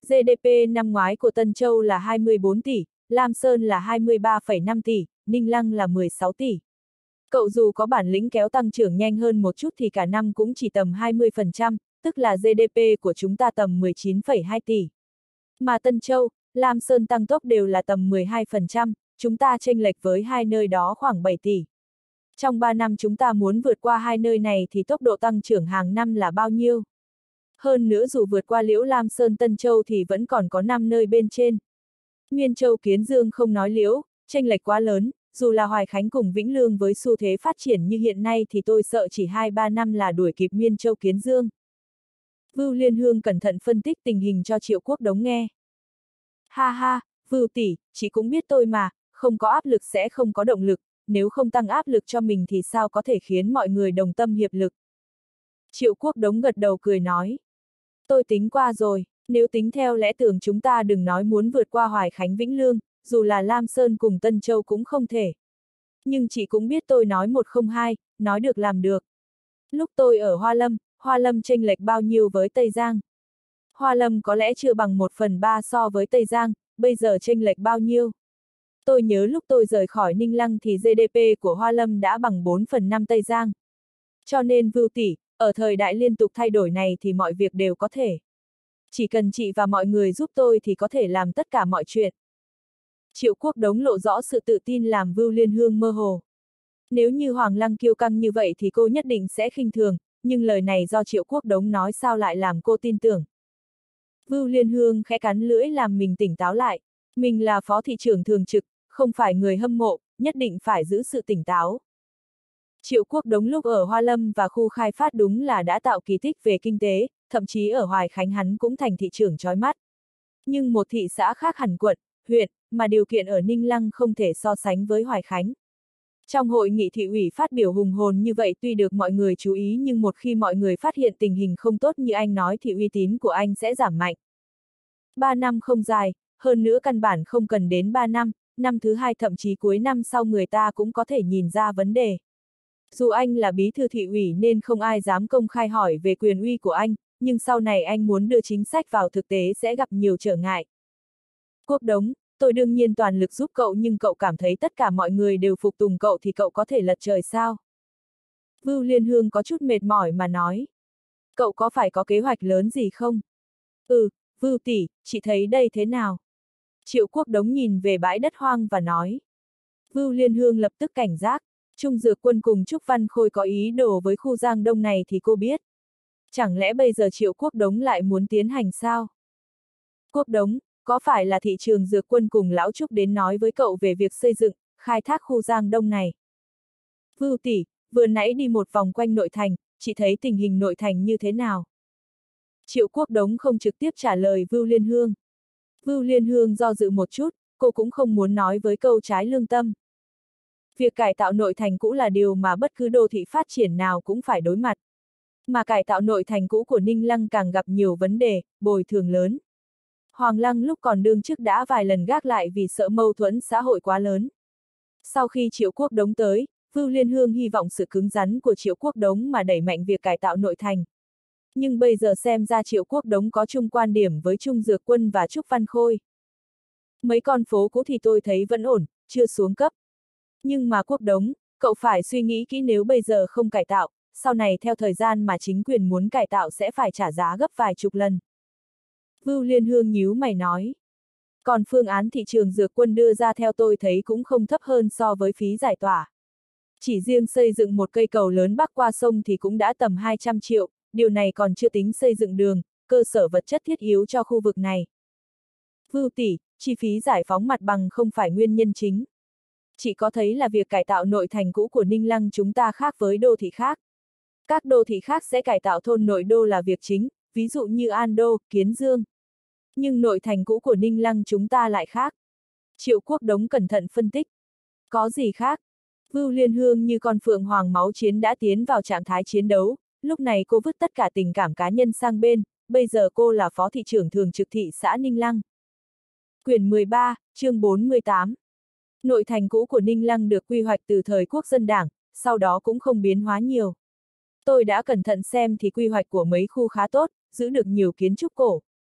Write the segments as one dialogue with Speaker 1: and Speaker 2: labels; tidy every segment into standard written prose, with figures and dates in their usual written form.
Speaker 1: GDP năm ngoái của Tân Châu là 24 tỷ, Lam Sơn là 23,5 tỷ, Ninh Lăng là 16 tỷ. Cậu dù có bản lĩnh kéo tăng trưởng nhanh hơn một chút thì cả năm cũng chỉ tầm 20%, tức là GDP của chúng ta tầm 19,2 tỷ. Mà Tân Châu, Lam Sơn tăng tốc đều là tầm 12%, chúng ta chênh lệch với hai nơi đó khoảng 7 tỷ. Trong 3 năm chúng ta muốn vượt qua hai nơi này thì tốc độ tăng trưởng hàng năm là bao nhiêu? Hơn nữa dù vượt qua Liễu Lam Sơn Tân Châu thì vẫn còn có 5 nơi bên trên. Nguyên Châu Kiến Dương không nói Liễu, chênh lệch quá lớn, dù là Hoài Khánh cùng Vĩnh Lương với xu thế phát triển như hiện nay thì tôi sợ chỉ 2-3 năm là đuổi kịp Nguyên Châu Kiến Dương. Vưu Liên Hương cẩn thận phân tích tình hình cho Triệu Quốc Đống nghe. Ha ha, Vưu tỷ, chị cũng biết tôi mà, không có áp lực sẽ không có động lực, nếu không tăng áp lực cho mình thì sao có thể khiến mọi người đồng tâm hiệp lực. Triệu Quốc Đống gật đầu cười nói. Tôi tính qua rồi, nếu tính theo lẽ thường chúng ta đừng nói muốn vượt qua Hoài Khánh Vĩnh Lương, dù là Lam Sơn cùng Tân Châu cũng không thể. Nhưng chị cũng biết tôi nói một không hai, nói được làm được. Lúc tôi ở Hoa Lâm chênh lệch bao nhiêu với Tây Giang? Hoa Lâm có lẽ chưa bằng 1/3 so với Tây Giang, bây giờ chênh lệch bao nhiêu? Tôi nhớ lúc tôi rời khỏi Ninh Lăng thì GDP của Hoa Lâm đã bằng 4/5 Tây Giang. Cho nên Vưu tỷ, ở thời đại liên tục thay đổi này thì mọi việc đều có thể. Chỉ cần chị và mọi người giúp tôi thì có thể làm tất cả mọi chuyện. Triệu Quốc Đống lộ rõ sự tự tin làm Vưu Liên Hương mơ hồ. Nếu như Hoàng Lăng kiêu căng như vậy thì cô nhất định sẽ khinh thường, nhưng lời này do Triệu Quốc Đống nói sao lại làm cô tin tưởng. Vưu Liên Hương khẽ cắn lưỡi làm mình tỉnh táo lại. Mình là phó thị trưởng thường trực, không phải người hâm mộ, nhất định phải giữ sự tỉnh táo. Triệu Quốc Đống lúc ở Hoa Lâm và khu khai phát đúng là đã tạo kỳ tích về kinh tế, thậm chí ở Hoài Khánh hắn cũng thành thị trưởng chói mắt. Nhưng một thị xã khác hẳn quận, huyện, mà điều kiện ở Ninh Lăng không thể so sánh với Hoài Khánh. Trong hội nghị thị ủy phát biểu hùng hồn như vậy tuy được mọi người chú ý nhưng một khi mọi người phát hiện tình hình không tốt như anh nói thì uy tín của anh sẽ giảm mạnh. 3 năm không dài, hơn nữa căn bản không cần đến 3 năm, năm thứ 2 thậm chí cuối năm sau người ta cũng có thể nhìn ra vấn đề. Dù anh là bí thư thị ủy nên không ai dám công khai hỏi về quyền uy của anh, nhưng sau này anh muốn đưa chính sách vào thực tế sẽ gặp nhiều trở ngại. Quốc Đống, tôi đương nhiên toàn lực giúp cậu nhưng cậu cảm thấy tất cả mọi người đều phục tùng cậu thì cậu có thể lật trời sao? Vưu Liên Hương có chút mệt mỏi mà nói. Cậu có phải có kế hoạch lớn gì không? Vưu tỷ, chị thấy đây thế nào? Triệu Quốc Đống nhìn về bãi đất hoang và nói. Vưu Liên Hương lập tức cảnh giác. Trung Dược Quân cùng Trúc Văn Khôi có ý đồ với khu Giang Đông này thì cô biết. Chẳng lẽ bây giờ Triệu Quốc Đống lại muốn tiến hành sao? Quốc Đống, có phải là thị trường Dược Quân cùng Lão Trúc đến nói với cậu về việc xây dựng, khai thác khu Giang Đông này? Vưu tỷ, vừa nãy đi một vòng quanh nội thành, chị thấy tình hình nội thành như thế nào? Triệu Quốc Đống không trực tiếp trả lời Vưu Liên Hương. Vưu Liên Hương do dự một chút, cô cũng không muốn nói với câu trái lương tâm. Việc cải tạo nội thành cũ là điều mà bất cứ đô thị phát triển nào cũng phải đối mặt. Mà cải tạo nội thành cũ của Ninh Lăng càng gặp nhiều vấn đề, bồi thường lớn. Hoàng Lăng lúc còn đương chức đã vài lần gác lại vì sợ mâu thuẫn xã hội quá lớn. Sau khi Triệu Quốc Đống tới, Vưu Liên Hương hy vọng sự cứng rắn của Triệu Quốc Đống mà đẩy mạnh việc cải tạo nội thành. Nhưng bây giờ xem ra Triệu Quốc Đống có chung quan điểm với Trung Dược Quân và Trúc Văn Khôi. Mấy con phố cũ thì tôi thấy vẫn ổn, chưa xuống cấp. Nhưng mà Quốc Đống, cậu phải suy nghĩ kỹ nếu bây giờ không cải tạo, sau này theo thời gian mà chính quyền muốn cải tạo sẽ phải trả giá gấp vài chục lần. Vưu Liên Hương nhíu mày nói. Còn phương án thị trường Dược Quân đưa ra theo tôi thấy cũng không thấp hơn so với phí giải tỏa. Chỉ riêng xây dựng một cây cầu lớn bắc qua sông thì cũng đã tầm 200 triệu, điều này còn chưa tính xây dựng đường, cơ sở vật chất thiết yếu cho khu vực này. Vưu tỷ, chi phí giải phóng mặt bằng không phải nguyên nhân chính. Chỉ có thấy là việc cải tạo nội thành cũ của Ninh Lăng chúng ta khác với đô thị khác. Các đô thị khác sẽ cải tạo thôn nội đô là việc chính, ví dụ như An Đô, Kiến Dương. Nhưng nội thành cũ của Ninh Lăng chúng ta lại khác. Triệu Quốc Đống cẩn thận phân tích. Có gì khác? Vưu Liên Hương như con phượng hoàng máu chiến đã tiến vào trạng thái chiến đấu, lúc này cô vứt tất cả tình cảm cá nhân sang bên, bây giờ cô là phó thị trưởng thường trực thị xã Ninh Lăng. Quyển 13, chương 48. Nội thành cũ của Ninh Lăng được quy hoạch từ thời Quốc dân Đảng, sau đó cũng không biến hóa nhiều. Tôi đã cẩn thận xem thì quy hoạch của mấy khu khá tốt, giữ được nhiều kiến trúc cổ.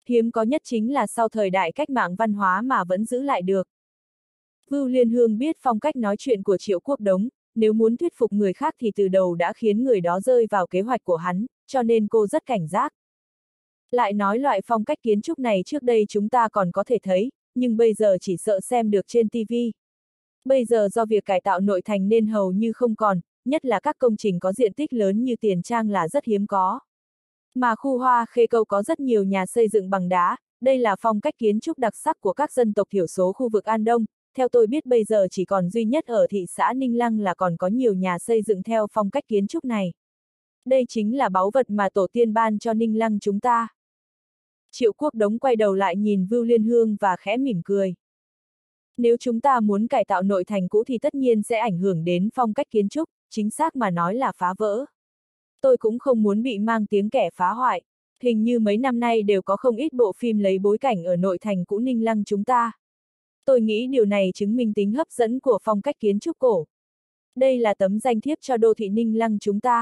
Speaker 1: Hiếm có nhất chính là sau thời đại cách mạng văn hóa mà vẫn giữ lại được. Vưu Liên Hương biết phong cách nói chuyện của Triệu Quốc Đống, nếu muốn thuyết phục người khác thì từ đầu đã khiến người đó rơi vào kế hoạch của hắn, cho nên cô rất cảnh giác. Lại nói loại phong cách kiến trúc này trước đây chúng ta còn có thể thấy, nhưng bây giờ chỉ sợ xem được trên TV. Bây giờ do việc cải tạo nội thành nên hầu như không còn, nhất là các công trình có diện tích lớn như Tiền Trang là rất hiếm có. Mà khu Hoa Khê Câu có rất nhiều nhà xây dựng bằng đá, đây là phong cách kiến trúc đặc sắc của các dân tộc thiểu số khu vực An Đông. Theo tôi biết bây giờ chỉ còn duy nhất ở thị xã Ninh Lăng là còn có nhiều nhà xây dựng theo phong cách kiến trúc này. Đây chính là báu vật mà tổ tiên ban cho Ninh Lăng chúng ta. Triệu Quốc Đống quay đầu lại nhìn Vưu Liên Hương và khẽ mỉm cười. Nếu chúng ta muốn cải tạo nội thành cũ thì tất nhiên sẽ ảnh hưởng đến phong cách kiến trúc, chính xác mà nói là phá vỡ. Tôi cũng không muốn bị mang tiếng kẻ phá hoại. Hình như mấy năm nay đều có không ít bộ phim lấy bối cảnh ở nội thành cũ Ninh Lăng chúng ta. Tôi nghĩ điều này chứng minh tính hấp dẫn của phong cách kiến trúc cổ. Đây là tấm danh thiếp cho đô thị Ninh Lăng chúng ta.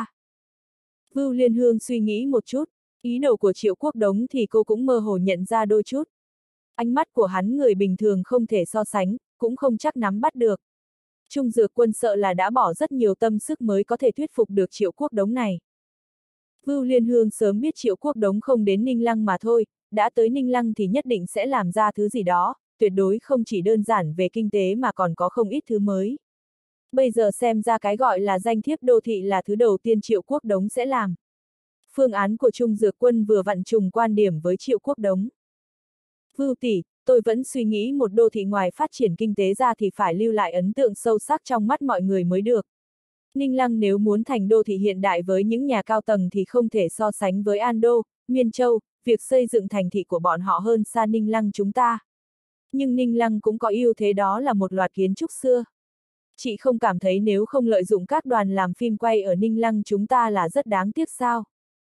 Speaker 1: Vưu Liên Hương suy nghĩ một chút, ý đồ của Triệu Quốc Đống thì cô cũng mơ hồ nhận ra đôi chút. Ánh mắt của hắn người bình thường không thể so sánh, cũng không chắc nắm bắt được. Trung Dược Quân sợ là đã bỏ rất nhiều tâm sức mới có thể thuyết phục được Triệu Quốc Đống này. Vưu Liên Hương sớm biết Triệu Quốc Đống không đến Ninh Lăng mà thôi, đã tới Ninh Lăng thì nhất định sẽ làm ra thứ gì đó, tuyệt đối không chỉ đơn giản về kinh tế mà còn có không ít thứ mới. Bây giờ xem ra cái gọi là danh thiếp đô thị là thứ đầu tiên Triệu Quốc Đống sẽ làm. Phương án của Trung Dược Quân vừa vặn trùng quan điểm với Triệu Quốc Đống. Vưu tỷ, tôi vẫn suy nghĩ một đô thị ngoài phát triển kinh tế ra thì phải lưu lại ấn tượng sâu sắc trong mắt mọi người mới được. Ninh Lăng nếu muốn thành đô thị hiện đại với những nhà cao tầng thì không thể so sánh với An Đô, Miên Châu, việc xây dựng thành thị của bọn họ hơn xa Ninh Lăng chúng ta. Nhưng Ninh Lăng cũng có ưu thế đó là một loạt kiến trúc xưa. Chị không cảm thấy nếu không lợi dụng các đoàn làm phim quay ở Ninh Lăng chúng ta là rất đáng tiếc sao?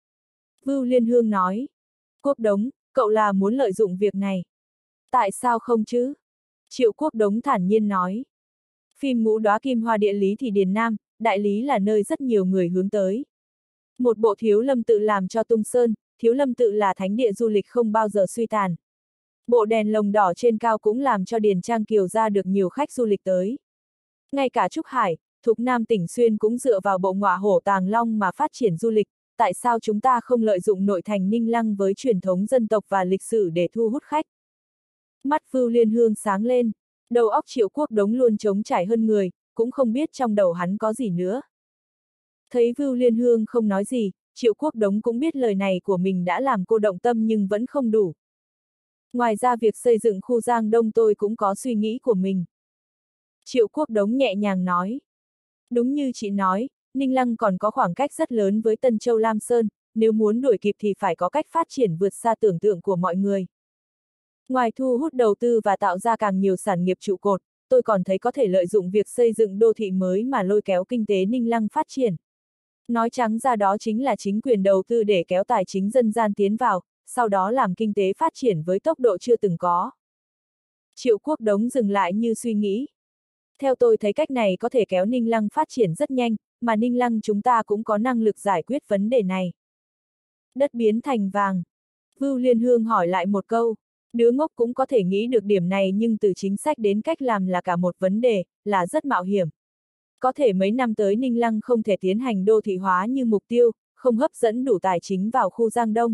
Speaker 1: Vưu Liên Hương nói. Quốc Đống, cậu là muốn lợi dụng việc này. Tại sao không chứ? Triệu Quốc Đống thản nhiên nói. Phim Ngũ Đóa Kim Hoa địa lý thì Điền Nam, Đại Lý là nơi rất nhiều người hướng tới. Một bộ Thiếu Lâm Tự làm cho tung sơn, Thiếu Lâm Tự là thánh địa du lịch không bao giờ suy tàn. Bộ đèn lồng đỏ trên cao cũng làm cho Điền Trang Kiều ra được nhiều khách du lịch tới. Ngay cả Trúc Hải, Thục Nam tỉnh Xuyên cũng dựa vào bộ ngọa hổ Tàng Long mà phát triển du lịch, tại sao chúng ta không lợi dụng nội thành Ninh Lăng với truyền thống dân tộc và lịch sử để thu hút khách? Mắt Vưu Liên Hương sáng lên, đầu óc Triệu Quốc Đống luôn trống trải hơn người, cũng không biết trong đầu hắn có gì nữa. Thấy Vưu Liên Hương không nói gì, Triệu Quốc Đống cũng biết lời này của mình đã làm cô động tâm nhưng vẫn không đủ. Ngoài ra việc xây dựng khu Giang Đông tôi cũng có suy nghĩ của mình. Triệu Quốc Đống nhẹ nhàng nói. Đúng như chị nói, Ninh Lăng còn có khoảng cách rất lớn với Tân Châu Lam Sơn, nếu muốn đuổi kịp thì phải có cách phát triển vượt xa tưởng tượng của mọi người. Ngoài thu hút đầu tư và tạo ra càng nhiều sản nghiệp trụ cột, tôi còn thấy có thể lợi dụng việc xây dựng đô thị mới mà lôi kéo kinh tế Ninh Lăng phát triển. Nói trắng ra đó chính là chính quyền đầu tư để kéo tài chính dân gian tiến vào, sau đó làm kinh tế phát triển với tốc độ chưa từng có. Triệu Quốc Đống dừng lại như suy nghĩ. Theo tôi thấy cách này có thể kéo Ninh Lăng phát triển rất nhanh, mà Ninh Lăng chúng ta cũng có năng lực giải quyết vấn đề này. Đất biến thành vàng. Vưu Liên Hương hỏi lại một câu. Đứa ngốc cũng có thể nghĩ được điểm này nhưng từ chính sách đến cách làm là cả một vấn đề, là rất mạo hiểm. Có thể mấy năm tới Ninh Lăng không thể tiến hành đô thị hóa như mục tiêu, không hấp dẫn đủ tài chính vào khu Giang Đông.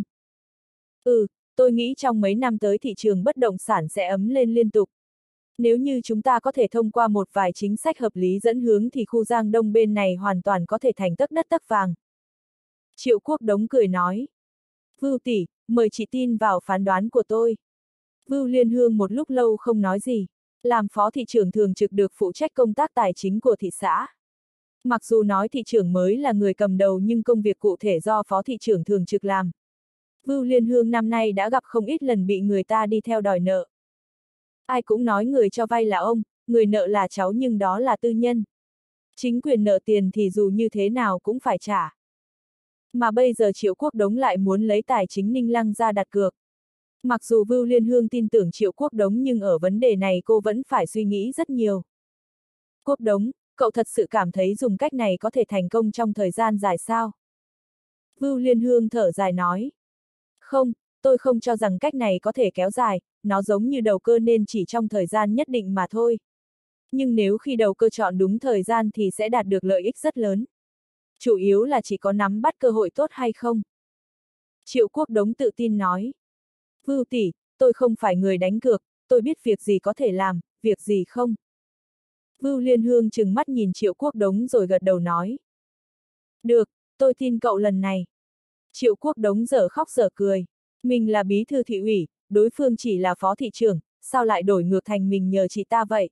Speaker 1: Tôi nghĩ trong mấy năm tới thị trường bất động sản sẽ ấm lên liên tục. Nếu như chúng ta có thể thông qua một vài chính sách hợp lý dẫn hướng thì khu Giang Đông bên này hoàn toàn có thể thành tấc đất tấc vàng. Triệu Quốc Đống cười nói. Vưu tỷ, mời chị tin vào phán đoán của tôi. Vưu Liên Hương một lúc lâu không nói gì. Làm phó thị trưởng thường trực được phụ trách công tác tài chính của thị xã. Mặc dù nói thị trưởng mới là người cầm đầu nhưng công việc cụ thể do phó thị trưởng thường trực làm. Vưu Liên Hương năm nay đã gặp không ít lần bị người ta đi theo đòi nợ. Ai cũng nói người cho vay là ông, người nợ là cháu nhưng đó là tư nhân. Chính quyền nợ tiền thì dù như thế nào cũng phải trả. Mà bây giờ Triệu Quốc Đống lại muốn lấy tài chính Ninh Lăng ra đặt cược. Mặc dù Vưu Liên Hương tin tưởng Triệu Quốc Đống nhưng ở vấn đề này cô vẫn phải suy nghĩ rất nhiều. Quốc Đống, cậu thật sự cảm thấy dùng cách này có thể thành công trong thời gian dài sao? Vưu Liên Hương thở dài nói. Không, tôi không cho rằng cách này có thể kéo dài, nó giống như đầu cơ nên chỉ trong thời gian nhất định mà thôi. Nhưng nếu khi đầu cơ chọn đúng thời gian thì sẽ đạt được lợi ích rất lớn. Chủ yếu là chỉ có nắm bắt cơ hội tốt hay không. Triệu Quốc Đống tự tin nói. Vưu tỷ, tôi không phải người đánh cược, tôi biết việc gì có thể làm, việc gì không. Vưu Liên Hương trừng mắt nhìn Triệu Quốc Đống rồi gật đầu nói. Được, tôi tin cậu lần này. Triệu Quốc Đống dở khóc dở cười. Mình là bí thư thị ủy, đối phương chỉ là phó thị trưởng, sao lại đổi ngược thành mình nhờ chị ta vậy?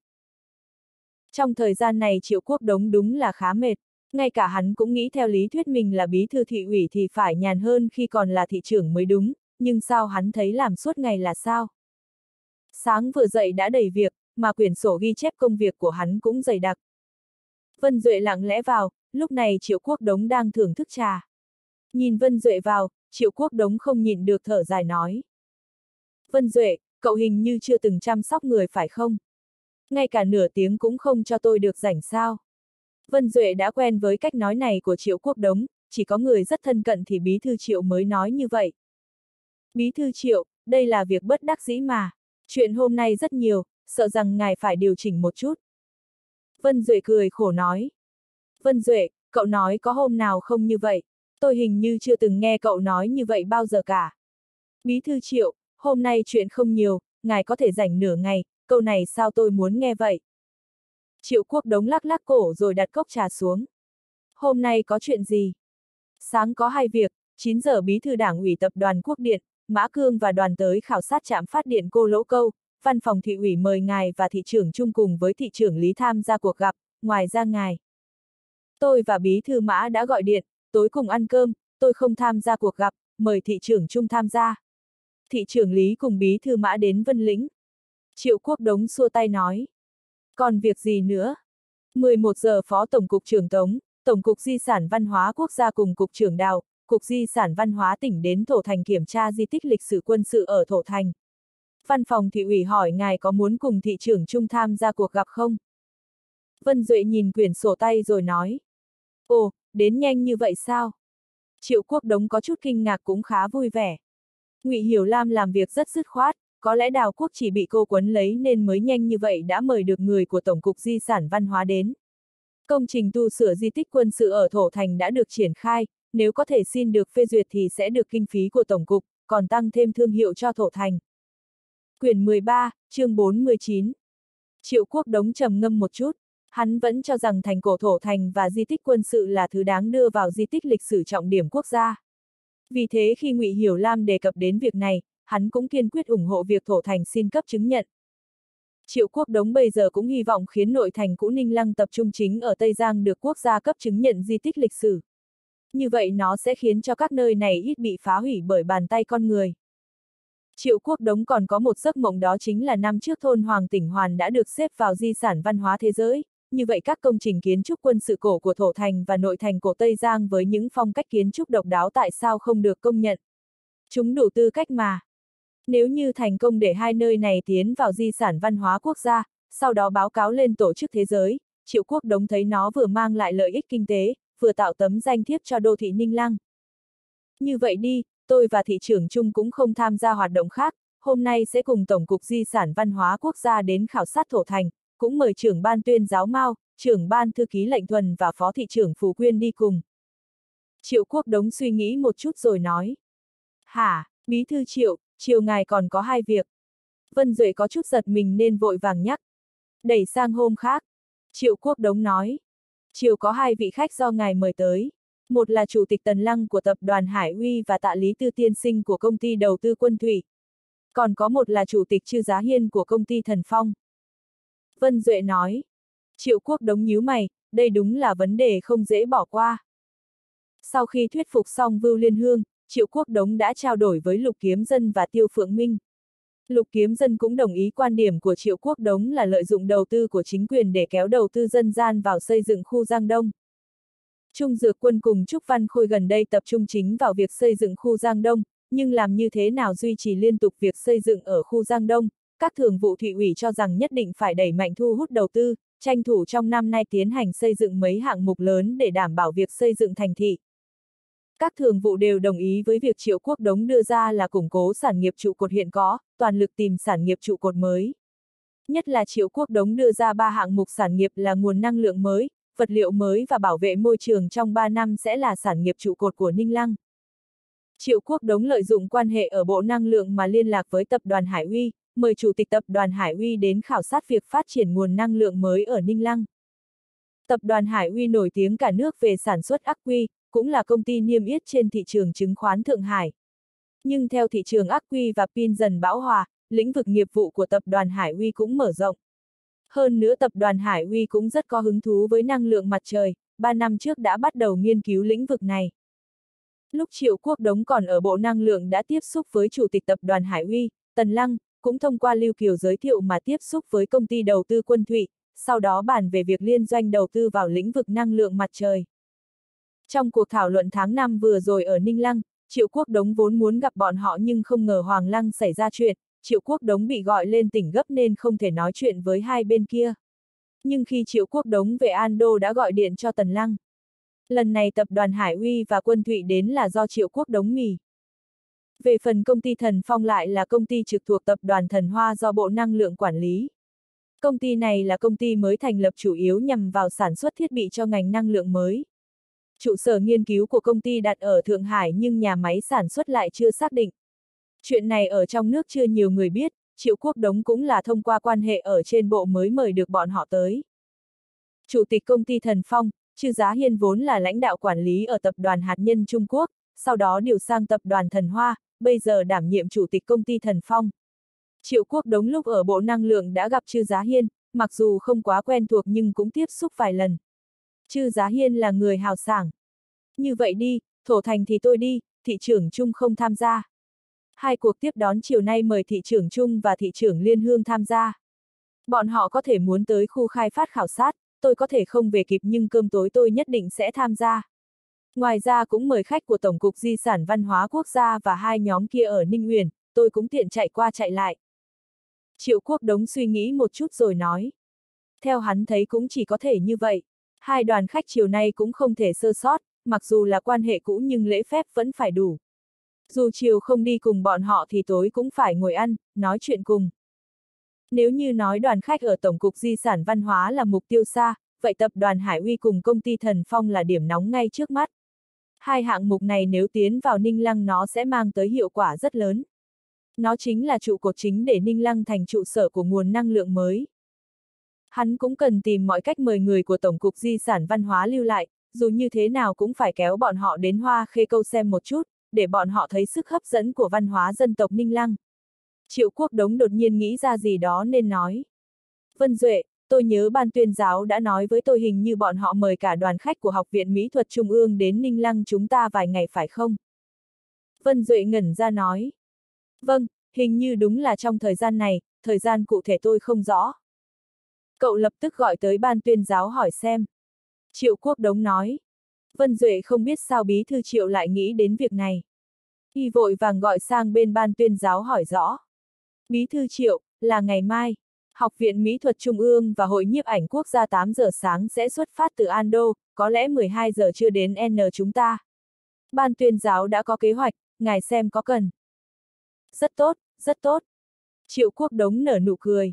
Speaker 1: Trong thời gian này Triệu Quốc Đống đúng là khá mệt. Ngay cả hắn cũng nghĩ theo lý thuyết mình là bí thư thị ủy thì phải nhàn hơn khi còn là thị trưởng mới đúng, nhưng sao hắn thấy làm suốt ngày là sao? Sáng vừa dậy đã đầy việc, mà quyển sổ ghi chép công việc của hắn cũng dày đặc. Vân Duệ lặng lẽ vào, lúc này Triệu Quốc Đống đang thưởng thức trà. Nhìn Vân Duệ vào, Triệu Quốc Đống không nhịn được thở dài nói. Vân Duệ, cậu hình như chưa từng chăm sóc người phải không? Ngay cả nửa tiếng cũng không cho tôi được rảnh sao? Vân Duệ đã quen với cách nói này của Triệu Quốc Đống, chỉ có người rất thân cận thì bí thư Triệu mới nói như vậy. Bí thư Triệu, đây là việc bất đắc dĩ mà. Chuyện hôm nay rất nhiều, sợ rằng ngài phải điều chỉnh một chút. Vân Duệ cười khổ nói. Vân Duệ, cậu nói có hôm nào không như vậy? Tôi hình như chưa từng nghe cậu nói như vậy bao giờ cả. Bí thư Triệu, hôm nay chuyện không nhiều, ngài có thể rảnh nửa ngày, câu này sao tôi muốn nghe vậy? Triệu Quốc Đống lắc lắc cổ rồi đặt cốc trà xuống. Hôm nay có chuyện gì? Sáng có hai việc, 9 giờ bí thư đảng ủy tập đoàn Quốc điện, Mã Cương và đoàn tới khảo sát trạm phát điện Cô Lỗ Câu, văn phòng thị ủy mời ngài và thị trưởng chung cùng với thị trưởng Lý tham gia cuộc gặp, ngoài ra ngài. Tôi và bí thư Mã đã gọi điện, tối cùng ăn cơm, tôi không tham gia cuộc gặp, mời thị trưởng chung tham gia. Thị trưởng Lý cùng bí thư Mã đến Vân Lĩnh. Triệu Quốc Đống xua tay nói. Còn việc gì nữa? 11 giờ Phó Tổng cục trưởng Tống, Tổng cục Di sản Văn hóa Quốc gia cùng Cục trưởng Đào, Cục Di sản Văn hóa tỉnh đến Thổ Thành kiểm tra di tích lịch sử quân sự ở Thổ Thành. Văn phòng thị ủy hỏi ngài có muốn cùng thị trưởng chung tham gia cuộc gặp không? Vân Duệ nhìn quyển sổ tay rồi nói. Ồ, đến nhanh như vậy sao? Triệu Quốc Đống có chút kinh ngạc cũng khá vui vẻ. Ngụy Hiểu Lam làm việc rất dứt khoát, có lẽ Đào Quốc chỉ bị cô quấn lấy nên mới nhanh như vậy đã mời được người của Tổng cục Di sản Văn hóa đến. Công trình tu sửa di tích quân sự ở Thổ Thành đã được triển khai, nếu có thể xin được phê duyệt thì sẽ được kinh phí của Tổng cục, còn tăng thêm thương hiệu cho Thổ Thành. Quyển 13, chương 4-19. Triệu Quốc Đống trầm ngâm một chút, hắn vẫn cho rằng thành cổ Thổ Thành và di tích quân sự là thứ đáng đưa vào di tích lịch sử trọng điểm quốc gia. Vì thế khi Ngụy Hiểu Lam đề cập đến việc này, hắn cũng kiên quyết ủng hộ việc Thổ Thành xin cấp chứng nhận. Triệu Quốc Đống bây giờ cũng hy vọng khiến nội thành cũ Ninh Lăng tập trung chính ở Tây Giang được quốc gia cấp chứng nhận di tích lịch sử. Như vậy nó sẽ khiến cho các nơi này ít bị phá hủy bởi bàn tay con người. Triệu Quốc Đống còn có một giấc mộng, đó chính là năm trước thôn Hoàng Tỉnh Hoàn đã được xếp vào di sản văn hóa thế giới. Như vậy các công trình kiến trúc quân sự cổ của Thổ Thành và nội thành cổ Tây Giang với những phong cách kiến trúc độc đáo tại sao không được công nhận? Chúng đủ tư cách mà. Nếu như thành công để hai nơi này tiến vào di sản văn hóa quốc gia, sau đó báo cáo lên tổ chức thế giới, Triệu Quốc Đống thấy nó vừa mang lại lợi ích kinh tế, vừa tạo tấm danh thiếp cho đô thị Ninh Lăng. Như vậy đi, tôi và thị trưởng Trung cũng không tham gia hoạt động khác, hôm nay sẽ cùng Tổng cục Di sản Văn hóa Quốc gia đến khảo sát Thổ Thành, cũng mời trưởng ban tuyên giáo Mao, trưởng ban thư ký Lệnh Thuần và phó thị trưởng Phú Quyên đi cùng. Triệu Quốc Đống suy nghĩ một chút rồi nói. Hả, bí thư Triệu, chiều ngài còn có hai việc. Vân Duệ có chút giật mình nên vội vàng nhắc. Đẩy sang hôm khác. Triệu Quốc Đống nói. Chiều có hai vị khách do ngài mời tới. Một là Chủ tịch Tần Lăng của tập đoàn Hải Uy và Tạ Lý Tư tiên sinh của công ty đầu tư Quân Thủy. Còn có một là Chủ tịch Chư Giá Hiên của công ty Thần Phong. Vân Duệ nói. Triệu Quốc Đống nhíu mày, đây đúng là vấn đề không dễ bỏ qua. Sau khi thuyết phục xong Vưu Liên Hương, Triệu Quốc Đống đã trao đổi với Lục Kiếm Dân và Tiêu Phượng Minh. Lục Kiếm Dân cũng đồng ý quan điểm của Triệu Quốc Đống là lợi dụng đầu tư của chính quyền để kéo đầu tư dân gian vào xây dựng khu Giang Đông. Trung Dược Quân cùng Trúc Văn Khôi gần đây tập trung chính vào việc xây dựng khu Giang Đông, nhưng làm như thế nào duy trì liên tục việc xây dựng ở khu Giang Đông, các thường vụ thị ủy cho rằng nhất định phải đẩy mạnh thu hút đầu tư, tranh thủ trong năm nay tiến hành xây dựng mấy hạng mục lớn để đảm bảo việc xây dựng thành thị. Các thường vụ đều đồng ý với việc Triệu Quốc Đống đưa ra là củng cố sản nghiệp trụ cột hiện có, toàn lực tìm sản nghiệp trụ cột mới. Nhất là Triệu Quốc Đống đưa ra 3 hạng mục sản nghiệp là nguồn năng lượng mới, vật liệu mới và bảo vệ môi trường trong 3 năm sẽ là sản nghiệp trụ cột của Ninh Lăng. Triệu Quốc Đống lợi dụng quan hệ ở Bộ Năng lượng mà liên lạc với tập đoàn Hải Uy, mời Chủ tịch tập đoàn Hải Uy đến khảo sát việc phát triển nguồn năng lượng mới ở Ninh Lăng. Tập đoàn Hải Uy nổi tiếng cả nước về sản xuất ắc quy, cũng là công ty niêm yết trên thị trường chứng khoán Thượng Hải. Nhưng theo thị trường ắc quy và pin dần bão hòa, lĩnh vực nghiệp vụ của tập đoàn Hải Uy cũng mở rộng. Hơn nữa tập đoàn Hải Uy cũng rất có hứng thú với năng lượng mặt trời, 3 năm trước đã bắt đầu nghiên cứu lĩnh vực này. Lúc Triệu Quốc Đống còn ở Bộ Năng lượng đã tiếp xúc với Chủ tịch tập đoàn Hải Uy, Tần Lăng, cũng thông qua Lưu Kiều giới thiệu mà tiếp xúc với công ty đầu tư Quân Thụy, sau đó bàn về việc liên doanh đầu tư vào lĩnh vực năng lượng mặt trời. Trong cuộc thảo luận tháng 5 vừa rồi ở Ninh Lăng, Triệu Quốc Đống vốn muốn gặp bọn họ nhưng không ngờ Hoàng Lăng xảy ra chuyện, Triệu Quốc Đống bị gọi lên tỉnh gấp nên không thể nói chuyện với hai bên kia. Nhưng khi Triệu Quốc Đống về Ando đã gọi điện cho Tần Lăng. Lần này tập đoàn Hải Uy và Quân Thụy đến là do Triệu Quốc Đống mì. Về phần công ty Thần Phong lại là công ty trực thuộc tập đoàn Thần Hoa do Bộ Năng lượng quản lý. Công ty này là công ty mới thành lập chủ yếu nhằm vào sản xuất thiết bị cho ngành năng lượng mới. Trụ sở nghiên cứu của công ty đặt ở Thượng Hải nhưng nhà máy sản xuất lại chưa xác định. Chuyện này ở trong nước chưa nhiều người biết, Triệu Quốc Đống cũng là thông qua quan hệ ở trên bộ mới mời được bọn họ tới. Chủ tịch công ty Thần Phong, Chư Giá Hiên vốn là lãnh đạo quản lý ở tập đoàn hạt nhân Trung Quốc, sau đó điều sang tập đoàn Thần Hoa, bây giờ đảm nhiệm chủ tịch công ty Thần Phong. Triệu Quốc Đống lúc ở Bộ Năng lượng đã gặp Chư Giá Hiên, mặc dù không quá quen thuộc nhưng cũng tiếp xúc vài lần. Chư Giá Hiên là người hào sảng. Như vậy đi, Thổ Thành thì tôi đi, thị trưởng Trung không tham gia. Hai cuộc tiếp đón chiều nay mời thị trưởng Trung và thị trưởng Liên Hương tham gia. Bọn họ có thể muốn tới khu khai phát khảo sát, tôi có thể không về kịp nhưng cơm tối tôi nhất định sẽ tham gia. Ngoài ra cũng mời khách của Tổng cục Di sản Văn hóa Quốc gia và hai nhóm kia ở Ninh Uyển, tôi cũng tiện chạy qua chạy lại. Triệu Quốc Đống suy nghĩ một chút rồi nói. Theo hắn thấy cũng chỉ có thể như vậy. Hai đoàn khách chiều nay cũng không thể sơ sót, mặc dù là quan hệ cũ nhưng lễ phép vẫn phải đủ. Dù chiều không đi cùng bọn họ thì tối cũng phải ngồi ăn, nói chuyện cùng. Nếu như nói đoàn khách ở Tổng cục Di sản Văn hóa là mục tiêu xa, vậy tập đoàn Hải Uy cùng công ty Thần Phong là điểm nóng ngay trước mắt. Hai hạng mục này nếu tiến vào Ninh Lăng nó sẽ mang tới hiệu quả rất lớn. Nó chính là trụ cột chính để Ninh Lăng thành trụ sở của nguồn năng lượng mới. Hắn cũng cần tìm mọi cách mời người của Tổng cục Di sản Văn hóa lưu lại, dù như thế nào cũng phải kéo bọn họ đến Hoa Khê Câu xem một chút, để bọn họ thấy sức hấp dẫn của văn hóa dân tộc Ninh Lăng. Triệu Quốc Đống đột nhiên nghĩ ra gì đó nên nói. Vân Duệ, tôi nhớ ban tuyên giáo đã nói với tôi hình như bọn họ mời cả đoàn khách của Học viện Mỹ thuật Trung ương đến Ninh Lăng chúng ta vài ngày phải không? Vân Duệ ngẩn ra nói. Vâng, hình như đúng là trong thời gian này, thời gian cụ thể tôi không rõ. Cậu lập tức gọi tới ban tuyên giáo hỏi xem. Triệu Quốc Đống nói. Vân Duệ không biết sao bí thư Triệu lại nghĩ đến việc này. Y vội vàng gọi sang bên ban tuyên giáo hỏi rõ. Bí thư Triệu, là ngày mai, Học viện Mỹ thuật Trung ương và Hội nhiếp ảnh quốc gia 8 giờ sáng sẽ xuất phát từ Ando, có lẽ 12 giờ chưa đến N chúng ta. Ban tuyên giáo đã có kế hoạch, ngài xem có cần. Rất tốt, rất tốt. Triệu Quốc Đống nở nụ cười.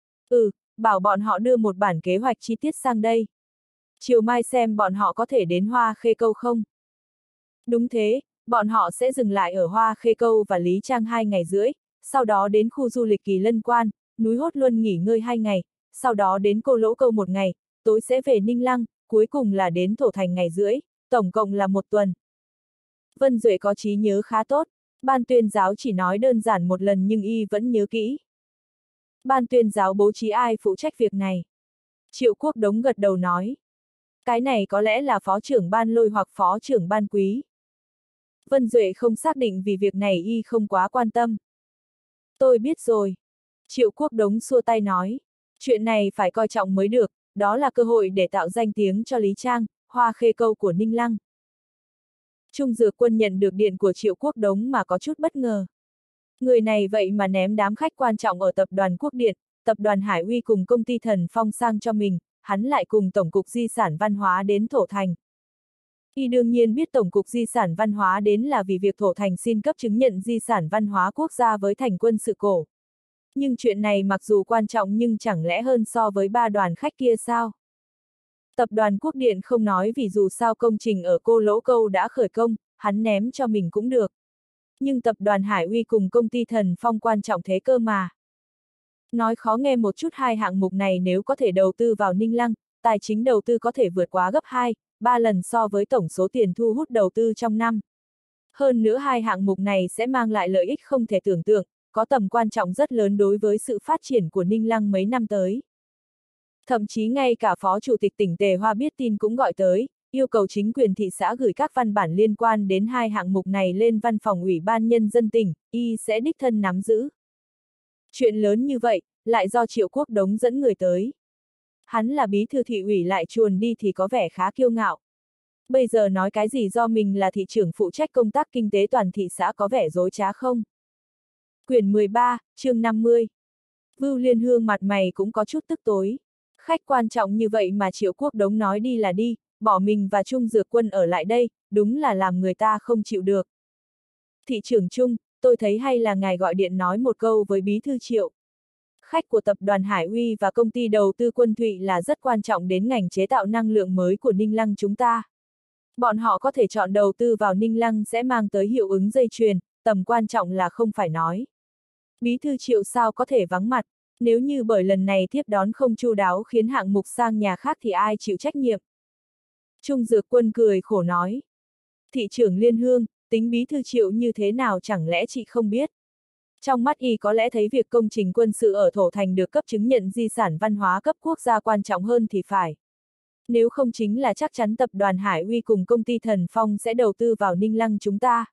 Speaker 1: Bảo bọn họ đưa một bản kế hoạch chi tiết sang đây. Chiều mai xem bọn họ có thể đến Hoa Khê Câu không? Đúng thế, bọn họ sẽ dừng lại ở Hoa Khê Câu và Lý Trang 2 ngày rưỡi, sau đó đến khu du lịch Kỳ Lân Quan, núi Hốt Luân nghỉ ngơi 2 ngày, sau đó đến Cô Lỗ Câu 1 ngày, tối sẽ về Ninh Lăng, cuối cùng là đến Thổ Thành ngày rưỡi, tổng cộng là 1 tuần. Vân Duệ có trí nhớ khá tốt, ban tuyên giáo chỉ nói đơn giản một lần nhưng y vẫn nhớ kỹ. Ban tuyên giáo bố trí ai phụ trách việc này? Triệu Quốc Đống gật đầu nói. Cái này có lẽ là phó trưởng ban Lôi hoặc phó trưởng ban Quý. Vân Duệ không xác định vì việc này y không quá quan tâm. Tôi biết rồi. Triệu Quốc Đống xua tay nói. Chuyện này phải coi trọng mới được, đó là cơ hội để tạo danh tiếng cho Lý Trang, Hoa Khê Câu của Ninh Lăng. Trung Dược Quân nhận được điện của Triệu Quốc Đống mà có chút bất ngờ. Người này vậy mà ném đám khách quan trọng ở tập đoàn Quốc Điện, tập đoàn Hải Uy cùng công ty Thần Phong sang cho mình, hắn lại cùng Tổng cục Di sản Văn hóa đến Thổ Thành. Y đương nhiên biết Tổng cục Di sản Văn hóa đến là vì việc Thổ Thành xin cấp chứng nhận di sản văn hóa quốc gia với thành quân sự cổ. Nhưng chuyện này mặc dù quan trọng nhưng chẳng lẽ hơn so với 3 đoàn khách kia sao? Tập đoàn Quốc điện không nói vì dù sao công trình ở Cô Lỗ Câu đã khởi công, hắn ném cho mình cũng được. Nhưng tập đoàn Hải Uy cùng công ty Thần Phong quan trọng thế cơ mà. Nói khó nghe một chút, hai hạng mục này nếu có thể đầu tư vào Ninh Lăng, tài chính đầu tư có thể vượt quá gấp 2, 3 lần so với tổng số tiền thu hút đầu tư trong năm. Hơn nữa hai hạng mục này sẽ mang lại lợi ích không thể tưởng tượng, có tầm quan trọng rất lớn đối với sự phát triển của Ninh Lăng mấy năm tới. Thậm chí ngay cả Phó Chủ tịch tỉnh Tề Hoa biết tin cũng gọi tới, yêu cầu chính quyền thị xã gửi các văn bản liên quan đến hai hạng mục này lên văn phòng Ủy ban Nhân dân tỉnh, y sẽ đích thân nắm giữ. Chuyện lớn như vậy, lại do Triệu Quốc Đống dẫn người tới. Hắn là bí thư thị ủy lại chuồn đi thì có vẻ khá kiêu ngạo. Bây giờ nói cái gì do mình là thị trưởng phụ trách công tác kinh tế toàn thị xã có vẻ dối trá không? Quyển 13, chương 50. Vưu Liên Hương mặt mày cũng có chút tức tối. Khách quan trọng như vậy mà Triệu Quốc Đống nói đi là đi, bỏ mình và Trung Dược Quân ở lại đây, đúng là làm người ta không chịu được. Thị trưởng Trung, tôi thấy hay là ngài gọi điện nói một câu với bí thư Triệu. Khách của tập đoàn Hải Uy và công ty đầu tư Quân Thụy là rất quan trọng đến ngành chế tạo năng lượng mới của Ninh Lăng chúng ta. Bọn họ có thể chọn đầu tư vào Ninh Lăng sẽ mang tới hiệu ứng dây chuyền, tầm quan trọng là không phải nói. Bí thư Triệu sao có thể vắng mặt, nếu như bởi lần này tiếp đón không chu đáo khiến hạng mục sang nhà khác thì ai chịu trách nhiệm? Trung Dược Quân cười khổ nói. Thị trưởng Liên Hương, tính bí thư Triệu như thế nào chẳng lẽ chị không biết? Trong mắt y có lẽ thấy việc công trình quân sự ở Thổ Thành được cấp chứng nhận di sản văn hóa cấp quốc gia quan trọng hơn thì phải. Nếu không chính là chắc chắn tập đoàn Hải Uy cùng công ty Thần Phong sẽ đầu tư vào Ninh Lăng chúng ta.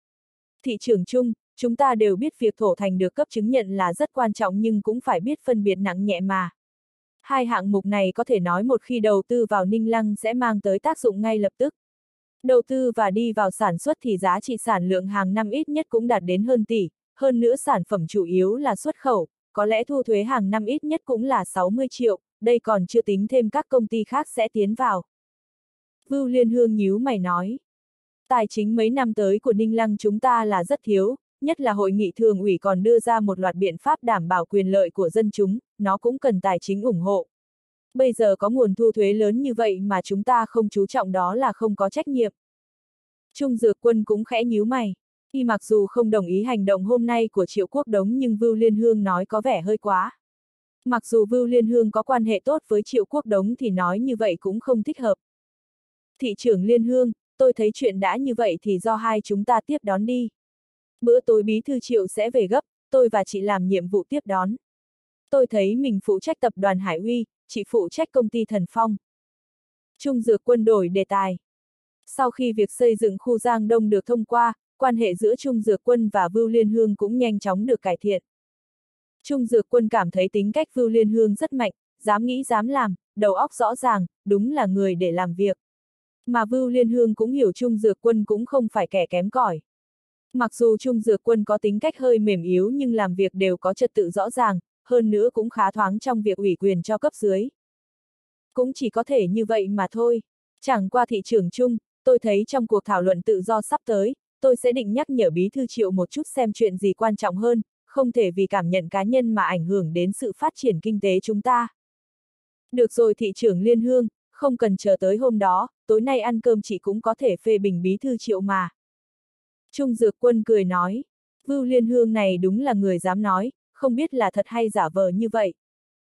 Speaker 1: Thị trưởng Trung, chúng ta đều biết việc Thổ Thành được cấp chứng nhận là rất quan trọng nhưng cũng phải biết phân biệt nặng nhẹ mà. Hai hạng mục này có thể nói một khi đầu tư vào Ninh Lăng sẽ mang tới tác dụng ngay lập tức. Đầu tư và đi vào sản xuất thì giá trị sản lượng hàng năm ít nhất cũng đạt đến hơn tỷ, hơn nữa sản phẩm chủ yếu là xuất khẩu, có lẽ thu thuế hàng năm ít nhất cũng là 60 triệu, đây còn chưa tính thêm các công ty khác sẽ tiến vào. Vưu Liên Hương nhíu mày nói. Tài chính mấy năm tới của Ninh Lăng chúng ta là rất thiếu, nhất là hội nghị thường ủy còn đưa ra một loạt biện pháp đảm bảo quyền lợi của dân chúng, nó cũng cần tài chính ủng hộ. Bây giờ có nguồn thu thuế lớn như vậy mà chúng ta không chú trọng đó là không có trách nhiệm. Trung Dược Quân cũng khẽ nhíu mày. Y mặc dù không đồng ý hành động hôm nay của Triệu Quốc Đống nhưng Vưu Liên Hương nói có vẻ hơi quá. Mặc dù Vưu Liên Hương có quan hệ tốt với Triệu Quốc Đống thì nói như vậy cũng không thích hợp. Thị trưởng Liên Hương, tôi thấy chuyện đã như vậy thì do hai chúng ta tiếp đón đi. Bữa tối bí thư Triệu sẽ về gấp, tôi và chị làm nhiệm vụ tiếp đón. Tôi thấy mình phụ trách tập đoàn Hải Uy, chị phụ trách công ty Thần Phong. Trung Dược Quân đổi đề tài. Sau khi việc xây dựng khu Giang Đông được thông qua, quan hệ giữa Trung Dược Quân và Vưu Liên Hương cũng nhanh chóng được cải thiện. Trung Dược Quân cảm thấy tính cách Vưu Liên Hương rất mạnh, dám nghĩ dám làm, đầu óc rõ ràng, đúng là người để làm việc. Mà Vưu Liên Hương cũng hiểu Trung Dược Quân cũng không phải kẻ kém cỏi. Mặc dù Trung Dược Quân có tính cách hơi mềm yếu nhưng làm việc đều có trật tự rõ ràng, hơn nữa cũng khá thoáng trong việc ủy quyền cho cấp dưới. Cũng chỉ có thể như vậy mà thôi. Chẳng qua thị trưởng Trung, tôi thấy trong cuộc thảo luận tự do sắp tới, tôi sẽ định nhắc nhở bí thư Triệu một chút xem chuyện gì quan trọng hơn, không thể vì cảm nhận cá nhân mà ảnh hưởng đến sự phát triển kinh tế chúng ta. Được rồi thị trưởng Liên Hương, không cần chờ tới hôm đó, tối nay ăn cơm chị cũng có thể phê bình bí thư Triệu mà. Trung Dược Quân cười nói, Vưu Liên Hương này đúng là người dám nói, không biết là thật hay giả vờ như vậy.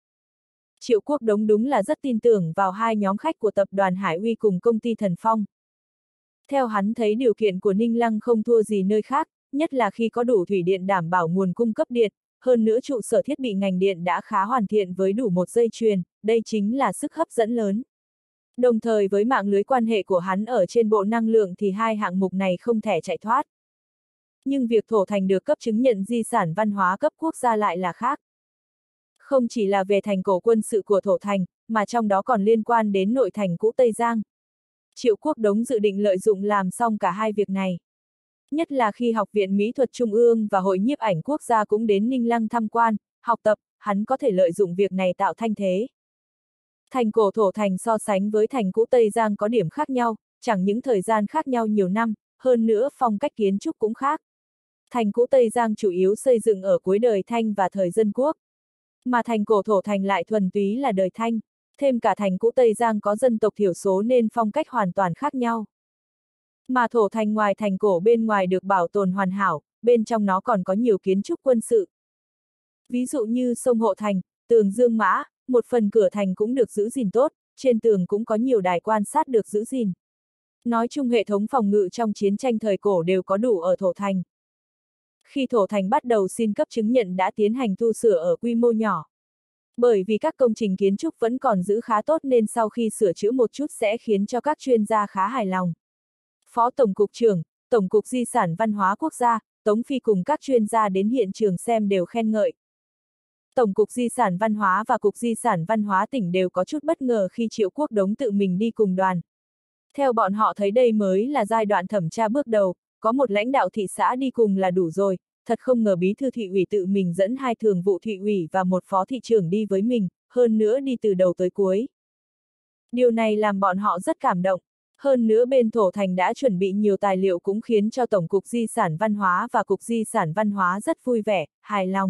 Speaker 1: Triệu Quốc Đống đúng là rất tin tưởng vào hai nhóm khách của tập đoàn Hải Uy cùng công ty Thần Phong. Theo hắn thấy điều kiện của Ninh Lăng không thua gì nơi khác, nhất là khi có đủ thủy điện đảm bảo nguồn cung cấp điện, hơn nữa trụ sở thiết bị ngành điện đã khá hoàn thiện với đủ một dây chuyền, đây chính là sức hấp dẫn lớn. Đồng thời với mạng lưới quan hệ của hắn ở trên bộ năng lượng thì hai hạng mục này không thể chạy thoát. Nhưng việc Thổ Thành được cấp chứng nhận di sản văn hóa cấp quốc gia lại là khác. Không chỉ là về thành cổ quân sự của Thổ Thành, mà trong đó còn liên quan đến nội thành cũ Tây Giang. Triệu Quốc Đống dự định lợi dụng làm xong cả hai việc này. Nhất là khi Học viện Mỹ thuật Trung ương và Hội nhiếp ảnh quốc gia cũng đến Ninh Lăng tham quan, học tập, hắn có thể lợi dụng việc này tạo thanh thế. Thành cổ Thổ Thành so sánh với thành cũ Tây Giang có điểm khác nhau, chẳng những thời gian khác nhau nhiều năm, hơn nữa phong cách kiến trúc cũng khác. Thành cũ Tây Giang chủ yếu xây dựng ở cuối đời Thanh và thời Dân Quốc. Mà thành cổ Thổ Thành lại thuần túy là đời Thanh, thêm cả thành cũ Tây Giang có dân tộc thiểu số nên phong cách hoàn toàn khác nhau. Mà Thổ Thành ngoài thành cổ bên ngoài được bảo tồn hoàn hảo, bên trong nó còn có nhiều kiến trúc quân sự. Ví dụ như sông Hộ Thành, tường Dương Mã, một phần cửa thành cũng được giữ gìn tốt, trên tường cũng có nhiều đài quan sát được giữ gìn. Nói chung hệ thống phòng ngự trong chiến tranh thời cổ đều có đủ ở Thổ Thành. Khi Thổ Thành bắt đầu xin cấp chứng nhận đã tiến hành tu sửa ở quy mô nhỏ. Bởi vì các công trình kiến trúc vẫn còn giữ khá tốt nên sau khi sửa chữa một chút sẽ khiến cho các chuyên gia khá hài lòng. Phó Tổng cục trưởng, Tổng cục Di sản Văn hóa Quốc gia, Tống Phi cùng các chuyên gia đến hiện trường xem đều khen ngợi. Tổng cục Di sản Văn hóa và Cục Di sản Văn hóa tỉnh đều có chút bất ngờ khi Triệu Quốc Đống tự mình đi cùng đoàn. Theo bọn họ thấy đây mới là giai đoạn thẩm tra bước đầu, có một lãnh đạo thị xã đi cùng là đủ rồi, thật không ngờ bí thư thị ủy tự mình dẫn 2 thường vụ thị ủy và 1 phó thị trưởng đi với mình, hơn nữa đi từ đầu tới cuối. Điều này làm bọn họ rất cảm động. Hơn nữa bên Thổ Thành đã chuẩn bị nhiều tài liệu cũng khiến cho Tổng cục Di sản Văn hóa và Cục Di sản Văn hóa rất vui vẻ, hài lòng.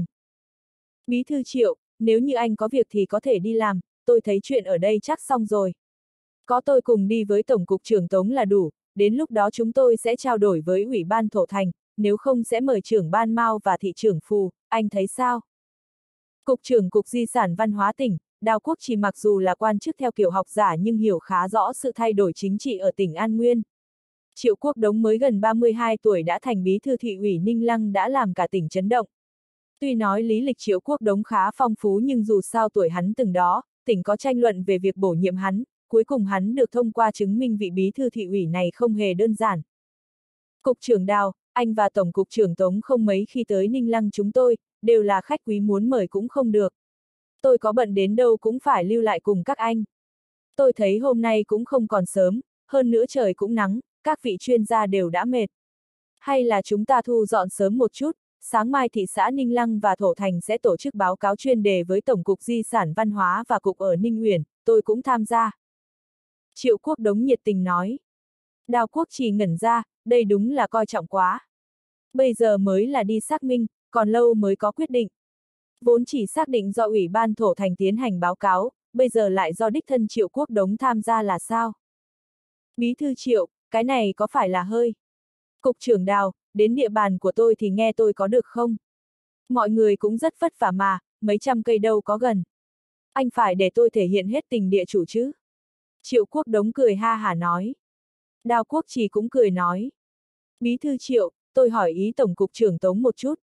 Speaker 1: Bí thư Triệu, nếu như anh có việc thì có thể đi làm, tôi thấy chuyện ở đây chắc xong rồi. Có tôi cùng đi với Tổng cục trưởng Tống là đủ, đến lúc đó chúng tôi sẽ trao đổi với Ủy ban Thổ Thành, nếu không sẽ mời trưởng ban Mao và thị trưởng Phù, anh thấy sao? Cục trưởng Cục Di sản Văn hóa tỉnh, Đào Quốc Trì mặc dù là quan chức theo kiểu học giả nhưng hiểu khá rõ sự thay đổi chính trị ở tỉnh An Nguyên. Triệu Quốc Đống mới gần 32 tuổi đã thành bí thư thị ủy Ninh Lăng đã làm cả tỉnh chấn động. Tuy nói lý lịch Triệu Quốc Đống khá phong phú nhưng dù sao tuổi hắn từng đó, tỉnh có tranh luận về việc bổ nhiệm hắn, cuối cùng hắn được thông qua chứng minh vị bí thư thị ủy này không hề đơn giản. Cục trưởng Đào, anh và Tổng cục trưởng Tống không mấy khi tới Ninh Lăng chúng tôi, đều là khách quý muốn mời cũng không được. Tôi có bận đến đâu cũng phải lưu lại cùng các anh. Tôi thấy hôm nay cũng không còn sớm, hơn nữa trời cũng nắng, các vị chuyên gia đều đã mệt. Hay là chúng ta thu dọn sớm một chút, sáng mai thị xã Ninh Lăng và Thổ Thành sẽ tổ chức báo cáo chuyên đề với Tổng cục Di sản Văn hóa và Cục ở Ninh Uyển, tôi cũng tham gia. Triệu Quốc Đống nhiệt tình nói. Đào Quốc Trì ngẩn ra, đây đúng là coi trọng quá. Bây giờ mới là đi xác minh, còn lâu mới có quyết định. Vốn chỉ xác định do Ủy ban Thổ Thành tiến hành báo cáo, bây giờ lại do đích thân Triệu Quốc Đống tham gia là sao? Bí thư Triệu, cái này có phải là hơi? Cục trưởng Đào, đến địa bàn của tôi thì nghe tôi có được không? Mọi người cũng rất vất vả mà, mấy trăm cây đâu có gần. Anh phải để tôi thể hiện hết tình địa chủ chứ? Triệu Quốc Đống cười ha hả nói. Đào Quốc Trì cũng cười nói. Bí thư Triệu, tôi hỏi ý Tổng cục trưởng Tống một chút.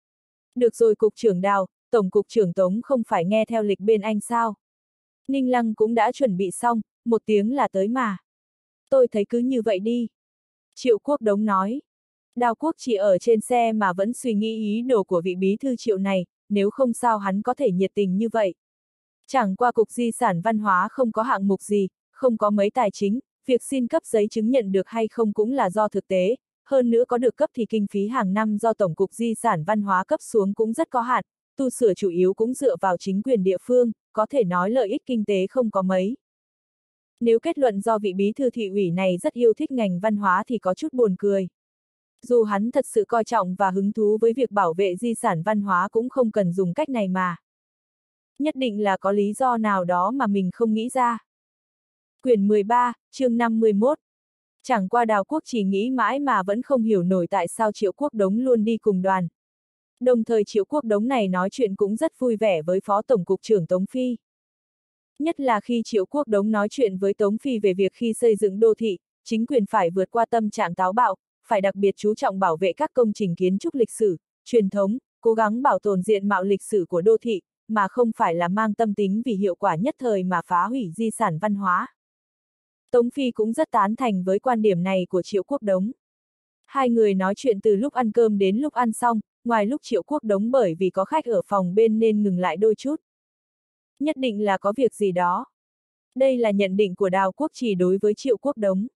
Speaker 1: Được rồi Cục trưởng Đào, Tổng cục trưởng Tống không phải nghe theo lịch bên anh sao? Ninh Lăng cũng đã chuẩn bị xong, 1 tiếng là tới mà. Tôi thấy cứ như vậy đi. Triệu Quốc Đống nói. Đào Quốc Trì ở trên xe mà vẫn suy nghĩ ý đồ của vị bí thư Triệu này, nếu không sao hắn có thể nhiệt tình như vậy. Chẳng qua Cục Di sản Văn hóa không có hạng mục gì, không có mấy tài chính, việc xin cấp giấy chứng nhận được hay không cũng là do thực tế, hơn nữa có được cấp thì kinh phí hàng năm do Tổng cục Di sản Văn hóa cấp xuống cũng rất có hạn, tu sửa chủ yếu cũng dựa vào chính quyền địa phương, có thể nói lợi ích kinh tế không có mấy. Nếu kết luận do vị bí thư thị ủy này rất yêu thích ngành văn hóa thì có chút buồn cười. Dù hắn thật sự coi trọng và hứng thú với việc bảo vệ di sản văn hóa cũng không cần dùng cách này mà. Nhất định là có lý do nào đó mà mình không nghĩ ra. Quyển 13, chương 51. Chẳng qua Đào Quốc chỉ nghĩ mãi mà vẫn không hiểu nổi tại sao Triệu Quốc Đống luôn đi cùng đoàn. Đồng thời Triệu Quốc Đống này nói chuyện cũng rất vui vẻ với Phó Tổng cục trưởng Tống Phi. Nhất là khi Triệu Quốc Đống nói chuyện với Tống Phi về việc khi xây dựng đô thị, chính quyền phải vượt qua tâm trạng táo bạo, phải đặc biệt chú trọng bảo vệ các công trình kiến trúc lịch sử, truyền thống, cố gắng bảo tồn diện mạo lịch sử của đô thị, mà không phải là mang tâm tính vì hiệu quả nhất thời mà phá hủy di sản văn hóa. Tống Phi cũng rất tán thành với quan điểm này của Triệu Quốc Đống. Hai người nói chuyện từ lúc ăn cơm đến lúc ăn xong, ngoài lúc Triệu Quốc Đống bởi vì có khách ở phòng bên nên ngừng lại đôi chút. Nhất định là có việc gì đó. Đây là nhận định của Đào Quốc Trì đối với Triệu Quốc Đống.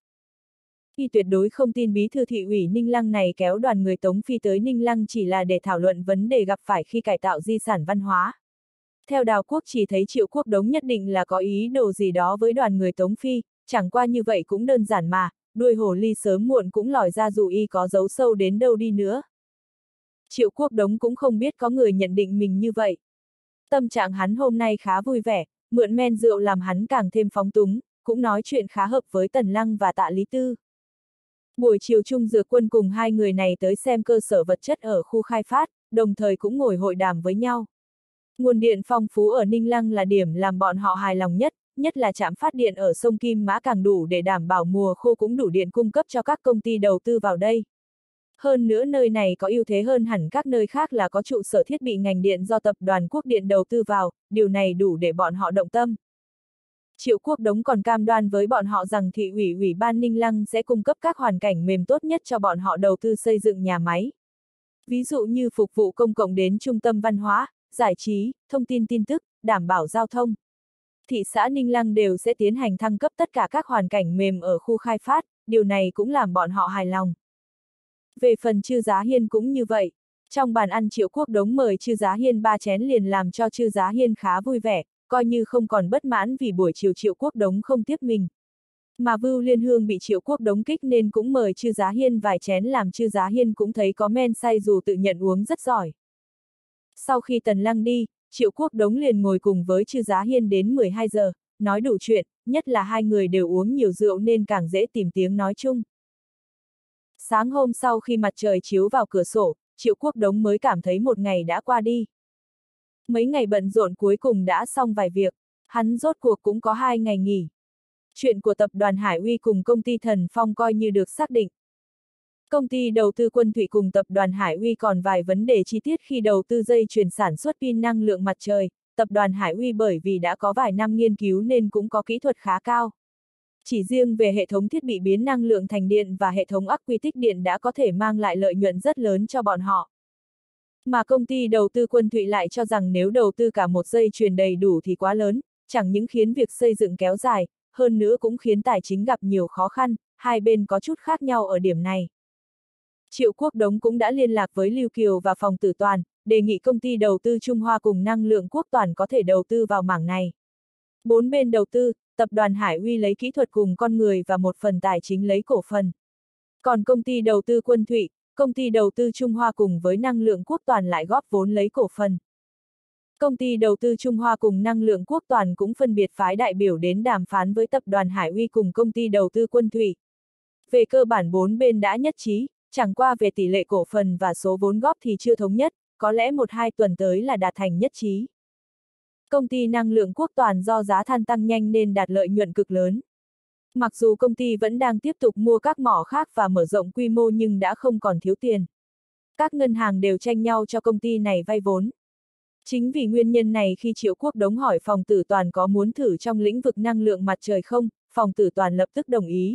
Speaker 1: Y tuyệt đối không tin bí thư thị ủy Ninh Lăng này kéo đoàn người Tống Phi tới Ninh Lăng chỉ là để thảo luận vấn đề gặp phải khi cải tạo di sản văn hóa. Theo Đào Quốc Trì thấy Triệu Quốc Đống nhất định là có ý đồ gì đó với đoàn người Tống Phi, chẳng qua như vậy cũng đơn giản mà, đuôi hồ ly sớm muộn cũng lòi ra dù y có giấu sâu đến đâu đi nữa. Triệu Quốc Đống cũng không biết có người nhận định mình như vậy. Tâm trạng hắn hôm nay khá vui vẻ, mượn men rượu làm hắn càng thêm phóng túng, cũng nói chuyện khá hợp với Tần Lăng và Tạ Lý Tư. Buổi chiều Trung Dược Quân cùng hai người này tới xem cơ sở vật chất ở khu khai phát, đồng thời cũng ngồi hội đàm với nhau. Nguồn điện phong phú ở Ninh Lăng là điểm làm bọn họ hài lòng nhất là trạm phát điện ở sông Kim Mã càng đủ để đảm bảo mùa khô cũng đủ điện cung cấp cho các công ty đầu tư vào đây. Hơn nữa nơi này có ưu thế hơn hẳn các nơi khác là có trụ sở thiết bị ngành điện do Tập đoàn Quốc điện đầu tư vào, điều này đủ để bọn họ động tâm. Triệu Quốc Đống còn cam đoan với bọn họ rằng thị ủy ban Ninh Lăng sẽ cung cấp các hoàn cảnh mềm tốt nhất cho bọn họ đầu tư xây dựng nhà máy. Ví dụ như phục vụ công cộng đến trung tâm văn hóa, giải trí, thông tin tin tức, đảm bảo giao thông. Thị xã Ninh Lăng đều sẽ tiến hành thăng cấp tất cả các hoàn cảnh mềm ở khu khai phát, điều này cũng làm bọn họ hài lòng. Về phần Chư Giá Hiên cũng như vậy. Trong bàn ăn Triệu Quốc Đống mời Chư Giá Hiên 3 chén liền làm cho Chư Giá Hiên khá vui vẻ, coi như không còn bất mãn vì buổi chiều Triệu Quốc Đống không tiếp mình. Mà Vưu Liên Hương bị Triệu Quốc Đống kích nên cũng mời Chư Giá Hiên vài chén làm Chư Giá Hiên cũng thấy có men say dù tự nhận uống rất giỏi. Sau khi Tần Lăng đi, Triệu Quốc Đống liền ngồi cùng với Chư Giá Hiên đến 12 giờ, nói đủ chuyện, nhất là hai người đều uống nhiều rượu nên càng dễ tìm tiếng nói chung. Sáng hôm sau khi mặt trời chiếu vào cửa sổ, Triệu Quốc Đống mới cảm thấy một ngày đã qua đi. Mấy ngày bận rộn cuối cùng đã xong vài việc, hắn rốt cuộc cũng có 2 ngày nghỉ. Chuyện của tập đoàn Hải Uy cùng công ty Thần Phong coi như được xác định. Công ty đầu tư Quân Thủy cùng tập đoàn Hải Uy còn vài vấn đề chi tiết khi đầu tư dây chuyền sản xuất pin năng lượng mặt trời, tập đoàn Hải Uy bởi vì đã có vài năm nghiên cứu nên cũng có kỹ thuật khá cao. Chỉ riêng về hệ thống thiết bị biến năng lượng thành điện và hệ thống ắc quy tích điện đã có thể mang lại lợi nhuận rất lớn cho bọn họ. Mà công ty đầu tư Quân Thụy lại cho rằng nếu đầu tư cả một dây chuyền đầy đủ thì quá lớn, chẳng những khiến việc xây dựng kéo dài, hơn nữa cũng khiến tài chính gặp nhiều khó khăn, hai bên có chút khác nhau ở điểm này. Triệu Quốc Đống cũng đã liên lạc với Lưu Kiều và Phòng Tử Toàn, đề nghị công ty đầu tư Trung Hoa cùng Năng lượng Quốc Toàn có thể đầu tư vào mảng này. Bốn bên đầu tư, tập đoàn Hải Uy lấy kỹ thuật cùng con người và một phần tài chính lấy cổ phần. Còn công ty đầu tư Quân Thụy, công ty đầu tư Trung Hoa cùng với Năng lượng Quốc Toàn lại góp vốn lấy cổ phần. Công ty đầu tư Trung Hoa cùng Năng lượng Quốc Toàn cũng phân biệt phái đại biểu đến đàm phán với tập đoàn Hải Uy cùng công ty đầu tư Quân Thụy. Về cơ bản bốn bên đã nhất trí, chẳng qua về tỷ lệ cổ phần và số vốn góp thì chưa thống nhất, có lẽ 1-2 tuần tới là đạt thành nhất trí. Công ty Năng lượng Quốc Toàn do giá than tăng nhanh nên đạt lợi nhuận cực lớn. Mặc dù công ty vẫn đang tiếp tục mua các mỏ khác và mở rộng quy mô nhưng đã không còn thiếu tiền. Các ngân hàng đều tranh nhau cho công ty này vay vốn. Chính vì nguyên nhân này khi Triệu Quốc Đống hỏi Phòng Tử Toàn có muốn thử trong lĩnh vực năng lượng mặt trời không, Phòng Tử Toàn lập tức đồng ý.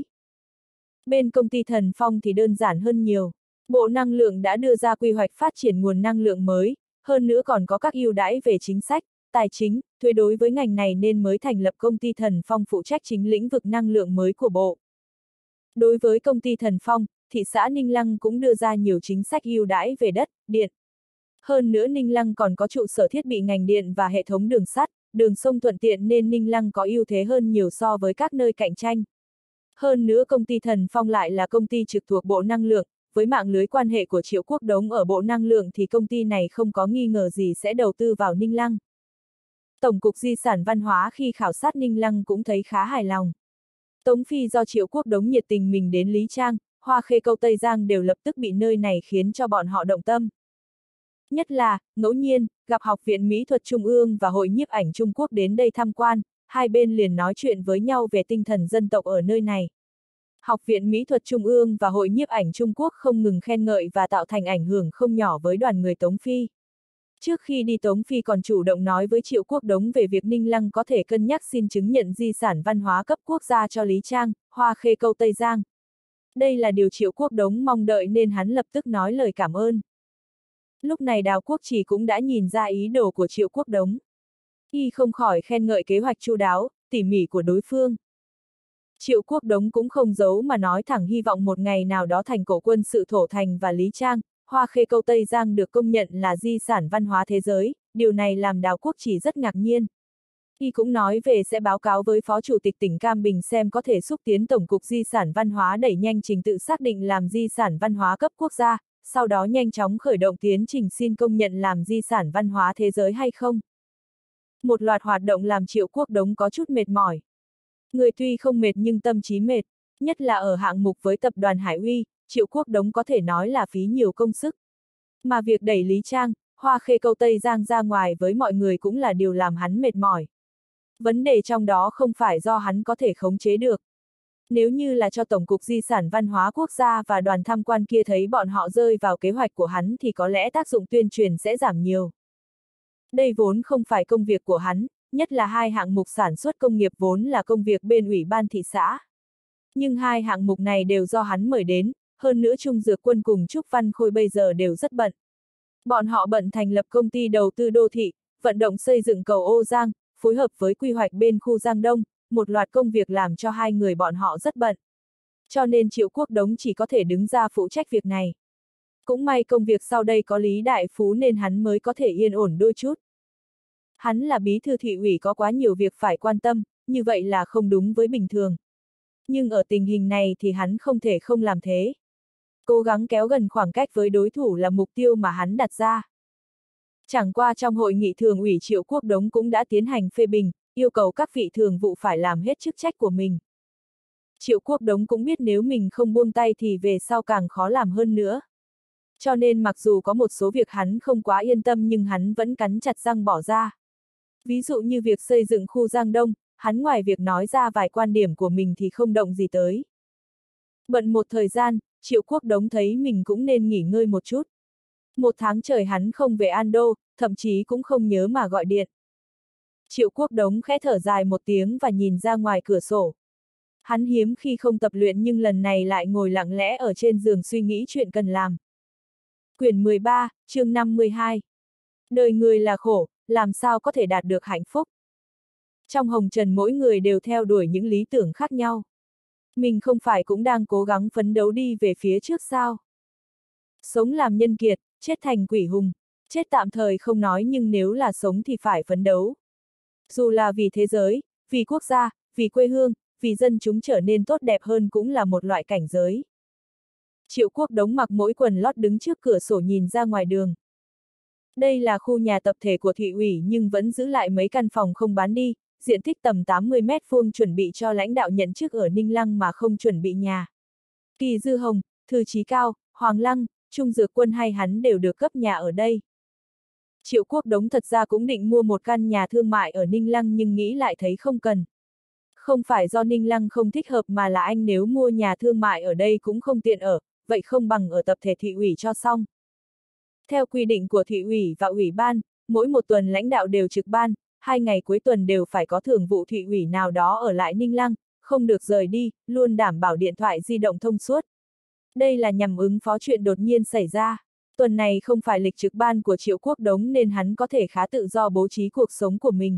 Speaker 1: Bên công ty Thần Phong thì đơn giản hơn nhiều. Bộ Năng lượng đã đưa ra quy hoạch phát triển nguồn năng lượng mới, hơn nữa còn có các ưu đãi về chính sách, tài chính, thuế đối với ngành này nên mới thành lập công ty Thần Phong phụ trách chính lĩnh vực năng lượng mới của bộ. Đối với công ty Thần Phong, thị xã Ninh Lăng cũng đưa ra nhiều chính sách ưu đãi về đất, điện. Hơn nữa Ninh Lăng còn có trụ sở thiết bị ngành điện và hệ thống đường sắt, đường sông thuận tiện nên Ninh Lăng có ưu thế hơn nhiều so với các nơi cạnh tranh. Hơn nữa công ty Thần Phong lại là công ty trực thuộc Bộ Năng lượng, với mạng lưới quan hệ của Triệu Quốc Đống ở Bộ Năng lượng thì công ty này không có nghi ngờ gì sẽ đầu tư vào Ninh Lăng. Tổng cục Di sản Văn hóa khi khảo sát Ninh Lăng cũng thấy khá hài lòng. Tống Phi do Triệu Quốc Đống nhiệt tình mình đến Lý Trang, Hoa Khê Câu Tây Giang đều lập tức bị nơi này khiến cho bọn họ động tâm. Nhất là, ngẫu nhiên, gặp Học viện Mỹ thuật Trung ương và Hội nhiếp ảnh Trung Quốc đến đây tham quan, hai bên liền nói chuyện với nhau về tinh thần dân tộc ở nơi này. Học viện Mỹ thuật Trung ương và Hội nhiếp ảnh Trung Quốc không ngừng khen ngợi và tạo thành ảnh hưởng không nhỏ với đoàn người Tống Phi. Trước khi đi Tống Phi còn chủ động nói với Triệu Quốc Đống về việc Ninh Lăng có thể cân nhắc xin chứng nhận di sản văn hóa cấp quốc gia cho Lý Trang, Hoa Khê Câu Tây Giang. Đây là điều Triệu Quốc Đống mong đợi nên hắn lập tức nói lời cảm ơn. Lúc này Đào Quốc Trì cũng đã nhìn ra ý đồ của Triệu Quốc Đống. Y không khỏi khen ngợi kế hoạch chu đáo, tỉ mỉ của đối phương. Triệu Quốc Đống cũng không giấu mà nói thẳng hy vọng một ngày nào đó thành cổ quân sự Thổ Thành và Lý Trang, Hoa Khê Câu Tây Giang được công nhận là di sản văn hóa thế giới, điều này làm Đào Quốc Trì rất ngạc nhiên. Y cũng nói về sẽ báo cáo với Phó Chủ tịch tỉnh Cam Bình xem có thể xúc tiến Tổng cục Di sản Văn hóa đẩy nhanh trình tự xác định làm di sản văn hóa cấp quốc gia, sau đó nhanh chóng khởi động tiến trình xin công nhận làm di sản văn hóa thế giới hay không. Một loạt hoạt động làm Triệu Quốc Đống có chút mệt mỏi. Người tuy không mệt nhưng tâm trí mệt, nhất là ở hạng mục với tập đoàn Hải Uy, Triệu Quốc Đống có thể nói là phí nhiều công sức. Mà việc đẩy Lý Trang, Hoa Khê Câu Tây Giang ra ngoài với mọi người cũng là điều làm hắn mệt mỏi. Vấn đề trong đó không phải do hắn có thể khống chế được. Nếu như là cho Tổng cục Di sản Văn hóa Quốc gia và đoàn tham quan kia thấy bọn họ rơi vào kế hoạch của hắn thì có lẽ tác dụng tuyên truyền sẽ giảm nhiều. Đây vốn không phải công việc của hắn, nhất là hai hạng mục sản xuất công nghiệp vốn là công việc bên ủy ban thị xã. Nhưng hai hạng mục này đều do hắn mời đến, hơn nữa Trung Dược Quân cùng Trúc Văn Khôi bây giờ đều rất bận. Bọn họ bận thành lập công ty đầu tư đô thị, vận động xây dựng cầu Ô Giang, phối hợp với quy hoạch bên khu Giang Đông, một loạt công việc làm cho hai người bọn họ rất bận. Cho nên Triệu Quốc Đống chỉ có thể đứng ra phụ trách việc này. Cũng may công việc sau đây có Lý Đại Phú nên hắn mới có thể yên ổn đôi chút. Hắn là bí thư thị ủy có quá nhiều việc phải quan tâm, như vậy là không đúng với bình thường. Nhưng ở tình hình này thì hắn không thể không làm thế. Cố gắng kéo gần khoảng cách với đối thủ là mục tiêu mà hắn đặt ra. Chẳng qua trong hội nghị thường ủy Triệu Quốc Đống cũng đã tiến hành phê bình, yêu cầu các vị thường vụ phải làm hết chức trách của mình. Triệu Quốc Đống cũng biết nếu mình không buông tay thì về sau càng khó làm hơn nữa. Cho nên mặc dù có một số việc hắn không quá yên tâm nhưng hắn vẫn cắn chặt răng bỏ ra. Ví dụ như việc xây dựng khu Giang Đông, hắn ngoài việc nói ra vài quan điểm của mình thì không động gì tới. Bận một thời gian, Triệu Quốc Đống thấy mình cũng nên nghỉ ngơi một chút. Một tháng trời hắn không về An Đô, thậm chí cũng không nhớ mà gọi điện. Triệu Quốc Đống khẽ thở dài một tiếng và nhìn ra ngoài cửa sổ. Hắn hiếm khi không tập luyện nhưng lần này lại ngồi lặng lẽ ở trên giường suy nghĩ chuyện cần làm. Quyển 13, chương 52. Đời người là khổ, làm sao có thể đạt được hạnh phúc. Trong hồng trần mỗi người đều theo đuổi những lý tưởng khác nhau. Mình không phải cũng đang cố gắng phấn đấu đi về phía trước sao? Sống làm nhân kiệt, chết thành quỷ hùng. Chết tạm thời không nói nhưng nếu là sống thì phải phấn đấu. Dù là vì thế giới, vì quốc gia, vì quê hương, vì dân chúng trở nên tốt đẹp hơn cũng là một loại cảnh giới. Triệu Quốc Đống mặc mỗi quần lót đứng trước cửa sổ nhìn ra ngoài đường. Đây là khu nhà tập thể của thị ủy nhưng vẫn giữ lại mấy căn phòng không bán đi, diện tích tầm 80 mét vuông chuẩn bị cho lãnh đạo nhận chức ở Ninh Lăng mà không chuẩn bị nhà. Kỳ Dư Hồng, Thư Chí Cao, Hoàng Lăng, Trung Dược Quân hay hắn đều được cấp nhà ở đây. Triệu Quốc Đống thật ra cũng định mua một căn nhà thương mại ở Ninh Lăng nhưng nghĩ lại thấy không cần. Không phải do Ninh Lăng không thích hợp mà là anh nếu mua nhà thương mại ở đây cũng không tiện ở, vậy không bằng ở tập thể thị ủy cho xong. Theo quy định của thị ủy và ủy ban, mỗi một tuần lãnh đạo đều trực ban, 2 ngày cuối tuần đều phải có thường vụ thị ủy nào đó ở lại Ninh Lăng, không được rời đi, luôn đảm bảo điện thoại di động thông suốt. Đây là nhằm ứng phó chuyện đột nhiên xảy ra. Tuần này không phải lịch trực ban của Triệu Quốc Đống nên hắn có thể khá tự do bố trí cuộc sống của mình.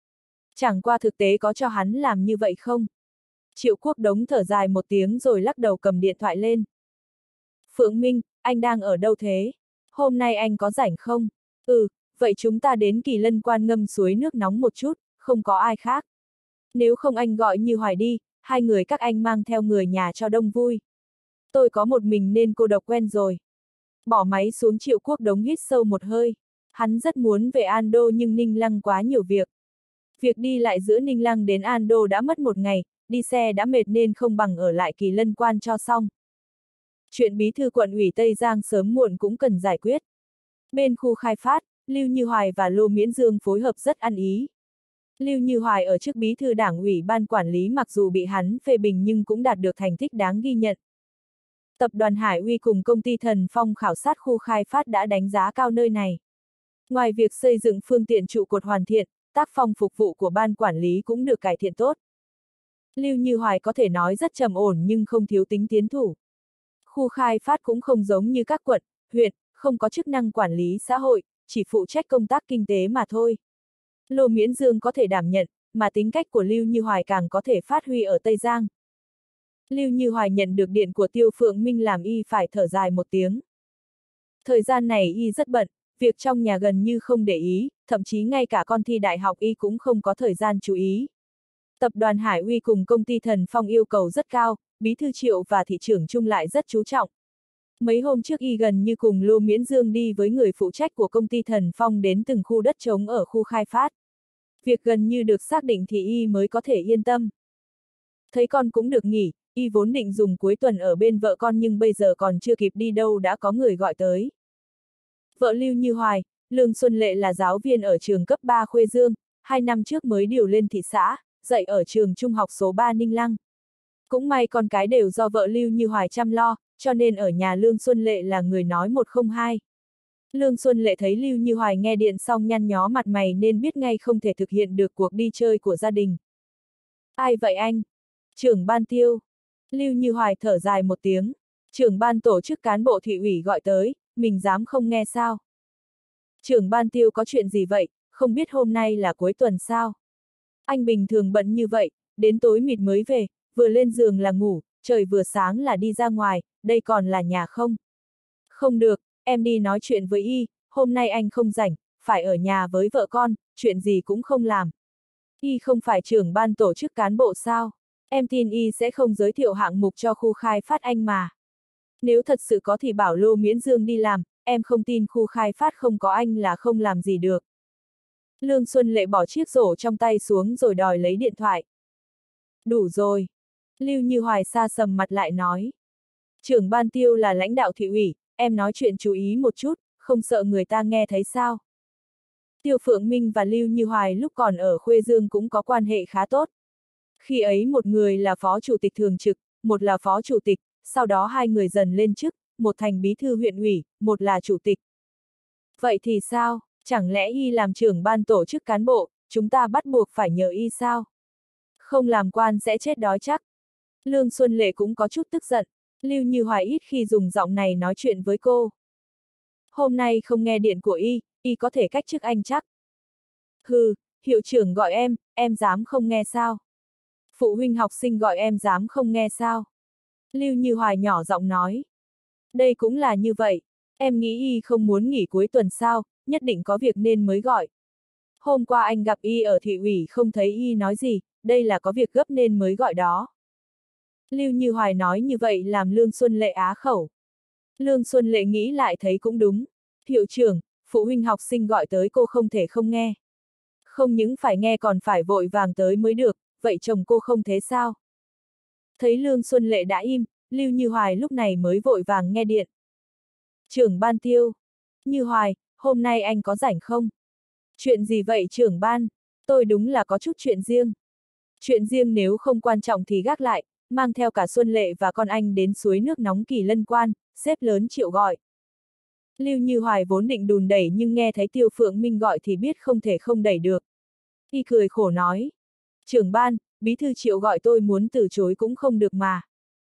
Speaker 1: Chẳng qua thực tế có cho hắn làm như vậy không? Triệu Quốc Đống thở dài một tiếng rồi lắc đầu cầm điện thoại lên. Phượng Minh, anh đang ở đâu thế? Hôm nay anh có rảnh không? Ừ, vậy chúng ta đến Kỳ Lân Quan ngâm suối nước nóng một chút, không có ai khác. Nếu không anh gọi Như Hoài đi, hai người các anh mang theo người nhà cho đông vui. Tôi có một mình nên cô độc quen rồi. Bỏ máy xuống Triệu Quốc Đống hít sâu một hơi. Hắn rất muốn về An Đô nhưng Ninh Lăng quá nhiều việc. Việc đi lại giữa Ninh Lăng đến An Đô đã mất một ngày, đi xe đã mệt nên không bằng ở lại Kỳ Lân Quan cho xong. Chuyện bí thư quận ủy Tây Giang sớm muộn cũng cần giải quyết. Bên khu khai phát, Lưu Như Hoài và Lô Miễn Dương phối hợp rất ăn ý. Lưu Như Hoài ở chức bí thư đảng ủy ban quản lý mặc dù bị hắn phê bình nhưng cũng đạt được thành tích đáng ghi nhận. Tập đoàn Hải Uy cùng công ty Thần Phong khảo sát khu khai phát đã đánh giá cao nơi này. Ngoài việc xây dựng phương tiện trụ cột hoàn thiện, tác phong phục vụ của ban quản lý cũng được cải thiện tốt. Lưu Như Hoài có thể nói rất trầm ổn nhưng không thiếu tính tiến thủ. Khu khai phát cũng không giống như các quận, huyện, không có chức năng quản lý xã hội, chỉ phụ trách công tác kinh tế mà thôi. Lô Miễn Dương có thể đảm nhận, mà tính cách của Lưu Như Hoài càng có thể phát huy ở Tây Giang. Lưu Như Hoài nhận được điện của Tiêu Phượng Minh làm y phải thở dài một tiếng. Thời gian này y rất bận, việc trong nhà gần như không để ý, thậm chí ngay cả con thi đại học y cũng không có thời gian chú ý. Tập đoàn Hải Uy cùng công ty Thần Phong yêu cầu rất cao, bí thư Triệu và thị trưởng Trung lại rất chú trọng. Mấy hôm trước y gần như cùng Lô Miễn Dương đi với người phụ trách của công ty Thần Phong đến từng khu đất trống ở khu khai phát. Việc gần như được xác định thì y mới có thể yên tâm. Thấy con cũng được nghỉ, y vốn định dùng cuối tuần ở bên vợ con nhưng bây giờ còn chưa kịp đi đâu đã có người gọi tới. Vợ Lưu Như Hoài, Lương Xuân Lệ là giáo viên ở trường cấp 3 Khuê Dương, 2 năm trước mới điều lên thị xã, dạy ở trường trung học số 3 Ninh Lăng. Cũng may con cái đều do vợ Lưu Như Hoài chăm lo, cho nên ở nhà Lương Xuân Lệ là người nói một không hai. Lương Xuân Lệ thấy Lưu Như Hoài nghe điện xong nhăn nhó mặt mày nên biết ngay không thể thực hiện được cuộc đi chơi của gia đình. Ai vậy anh? Trưởng ban Tiêu. Lưu Như Hoài thở dài một tiếng. Trưởng ban tổ chức cán bộ thị ủy gọi tới, mình dám không nghe sao? Trưởng ban Tiêu có chuyện gì vậy, không biết hôm nay là cuối tuần sao? Anh bình thường bận như vậy, đến tối mịt mới về, vừa lên giường là ngủ, trời vừa sáng là đi ra ngoài, đây còn là nhà không? Không được, em đi nói chuyện với y, hôm nay anh không rảnh, phải ở nhà với vợ con, chuyện gì cũng không làm. Y không phải trưởng ban tổ chức cán bộ sao? Em tin y sẽ không giới thiệu hạng mục cho khu khai phát anh mà. Nếu thật sự có thì bảo Lô Miễn Dương đi làm, em không tin khu khai phát không có anh là không làm gì được. Lương Xuân Lệ bỏ chiếc rổ trong tay xuống rồi đòi lấy điện thoại. Đủ rồi. Lưu Như Hoài sa sầm mặt lại nói. Trưởng ban Tiêu là lãnh đạo thị ủy, em nói chuyện chú ý một chút, không sợ người ta nghe thấy sao. Tiêu Phượng Minh và Lưu Như Hoài lúc còn ở Khuê Dương cũng có quan hệ khá tốt. Khi ấy một người là phó chủ tịch thường trực, một là phó chủ tịch, sau đó hai người dần lên chức, một thành bí thư huyện ủy, một là chủ tịch. Vậy thì sao, chẳng lẽ y làm trưởng ban tổ chức cán bộ, chúng ta bắt buộc phải nhờ y sao? Không làm quan sẽ chết đói chắc. Lương Xuân Lệ cũng có chút tức giận, Lưu Như Hoài ít khi dùng giọng này nói chuyện với cô. Hôm nay không nghe điện của y có thể cách chức anh chắc. Hừ, hiệu trưởng gọi em dám không nghe sao? Phụ huynh học sinh gọi em dám không nghe sao? Lưu Như Hoài nhỏ giọng nói. Đây cũng là như vậy, em nghĩ y không muốn nghỉ cuối tuần sao, nhất định có việc nên mới gọi. Hôm qua anh gặp y ở thị ủy không thấy y nói gì, đây là có việc gấp nên mới gọi đó. Lưu Như Hoài nói như vậy làm Lương Xuân Lệ á khẩu. Lương Xuân Lệ nghĩ lại thấy cũng đúng. Hiệu trưởng, phụ huynh học sinh gọi tới cô không thể không nghe. Không những phải nghe còn phải vội vàng tới mới được, vậy chồng cô không thế sao? Thấy Lương Xuân Lệ đã im, Lưu Như Hoài lúc này mới vội vàng nghe điện. Trưởng ban Tiêu. Như Hoài, hôm nay anh có rảnh không? Chuyện gì vậy trưởng ban? Tôi đúng là có chút chuyện riêng. Chuyện riêng nếu không quan trọng thì gác lại, mang theo cả Xuân Lệ và con anh đến suối nước nóng Kỳ Lân Quan, sếp lớn Triệu gọi. Lưu Như Hoài vốn định đùn đẩy nhưng nghe thấy Tiêu Phượng Minh gọi thì biết không thể không đẩy được. Y cười khổ nói. Trưởng ban, bí thư Triệu gọi tôi muốn từ chối cũng không được mà.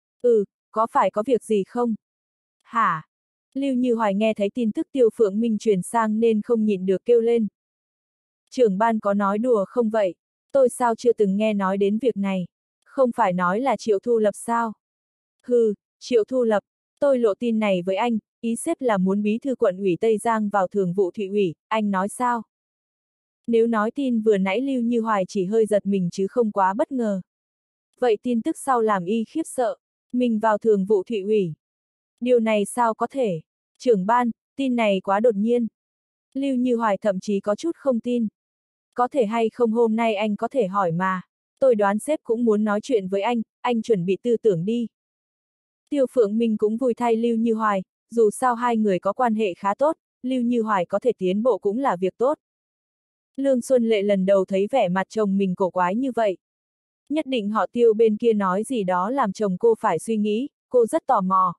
Speaker 1: Có phải có việc gì không? Hả? Lưu Như Hoài nghe thấy tin tức Tiêu Phượng Minh truyền sang nên không nhịn được kêu lên. Trưởng ban có nói đùa không vậy? Tôi sao chưa từng nghe nói đến việc này? Không phải nói là Triệu Thu Lập sao? Hừ, Triệu Thu Lập, tôi lộ tin này với anh, ý sếp là muốn bí thư quận ủy Tây Giang vào thường vụ thị ủy, anh nói sao? Nếu nói tin vừa nãy Lưu Như Hoài chỉ hơi giật mình chứ không quá bất ngờ. Vậy tin tức sau làm y khiếp sợ, mình vào thường vụ thị ủy. Điều này sao có thể? Trưởng ban, tin này quá đột nhiên. Lưu Như Hoài thậm chí có chút không tin. Có thể hay không hôm nay anh có thể hỏi mà. Tôi đoán sếp cũng muốn nói chuyện với anh chuẩn bị tư tưởng đi. Tiêu Phượng Minh cũng vui thay Lưu Như Hoài, dù sao hai người có quan hệ khá tốt, Lưu Như Hoài có thể tiến bộ cũng là việc tốt. Lương Xuân Lệ lần đầu thấy vẻ mặt chồng mình cổ quái như vậy. Nhất định họ Tiêu bên kia nói gì đó làm chồng cô phải suy nghĩ, cô rất tò mò.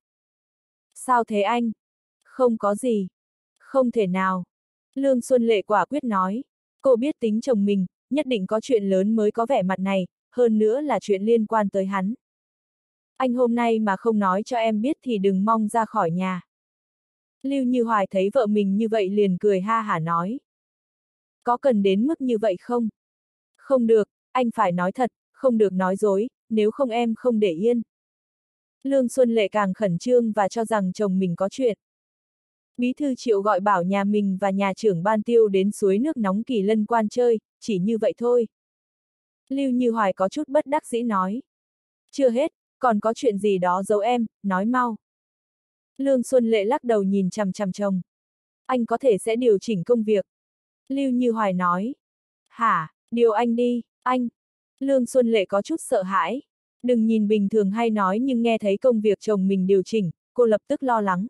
Speaker 1: Sao thế anh? Không có gì. Không thể nào. Lương Xuân Lệ quả quyết nói. Cô biết tính chồng mình, nhất định có chuyện lớn mới có vẻ mặt này, hơn nữa là chuyện liên quan tới hắn. Anh hôm nay mà không nói cho em biết thì đừng mong ra khỏi nhà. Lưu Như Hoài thấy vợ mình như vậy liền cười ha hả nói. Có cần đến mức như vậy không? Không được, anh phải nói thật, không được nói dối, nếu không em không để yên. Lương Xuân Lệ càng khẩn trương và cho rằng chồng mình có chuyện. Bí thư Triệu gọi bảo nhà mình và nhà trưởng ban Tiêu đến suối nước nóng Kỳ Lân Quan chơi, chỉ như vậy thôi. Lưu Như Hoài có chút bất đắc dĩ nói. Chưa hết, còn có chuyện gì đó giấu em, nói mau. Lương Xuân Lệ lắc đầu nhìn chằm chằm chồng. Anh có thể sẽ điều chỉnh công việc. Lưu Như Hoài nói. Hả, điều anh đi, anh. Lương Xuân Lệ có chút sợ hãi. Đừng nhìn bình thường hay nói nhưng nghe thấy công việc chồng mình điều chỉnh, cô lập tức lo lắng.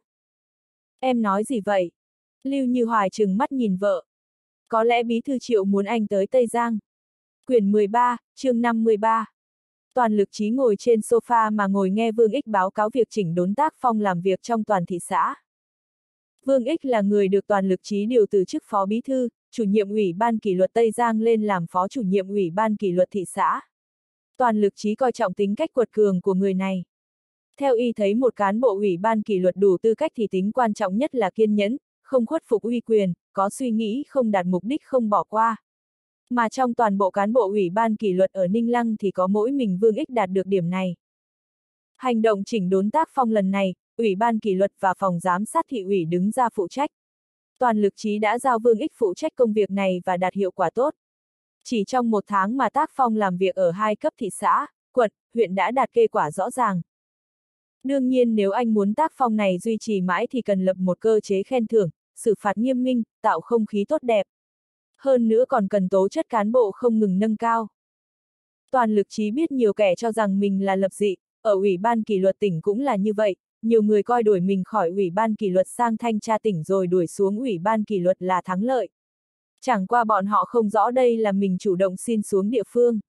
Speaker 1: Em nói gì vậy? Lưu Như Hoài trừng mắt nhìn vợ. Có lẽ bí thư Triệu muốn anh tới Tây Giang. Quyển 13, chương 53. Toàn Lực Chí ngồi trên sofa mà ngồi nghe Vương Ích báo cáo việc chỉnh đốn tác phong làm việc trong toàn thị xã. Vương Ích là người được Toàn Lực Chí điều từ chức phó bí thư, chủ nhiệm ủy ban kỷ luật Tây Giang lên làm phó chủ nhiệm ủy ban kỷ luật thị xã. Toàn Lực Chí coi trọng tính cách quật cường của người này. Theo y thấy một cán bộ ủy ban kỷ luật đủ tư cách thì tính quan trọng nhất là kiên nhẫn, không khuất phục uy quyền, có suy nghĩ không đạt mục đích không bỏ qua. Mà trong toàn bộ cán bộ ủy ban kỷ luật ở Ninh Lăng thì có mỗi mình Vương Ích đạt được điểm này. Hành động chỉnh đốn tác phong lần này, ủy ban kỷ luật và phòng giám sát thị ủy đứng ra phụ trách. Toàn Lực Chí đã giao Vương Ích phụ trách công việc này và đạt hiệu quả tốt. Chỉ trong một tháng mà tác phong làm việc ở 2 cấp thị xã, quận, huyện đã đạt kết quả rõ ràng. Đương nhiên nếu anh muốn tác phong này duy trì mãi thì cần lập một cơ chế khen thưởng, xử phạt nghiêm minh, tạo không khí tốt đẹp. Hơn nữa còn cần tố chất cán bộ không ngừng nâng cao. Toàn Lực Chí biết nhiều kẻ cho rằng mình là lập dị, ở Ủy ban kỷ luật tỉnh cũng là như vậy, nhiều người coi đuổi mình khỏi Ủy ban kỷ luật sang thanh tra tỉnh rồi đuổi xuống Ủy ban kỷ luật là thắng lợi. Chẳng qua bọn họ không rõ đây là mình chủ động xin xuống địa phương.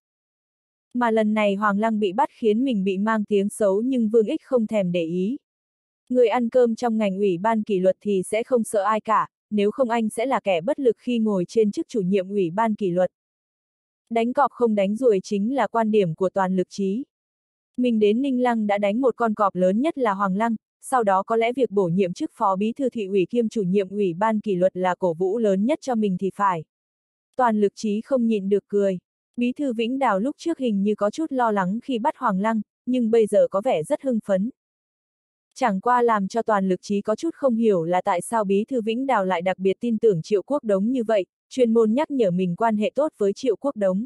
Speaker 1: Mà lần này Hoàng Lăng bị bắt khiến mình bị mang tiếng xấu nhưng Vương Ích không thèm để ý. Người ăn cơm trong ngành Ủy ban kỷ luật thì sẽ không sợ ai cả, nếu không anh sẽ là kẻ bất lực khi ngồi trên chức chủ nhiệm Ủy ban kỷ luật. Đánh cọp không đánh ruồi chính là quan điểm của Toàn Lực Chí. Mình đến Ninh Lăng đã đánh một con cọp lớn nhất là Hoàng Lăng, sau đó có lẽ việc bổ nhiệm chức phó bí thư thị ủy kiêm chủ nhiệm Ủy ban kỷ luật là cổ vũ lớn nhất cho mình thì phải. Toàn Lực Chí không nhịn được cười. Bí thư Vĩnh Đào lúc trước hình như có chút lo lắng khi bắt Hoàng Lăng, nhưng bây giờ có vẻ rất hưng phấn. Chẳng qua làm cho Toàn Lực Chí có chút không hiểu là tại sao bí thư Vĩnh Đào lại đặc biệt tin tưởng Triệu Quốc Đống như vậy, chuyên môn nhắc nhở mình quan hệ tốt với Triệu Quốc Đống.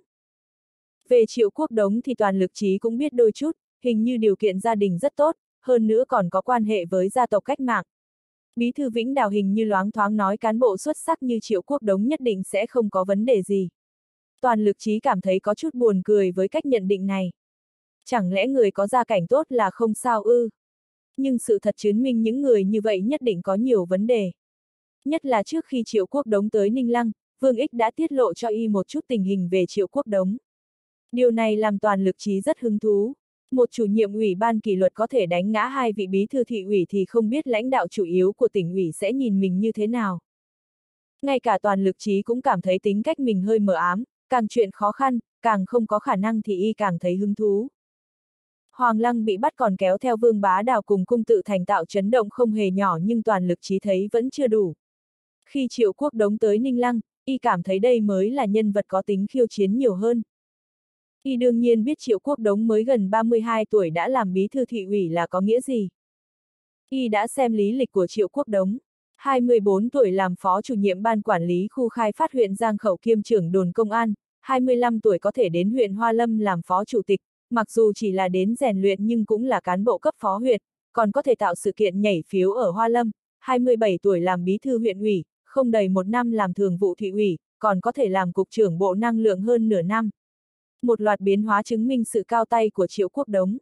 Speaker 1: Về Triệu Quốc Đống thì Toàn Lực Chí cũng biết đôi chút, hình như điều kiện gia đình rất tốt, hơn nữa còn có quan hệ với gia tộc cách mạng. Bí thư Vĩnh Đào hình như loáng thoáng nói cán bộ xuất sắc như Triệu Quốc Đống nhất định sẽ không có vấn đề gì. Toàn Lực Chí cảm thấy có chút buồn cười với cách nhận định này. Chẳng lẽ người có gia cảnh tốt là không sao ư? Nhưng sự thật chứng minh những người như vậy nhất định có nhiều vấn đề. Nhất là trước khi Triệu Quốc Đống tới Ninh Lăng, Vương Ích đã tiết lộ cho y một chút tình hình về Triệu Quốc Đống. Điều này làm Toàn Lực Chí rất hứng thú. Một chủ nhiệm ủy ban kỷ luật có thể đánh ngã 2 vị bí thư thị ủy thì không biết lãnh đạo chủ yếu của tỉnh ủy sẽ nhìn mình như thế nào. Ngay cả Toàn Lực Chí cũng cảm thấy tính cách mình hơi mờ ám, càng chuyện khó khăn, càng không có khả năng thì y càng thấy hứng thú. Hoàng Lăng bị bắt còn kéo theo Vương Bá Đào cùng cung tự thành tạo chấn động không hề nhỏ nhưng Toàn Lực Chí thấy vẫn chưa đủ. Khi Triệu Quốc Đống tới Ninh Lăng, y cảm thấy đây mới là nhân vật có tính khiêu chiến nhiều hơn. Y đương nhiên biết Triệu Quốc Đống mới gần 32 tuổi đã làm bí thư thị ủy là có nghĩa gì. Y đã xem lý lịch của Triệu Quốc Đống. 24 tuổi làm phó chủ nhiệm ban quản lý khu khai phát huyện Giang Khẩu kiêm trưởng đồn công an, 25 tuổi có thể đến huyện Hoa Lâm làm phó chủ tịch, mặc dù chỉ là đến rèn luyện nhưng cũng là cán bộ cấp phó huyện, còn có thể tạo sự kiện nhảy phiếu ở Hoa Lâm, 27 tuổi làm bí thư huyện ủy, không đầy 1 năm làm thường vụ thị ủy, còn có thể làm cục trưởng bộ năng lượng hơn nửa năm. Một loạt biến hóa chứng minh sự cao tay của Triệu Quốc Đống.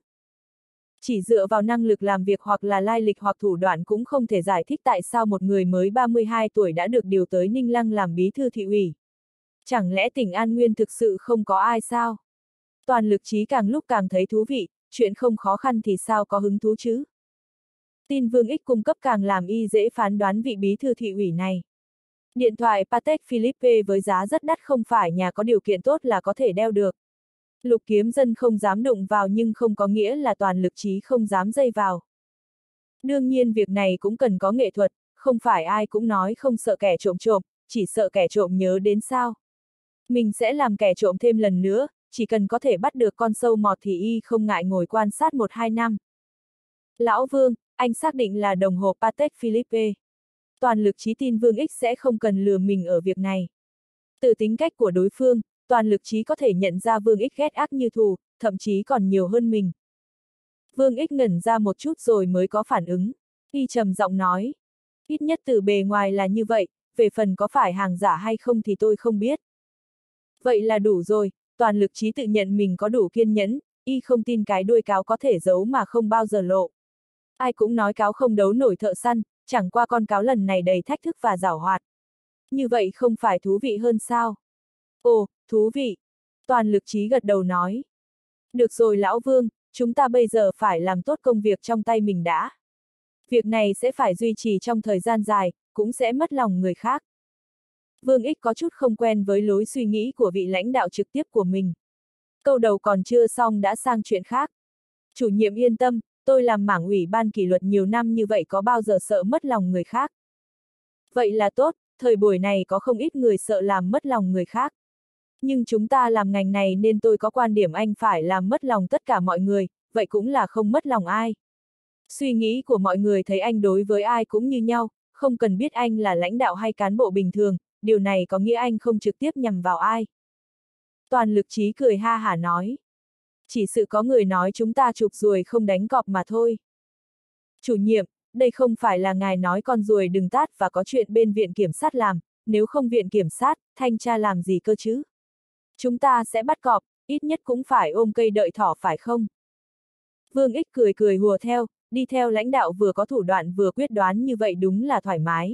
Speaker 1: Chỉ dựa vào năng lực làm việc hoặc là lai lịch hoặc thủ đoạn cũng không thể giải thích tại sao một người mới 32 tuổi đã được điều tới Ninh Lăng làm bí thư thị ủy. Chẳng lẽ tỉnh An Nguyên thực sự không có ai sao? Toàn Lực Chí càng lúc càng thấy thú vị, chuyện không khó khăn thì sao có hứng thú chứ? Tin Vương Ích cung cấp càng làm y dễ phán đoán vị bí thư thị ủy này. Điện thoại Patek Philippe với giá rất đắt không phải nhà có điều kiện tốt là có thể đeo được. Lục Kiếm Dân không dám đụng vào nhưng không có nghĩa là Toàn Lực Chí không dám dây vào. Đương nhiên việc này cũng cần có nghệ thuật, không phải ai cũng nói không sợ kẻ trộm trộm, chỉ sợ kẻ trộm nhớ đến sao. Mình sẽ làm kẻ trộm thêm lần nữa, chỉ cần có thể bắt được con sâu mọt thì y không ngại ngồi quan sát 1-2 năm. Lão Vương, anh xác định là đồng hồ Patek Philippe. Toàn Lực Chí tin Vương Ích sẽ không cần lừa mình ở việc này. Từ tính cách của đối phương, Toàn Lực Chí có thể nhận ra Vương Ích ghét ác như thù, thậm chí còn nhiều hơn mình. Vương Ích ngẩn ra một chút rồi mới có phản ứng. Y trầm giọng nói. Ít nhất từ bề ngoài là như vậy, về phần có phải hàng giả hay không thì tôi không biết. Vậy là đủ rồi, Toàn Lực Chí tự nhận mình có đủ kiên nhẫn, y không tin cái đuôi cáo có thể giấu mà không bao giờ lộ. Ai cũng nói cáo không đấu nổi thợ săn, chẳng qua con cáo lần này đầy thách thức và giảo hoạt. Như vậy không phải thú vị hơn sao? Ồ, thú vị. Toàn Lực Chí gật đầu nói. Được rồi Lão Vương, chúng ta bây giờ phải làm tốt công việc trong tay mình đã. Việc này sẽ phải duy trì trong thời gian dài, cũng sẽ mất lòng người khác. Vương Ích có chút không quen với lối suy nghĩ của vị lãnh đạo trực tiếp của mình. Câu đầu còn chưa xong đã sang chuyện khác. Chủ nhiệm yên tâm, tôi làm mảng ủy ban kỷ luật nhiều năm như vậy có bao giờ sợ mất lòng người khác. Vậy là tốt, thời buổi này có không ít người sợ làm mất lòng người khác. Nhưng chúng ta làm ngành này nên tôi có quan điểm anh phải làm mất lòng tất cả mọi người, vậy cũng là không mất lòng ai. Suy nghĩ của mọi người thấy anh đối với ai cũng như nhau, không cần biết anh là lãnh đạo hay cán bộ bình thường, điều này có nghĩa anh không trực tiếp nhằm vào ai. Toàn Lực Chí cười ha hả nói. Chỉ sự có người nói chúng ta chụp ruồi không đánh cọp mà thôi. Chủ nhiệm, đây không phải là ngài nói con ruồi đừng tát và có chuyện bên viện kiểm sát làm, nếu không viện kiểm sát, thanh tra làm gì cơ chứ? Chúng ta sẽ bắt cọp, ít nhất cũng phải ôm cây đợi thỏ phải không? Vương Ích cười cười hùa theo, đi theo lãnh đạo vừa có thủ đoạn vừa quyết đoán như vậy đúng là thoải mái.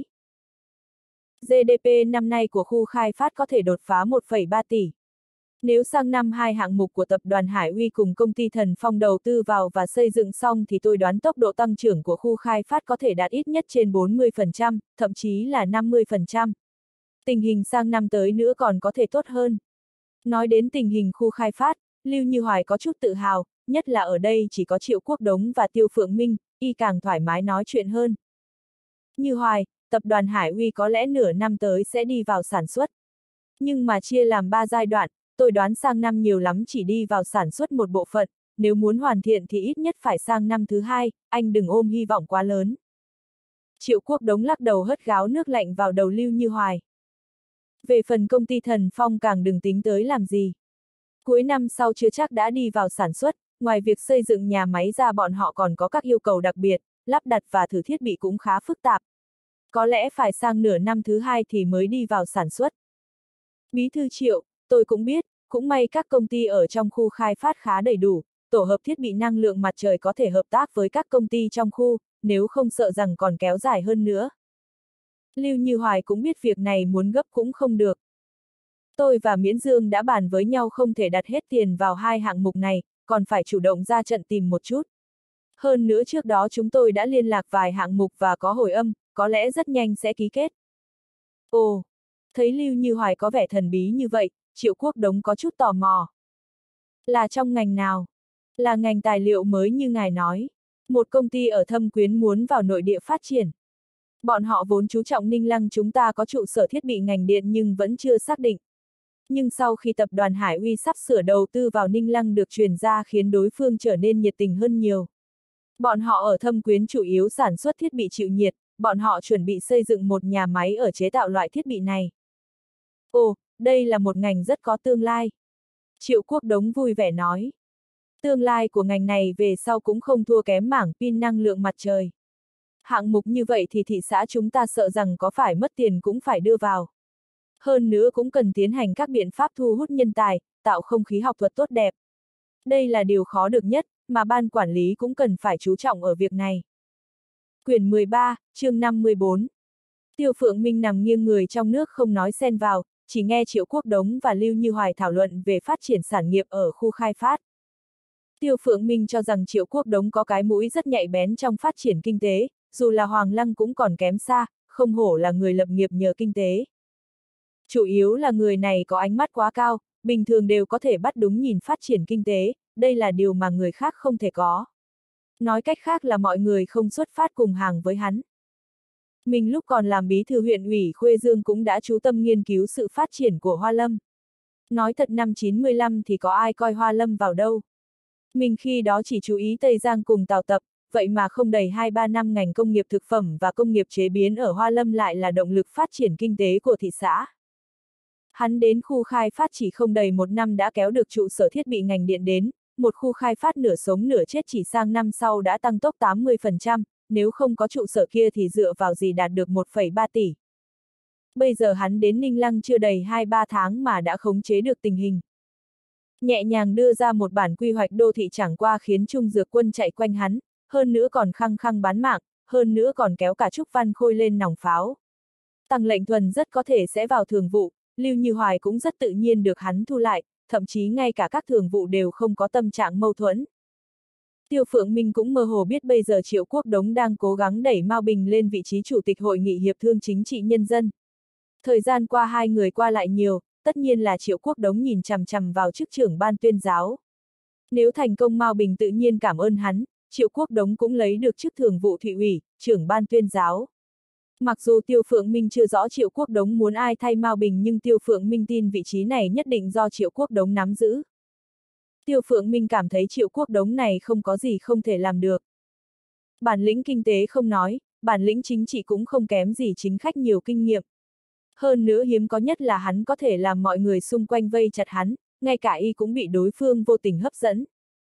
Speaker 1: GDP năm nay của khu khai phát có thể đột phá 1,3 tỷ. Nếu sang năm hai hạng mục của tập đoàn Hải Uy cùng công ty Thần Phong đầu tư vào và xây dựng xong thì tôi đoán tốc độ tăng trưởng của khu khai phát có thể đạt ít nhất trên 40%, thậm chí là 50%. Tình hình sang năm tới nữa còn có thể tốt hơn. Nói đến tình hình khu khai phát, Lưu Như Hoài có chút tự hào, nhất là ở đây chỉ có Triệu Quốc Đống và Tiêu Phượng Minh, y càng thoải mái nói chuyện hơn. Như Hoài, tập đoàn Hải Uy có lẽ nửa năm tới sẽ đi vào sản xuất. Nhưng mà chia làm 3 giai đoạn, tôi đoán sang năm nhiều lắm chỉ đi vào sản xuất một bộ phận, nếu muốn hoàn thiện thì ít nhất phải sang năm thứ hai, anh đừng ôm hy vọng quá lớn. Triệu Quốc Đống lắc đầu hất gáo nước lạnh vào đầu Lưu Như Hoài. Về phần công ty Thần Phong càng đừng tính tới làm gì. Cuối năm sau chưa chắc đã đi vào sản xuất, ngoài việc xây dựng nhà máy ra bọn họ còn có các yêu cầu đặc biệt, lắp đặt và thử thiết bị cũng khá phức tạp. Có lẽ phải sang nửa năm thứ hai thì mới đi vào sản xuất. Bí thư Triệu, tôi cũng biết, cũng may các công ty ở trong khu khai phát khá đầy đủ, tổ hợp thiết bị năng lượng mặt trời có thể hợp tác với các công ty trong khu, nếu không sợ rằng còn kéo dài hơn nữa. Lưu Như Hoài cũng biết việc này muốn gấp cũng không được. Tôi và Miễn Dương đã bàn với nhau không thể đặt hết tiền vào hai hạng mục này, còn phải chủ động ra trận tìm một chút. Hơn nữa trước đó chúng tôi đã liên lạc vài hạng mục và có hồi âm, có lẽ rất nhanh sẽ ký kết. Ồ, thấy Lưu Như Hoài có vẻ thần bí như vậy, Triệu Quốc Đống có chút tò mò. Là trong ngành nào? Là ngành tài liệu mới như ngài nói. Một công ty ở Thâm Quyến muốn vào nội địa phát triển. Bọn họ vốn chú trọng Ninh Lăng chúng ta có trụ sở thiết bị ngành điện nhưng vẫn chưa xác định. Nhưng sau khi tập đoàn Hải Uy sắp sửa đầu tư vào Ninh Lăng được truyền ra khiến đối phương trở nên nhiệt tình hơn nhiều. Bọn họ ở Thâm Quyến chủ yếu sản xuất thiết bị chịu nhiệt, bọn họ chuẩn bị xây dựng một nhà máy ở chế tạo loại thiết bị này. Ồ, đây là một ngành rất có tương lai. Triệu Quốc Đống vui vẻ nói. Tương lai của ngành này về sau cũng không thua kém mảng pin năng lượng mặt trời. Hạng mục như vậy thì thị xã chúng ta sợ rằng có phải mất tiền cũng phải đưa vào. Hơn nữa cũng cần tiến hành các biện pháp thu hút nhân tài, tạo không khí học thuật tốt đẹp. Đây là điều khó được nhất, mà ban quản lý cũng cần phải chú trọng ở việc này. Quyển 13, chương 54. Tiêu Phượng Minh nằm nghiêng người trong nước không nói xen vào, chỉ nghe Triệu Quốc Đống và Lưu Như Hoài thảo luận về phát triển sản nghiệp ở khu khai phát. Tiêu Phượng Minh cho rằng Triệu Quốc Đống có cái mũi rất nhạy bén trong phát triển kinh tế, dù là Hoàng Lăng cũng còn kém xa, không hổ là người lập nghiệp nhờ kinh tế. Chủ yếu là người này có ánh mắt quá cao, bình thường đều có thể bắt đúng nhìn phát triển kinh tế, đây là điều mà người khác không thể có. Nói cách khác là mọi người không xuất phát cùng hàng với hắn. Mình lúc còn làm bí thư huyện ủy Khuê Dương cũng đã chú tâm nghiên cứu sự phát triển của Hoa Lâm. Nói thật năm 95 thì có ai coi Hoa Lâm vào đâu. Mình khi đó chỉ chú ý Tây Giang cùng Tào Tập, vậy mà không đầy 2-3 năm ngành công nghiệp thực phẩm và công nghiệp chế biến ở Hoa Lâm lại là động lực phát triển kinh tế của thị xã. Hắn đến khu khai phát chỉ không đầy 1 năm đã kéo được trụ sở thiết bị ngành điện đến, một khu khai phát nửa sống nửa chết chỉ sang năm sau đã tăng tốc 80%, nếu không có trụ sở kia thì dựa vào gì đạt được 1,3 tỷ. Bây giờ hắn đến Ninh Lăng chưa đầy 2-3 tháng mà đã khống chế được tình hình. Nhẹ nhàng đưa ra một bản quy hoạch đô thị chẳng qua khiến Trung Dược Quân chạy quanh hắn, hơn nữa còn khăng khăng bán mạng, hơn nữa còn kéo cả Trúc Văn Khôi lên nòng pháo. Tăng Lệnh Thuần rất có thể sẽ vào thường vụ, Lưu Như Hoài cũng rất tự nhiên được hắn thu lại, thậm chí ngay cả các thường vụ đều không có tâm trạng mâu thuẫn. Tiêu Phượng Minh cũng mơ hồ biết bây giờ Triệu Quốc Đống đang cố gắng đẩy Mao Bình lên vị trí chủ tịch Hội nghị Hiệp thương Chính trị Nhân dân. Thời gian qua hai người qua lại nhiều, tất nhiên là Triệu Quốc Đống nhìn chằm chằm vào chức trưởng ban tuyên giáo. Nếu thành công Mao Bình tự nhiên cảm ơn hắn, Triệu Quốc Đống cũng lấy được chức thường vụ Thụy ủy, trưởng ban tuyên giáo. Mặc dù Tiêu Phượng Minh chưa rõ Triệu Quốc Đống muốn ai thay Mao Bình nhưng Tiêu Phượng Minh tin vị trí này nhất định do Triệu Quốc Đống nắm giữ. Tiêu Phượng Minh cảm thấy Triệu Quốc Đống này không có gì không thể làm được. Bản lĩnh kinh tế không nói, bản lĩnh chính trị cũng không kém gì chính khách nhiều kinh nghiệm. Hơn nữa hiếm có nhất là hắn có thể làm mọi người xung quanh vây chặt hắn, ngay cả y cũng bị đối phương vô tình hấp dẫn.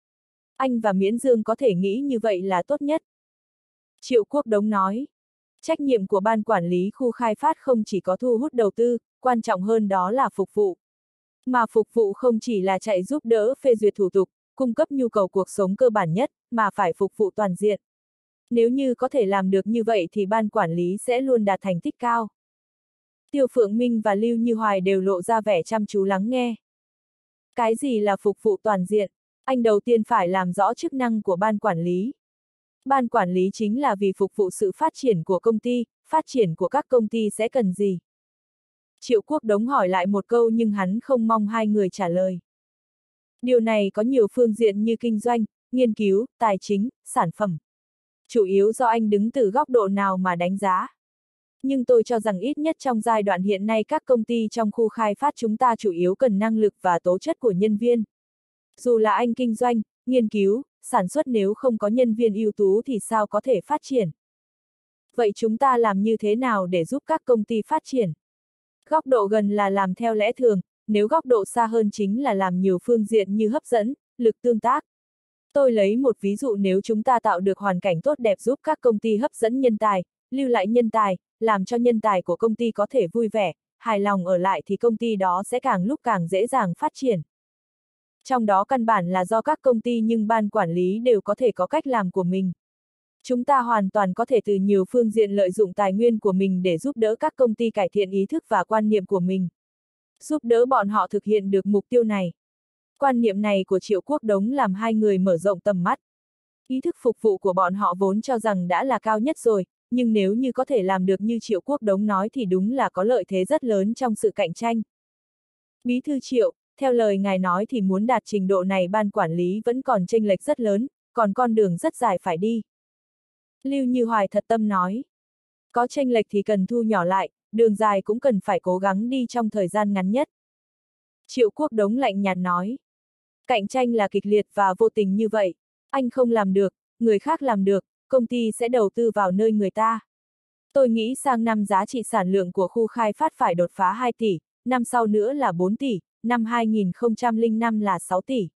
Speaker 1: Anh và Miễn Dương có thể nghĩ như vậy là tốt nhất. Triệu Quốc Đống nói. Trách nhiệm của ban quản lý khu khai phát không chỉ có thu hút đầu tư, quan trọng hơn đó là phục vụ. Mà phục vụ không chỉ là chạy giúp đỡ phê duyệt thủ tục, cung cấp nhu cầu cuộc sống cơ bản nhất, mà phải phục vụ toàn diện. Nếu như có thể làm được như vậy thì ban quản lý sẽ luôn đạt thành tích cao. Tiêu Phượng Minh và Lưu Như Hoài đều lộ ra vẻ chăm chú lắng nghe. Cái gì là phục vụ toàn diện? Anh đầu tiên phải làm rõ chức năng của ban quản lý. Ban quản lý chính là vì phục vụ sự phát triển của công ty, phát triển của các công ty sẽ cần gì? Triệu Quốc Đống hỏi lại một câu nhưng hắn không mong hai người trả lời. Điều này có nhiều phương diện như kinh doanh, nghiên cứu, tài chính, sản phẩm. Chủ yếu do anh đứng từ góc độ nào mà đánh giá. Nhưng tôi cho rằng ít nhất trong giai đoạn hiện nay các công ty trong khu khai phát chúng ta chủ yếu cần năng lực và tố chất của nhân viên. Dù là anh kinh doanh, nghiên cứu, sản xuất nếu không có nhân viên ưu tú thì sao có thể phát triển? Vậy chúng ta làm như thế nào để giúp các công ty phát triển? Góc độ gần là làm theo lẽ thường, nếu góc độ xa hơn chính là làm nhiều phương diện như hấp dẫn, lực tương tác. Tôi lấy một ví dụ nếu chúng ta tạo được hoàn cảnh tốt đẹp giúp các công ty hấp dẫn nhân tài, lưu lại nhân tài, làm cho nhân tài của công ty có thể vui vẻ, hài lòng ở lại thì công ty đó sẽ càng lúc càng dễ dàng phát triển. Trong đó căn bản là do các công ty nhưng ban quản lý đều có thể có cách làm của mình. Chúng ta hoàn toàn có thể từ nhiều phương diện lợi dụng tài nguyên của mình để giúp đỡ các công ty cải thiện ý thức và quan niệm của mình. Giúp đỡ bọn họ thực hiện được mục tiêu này. Quan niệm này của Triệu Quốc Đống làm hai người mở rộng tầm mắt. Ý thức phục vụ của bọn họ vốn cho rằng đã là cao nhất rồi, nhưng nếu như có thể làm được như Triệu Quốc Đống nói thì đúng là có lợi thế rất lớn trong sự cạnh tranh. Bí thư Triệu, theo lời ngài nói thì muốn đạt trình độ này ban quản lý vẫn còn chênh lệch rất lớn, còn con đường rất dài phải đi. Lưu Như Hoài thật tâm nói. Có chênh lệch thì cần thu nhỏ lại, đường dài cũng cần phải cố gắng đi trong thời gian ngắn nhất. Triệu Quốc Đống lạnh nhạt nói. Cạnh tranh là kịch liệt và vô tình như vậy. Anh không làm được, người khác làm được, công ty sẽ đầu tư vào nơi người ta. Tôi nghĩ sang năm giá trị sản lượng của khu khai phát phải đột phá 2 tỷ, năm sau nữa là 4 tỷ, năm 2005 là 6 tỷ.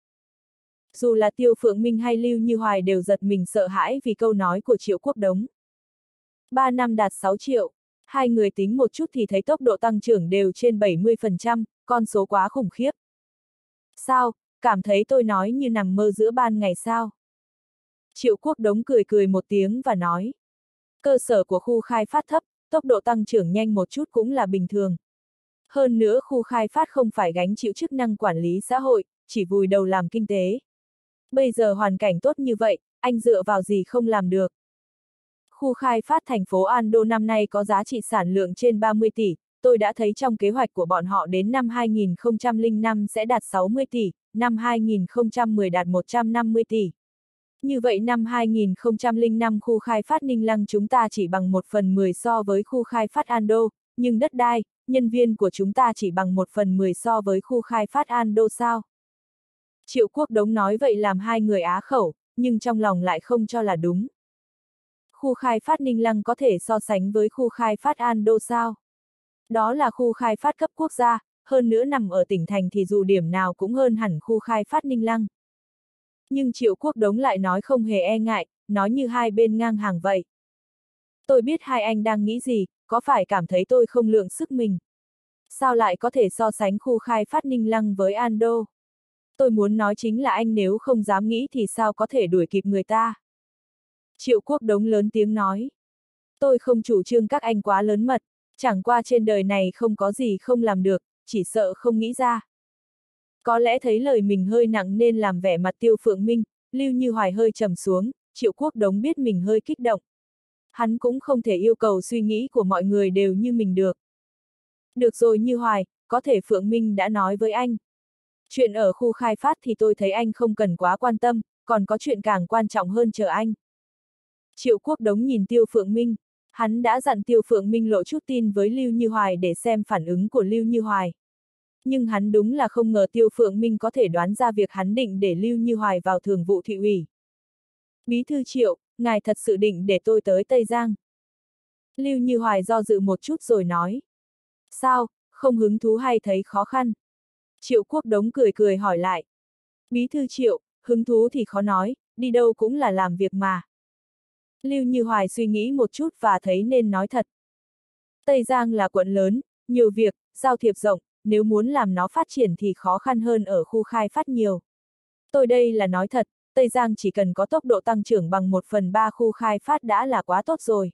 Speaker 1: Dù là Tiêu Phượng Minh hay Lưu Như Hoài đều giật mình sợ hãi vì câu nói của Triệu Quốc Đống. 3 năm đạt 6 triệu, hai người tính một chút thì thấy tốc độ tăng trưởng đều trên 70%, con số quá khủng khiếp. Sao, cảm thấy tôi nói như nằm mơ giữa ban ngày sao? Triệu Quốc Đống cười cười một tiếng và nói. Cơ sở của khu khai phát thấp, tốc độ tăng trưởng nhanh một chút cũng là bình thường. Hơn nữa khu khai phát không phải gánh chịu chức năng quản lý xã hội, chỉ vùi đầu làm kinh tế. Bây giờ hoàn cảnh tốt như vậy, anh dựa vào gì không làm được? Khu khai phát thành phố Ando năm nay có giá trị sản lượng trên 30 tỷ, tôi đã thấy trong kế hoạch của bọn họ đến năm 2005 sẽ đạt 60 tỷ, năm 2010 đạt 150 tỷ. Như vậy năm 2005 khu khai phát Ninh Lăng chúng ta chỉ bằng 1/10 so với khu khai phát Ando, nhưng đất đai, nhân viên của chúng ta chỉ bằng 1/10 so với khu khai phát Ando sao? Triệu Quốc Đống nói vậy làm hai người á khẩu, nhưng trong lòng lại không cho là đúng. Khu khai phát Ninh Lăng có thể so sánh với khu khai phát An Đô sao? Đó là khu khai phát cấp quốc gia, hơn nữa nằm ở tỉnh thành thì dù điểm nào cũng hơn hẳn khu khai phát Ninh Lăng. Nhưng Triệu Quốc Đống lại nói không hề e ngại, nói như hai bên ngang hàng vậy. Tôi biết hai anh đang nghĩ gì, có phải cảm thấy tôi không lượng sức mình? Sao lại có thể so sánh khu khai phát Ninh Lăng với An Đô? Tôi muốn nói chính là anh nếu không dám nghĩ thì sao có thể đuổi kịp người ta? Triệu Quốc Đống lớn tiếng nói. Tôi không chủ trương các anh quá lớn mật, chẳng qua trên đời này không có gì không làm được, chỉ sợ không nghĩ ra. Có lẽ thấy lời mình hơi nặng nên làm vẻ mặt Tiêu Phượng Minh, Lưu Như Hoài hơi trầm xuống, Triệu Quốc Đống biết mình hơi kích động. Hắn cũng không thể yêu cầu suy nghĩ của mọi người đều như mình được. Được rồi Như Hoài, có thể Phượng Minh đã nói với anh. Chuyện ở khu khai phát thì tôi thấy anh không cần quá quan tâm, còn có chuyện càng quan trọng hơn chờ anh. Triệu Quốc Đống nhìn Tiêu Phượng Minh, hắn đã dặn Tiêu Phượng Minh lộ chút tin với Lưu Như Hoài để xem phản ứng của Lưu Như Hoài. Nhưng hắn đúng là không ngờ Tiêu Phượng Minh có thể đoán ra việc hắn định để Lưu Như Hoài vào thường vụ thị ủy. Bí thư Triệu, ngài thật sự định để tôi tới Tây Giang. Lưu Như Hoài do dự một chút rồi nói. Sao, không hứng thú hay thấy khó khăn? Triệu Quốc Đống cười cười hỏi lại. Bí thư Triệu, hứng thú thì khó nói, đi đâu cũng là làm việc mà. Lưu Như Hoài suy nghĩ một chút và thấy nên nói thật. Tây Giang là quận lớn, nhiều việc, giao thiệp rộng, nếu muốn làm nó phát triển thì khó khăn hơn ở khu khai phát nhiều. Tôi đây là nói thật, Tây Giang chỉ cần có tốc độ tăng trưởng bằng 1/3 khu khai phát đã là quá tốt rồi.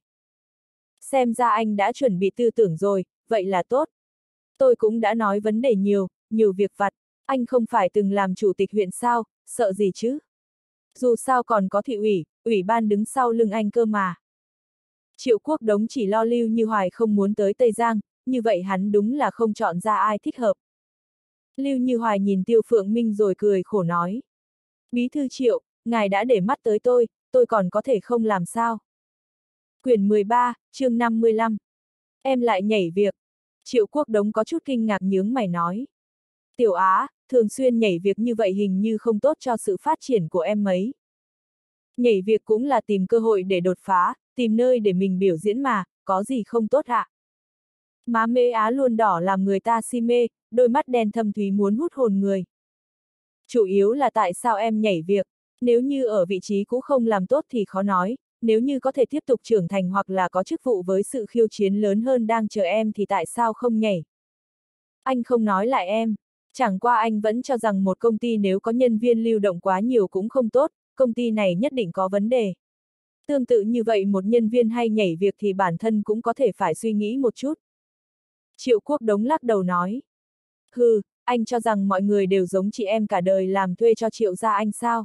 Speaker 1: Xem ra anh đã chuẩn bị tư tưởng rồi, vậy là tốt. Tôi cũng đã nói vấn đề nhiều việc vặt, anh không phải từng làm chủ tịch huyện sao, sợ gì chứ? Dù sao còn có thị ủy, ủy ban đứng sau lưng anh cơ mà. Triệu Quốc Đống chỉ lo Lưu Như Hoài không muốn tới Tây Giang, như vậy hắn đúng là không chọn ra ai thích hợp. Lưu Như Hoài nhìn Tiêu Phượng Minh rồi cười khổ nói. Bí thư Triệu, ngài đã để mắt tới tôi còn có thể không làm sao? Quyển 13, chương 55. Em lại nhảy việc. Triệu Quốc Đống có chút kinh ngạc nhướng mày nói. Tiểu Á, thường xuyên nhảy việc như vậy hình như không tốt cho sự phát triển của em mấy. Nhảy việc cũng là tìm cơ hội để đột phá, tìm nơi để mình biểu diễn mà, có gì không tốt ạ? Má Mễ Á luôn đỏ làm người ta si mê, đôi mắt đen thâm thúy muốn hút hồn người. Chủ yếu là tại sao em nhảy việc, nếu như ở vị trí cũ không làm tốt thì khó nói, nếu như có thể tiếp tục trưởng thành hoặc là có chức vụ với sự khiêu chiến lớn hơn đang chờ em thì tại sao không nhảy? Anh không nói lại em, chẳng qua anh vẫn cho rằng một công ty nếu có nhân viên lưu động quá nhiều cũng không tốt, công ty này nhất định có vấn đề. Tương tự như vậy một nhân viên hay nhảy việc thì bản thân cũng có thể phải suy nghĩ một chút. Triệu Quốc Đống lắc đầu nói. Hừ, anh cho rằng mọi người đều giống chị em cả đời làm thuê cho Triệu gia anh sao?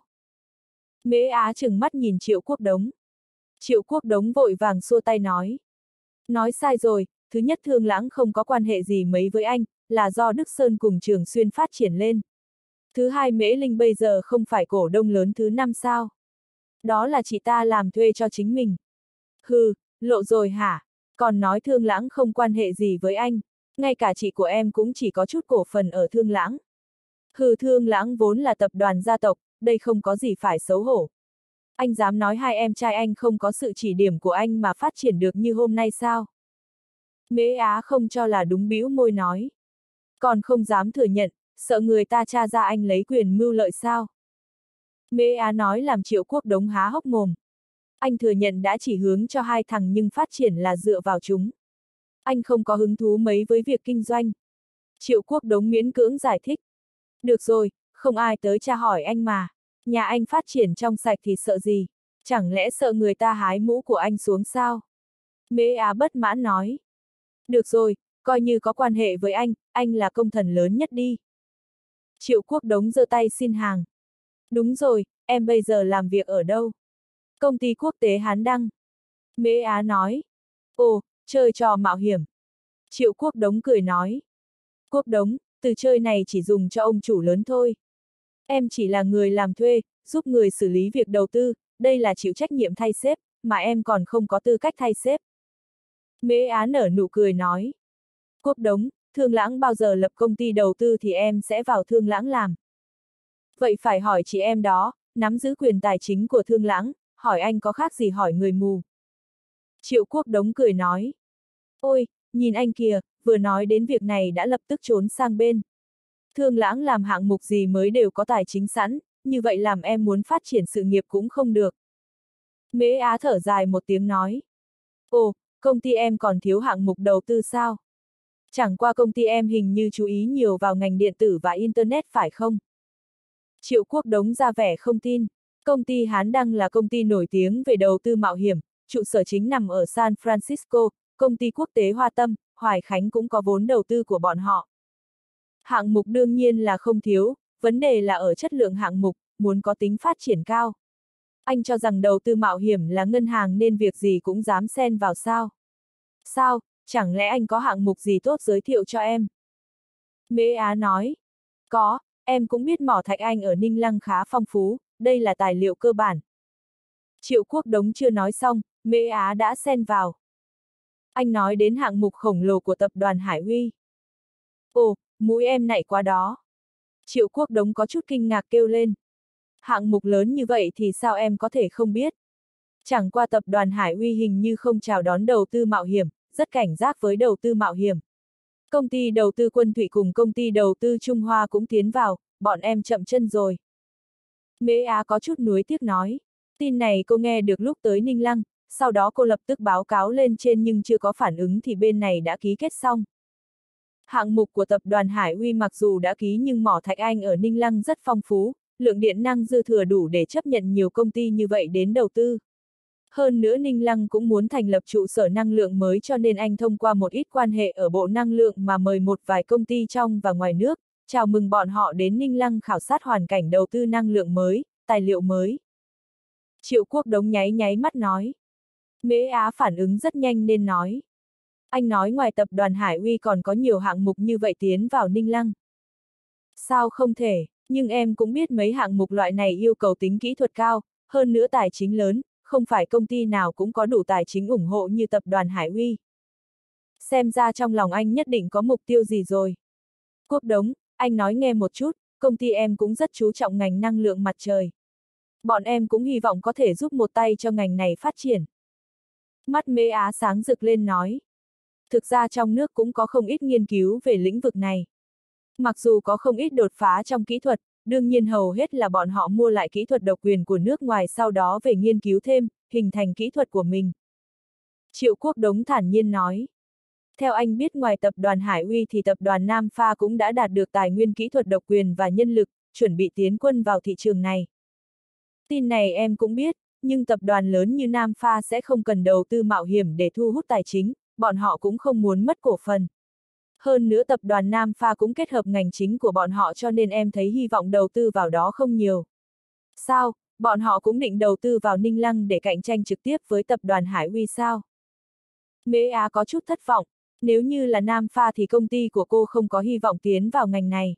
Speaker 1: Mễ Á trừng mắt nhìn Triệu Quốc Đống. Triệu Quốc Đống vội vàng xua tay nói. Nói sai rồi, thứ nhất Thương Lãng không có quan hệ gì mấy với anh, là do Đức Sơn cùng Trường Xuyên phát triển lên. Thứ hai Mễ Linh bây giờ không phải cổ đông lớn thứ 5 sao? Đó là chị ta làm thuê cho chính mình. Hừ, lộ rồi hả? Còn nói Thương Lãng không quan hệ gì với anh, ngay cả chị của em cũng chỉ có chút cổ phần ở Thương Lãng. Hừ, Thương Lãng vốn là tập đoàn gia tộc, đây không có gì phải xấu hổ. Anh dám nói hai em trai anh không có sự chỉ điểm của anh mà phát triển được như hôm nay sao? Mễ Á không cho là đúng bĩu môi nói. Còn không dám thừa nhận, sợ người ta tra ra anh lấy quyền mưu lợi sao? Mễ Á nói làm Triệu Quốc Đống há hốc mồm. Anh thừa nhận đã chỉ hướng cho hai thằng nhưng phát triển là dựa vào chúng. Anh không có hứng thú mấy với việc kinh doanh. Triệu Quốc Đống miễn cưỡng giải thích. Được rồi, không ai tới tra hỏi anh mà. Nhà anh phát triển trong sạch thì sợ gì? Chẳng lẽ sợ người ta hái mũ của anh xuống sao? Mễ Á bất mãn nói. Được rồi, coi như có quan hệ với anh là công thần lớn nhất đi. Triệu Quốc Đống giơ tay xin hàng. Đúng rồi, em bây giờ làm việc ở đâu? Công ty quốc tế Hán Đăng. Mễ Á nói. Ồ, chơi trò mạo hiểm. Triệu Quốc Đống cười nói. Quốc Đống, từ chơi này chỉ dùng cho ông chủ lớn thôi. Em chỉ là người làm thuê, giúp người xử lý việc đầu tư, đây là chịu trách nhiệm thay sếp, mà em còn không có tư cách thay sếp. Mễ Á nở nụ cười nói. Quốc Đống, Thương Lãng bao giờ lập công ty đầu tư thì em sẽ vào Thương Lãng làm. Vậy phải hỏi chị em đó, nắm giữ quyền tài chính của Thương Lãng, hỏi anh có khác gì hỏi người mù. Triệu Quốc Đống cười nói. Ôi, nhìn anh kìa, vừa nói đến việc này đã lập tức trốn sang bên. Thương Lãng làm hạng mục gì mới đều có tài chính sẵn, như vậy làm em muốn phát triển sự nghiệp cũng không được. Mễ Á thở dài một tiếng nói. Ồ, công ty em còn thiếu hạng mục đầu tư sao? Chẳng qua công ty em hình như chú ý nhiều vào ngành điện tử và Internet phải không? Triệu Quốc Đống ra vẻ không tin. Công ty Hán Đăng là công ty nổi tiếng về đầu tư mạo hiểm, trụ sở chính nằm ở San Francisco, công ty quốc tế Hoa Tâm, Hoài Khánh cũng có vốn đầu tư của bọn họ. Hạng mục đương nhiên là không thiếu, vấn đề là ở chất lượng hạng mục, muốn có tính phát triển cao. Anh cho rằng đầu tư mạo hiểm là ngân hàng nên việc gì cũng dám xen vào sao? Sao, chẳng lẽ anh có hạng mục gì tốt giới thiệu cho em? Mễ Á nói. Có, em cũng biết mỏ thạch anh ở Ninh Lăng khá phong phú, đây là tài liệu cơ bản. Triệu Quốc Đống chưa nói xong, Mễ Á đã xen vào. Anh nói đến hạng mục khổng lồ của tập đoàn Hải Uy. Ồ, mũi em nảy quá đó. Triệu Quốc Đống có chút kinh ngạc kêu lên. Hạng mục lớn như vậy thì sao em có thể không biết? Chẳng qua tập đoàn Hải Uy hình như không chào đón đầu tư mạo hiểm, rất cảnh giác với đầu tư mạo hiểm. Công ty đầu tư Quân Thụy cùng công ty đầu tư Trung Hoa cũng tiến vào, bọn em chậm chân rồi. Mễ Á có chút nuối tiếc nói. Tin này cô nghe được lúc tới Ninh Lăng, sau đó cô lập tức báo cáo lên trên nhưng chưa có phản ứng thì bên này đã ký kết xong. Hạng mục của tập đoàn Hải Uy mặc dù đã ký nhưng mỏ thạch anh ở Ninh Lăng rất phong phú, lượng điện năng dư thừa đủ để chấp nhận nhiều công ty như vậy đến đầu tư. Hơn nữa Ninh Lăng cũng muốn thành lập trụ sở năng lượng mới cho nên anh thông qua một ít quan hệ ở Bộ Năng lượng mà mời một vài công ty trong và ngoài nước, chào mừng bọn họ đến Ninh Lăng khảo sát hoàn cảnh đầu tư năng lượng mới, tài liệu mới. Triệu Quốc Đống nháy nháy mắt nói. Mễ Á phản ứng rất nhanh nên nói. Anh nói ngoài tập đoàn Hải Uy còn có nhiều hạng mục như vậy tiến vào Ninh Lăng. Sao không thể, nhưng em cũng biết mấy hạng mục loại này yêu cầu tính kỹ thuật cao, hơn nữa tài chính lớn, không phải công ty nào cũng có đủ tài chính ủng hộ như tập đoàn Hải Uy. Xem ra trong lòng anh nhất định có mục tiêu gì rồi. Quốc Đống, anh nói nghe một chút, công ty em cũng rất chú trọng ngành năng lượng mặt trời. Bọn em cũng hy vọng có thể giúp một tay cho ngành này phát triển. Mắt Mễ Á sáng rực lên nói. Thực ra trong nước cũng có không ít nghiên cứu về lĩnh vực này. Mặc dù có không ít đột phá trong kỹ thuật, đương nhiên hầu hết là bọn họ mua lại kỹ thuật độc quyền của nước ngoài sau đó về nghiên cứu thêm, hình thành kỹ thuật của mình. Triệu Quốc Đống thản nhiên nói. Theo anh biết ngoài tập đoàn Hải Uy thì tập đoàn Nam Pha cũng đã đạt được tài nguyên kỹ thuật độc quyền và nhân lực, chuẩn bị tiến quân vào thị trường này. Tin này em cũng biết, nhưng tập đoàn lớn như Nam Pha sẽ không cần đầu tư mạo hiểm để thu hút tài chính, bọn họ cũng không muốn mất cổ phần. Hơn nữa tập đoàn Nam Pha cũng kết hợp ngành chính của bọn họ cho nên em thấy hy vọng đầu tư vào đó không nhiều. Sao, bọn họ cũng định đầu tư vào Ninh Lăng để cạnh tranh trực tiếp với tập đoàn Hải Uy sao? Mễ Á có chút thất vọng, nếu như là Nam Pha thì công ty của cô không có hy vọng tiến vào ngành này.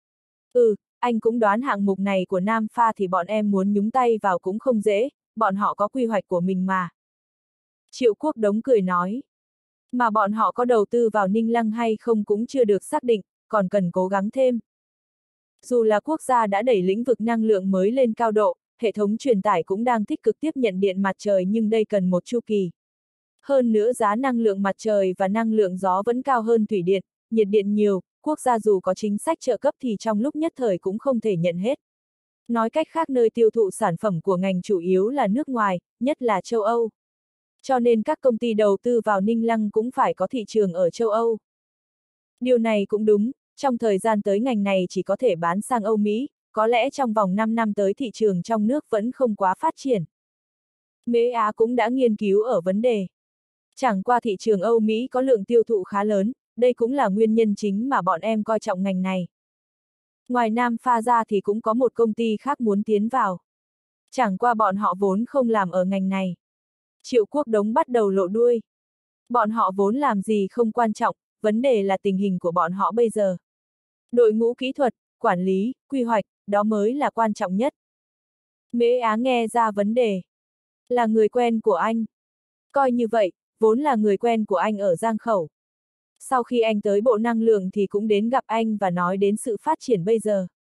Speaker 1: Anh cũng đoán hạng mục này của Nam Pha thì bọn em muốn nhúng tay vào cũng không dễ, bọn họ có quy hoạch của mình mà. Triệu Quốc Đống cười nói. Mà bọn họ có đầu tư vào Ninh Lăng hay không cũng chưa được xác định, còn cần cố gắng thêm. Dù là quốc gia đã đẩy lĩnh vực năng lượng mới lên cao độ, hệ thống truyền tải cũng đang tích cực tiếp nhận điện mặt trời nhưng đây cần một chu kỳ. Hơn nữa giá năng lượng mặt trời và năng lượng gió vẫn cao hơn thủy điện, nhiệt điện nhiều, quốc gia dù có chính sách trợ cấp thì trong lúc nhất thời cũng không thể nhận hết. Nói cách khác nơi tiêu thụ sản phẩm của ngành chủ yếu là nước ngoài, nhất là châu Âu. Cho nên các công ty đầu tư vào Ninh Lăng cũng phải có thị trường ở châu Âu. Điều này cũng đúng, trong thời gian tới ngành này chỉ có thể bán sang Âu Mỹ, có lẽ trong vòng 5 năm tới thị trường trong nước vẫn không quá phát triển. Mễ Á cũng đã nghiên cứu ở vấn đề. Chẳng qua thị trường Âu Mỹ có lượng tiêu thụ khá lớn, đây cũng là nguyên nhân chính mà bọn em coi trọng ngành này. Ngoài Nam Pha ra thì cũng có một công ty khác muốn tiến vào. Chẳng qua bọn họ vốn không làm ở ngành này. Triệu Quốc Đống bắt đầu lộ đuôi. Bọn họ vốn làm gì không quan trọng, vấn đề là tình hình của bọn họ bây giờ. Đội ngũ kỹ thuật, quản lý, quy hoạch, đó mới là quan trọng nhất. Mễ Á nghe ra vấn đề. Là người quen của anh. Coi như vậy, vốn là người quen của anh ở Giang Khẩu. Sau khi anh tới Bộ Năng lượng thì cũng đến gặp anh và nói đến sự phát triển bây giờ.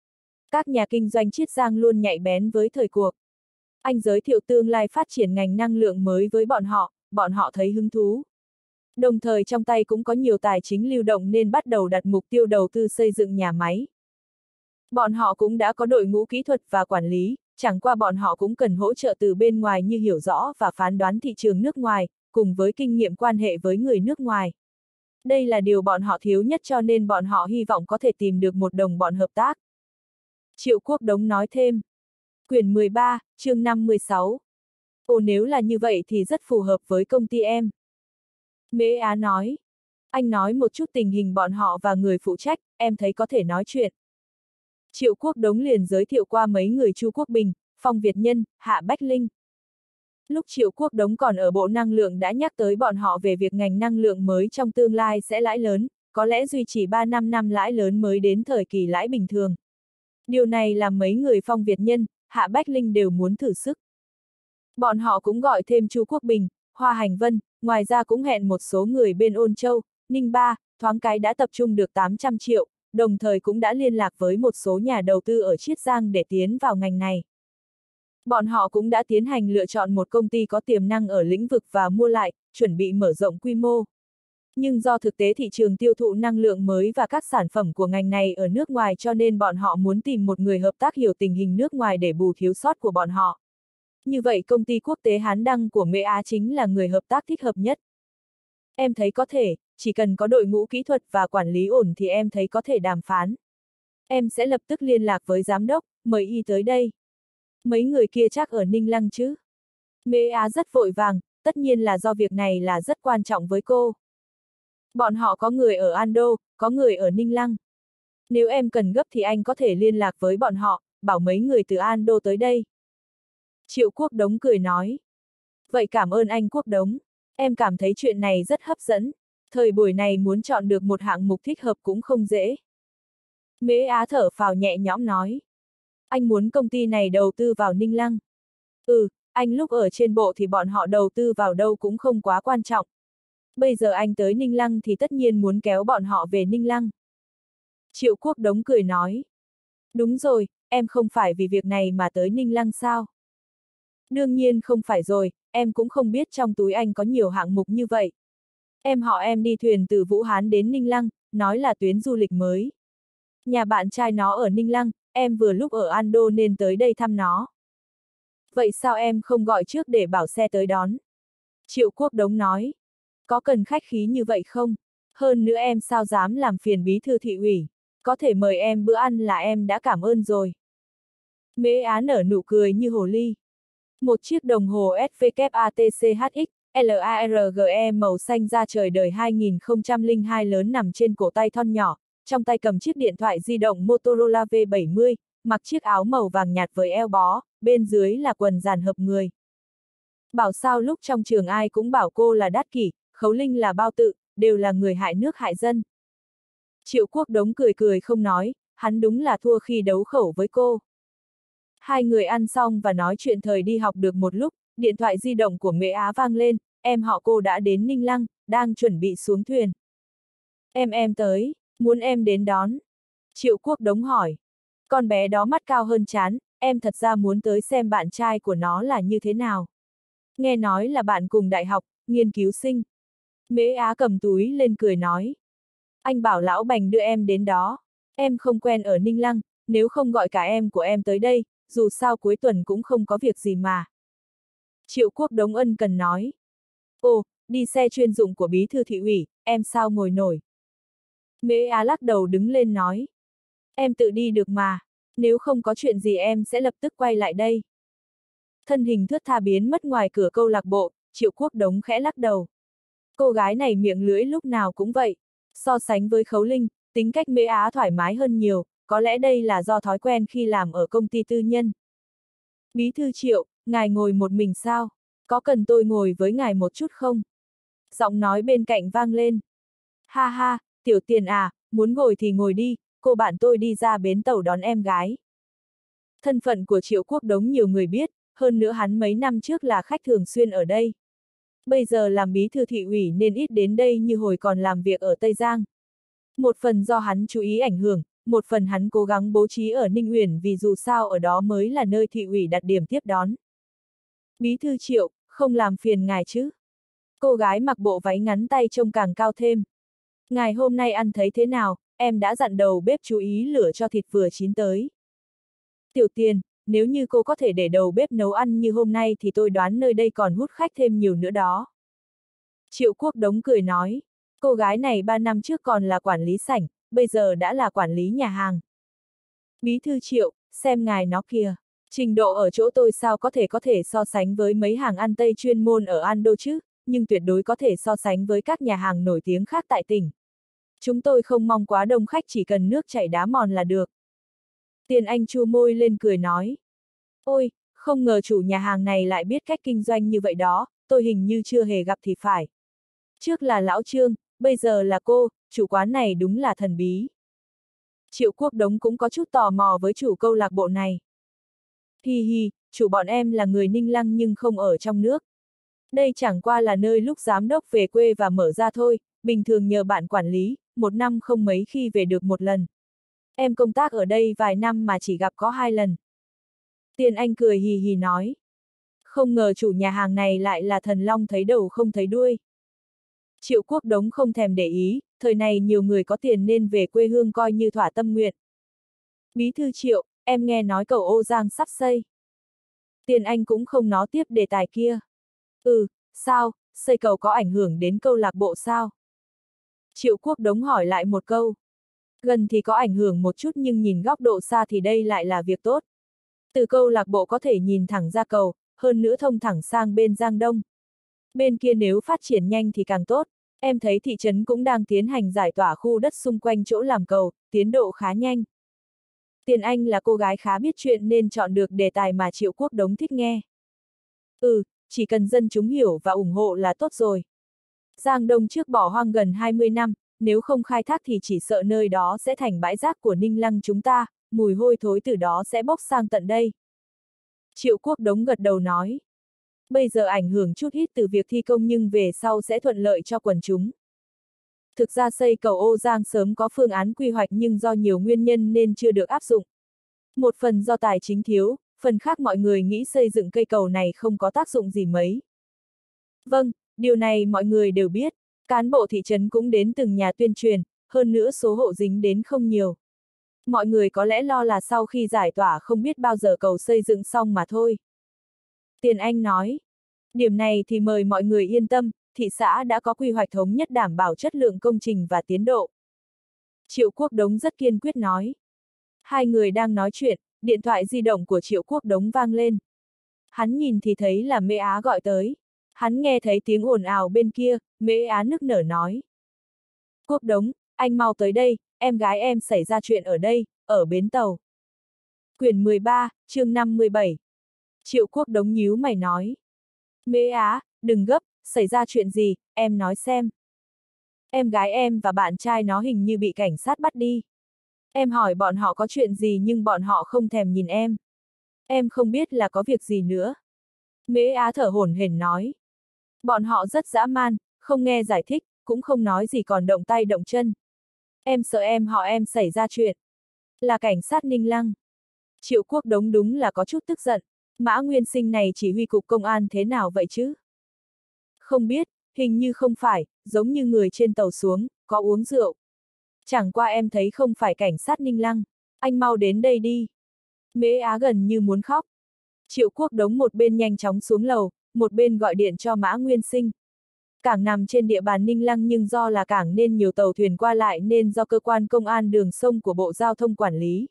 Speaker 1: Các nhà kinh doanh Chiết Giang luôn nhạy bén với thời cuộc. Anh giới thiệu tương lai phát triển ngành năng lượng mới với bọn họ thấy hứng thú. Đồng thời trong tay cũng có nhiều tài chính lưu động nên bắt đầu đặt mục tiêu đầu tư xây dựng nhà máy. Bọn họ cũng đã có đội ngũ kỹ thuật và quản lý, chẳng qua bọn họ cũng cần hỗ trợ từ bên ngoài như hiểu rõ và phán đoán thị trường nước ngoài, cùng với kinh nghiệm quan hệ với người nước ngoài. Đây là điều bọn họ thiếu nhất cho nên bọn họ hy vọng có thể tìm được một đồng bọn hợp tác. Triệu Quốc Đống nói thêm. Quyển 13, chương 56. Ồ, nếu là như vậy thì rất phù hợp với công ty em. Mễ Á nói. Anh nói một chút tình hình bọn họ và người phụ trách, em thấy có thể nói chuyện. Triệu Quốc Đống liền giới thiệu qua mấy người Chu Quốc Bình, Phong Việt Nhân, Hạ Bách Linh. Lúc Triệu Quốc Đống còn ở Bộ Năng lượng đã nhắc tới bọn họ về việc ngành năng lượng mới trong tương lai sẽ lãi lớn, có lẽ duy trì 3-5 năm lãi lớn mới đến thời kỳ lãi bình thường. Điều này làm mấy người Phong Việt Nhân, Hạ Bách Linh đều muốn thử sức. Bọn họ cũng gọi thêm Chu Quốc Bình, Hoa Hành Vân, ngoài ra cũng hẹn một số người bên Ôn Châu, Ninh Ba, thoáng cái đã tập trung được 800 triệu, đồng thời cũng đã liên lạc với một số nhà đầu tư ở Chiết Giang để tiến vào ngành này. Bọn họ cũng đã tiến hành lựa chọn một công ty có tiềm năng ở lĩnh vực và mua lại, chuẩn bị mở rộng quy mô. Nhưng do thực tế thị trường tiêu thụ năng lượng mới và các sản phẩm của ngành này ở nước ngoài cho nên bọn họ muốn tìm một người hợp tác hiểu tình hình nước ngoài để bù thiếu sót của bọn họ. Như vậy công ty quốc tế Hán Đăng của Mễ Á chính là người hợp tác thích hợp nhất. Em thấy có thể, chỉ cần có đội ngũ kỹ thuật và quản lý ổn thì em thấy có thể đàm phán. Em sẽ lập tức liên lạc với giám đốc, mời y tới đây. Mấy người kia chắc ở Ninh Lăng chứ? Mễ Á rất vội vàng, tất nhiên là do việc này là rất quan trọng với cô. Bọn họ có người ở Ando, có người ở Ninh Lăng. Nếu em cần gấp thì anh có thể liên lạc với bọn họ, bảo mấy người từ Ando tới đây. Triệu Quốc Đống cười nói. Vậy cảm ơn anh Quốc Đống. Em cảm thấy chuyện này rất hấp dẫn. Thời buổi này muốn chọn được một hạng mục thích hợp cũng không dễ. Mễ Á thở phào nhẹ nhõm nói. Anh muốn công ty này đầu tư vào Ninh Lăng. Anh lúc ở trên bộ thì bọn họ đầu tư vào đâu cũng không quá quan trọng. Bây giờ anh tới Ninh Lăng thì tất nhiên muốn kéo bọn họ về Ninh Lăng. Triệu Quốc Đống cười nói. Đúng rồi, em không phải vì việc này mà tới Ninh Lăng sao? Đương nhiên không phải rồi, em cũng không biết trong túi anh có nhiều hạng mục như vậy. Em đi thuyền từ Vũ Hán đến Ninh Lăng, nói là tuyến du lịch mới. Nhà bạn trai nó ở Ninh Lăng, em vừa lúc ở Ando nên tới đây thăm nó. Vậy sao em không gọi trước để bảo xe tới đón? Triệu Quốc Đống nói. Có cần khách khí như vậy không? Hơn nữa em sao dám làm phiền bí thư thị ủy? Có thể mời em bữa ăn là em đã cảm ơn rồi. Mễ Á nở nụ cười như hồ ly. Một chiếc đồng hồ SWATCHX LARGE màu xanh da trời đời 2002 lớn nằm trên cổ tay thon nhỏ, trong tay cầm chiếc điện thoại di động Motorola V70, mặc chiếc áo màu vàng nhạt với eo bó, bên dưới là quần giàn hợp người. Bảo sao lúc trong trường ai cũng bảo cô là Đát Kỷ, Khấu Linh là Bao Tự, đều là người hại nước hại dân. Triệu Quốc Đống cười cười không nói, hắn đúng là thua khi đấu khẩu với cô. Hai người ăn xong và nói chuyện thời đi học được một lúc, điện thoại di động của Mễ Á vang lên, em họ cô đã đến Ninh Lăng, đang chuẩn bị xuống thuyền. Em tới, muốn em đến đón. Triệu Quốc Đống hỏi. Con bé đó mắt cao hơn trán, em thật ra muốn tới xem bạn trai của nó là như thế nào. Nghe nói là bạn cùng đại học, nghiên cứu sinh. Mễ Á cầm túi lên cười nói. Anh bảo lão Bành đưa em đến đó. Em không quen ở Ninh Lăng, nếu không gọi cả em của em tới đây, dù sao cuối tuần cũng không có việc gì mà. Triệu Quốc Đống ân cần nói. Ồ, đi xe chuyên dụng của bí thư thị ủy, em sao ngồi nổi. Mễ Á lắc đầu đứng lên nói. Em tự đi được mà, nếu không có chuyện gì em sẽ lập tức quay lại đây. Thân hình thướt tha biến mất ngoài cửa câu lạc bộ, Triệu Quốc Đống khẽ lắc đầu. Cô gái này miệng lưỡi lúc nào cũng vậy. So sánh với Khấu Linh, tính cách Mễ Á thoải mái hơn nhiều, có lẽ đây là do thói quen khi làm ở công ty tư nhân. Bí thư Triệu, ngài ngồi một mình sao? Có cần tôi ngồi với ngài một chút không? Giọng nói bên cạnh vang lên. Ha ha, Tiểu Tiền à, muốn ngồi thì ngồi đi, cô bạn tôi đi ra bến tàu đón em gái. Thân phận của Triệu Quốc Đống nhiều người biết, hơn nữa hắn mấy năm trước là khách thường xuyên ở đây. Bây giờ làm bí thư thị ủy nên ít đến đây như hồi còn làm việc ở Tây Giang. Một phần do hắn chú ý ảnh hưởng, một phần hắn cố gắng bố trí ở Ninh Uyển vì dù sao ở đó mới là nơi thị ủy đặt điểm tiếp đón. Bí thư Triệu, không làm phiền ngài chứ? Cô gái mặc bộ váy ngắn tay trông càng cao thêm. Ngài hôm nay ăn thấy thế nào, em đã dặn đầu bếp chú ý lửa cho thịt vừa chín tới. Tiểu Tiền, nếu như cô có thể để đầu bếp nấu ăn như hôm nay thì tôi đoán nơi đây còn hút khách thêm nhiều nữa đó. Triệu Quốc Đống cười nói, cô gái này 3 năm trước còn là quản lý sảnh, bây giờ đã là quản lý nhà hàng. Bí thư Triệu, xem ngài nó kìa, trình độ ở chỗ tôi sao có thể so sánh với mấy hàng ăn Tây chuyên môn ở Ando chứ, nhưng tuyệt đối có thể so sánh với các nhà hàng nổi tiếng khác tại tỉnh. Chúng tôi không mong quá đông khách, chỉ cần nước chảy đá mòn là được. Tiền Anh chu môi lên cười nói. Ôi, không ngờ chủ nhà hàng này lại biết cách kinh doanh như vậy đó, tôi hình như chưa hề gặp thì phải. Trước là lão Trương, bây giờ là cô, chủ quán này đúng là thần bí. Triệu Quốc Đống cũng có chút tò mò với chủ câu lạc bộ này. Hi hi, chủ bọn em là người Ninh Lăng nhưng không ở trong nước. Đây chẳng qua là nơi lúc giám đốc về quê và mở ra thôi, bình thường nhờ bạn quản lý, 1 năm không mấy khi về được 1 lần. Em công tác ở đây vài năm mà chỉ gặp có 2 lần. Tiền Anh cười hì hì nói. Không ngờ chủ nhà hàng này lại là thần long thấy đầu không thấy đuôi. Triệu Quốc Đống không thèm để ý, thời này nhiều người có tiền nên về quê hương coi như thỏa tâm nguyện. Bí thư Triệu, em nghe nói cầu Ô Giang sắp xây. Tiền Anh cũng không nói tiếp đề tài kia. Sao, xây cầu có ảnh hưởng đến câu lạc bộ sao? Triệu Quốc Đống hỏi lại một câu. Gần thì có ảnh hưởng một chút nhưng nhìn góc độ xa thì đây lại là việc tốt. Từ câu lạc bộ có thể nhìn thẳng ra cầu, hơn nữa thông thẳng sang bên Giang Đông. Bên kia nếu phát triển nhanh thì càng tốt. Em thấy thị trấn cũng đang tiến hành giải tỏa khu đất xung quanh chỗ làm cầu, tiến độ khá nhanh. Tiền Anh là cô gái khá biết chuyện nên chọn được đề tài mà Triệu Quốc Đống thích nghe. Chỉ cần dân chúng hiểu và ủng hộ là tốt rồi. Giang Đông trước bỏ hoang gần 20 năm, nếu không khai thác thì chỉ sợ nơi đó sẽ thành bãi rác của Ninh Lăng chúng ta, mùi hôi thối từ đó sẽ bốc sang tận đây. Triệu Quốc Đống gật đầu nói. Bây giờ ảnh hưởng chút ít từ việc thi công nhưng về sau sẽ thuận lợi cho quần chúng. Thực ra xây cầu Ô Giang sớm có phương án quy hoạch nhưng do nhiều nguyên nhân nên chưa được áp dụng. Một phần do tài chính thiếu, phần khác mọi người nghĩ xây dựng cây cầu này không có tác dụng gì mấy. Vâng, điều này mọi người đều biết, cán bộ thị trấn cũng đến từng nhà tuyên truyền, hơn nữa số hộ dính đến không nhiều. Mọi người có lẽ lo là sau khi giải tỏa không biết bao giờ cầu xây dựng xong mà thôi. Tiền Anh nói, điểm này thì mời mọi người yên tâm, thị xã đã có quy hoạch thống nhất đảm bảo chất lượng công trình và tiến độ. Triệu Quốc Đống rất kiên quyết nói. Hai người đang nói chuyện, điện thoại di động của Triệu Quốc Đống vang lên. Hắn nhìn thì thấy là Mễ Á gọi tới. Hắn nghe thấy tiếng ồn ào bên kia, Mễ Á nức nở nói. Quốc Đống, anh mau tới đây, em gái em xảy ra chuyện ở đây, ở bến tàu. Quyển 13, chương 57. Triệu Quốc Đống nhíu mày nói. Mễ Á, đừng gấp, xảy ra chuyện gì, em nói xem. Em gái em và bạn trai nó hình như bị cảnh sát bắt đi. Em hỏi bọn họ có chuyện gì nhưng bọn họ không thèm nhìn em. Em không biết là có việc gì nữa. Mễ Á thở hổn hển nói. Bọn họ rất dã man, không nghe giải thích, cũng không nói gì còn động tay động chân. Em sợ em xảy ra chuyện. Là cảnh sát Ninh Lăng. Triệu Quốc Đống đúng là có chút tức giận. Mã Nguyên Sinh này chỉ huy cục công an thế nào vậy chứ? Không biết, hình như không phải, giống như người trên tàu xuống, có uống rượu. Chẳng qua em thấy không phải cảnh sát Ninh Lăng. Anh mau đến đây đi. Mễ Á gần như muốn khóc. Triệu Quốc Đống một bên nhanh chóng xuống lầu, một bên gọi điện cho Mã Nguyên Sinh. Cảng nằm trên địa bàn Ninh Lăng nhưng do là cảng nên nhiều tàu thuyền qua lại nên do cơ quan công an đường sông của Bộ Giao thông quản lý.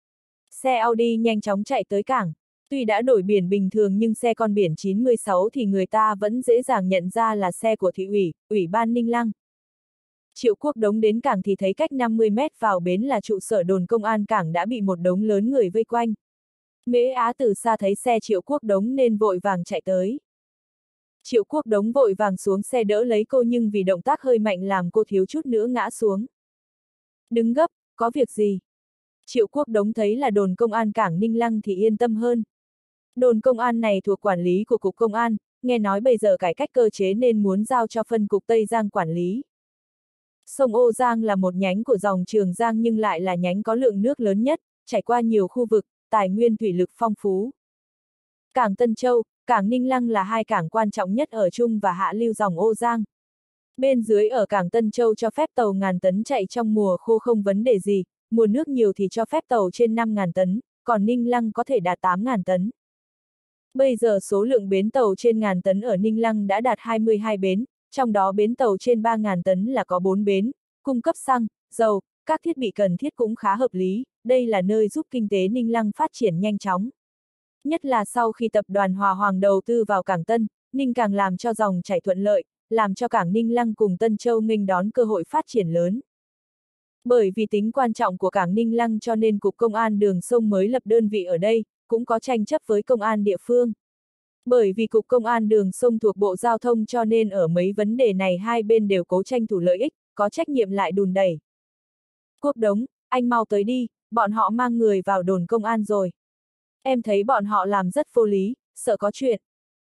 Speaker 1: Xe Audi nhanh chóng chạy tới cảng. Tuy đã đổi biển bình thường nhưng xe con biển 96 thì người ta vẫn dễ dàng nhận ra là xe của thị ủy, ủy ban Ninh Lăng. Triệu Quốc Đống đến cảng thì thấy cách 50 mét vào bến là trụ sở đồn công an cảng đã bị một đống lớn người vây quanh. Mễ Á từ xa thấy xe Triệu Quốc Đống nên vội vàng chạy tới. Triệu Quốc Đống vội vàng xuống xe đỡ lấy cô nhưng vì động tác hơi mạnh làm cô thiếu chút nữa ngã xuống. Đứng gấp, có việc gì? Triệu Quốc Đống thấy là đồn công an cảng Ninh Lăng thì yên tâm hơn. Đồn công an này thuộc quản lý của Cục Công an, nghe nói bây giờ cải cách cơ chế nên muốn giao cho phân cục Tây Giang quản lý. Sông Ô Giang là một nhánh của dòng Trường Giang nhưng lại là nhánh có lượng nước lớn nhất, chảy qua nhiều khu vực, tài nguyên thủy lực phong phú. Cảng Tân Châu, cảng Ninh Lăng là hai cảng quan trọng nhất ở trung và hạ lưu dòng Ô Giang. Bên dưới ở cảng Tân Châu cho phép tàu ngàn tấn chạy trong mùa khô không vấn đề gì, mùa nước nhiều thì cho phép tàu trên 5.000 tấn, còn Ninh Lăng có thể đạt 8.000 tấn. Bây giờ số lượng bến tàu trên ngàn tấn ở Ninh Lăng đã đạt 22 bến, trong đó bến tàu trên 3.000 tấn là có 4 bến, cung cấp xăng, dầu, các thiết bị cần thiết cũng khá hợp lý, đây là nơi giúp kinh tế Ninh Lăng phát triển nhanh chóng. Nhất là sau khi tập đoàn Hòa Hoàng đầu tư vào cảng Tân, Ninh càng làm cho dòng chảy thuận lợi, làm cho cảng Ninh Lăng cùng Tân Châu nghênh đón cơ hội phát triển lớn. Bởi vì tính quan trọng của cảng Ninh Lăng cho nên Cục Công an Đường Sông mới lập đơn vị ở đây, cũng có tranh chấp với công an địa phương. Bởi vì Cục Công an Đường Sông thuộc Bộ Giao thông cho nên ở mấy vấn đề này hai bên đều cố tranh thủ lợi ích, có trách nhiệm lại đùn đẩy. Quốc Đống, anh mau tới đi, bọn họ mang người vào đồn công an rồi. Em thấy bọn họ làm rất vô lý, sợ có chuyện.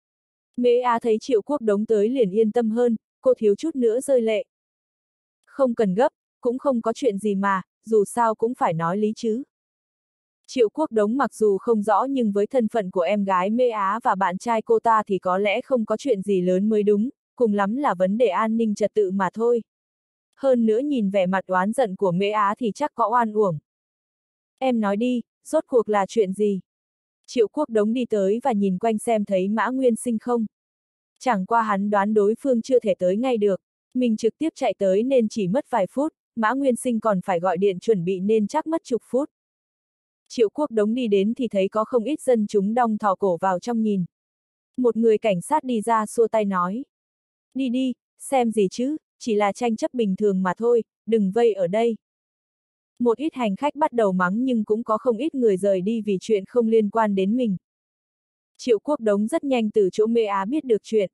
Speaker 1: Mễ Á thấy Triệu Quốc Đống tới liền yên tâm hơn, cô thiếu chút nữa rơi lệ. Không cần gấp, cũng không có chuyện gì mà, dù sao cũng phải nói lý chứ. Triệu Quốc Đống mặc dù không rõ nhưng với thân phận của em gái Mễ Á và bạn trai cô ta thì có lẽ không có chuyện gì lớn mới đúng, cùng lắm là vấn đề an ninh trật tự mà thôi. Hơn nữa nhìn vẻ mặt oán giận của Mễ Á thì chắc có oan uổng. Em nói đi, rốt cuộc là chuyện gì? Triệu Quốc Đống đi tới và nhìn quanh xem thấy Mã Nguyên Sinh không. Chẳng qua hắn đoán đối phương chưa thể tới ngay được, mình trực tiếp chạy tới nên chỉ mất vài phút, Mã Nguyên Sinh còn phải gọi điện chuẩn bị nên chắc mất chục phút. Triệu Quốc Đống đi đến thì thấy có không ít dân chúng đong thò cổ vào trong nhìn. Một người cảnh sát đi ra xua tay nói. Đi đi, xem gì chứ, chỉ là tranh chấp bình thường mà thôi, đừng vây ở đây. Một ít hành khách bắt đầu mắng nhưng cũng có không ít người rời đi vì chuyện không liên quan đến mình. Triệu Quốc Đống rất nhanh từ chỗ Mễ Á biết được chuyện.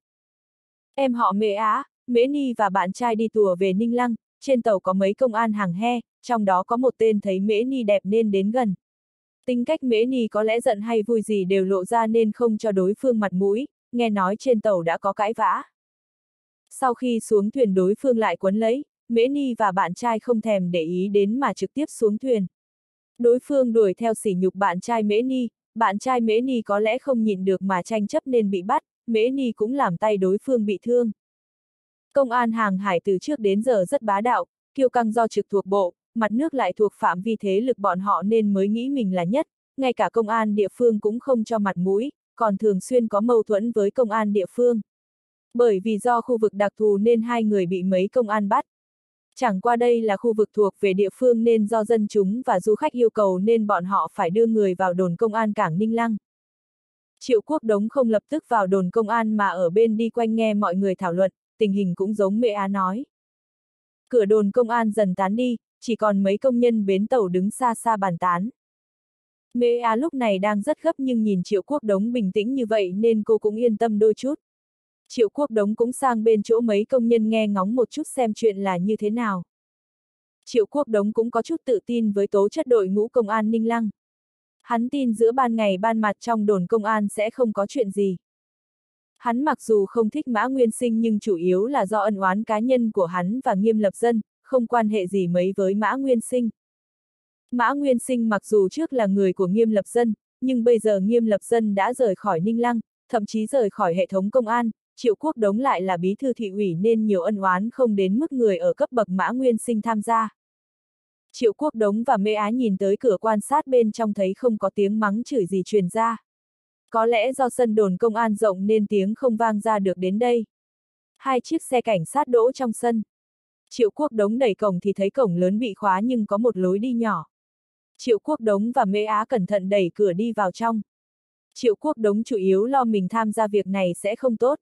Speaker 1: Em họ Mễ Á, Mễ Ni và bạn trai đi tour về Ninh Lăng, trên tàu có mấy công an hàng he, trong đó có một tên thấy Mễ Ni đẹp nên đến gần. Tính cách Mễ Ni có lẽ giận hay vui gì đều lộ ra nên không cho đối phương mặt mũi, nghe nói trên tàu đã có cãi vã. Sau khi xuống thuyền đối phương lại quấn lấy, Mễ Ni và bạn trai không thèm để ý đến mà trực tiếp xuống thuyền. Đối phương đuổi theo sỉ nhục bạn trai Mễ Ni có lẽ không nhịn được mà tranh chấp nên bị bắt, Mễ Ni cũng làm tay đối phương bị thương. Công an hàng hải từ trước đến giờ rất bá đạo, kiêu căng do trực thuộc bộ, mặt nước lại thuộc phạm vi thế lực bọn họ nên mới nghĩ mình là nhất, ngay cả công an địa phương cũng không cho mặt mũi, còn thường xuyên có mâu thuẫn với công an địa phương. Bởi vì do khu vực đặc thù nên hai người bị mấy công an bắt. Chẳng qua đây là khu vực thuộc về địa phương nên do dân chúng và du khách yêu cầu nên bọn họ phải đưa người vào đồn công an cảng Ninh Lăng. Triệu Quốc Đống không lập tức vào đồn công an mà ở bên đi quanh nghe mọi người thảo luận, tình hình cũng giống Mễ Á nói. Cửa đồn công an dần tán đi, chỉ còn mấy công nhân bến tàu đứng xa xa bàn tán. Mễ Á lúc này đang rất gấp nhưng nhìn Triệu Quốc Đống bình tĩnh như vậy nên cô cũng yên tâm đôi chút. Triệu Quốc Đống cũng sang bên chỗ mấy công nhân nghe ngóng một chút xem chuyện là như thế nào. Triệu Quốc Đống cũng có chút tự tin với tố chất đội ngũ công an Ninh Lăng. Hắn tin giữa ban ngày ban mặt trong đồn công an sẽ không có chuyện gì. Hắn mặc dù không thích Mã Nguyên Sinh nhưng chủ yếu là do ân oán cá nhân của hắn và Nghiêm Lập Dân, không quan hệ gì mấy với Mã Nguyên Sinh. Mã Nguyên Sinh mặc dù trước là người của Nghiêm Lập Dân, nhưng bây giờ Nghiêm Lập Dân đã rời khỏi Ninh Lăng, thậm chí rời khỏi hệ thống công an, Triệu Quốc Đống lại là bí thư thị ủy nên nhiều ân oán không đến mức người ở cấp bậc Mã Nguyên Sinh tham gia. Triệu Quốc Đống và Mễ Á nhìn tới cửa quan sát bên trong thấy không có tiếng mắng chửi gì truyền ra. Có lẽ do sân đồn công an rộng nên tiếng không vang ra được đến đây. Hai chiếc xe cảnh sát đỗ trong sân. Triệu Quốc Đống đẩy cổng thì thấy cổng lớn bị khóa nhưng có một lối đi nhỏ. Triệu Quốc Đống và Mễ Á cẩn thận đẩy cửa đi vào trong. Triệu Quốc Đống chủ yếu lo mình tham gia việc này sẽ không tốt.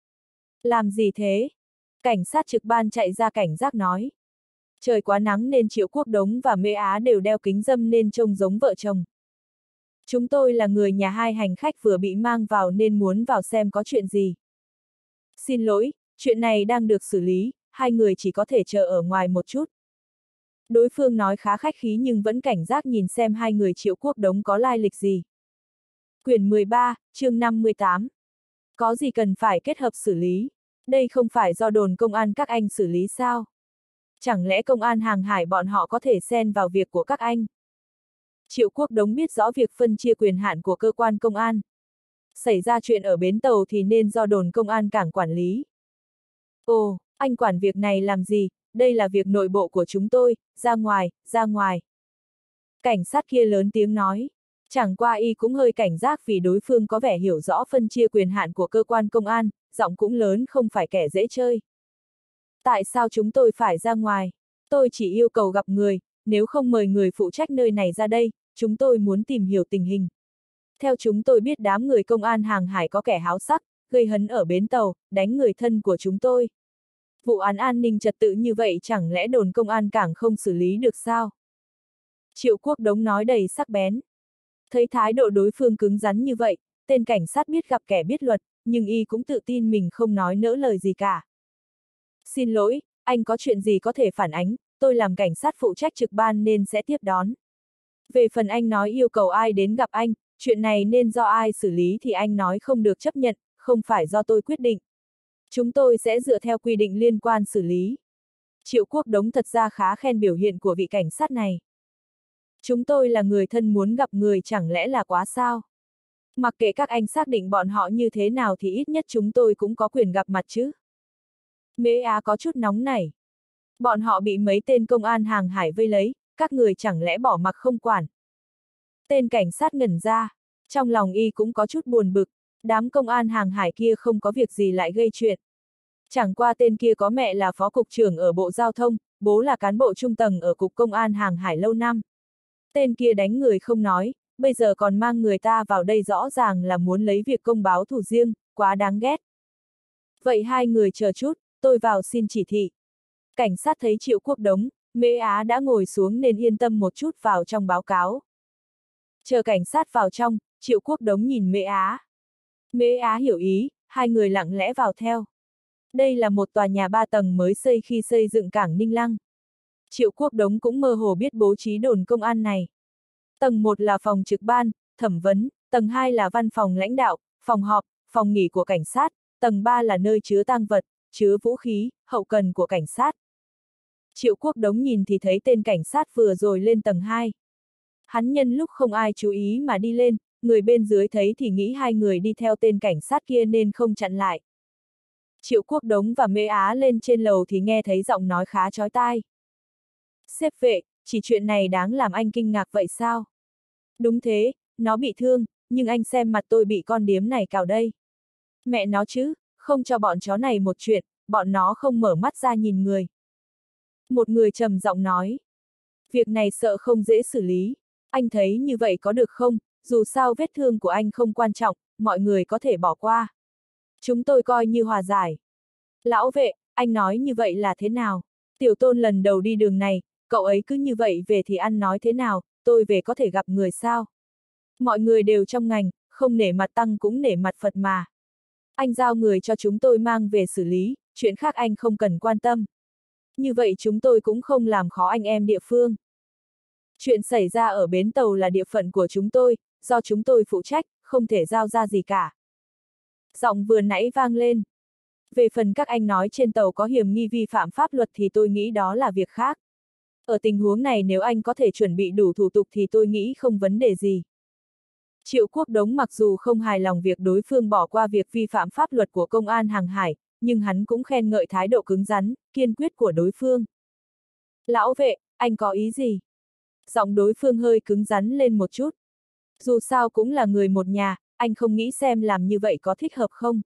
Speaker 1: Làm gì thế? Cảnh sát trực ban chạy ra cảnh giác nói. Trời quá nắng nên Triệu Quốc Đống và Mễ Á đều đeo kính râm nên trông giống vợ chồng. Chúng tôi là người nhà hai hành khách vừa bị mang vào nên muốn vào xem có chuyện gì. Xin lỗi, chuyện này đang được xử lý, hai người chỉ có thể chờ ở ngoài một chút. Đối phương nói khá khách khí nhưng vẫn cảnh giác nhìn xem hai người Triệu Quốc Đống có lai lịch gì. Quyển 13, chương 58. Có gì cần phải kết hợp xử lý? Đây không phải do đồn công an các anh xử lý sao? Chẳng lẽ công an hàng hải bọn họ có thể xen vào việc của các anh? Triệu Quốc Đống biết rõ việc phân chia quyền hạn của cơ quan công an. Xảy ra chuyện ở bến tàu thì nên do đồn công an cảng quản lý. Ồ, anh quản việc này làm gì, đây là việc nội bộ của chúng tôi, ra ngoài, ra ngoài. Cảnh sát kia lớn tiếng nói. Chẳng qua y cũng hơi cảnh giác vì đối phương có vẻ hiểu rõ phân chia quyền hạn của cơ quan công an, giọng cũng lớn không phải kẻ dễ chơi. Tại sao chúng tôi phải ra ngoài? Tôi chỉ yêu cầu gặp người, nếu không mời người phụ trách nơi này ra đây, chúng tôi muốn tìm hiểu tình hình. Theo chúng tôi biết đám người công an hàng hải có kẻ háo sắc, gây hấn ở bến tàu, đánh người thân của chúng tôi. Vụ án an ninh trật tự như vậy chẳng lẽ đồn công an cảng không xử lý được sao? Triệu Quốc Đống nói đầy sắc bén. Thấy thái độ đối phương cứng rắn như vậy, tên cảnh sát biết gặp kẻ biết luật, nhưng y cũng tự tin mình không nói nỡ lời gì cả. Xin lỗi, anh có chuyện gì có thể phản ánh, tôi làm cảnh sát phụ trách trực ban nên sẽ tiếp đón. Về phần anh nói yêu cầu ai đến gặp anh, chuyện này nên do ai xử lý thì anh nói không được chấp nhận, không phải do tôi quyết định. Chúng tôi sẽ dựa theo quy định liên quan xử lý. Triệu Quốc Đống thật ra khá khen biểu hiện của vị cảnh sát này. Chúng tôi là người thân muốn gặp người chẳng lẽ là quá sao? Mặc kệ các anh xác định bọn họ như thế nào thì ít nhất chúng tôi cũng có quyền gặp mặt chứ. Mễ Á có chút nóng nảy. Bọn họ bị mấy tên công an hàng hải vây lấy, các người chẳng lẽ bỏ mặc không quản. Tên cảnh sát ngẩn ra, trong lòng y cũng có chút buồn bực, đám công an hàng hải kia không có việc gì lại gây chuyện. Chẳng qua tên kia có mẹ là phó cục trưởng ở Bộ Giao thông, bố là cán bộ trung tầng ở Cục Công an hàng hải lâu năm. Tên kia đánh người không nói, bây giờ còn mang người ta vào đây rõ ràng là muốn lấy việc công báo thù riêng, quá đáng ghét. Vậy hai người chờ chút, tôi vào xin chỉ thị. Cảnh sát thấy Triệu Quốc Đống, Mễ Á đã ngồi xuống nên yên tâm một chút vào trong báo cáo. Chờ cảnh sát vào trong, Triệu Quốc Đống nhìn Mễ Á. Mễ Á hiểu ý, hai người lặng lẽ vào theo. Đây là một tòa nhà 3 tầng mới xây khi xây dựng cảng Ninh Lăng. Triệu Quốc Đống cũng mơ hồ biết bố trí đồn công an này. Tầng 1 là phòng trực ban, thẩm vấn, tầng 2 là văn phòng lãnh đạo, phòng họp, phòng nghỉ của cảnh sát, tầng 3 là nơi chứa tang vật, chứa vũ khí, hậu cần của cảnh sát. Triệu Quốc Đống nhìn thì thấy tên cảnh sát vừa rồi lên tầng 2. Hắn nhân lúc không ai chú ý mà đi lên, người bên dưới thấy thì nghĩ hai người đi theo tên cảnh sát kia nên không chặn lại. Triệu Quốc Đống và Mễ Á lên trên lầu thì nghe thấy giọng nói khá chói tai. Sếp vệ, chỉ chuyện này đáng làm anh kinh ngạc vậy sao? Đúng thế, nó bị thương, nhưng anh xem mặt tôi bị con điếm này cào đây. Mẹ nó chứ, không cho bọn chó này một chuyện, bọn nó không mở mắt ra nhìn người. Một người trầm giọng nói. Việc này sợ không dễ xử lý, anh thấy như vậy có được không, dù sao vết thương của anh không quan trọng, mọi người có thể bỏ qua. Chúng tôi coi như hòa giải. Lão vệ, anh nói như vậy là thế nào? Tiểu Tôn lần đầu đi đường này, cậu ấy cứ như vậy về thì ăn nói thế nào, tôi về có thể gặp người sao? Mọi người đều trong ngành, không nể mặt Tăng cũng nể mặt Phật mà. Anh giao người cho chúng tôi mang về xử lý, chuyện khác anh không cần quan tâm. Như vậy chúng tôi cũng không làm khó anh em địa phương. Chuyện xảy ra ở bến tàu là địa phận của chúng tôi, do chúng tôi phụ trách, không thể giao ra gì cả. Giọng vừa nãy vang lên. Về phần các anh nói trên tàu có hiểm nghi vi phạm pháp luật thì tôi nghĩ đó là việc khác. Ở tình huống này nếu anh có thể chuẩn bị đủ thủ tục thì tôi nghĩ không vấn đề gì. Triệu Quốc Đống mặc dù không hài lòng việc đối phương bỏ qua việc vi phạm pháp luật của công an hàng hải, nhưng hắn cũng khen ngợi thái độ cứng rắn, kiên quyết của đối phương. Lão vệ, anh có ý gì? Giọng đối phương hơi cứng rắn lên một chút. Dù sao cũng là người một nhà, anh không nghĩ xem làm như vậy có thích hợp không?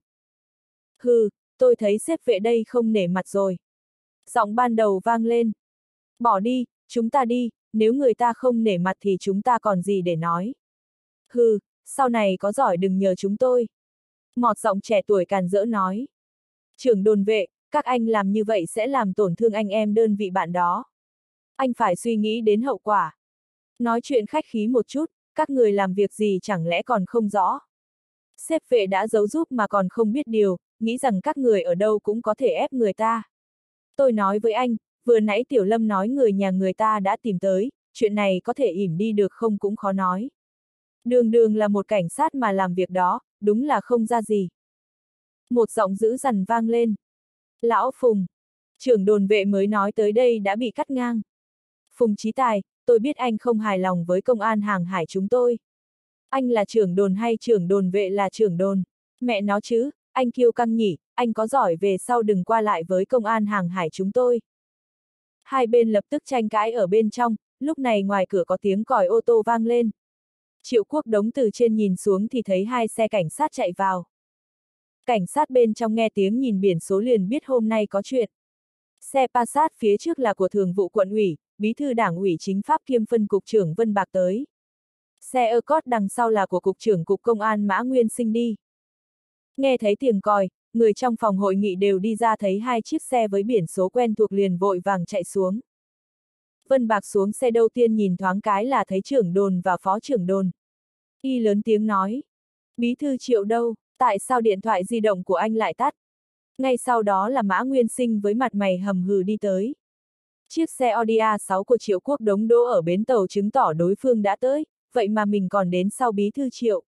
Speaker 1: Hừ, tôi thấy sếp vệ đây không nể mặt rồi. Giọng ban đầu vang lên. Bỏ đi, chúng ta đi, nếu người ta không nể mặt thì chúng ta còn gì để nói. Hừ, sau này có giỏi đừng nhờ chúng tôi. Một giọng trẻ tuổi càn rỡ nói. Trưởng đồn vệ, các anh làm như vậy sẽ làm tổn thương anh em đơn vị bạn đó. Anh phải suy nghĩ đến hậu quả. Nói chuyện khách khí một chút, các người làm việc gì chẳng lẽ còn không rõ. Sếp vệ đã giấu giúp mà còn không biết điều, nghĩ rằng các người ở đâu cũng có thể ép người ta. Tôi nói với anh, vừa nãy Tiểu Lâm nói người nhà người ta đã tìm tới, chuyện này có thể ỉm đi được không cũng khó nói. Đường đường là một cảnh sát mà làm việc đó, đúng là không ra gì. Một giọng dữ dằn vang lên. Lão Phùng. Trưởng đồn vệ mới nói tới đây đã bị cắt ngang. Phùng Chí Tài, tôi biết anh không hài lòng với công an hàng hải chúng tôi. Anh là trưởng đồn hay trưởng đồn vệ là trưởng đồn? Mẹ nó chứ, anh kiêu căng nhỉ, anh có giỏi về sau đừng qua lại với công an hàng hải chúng tôi. Hai bên lập tức tranh cãi ở bên trong, lúc này ngoài cửa có tiếng còi ô tô vang lên. Triệu Quốc Đống từ trên nhìn xuống thì thấy hai xe cảnh sát chạy vào. Cảnh sát bên trong nghe tiếng nhìn biển số liền biết hôm nay có chuyện. Xe Passat phía trước là của thường vụ quận ủy, bí thư đảng ủy chính pháp kiêm phân cục trưởng Vân Bạc tới. Xe Escort đằng sau là của cục trưởng cục công an Mã Nguyên Sinh đi. Nghe thấy tiếng còi, người trong phòng hội nghị đều đi ra thấy hai chiếc xe với biển số quen thuộc liền vội vàng chạy xuống. Vân Bạc xuống xe đầu tiên nhìn thoáng cái là thấy trưởng đồn và phó trưởng đồn. Y lớn tiếng nói. Bí thư Triệu đâu, tại sao điện thoại di động của anh lại tắt? Ngay sau đó là Mã Nguyên Sinh với mặt mày hầm hừ đi tới. Chiếc xe Audi A6 của Triệu Quốc Đống đỗ ở bến tàu chứng tỏ đối phương đã tới, vậy mà mình còn đến sau bí thư Triệu.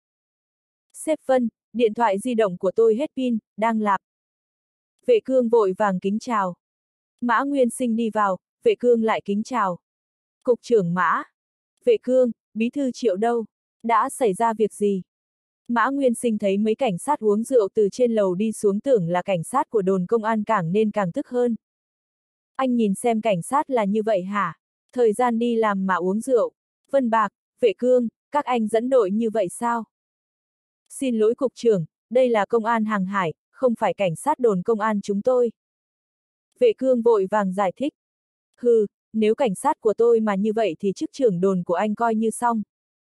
Speaker 1: Sếp Vân, điện thoại di động của tôi hết pin, đang lạp. Vệ Cương vội vàng kính chào. Mã Nguyên Sinh đi vào, Vệ Cương lại kính chào. Cục trưởng Mã. Vệ Cương, bí thư Triệu đâu? Đã xảy ra việc gì? Mã Nguyên Sinh thấy mấy cảnh sát uống rượu từ trên lầu đi xuống tưởng là cảnh sát của đồn công an cảng nên càng tức hơn. Anh nhìn xem cảnh sát là như vậy hả? Thời gian đi làm mà uống rượu. Vân Bạc, Vệ Cương, các anh dẫn đội như vậy sao? Xin lỗi cục trưởng, đây là công an hàng hải, không phải cảnh sát đồn công an chúng tôi. Vệ Cương vội vàng giải thích. Hừ, nếu cảnh sát của tôi mà như vậy thì chức trưởng đồn của anh coi như xong.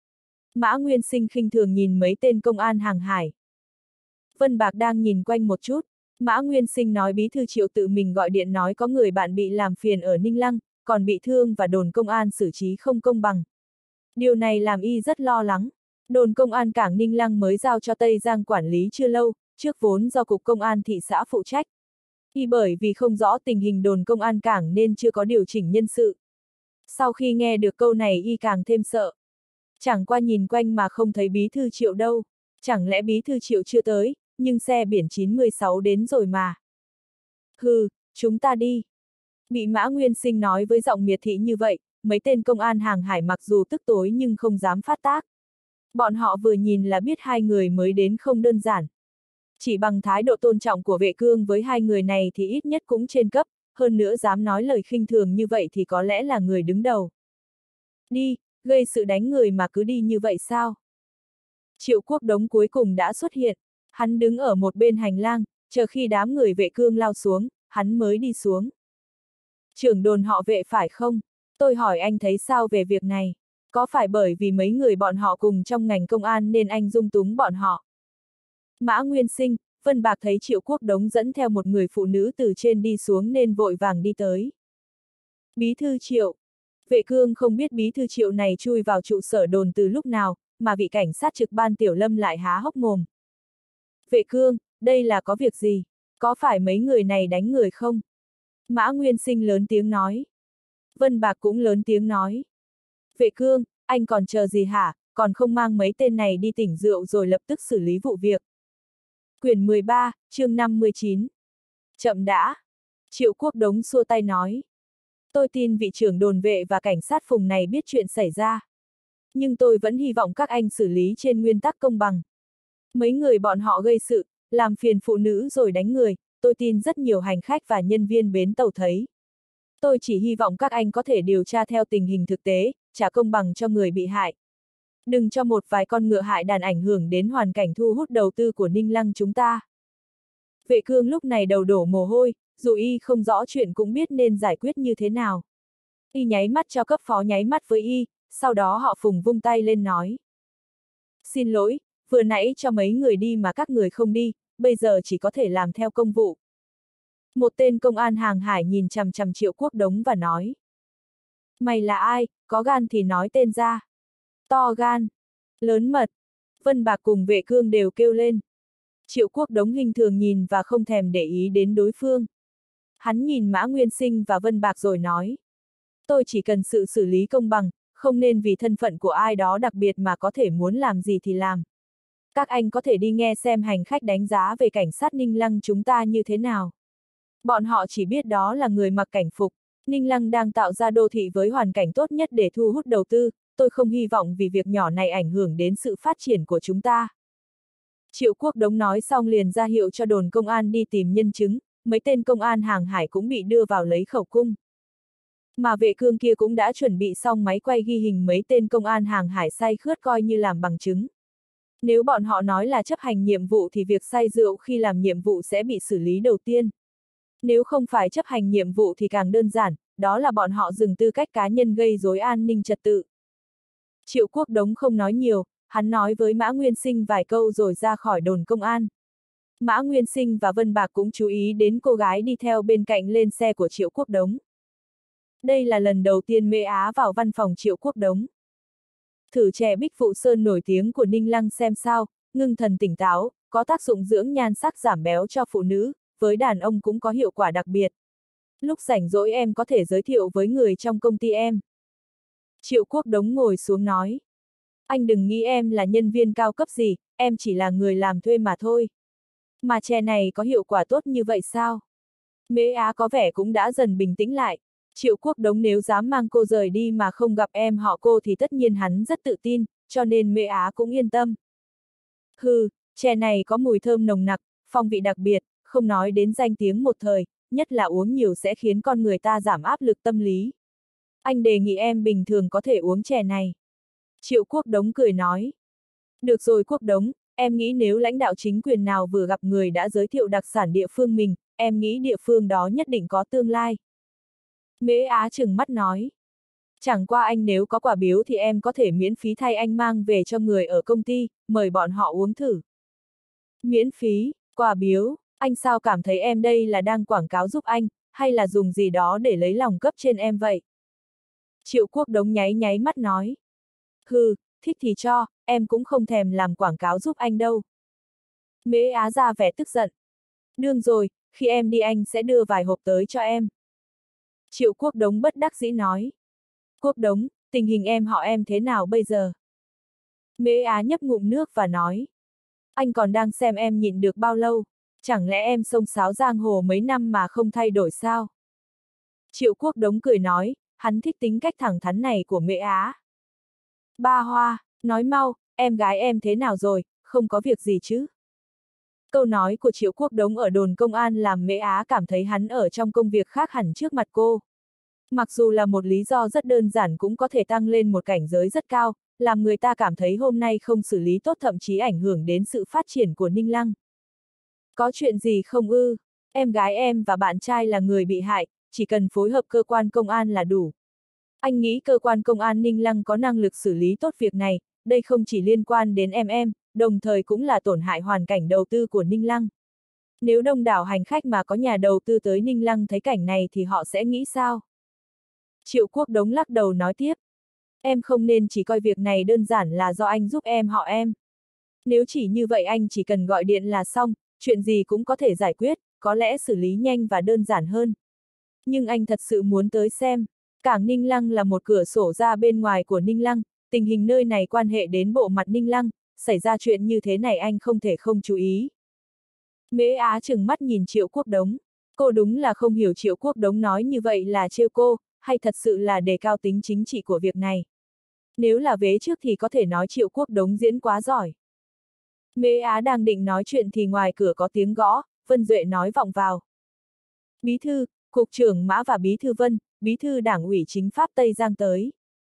Speaker 1: Mã Nguyên Sinh khinh thường nhìn mấy tên công an hàng hải. Vân Bạc đang nhìn quanh một chút. Mã Nguyên Sinh nói bí thư Triệu tự mình gọi điện nói có người bạn bị làm phiền ở Ninh Lăng, còn bị thương và đồn công an xử trí không công bằng. Điều này làm y rất lo lắng. Đồn công an cảng Ninh Lăng mới giao cho Tây Giang quản lý chưa lâu, trước vốn do cục công an thị xã phụ trách. Y bởi vì không rõ tình hình đồn công an cảng nên chưa có điều chỉnh nhân sự. Sau khi nghe được câu này y càng thêm sợ. Chẳng qua nhìn quanh mà không thấy bí thư Triệu đâu. Chẳng lẽ bí thư Triệu chưa tới, nhưng xe biển 916 đến rồi mà. Hừ, chúng ta đi. Bị Mã Nguyên Sinh nói với giọng miệt thị như vậy, mấy tên công an hàng hải mặc dù tức tối nhưng không dám phát tác. Bọn họ vừa nhìn là biết hai người mới đến không đơn giản. Chỉ bằng thái độ tôn trọng của Vệ Cương với hai người này thì ít nhất cũng trên cấp, hơn nữa dám nói lời khinh thường như vậy thì có lẽ là người đứng đầu. Đi, gây sự đánh người mà cứ đi như vậy sao? Triệu Quốc Đống cuối cùng đã xuất hiện. Hắn đứng ở một bên hành lang, chờ khi đám người Vệ Cương lao xuống, hắn mới đi xuống. Trưởng đồn họ Vệ phải không? Tôi hỏi anh thấy sao về việc này? Có phải bởi vì mấy người bọn họ cùng trong ngành công an nên anh dung túng bọn họ? Mã Nguyên Sinh, Vân Bạc thấy Triệu Quốc Đống dẫn theo một người phụ nữ từ trên đi xuống nên vội vàng đi tới. Bí thư Triệu. Vệ Cương không biết bí thư Triệu này chui vào trụ sở đồn từ lúc nào, mà vị cảnh sát trực ban Tiểu Lâm lại há hốc mồm. Vệ Cương, đây là có việc gì? Có phải mấy người này đánh người không? Mã Nguyên Sinh lớn tiếng nói. Vân Bạc cũng lớn tiếng nói. Vệ Cương, anh còn chờ gì hả, còn không mang mấy tên này đi tỉnh rượu rồi lập tức xử lý vụ việc. Quyển 13, chương 59. Chậm đã. Triệu Quốc Đống xua tay nói. Tôi tin vị trưởng đồn vệ và cảnh sát Phùng này biết chuyện xảy ra. Nhưng tôi vẫn hy vọng các anh xử lý trên nguyên tắc công bằng. Mấy người bọn họ gây sự, làm phiền phụ nữ rồi đánh người, tôi tin rất nhiều hành khách và nhân viên bến tàu thấy. Tôi chỉ hy vọng các anh có thể điều tra theo tình hình thực tế, trả công bằng cho người bị hại. Đừng cho một vài con ngựa hại đàn ảnh hưởng đến hoàn cảnh thu hút đầu tư của Ninh Lăng chúng ta. Vệ Cương lúc này đầu đổ mồ hôi, dù y không rõ chuyện cũng biết nên giải quyết như thế nào. Y nháy mắt cho cấp phó nháy mắt với y, sau đó họ Phùng vung tay lên nói. Xin lỗi, vừa nãy cho mấy người đi mà các người không đi, bây giờ chỉ có thể làm theo công vụ. Một tên công an hàng hải nhìn chằm chằm Triệu Quốc Đống và nói. Mày là ai, có gan thì nói tên ra. To gan, lớn mật. Vân Bạc cùng Vệ Cương đều kêu lên. Triệu Quốc Đống hình thường nhìn và không thèm để ý đến đối phương. Hắn nhìn Mã Nguyên Sinh và Vân Bạc rồi nói. Tôi chỉ cần sự xử lý công bằng, không nên vì thân phận của ai đó đặc biệt mà có thể muốn làm gì thì làm. Các anh có thể đi nghe xem hành khách đánh giá về cảnh sát Ninh Lăng chúng ta như thế nào. Bọn họ chỉ biết đó là người mặc cảnh phục. Ninh Lăng đang tạo ra đô thị với hoàn cảnh tốt nhất để thu hút đầu tư, tôi không hy vọng vì việc nhỏ này ảnh hưởng đến sự phát triển của chúng ta. Triệu Quốc Đống nói xong liền ra hiệu cho đồn công an đi tìm nhân chứng, mấy tên công an hàng hải cũng bị đưa vào lấy khẩu cung. Mà vệ cương kia cũng đã chuẩn bị xong máy quay ghi hình mấy tên công an hàng hải say khướt coi như làm bằng chứng. Nếu bọn họ nói là chấp hành nhiệm vụ thì việc say rượu khi làm nhiệm vụ sẽ bị xử lý đầu tiên. Nếu không phải chấp hành nhiệm vụ thì càng đơn giản, đó là bọn họ dừng tư cách cá nhân gây rối an ninh trật tự. Triệu Quốc Đống không nói nhiều, hắn nói với Mã Nguyên Sinh vài câu rồi ra khỏi đồn công an. Mã Nguyên Sinh và Vân Bạc cũng chú ý đến cô gái đi theo bên cạnh lên xe của Triệu Quốc Đống. Đây là lần đầu tiên Mễ Á vào văn phòng Triệu Quốc Đống. Thử chè Bích Phụ Sơn nổi tiếng của Ninh Lăng xem sao, ngưng thần tỉnh táo, có tác dụng dưỡng nhan sắc giảm béo cho phụ nữ, với đàn ông cũng có hiệu quả đặc biệt. Lúc rảnh rỗi em có thể giới thiệu với người trong công ty em. Triệu Quốc Đống ngồi xuống nói. Anh đừng nghĩ em là nhân viên cao cấp gì, em chỉ là người làm thuê mà thôi. Mà chè này có hiệu quả tốt như vậy sao? Mễ Á có vẻ cũng đã dần bình tĩnh lại. Triệu Quốc Đống nếu dám mang cô rời đi mà không gặp em họ cô thì tất nhiên hắn rất tự tin, cho nên Mễ Á cũng yên tâm. Hừ, chè này có mùi thơm nồng nặc, phong vị đặc biệt, không nói đến danh tiếng một thời, nhất là uống nhiều sẽ khiến con người ta giảm áp lực tâm lý. Anh đề nghị em bình thường có thể uống chè này. Triệu Quốc Đống cười nói. Được rồi Quốc Đống, em nghĩ nếu lãnh đạo chính quyền nào vừa gặp người đã giới thiệu đặc sản địa phương mình, em nghĩ địa phương đó nhất định có tương lai. Mễ Á trừng mắt nói. Chẳng qua anh nếu có quà biếu thì em có thể miễn phí thay anh mang về cho người ở công ty, mời bọn họ uống thử. Miễn phí, quà biếu, anh sao cảm thấy em đây là đang quảng cáo giúp anh, hay là dùng gì đó để lấy lòng cấp trên em vậy? Triệu Quốc Đống nháy nháy mắt nói. Hừ, thích thì cho, em cũng không thèm làm quảng cáo giúp anh đâu. Mễ Á ra vẻ tức giận. Đương rồi, khi em đi anh sẽ đưa vài hộp tới cho em. Triệu Quốc Đống bất đắc dĩ nói. Quốc Đống, tình hình em họ em thế nào bây giờ? Mễ Á nhấp ngụm nước và nói. Anh còn đang xem em nhịn được bao lâu, chẳng lẽ em xông xáo giang hồ mấy năm mà không thay đổi sao? Triệu Quốc Đống cười nói, hắn thích tính cách thẳng thắn này của Mễ Á. Ba Hoa, nói mau, em gái em thế nào rồi, không có việc gì chứ? Câu nói của Triệu Quốc Đống ở đồn công an làm Mễ Á cảm thấy hắn ở trong công việc khác hẳn trước mặt cô. Mặc dù là một lý do rất đơn giản cũng có thể tăng lên một cảnh giới rất cao, làm người ta cảm thấy hôm nay không xử lý tốt thậm chí ảnh hưởng đến sự phát triển của Ninh Lăng. Có chuyện gì không ư? Em gái em và bạn trai là người bị hại, chỉ cần phối hợp cơ quan công an là đủ. Anh nghĩ cơ quan công an Ninh Lăng có năng lực xử lý tốt việc này, đây không chỉ liên quan đến em, đồng thời cũng là tổn hại hoàn cảnh đầu tư của Ninh Lăng. Nếu đông đảo hành khách mà có nhà đầu tư tới Ninh Lăng thấy cảnh này thì họ sẽ nghĩ sao? Triệu Quốc Đống lắc đầu nói tiếp. Em không nên chỉ coi việc này đơn giản là do anh giúp em họ em. Nếu chỉ như vậy anh chỉ cần gọi điện là xong, chuyện gì cũng có thể giải quyết, có lẽ xử lý nhanh và đơn giản hơn. Nhưng anh thật sự muốn tới xem. Cảng Ninh Lăng là một cửa sổ ra bên ngoài của Ninh Lăng, tình hình nơi này quan hệ đến bộ mặt Ninh Lăng, xảy ra chuyện như thế này anh không thể không chú ý. Mễ Á trừng mắt nhìn Triệu Quốc Đống. Cô đúng là không hiểu Triệu Quốc Đống nói như vậy là trêu cô, hay thật sự là đề cao tính chính trị của việc này. Nếu là vế trước thì có thể nói Triệu Quốc Đống diễn quá giỏi. Mễ Á đang định nói chuyện thì ngoài cửa có tiếng gõ, Vân Duệ nói vọng vào. Bí thư, Cục trưởng Mã và Bí thư Vân, Bí thư Đảng ủy Chính pháp Tây Giang tới.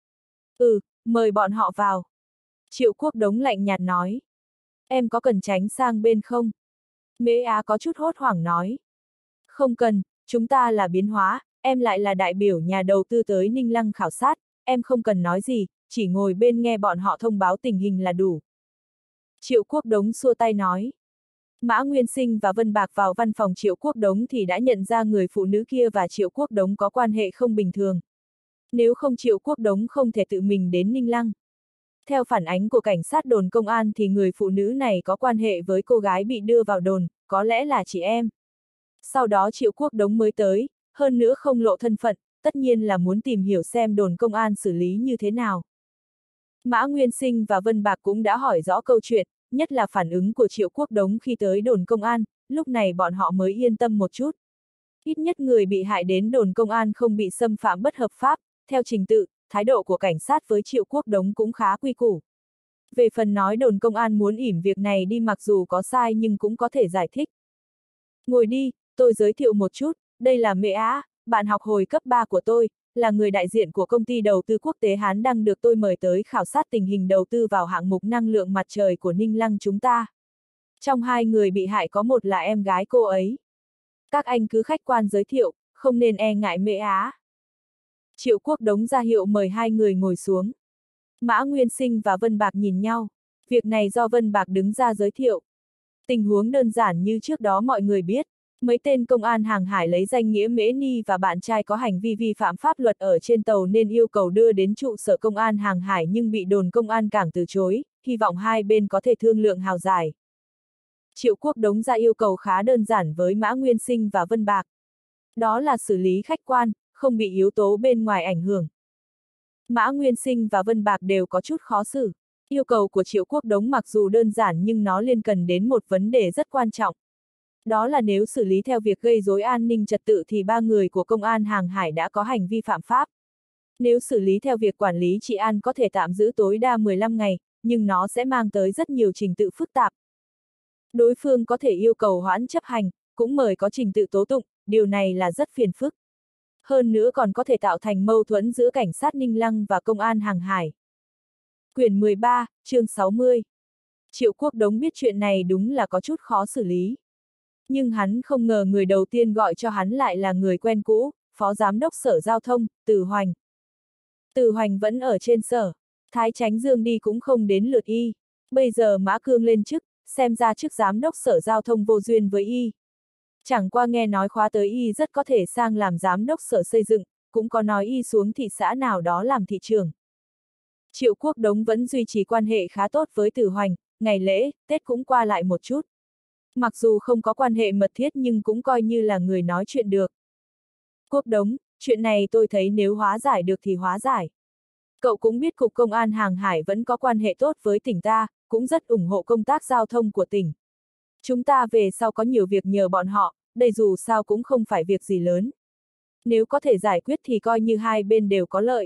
Speaker 1: Mời bọn họ vào. Triệu Quốc Đống lạnh nhạt nói. Em có cần tránh sang bên không? Mễ Á có chút hốt hoảng nói. Không cần, chúng ta là biến hóa, em lại là đại biểu nhà đầu tư tới Ninh Lăng khảo sát, em không cần nói gì, chỉ ngồi bên nghe bọn họ thông báo tình hình là đủ. Triệu Quốc Đống xua tay nói. Mã Nguyên Sinh và Vân Bạc vào văn phòng Triệu Quốc Đống thì đã nhận ra người phụ nữ kia và Triệu Quốc Đống có quan hệ không bình thường. Nếu không Triệu Quốc Đống không thể tự mình đến Ninh Lăng. Theo phản ánh của cảnh sát đồn công an thì người phụ nữ này có quan hệ với cô gái bị đưa vào đồn, có lẽ là chị em. Sau đó Triệu Quốc Đống mới tới, hơn nữa không lộ thân phận, tất nhiên là muốn tìm hiểu xem đồn công an xử lý như thế nào. Mã Nguyên Sinh và Vân Bạc cũng đã hỏi rõ câu chuyện, nhất là phản ứng của Triệu Quốc Đống khi tới đồn công an, lúc này bọn họ mới yên tâm một chút. Ít nhất người bị hại đến đồn công an không bị xâm phạm bất hợp pháp, theo trình tự, thái độ của cảnh sát với Triệu Quốc Đống cũng khá quy củ. Về phần nói đồn công an muốn ỉm việc này đi mặc dù có sai nhưng cũng có thể giải thích. Ngồi đi, tôi giới thiệu một chút, đây là Mẹ Á, bạn học hồi cấp 3 của tôi, là người đại diện của công ty đầu tư quốc tế Hán Đăng được tôi mời tới khảo sát tình hình đầu tư vào hạng mục năng lượng mặt trời của Ninh Lăng chúng ta. Trong hai người bị hại có một là em gái cô ấy. Các anh cứ khách quan giới thiệu, không nên e ngại Mẹ Á. Triệu Quốc Đống ra hiệu mời hai người ngồi xuống. Mã Nguyên Sinh và Vân Bạc nhìn nhau. Việc này do Vân Bạc đứng ra giới thiệu. Tình huống đơn giản như trước đó mọi người biết. Mấy tên công an hàng hải lấy danh nghĩa Mễ Ni và bạn trai có hành vi vi phạm pháp luật ở trên tàu nên yêu cầu đưa đến trụ sở công an hàng hải nhưng bị đồn công an cảng từ chối, hy vọng hai bên có thể thương lượng hào giải. Triệu Quốc Đống ra yêu cầu khá đơn giản với Mã Nguyên Sinh và Vân Bạc. Đó là xử lý khách quan, không bị yếu tố bên ngoài ảnh hưởng. Mã Nguyên Sinh và Vân Bạc đều có chút khó xử. Yêu cầu của Triệu Quốc Đống mặc dù đơn giản nhưng nó liên cần đến một vấn đề rất quan trọng. Đó là nếu xử lý theo việc gây rối an ninh trật tự thì ba người của công an hàng hải đã có hành vi phạm pháp. Nếu xử lý theo việc quản lý trị an có thể tạm giữ tối đa 15 ngày, nhưng nó sẽ mang tới rất nhiều trình tự phức tạp. Đối phương có thể yêu cầu hoãn chấp hành, cũng mời có trình tự tố tụng, điều này là rất phiền phức. Hơn nữa còn có thể tạo thành mâu thuẫn giữa cảnh sát Ninh Lăng và công an hàng hải. Quyển 13, chương 60. Triệu Quốc Đống biết chuyện này đúng là có chút khó xử lý. Nhưng hắn không ngờ người đầu tiên gọi cho hắn lại là người quen cũ, Phó Giám đốc Sở Giao thông, Từ Hoành. Từ Hoành vẫn ở trên sở, Thái Chánh Dương đi cũng không đến lượt y. Bây giờ Mã Cương lên chức, xem ra chức Giám đốc Sở Giao thông vô duyên với y. Chẳng qua nghe nói khóa tới y rất có thể sang làm Giám đốc Sở Xây dựng, cũng có nói y xuống thị xã nào đó làm thị trưởng. Triệu Quốc Đống vẫn duy trì quan hệ khá tốt với Từ Hoành, ngày lễ, Tết cũng qua lại một chút. Mặc dù không có quan hệ mật thiết nhưng cũng coi như là người nói chuyện được. Quốc Đống, chuyện này tôi thấy nếu hóa giải được thì hóa giải. Cậu cũng biết Cục Công an Hàng hải vẫn có quan hệ tốt với tỉnh ta, cũng rất ủng hộ công tác giao thông của tỉnh. Chúng ta về sau có nhiều việc nhờ bọn họ, đây dù sao cũng không phải việc gì lớn. Nếu có thể giải quyết thì coi như hai bên đều có lợi.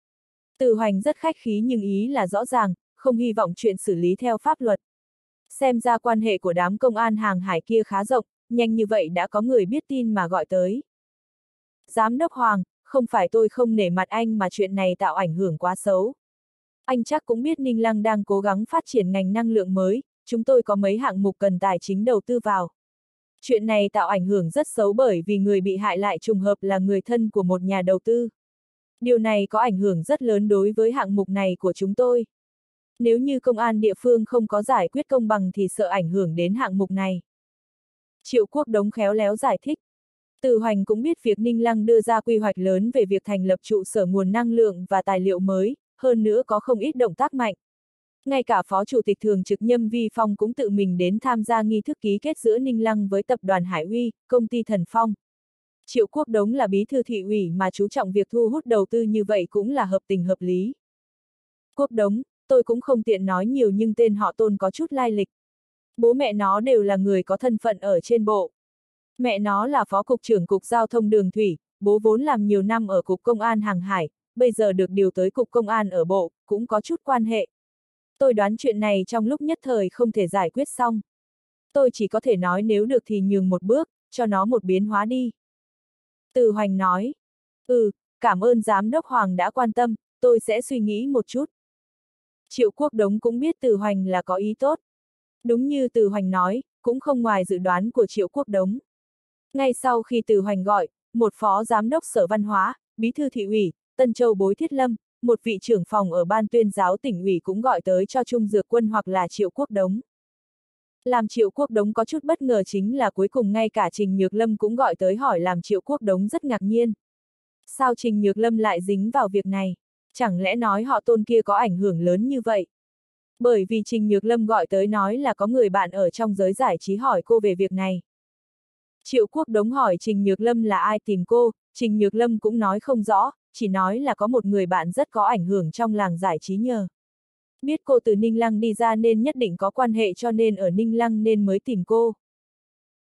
Speaker 1: Từ Hoành rất khách khí nhưng ý là rõ ràng, không hy vọng chuyện xử lý theo pháp luật. Xem ra quan hệ của đám công an hàng hải kia khá rộng, nhanh như vậy đã có người biết tin mà gọi tới. Giám đốc Hoàng, không phải tôi không nể mặt anh mà chuyện này tạo ảnh hưởng quá xấu. Anh chắc cũng biết Ninh Lăng đang cố gắng phát triển ngành năng lượng mới, chúng tôi có mấy hạng mục cần tài chính đầu tư vào. Chuyện này tạo ảnh hưởng rất xấu bởi vì người bị hại lại trùng hợp là người thân của một nhà đầu tư. Điều này có ảnh hưởng rất lớn đối với hạng mục này của chúng tôi. Nếu như công an địa phương không có giải quyết công bằng thì sợ ảnh hưởng đến hạng mục này. Triệu Quốc Đống khéo léo giải thích. Từ Hoành cũng biết việc Ninh Lăng đưa ra quy hoạch lớn về việc thành lập trụ sở nguồn năng lượng và tài liệu mới, hơn nữa có không ít động tác mạnh. Ngay cả Phó Chủ tịch Thường trực Nhâm Vi Phong cũng tự mình đến tham gia nghi thức ký kết giữa Ninh Lăng với tập đoàn Hải Uy, công ty Thần Phong. Triệu Quốc Đống là bí thư thị ủy mà chú trọng việc thu hút đầu tư như vậy cũng là hợp tình hợp lý. Quốc Đống, tôi cũng không tiện nói nhiều nhưng tên họ Tôn có chút lai lịch. Bố mẹ nó đều là người có thân phận ở trên bộ. Mẹ nó là Phó Cục trưởng Cục Giao thông Đường Thủy, bố vốn làm nhiều năm ở Cục Công an Hàng hải, bây giờ được điều tới Cục Công an ở bộ, cũng có chút quan hệ. Tôi đoán chuyện này trong lúc nhất thời không thể giải quyết xong. Tôi chỉ có thể nói nếu được thì nhường một bước, cho nó một biến hóa đi. Từ Hoành nói. Cảm ơn Giám đốc Hoàng đã quan tâm, tôi sẽ suy nghĩ một chút. Triệu Quốc Đống cũng biết Từ Hoành là có ý tốt. Đúng như Từ Hoành nói, cũng không ngoài dự đoán của Triệu Quốc Đống. Ngay sau khi Từ Hoành gọi, một phó giám đốc Sở Văn hóa, bí thư thị ủy, Tân Châu Bối Thiết Lâm, một vị trưởng phòng ở ban tuyên giáo tỉnh ủy cũng gọi tới cho Trung Dược Quân hoặc là Triệu Quốc Đống. Làm Triệu Quốc Đống có chút bất ngờ chính là cuối cùng ngay cả Trình Nhược Lâm cũng gọi tới hỏi làm Triệu Quốc Đống rất ngạc nhiên. Sao Trình Nhược Lâm lại dính vào việc này? Chẳng lẽ nói họ Tôn kia có ảnh hưởng lớn như vậy? Bởi vì Trình Nhược Lâm gọi tới nói là có người bạn ở trong giới giải trí hỏi cô về việc này. Triệu Quốc Đống hỏi Trình Nhược Lâm là ai tìm cô, Trình Nhược Lâm cũng nói không rõ, chỉ nói là có một người bạn rất có ảnh hưởng trong làng giải trí nhờ. Biết cô từ Ninh Lăng đi ra nên nhất định có quan hệ cho nên ở Ninh Lăng nên mới tìm cô.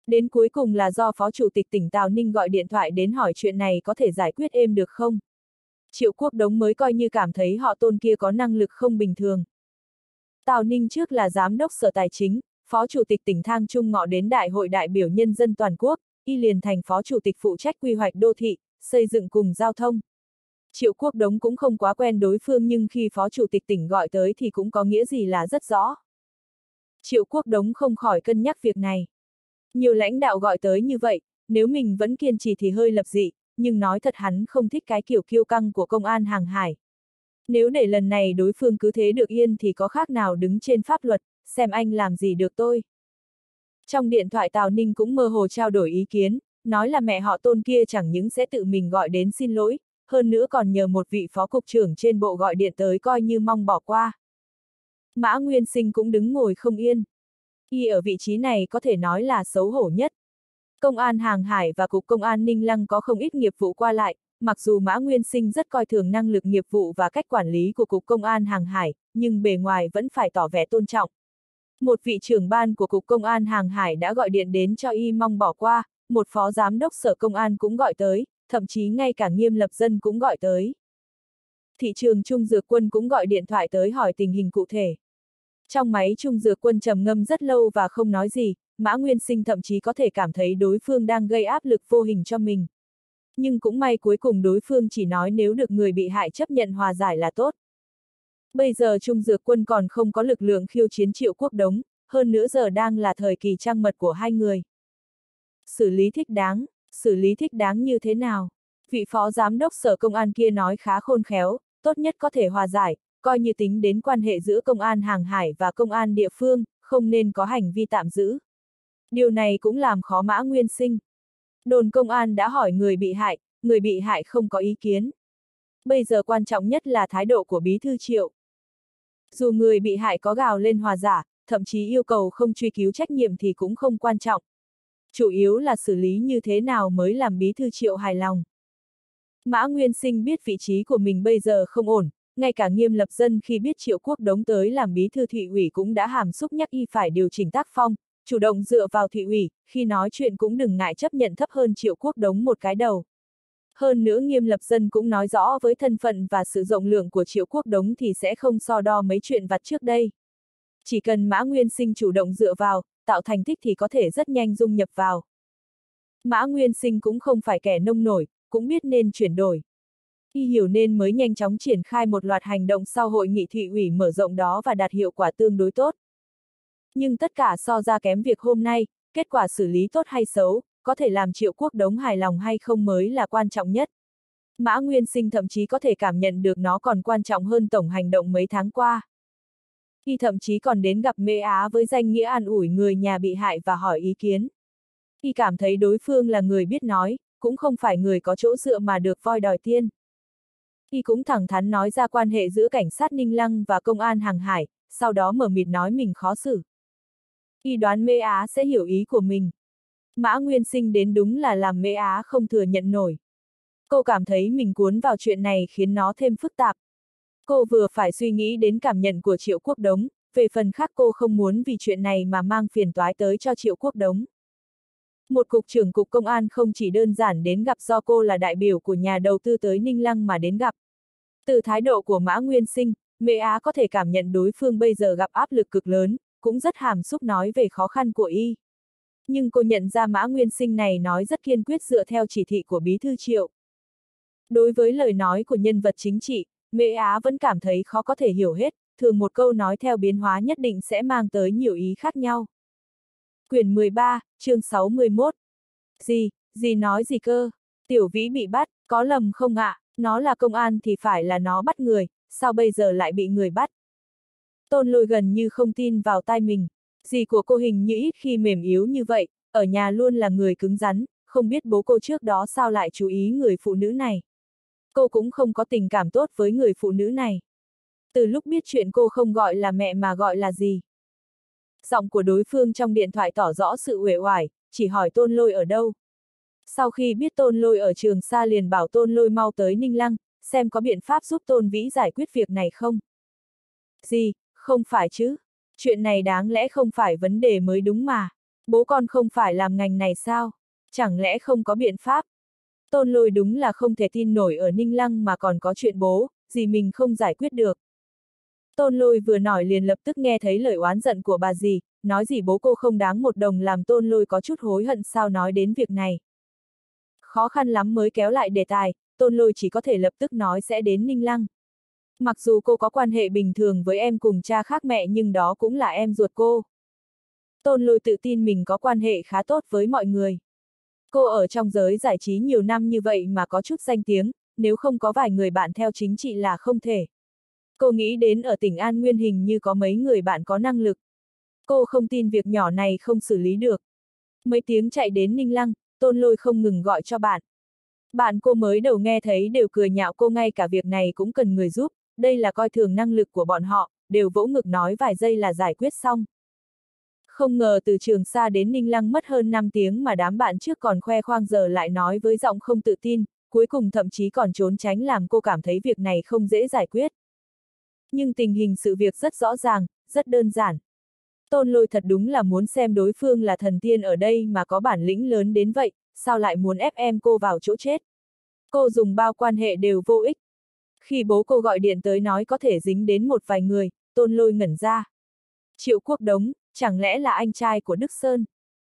Speaker 1: Đến cuối cùng là do Phó Chủ tịch tỉnh Tào Ninh gọi điện thoại đến hỏi chuyện này có thể giải quyết êm được không. Triệu Quốc Đống mới coi như cảm thấy họ Tôn kia có năng lực không bình thường. Tào Ninh trước là Giám đốc Sở Tài chính, Phó Chủ tịch tỉnh Thang Trung Ngọ đến Đại hội đại biểu nhân dân toàn quốc, y liền thành Phó Chủ tịch phụ trách quy hoạch đô thị, xây dựng cùng giao thông. Triệu Quốc Đống cũng không quá quen đối phương nhưng khi Phó Chủ tịch tỉnh gọi tới thì cũng có nghĩa gì là rất rõ. Triệu Quốc Đống không khỏi cân nhắc việc này. Nhiều lãnh đạo gọi tới như vậy, nếu mình vẫn kiên trì thì hơi lập dị, nhưng nói thật hắn không thích cái kiểu kiêu căng của công an hàng hải. Nếu để lần này đối phương cứ thế được yên thì có khác nào đứng trên pháp luật, xem anh làm gì được tôi. Trong điện thoại Tào Ninh cũng mơ hồ trao đổi ý kiến, nói là mẹ họ Tôn kia chẳng những sẽ tự mình gọi đến xin lỗi, hơn nữa còn nhờ một vị phó cục trưởng trên bộ gọi điện tới coi như mong bỏ qua. Mã Nguyên Sinh cũng đứng ngồi không yên. Y ở vị trí này có thể nói là xấu hổ nhất. Công an hàng hải và Cục Công an Ninh Lăng có không ít nghiệp vụ qua lại, mặc dù Mã Nguyên Sinh rất coi thường năng lực nghiệp vụ và cách quản lý của Cục Công an hàng hải, nhưng bề ngoài vẫn phải tỏ vẻ tôn trọng. Một vị trưởng ban của Cục Công an hàng hải đã gọi điện đến cho y mong bỏ qua, một phó giám đốc Sở Công an cũng gọi tới, thậm chí ngay cả Nghiêm Lập Dân cũng gọi tới. Thị trường Trung Dược Quân cũng gọi điện thoại tới hỏi tình hình cụ thể. Trong máy Trung Dược Quân trầm ngâm rất lâu và không nói gì, Mã Nguyên Sinh thậm chí có thể cảm thấy đối phương đang gây áp lực vô hình cho mình. Nhưng cũng may cuối cùng đối phương chỉ nói nếu được người bị hại chấp nhận hòa giải là tốt. Bây giờ Trung Dược Quân còn không có lực lượng khiêu chiến Triệu Quốc Đống, hơn nữa giờ đang là thời kỳ trăng mật của hai người. Xử lý thích đáng như thế nào? Vị phó giám đốc Sở Công an kia nói khá khôn khéo, tốt nhất có thể hòa giải, coi như tính đến quan hệ giữa công an hàng hải và công an địa phương, không nên có hành vi tạm giữ. Điều này cũng làm khó Mã Nguyên Sinh. Đồn công an đã hỏi người bị hại không có ý kiến. Bây giờ quan trọng nhất là thái độ của Bí thư Triệu. Dù người bị hại có gào lên hòa giải, thậm chí yêu cầu không truy cứu trách nhiệm thì cũng không quan trọng. Chủ yếu là xử lý như thế nào mới làm Bí thư Triệu hài lòng. Mã Nguyên Sinh biết vị trí của mình bây giờ không ổn, ngay cả Nghiêm Lập Dân khi biết Triệu Quốc Đống tới làm bí thư thị ủy cũng đã hàm xúc nhắc y phải điều chỉnh tác phong, chủ động dựa vào thị ủy, khi nói chuyện cũng đừng ngại chấp nhận thấp hơn Triệu Quốc Đống một cái đầu. Hơn nữa Nghiêm Lập Dân cũng nói rõ với thân phận và sự rộng lượng của Triệu Quốc Đống thì sẽ không so đo mấy chuyện vặt trước đây. Chỉ cần Mã Nguyên Sinh chủ động dựa vào, tạo thành tích thì có thể rất nhanh dung nhập vào. Mã Nguyên Sinh cũng không phải kẻ nông nổi, cũng biết nên chuyển đổi. Y hiểu nên mới nhanh chóng triển khai một loạt hành động sau hội nghị thị ủy mở rộng đó và đạt hiệu quả tương đối tốt. Nhưng tất cả so ra kém việc hôm nay, kết quả xử lý tốt hay xấu, có thể làm Triệu Quốc Đống hài lòng hay không mới là quan trọng nhất. Mã Nguyên Sinh thậm chí có thể cảm nhận được nó còn quan trọng hơn tổng hành động mấy tháng qua. Y thậm chí còn đến gặp Mễ Á với danh nghĩa an ủi người nhà bị hại và hỏi ý kiến. Y cảm thấy đối phương là người biết nói, cũng không phải người có chỗ dựa mà được voi đòi tiên. Y cũng thẳng thắn nói ra quan hệ giữa cảnh sát Ninh Lăng và công an hàng hải, sau đó mở mịt nói mình khó xử. Y đoán Mễ Á sẽ hiểu ý của mình. Mã Nguyên Sinh đến đúng là làm Mễ Á không thừa nhận nổi. Cô cảm thấy mình cuốn vào chuyện này khiến nó thêm phức tạp. Cô vừa phải suy nghĩ đến cảm nhận của Triệu Quốc Đống, về phần khác cô không muốn vì chuyện này mà mang phiền toái tới cho Triệu Quốc Đống. Một cục trưởng cục công an không chỉ đơn giản đến gặp do cô là đại biểu của nhà đầu tư tới Ninh Lăng mà đến gặp. Từ thái độ của Mã Nguyên Sinh, Mễ Á có thể cảm nhận đối phương bây giờ gặp áp lực cực lớn, cũng rất hàm xúc nói về khó khăn của y. Nhưng cô nhận ra Mã Nguyên Sinh này nói rất kiên quyết dựa theo chỉ thị của Bí thư Triệu. Đối với lời nói của nhân vật chính trị, Mễ Á vẫn cảm thấy khó có thể hiểu hết, thường một câu nói theo biến hóa nhất định sẽ mang tới nhiều ý khác nhau. Quyển 13, chương 61. Gì nói gì cơ? Tiểu Vĩ bị bắt, có lầm không ạ? Nó là công an thì phải là nó bắt người, sao bây giờ lại bị người bắt? Tôn Lôi gần như không tin vào tai mình. Dì của cô hình như ít khi mềm yếu như vậy, ở nhà luôn là người cứng rắn, không biết bố cô trước đó sao lại chú ý người phụ nữ này. Cô cũng không có tình cảm tốt với người phụ nữ này. Từ lúc biết chuyện cô không gọi là mẹ mà gọi là gì. Giọng của đối phương trong điện thoại tỏ rõ sự uể oải, chỉ hỏi Tôn Lôi ở đâu. Sau khi biết Tôn Lôi ở Trường Sa liền bảo Tôn Lôi mau tới Ninh Lăng, xem có biện pháp giúp Tôn Vĩ giải quyết việc này không. Gì, không phải chứ, chuyện này đáng lẽ không phải vấn đề mới đúng mà. Bố con không phải làm ngành này sao? Chẳng lẽ không có biện pháp? Tôn Lôi đúng là không thể tin nổi ở Ninh Lăng mà còn có chuyện bố, gì mình không giải quyết được. Tôn Lôi vừa nói liền lập tức nghe thấy lời oán giận của bà dì, nói gì bố cô không đáng một đồng, làm Tôn Lôi có chút hối hận sao nói đến việc này. Khó khăn lắm mới kéo lại đề tài, Tôn Lôi chỉ có thể lập tức nói sẽ đến Ninh Lăng. Mặc dù cô có quan hệ bình thường với em cùng cha khác mẹ nhưng đó cũng là em ruột cô. Tôn Lôi tự tin mình có quan hệ khá tốt với mọi người. Cô ở trong giới giải trí nhiều năm như vậy mà có chút danh tiếng, nếu không có vài người bạn theo chính trị là không thể. Cô nghĩ đến ở tỉnh An Nguyên hình như có mấy người bạn có năng lực. Cô không tin việc nhỏ này không xử lý được. Mấy tiếng chạy đến Ninh Lăng, Tôn Lôi không ngừng gọi cho bạn. Bạn cô mới đầu nghe thấy đều cười nhạo cô, ngay cả việc này cũng cần người giúp, đây là coi thường năng lực của bọn họ, đều vỗ ngực nói vài giây là giải quyết xong. Không ngờ từ Trường Sa đến Ninh Lăng mất hơn 5 tiếng mà đám bạn trước còn khoe khoang giờ lại nói với giọng không tự tin, cuối cùng thậm chí còn trốn tránh, làm cô cảm thấy việc này không dễ giải quyết. Nhưng tình hình sự việc rất rõ ràng, rất đơn giản. Tôn Lôi thật đúng là muốn xem đối phương là thần tiên ở đây mà có bản lĩnh lớn đến vậy, sao lại muốn ép em cô vào chỗ chết. Cô dùng bao quan hệ đều vô ích. Khi bố cô gọi điện tới nói có thể dính đến một vài người, Tôn Lôi ngẩn ra. Triệu Quốc Đống, chẳng lẽ là anh trai của Đức Sơn?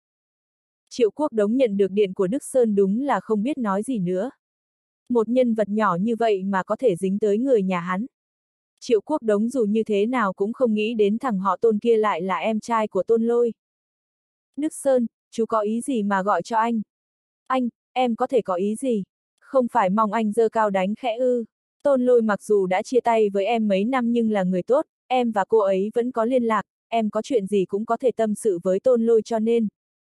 Speaker 1: Triệu Quốc Đống nhận được điện của Đức Sơn đúng là không biết nói gì nữa. Một nhân vật nhỏ như vậy mà có thể dính tới người nhà hắn. Triệu Quốc Đống dù như thế nào cũng không nghĩ đến thằng họ Tôn kia lại là em trai của Tôn Lôi. Đức Sơn, chú có ý gì mà gọi cho anh? Anh, em có thể có ý gì? Không phải mong anh giơ cao đánh khẽ ư? Tôn Lôi mặc dù đã chia tay với em mấy năm nhưng là người tốt, em và cô ấy vẫn có liên lạc, em có chuyện gì cũng có thể tâm sự với Tôn Lôi cho nên.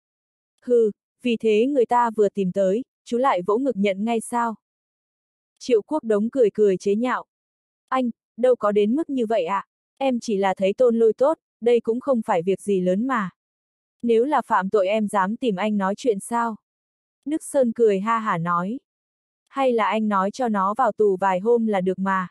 Speaker 1: Hừ, vì thế người ta vừa tìm tới, chú lại vỗ ngực nhận ngay sao? Triệu Quốc Đống cười cười chế nhạo. Anh, đâu có đến mức như vậy ạ, em chỉ là thấy Tôn Lôi tốt, đây cũng không phải việc gì lớn mà. Nếu là phạm tội em dám tìm anh nói chuyện sao? Đức Sơn cười ha hả nói. Hay là anh nói cho nó vào tù vài hôm là được mà.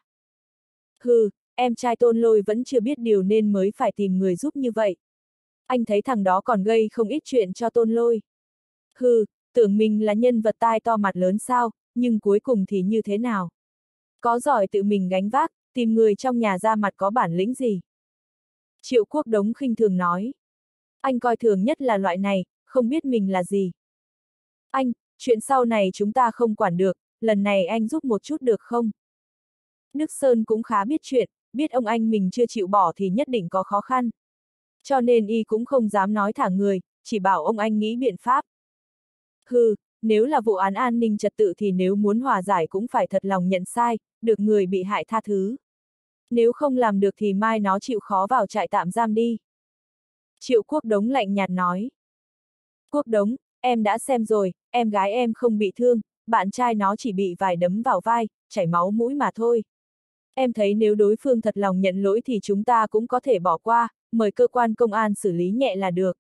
Speaker 1: Hừ, em trai Tôn Lôi vẫn chưa biết điều nên mới phải tìm người giúp như vậy. Anh thấy thằng đó còn gây không ít chuyện cho Tôn Lôi. Hừ, tưởng mình là nhân vật tai to mặt lớn sao, nhưng cuối cùng thì như thế nào? Có giỏi tự mình gánh vác, tìm người trong nhà ra mặt có bản lĩnh gì? Triệu Quốc Đống khinh thường nói. Anh coi thường nhất là loại này, không biết mình là gì. Anh, chuyện sau này chúng ta không quản được, lần này anh giúp một chút được không? Đức Sơn cũng khá biết chuyện, biết ông anh mình chưa chịu bỏ thì nhất định có khó khăn. Cho nên y cũng không dám nói thả người, chỉ bảo ông anh nghĩ biện pháp. Hừ, nếu là vụ án an ninh trật tự thì nếu muốn hòa giải cũng phải thật lòng nhận sai, được người bị hại tha thứ. Nếu không làm được thì mai nó chịu khó vào trại tạm giam đi. Triệu Quốc Đống lạnh nhạt nói. Quốc Đống, em đã xem rồi, em gái em không bị thương, bạn trai nó chỉ bị vài đấm vào vai, chảy máu mũi mà thôi. Em thấy nếu đối phương thật lòng nhận lỗi thì chúng ta cũng có thể bỏ qua, mời cơ quan công an xử lý nhẹ là được.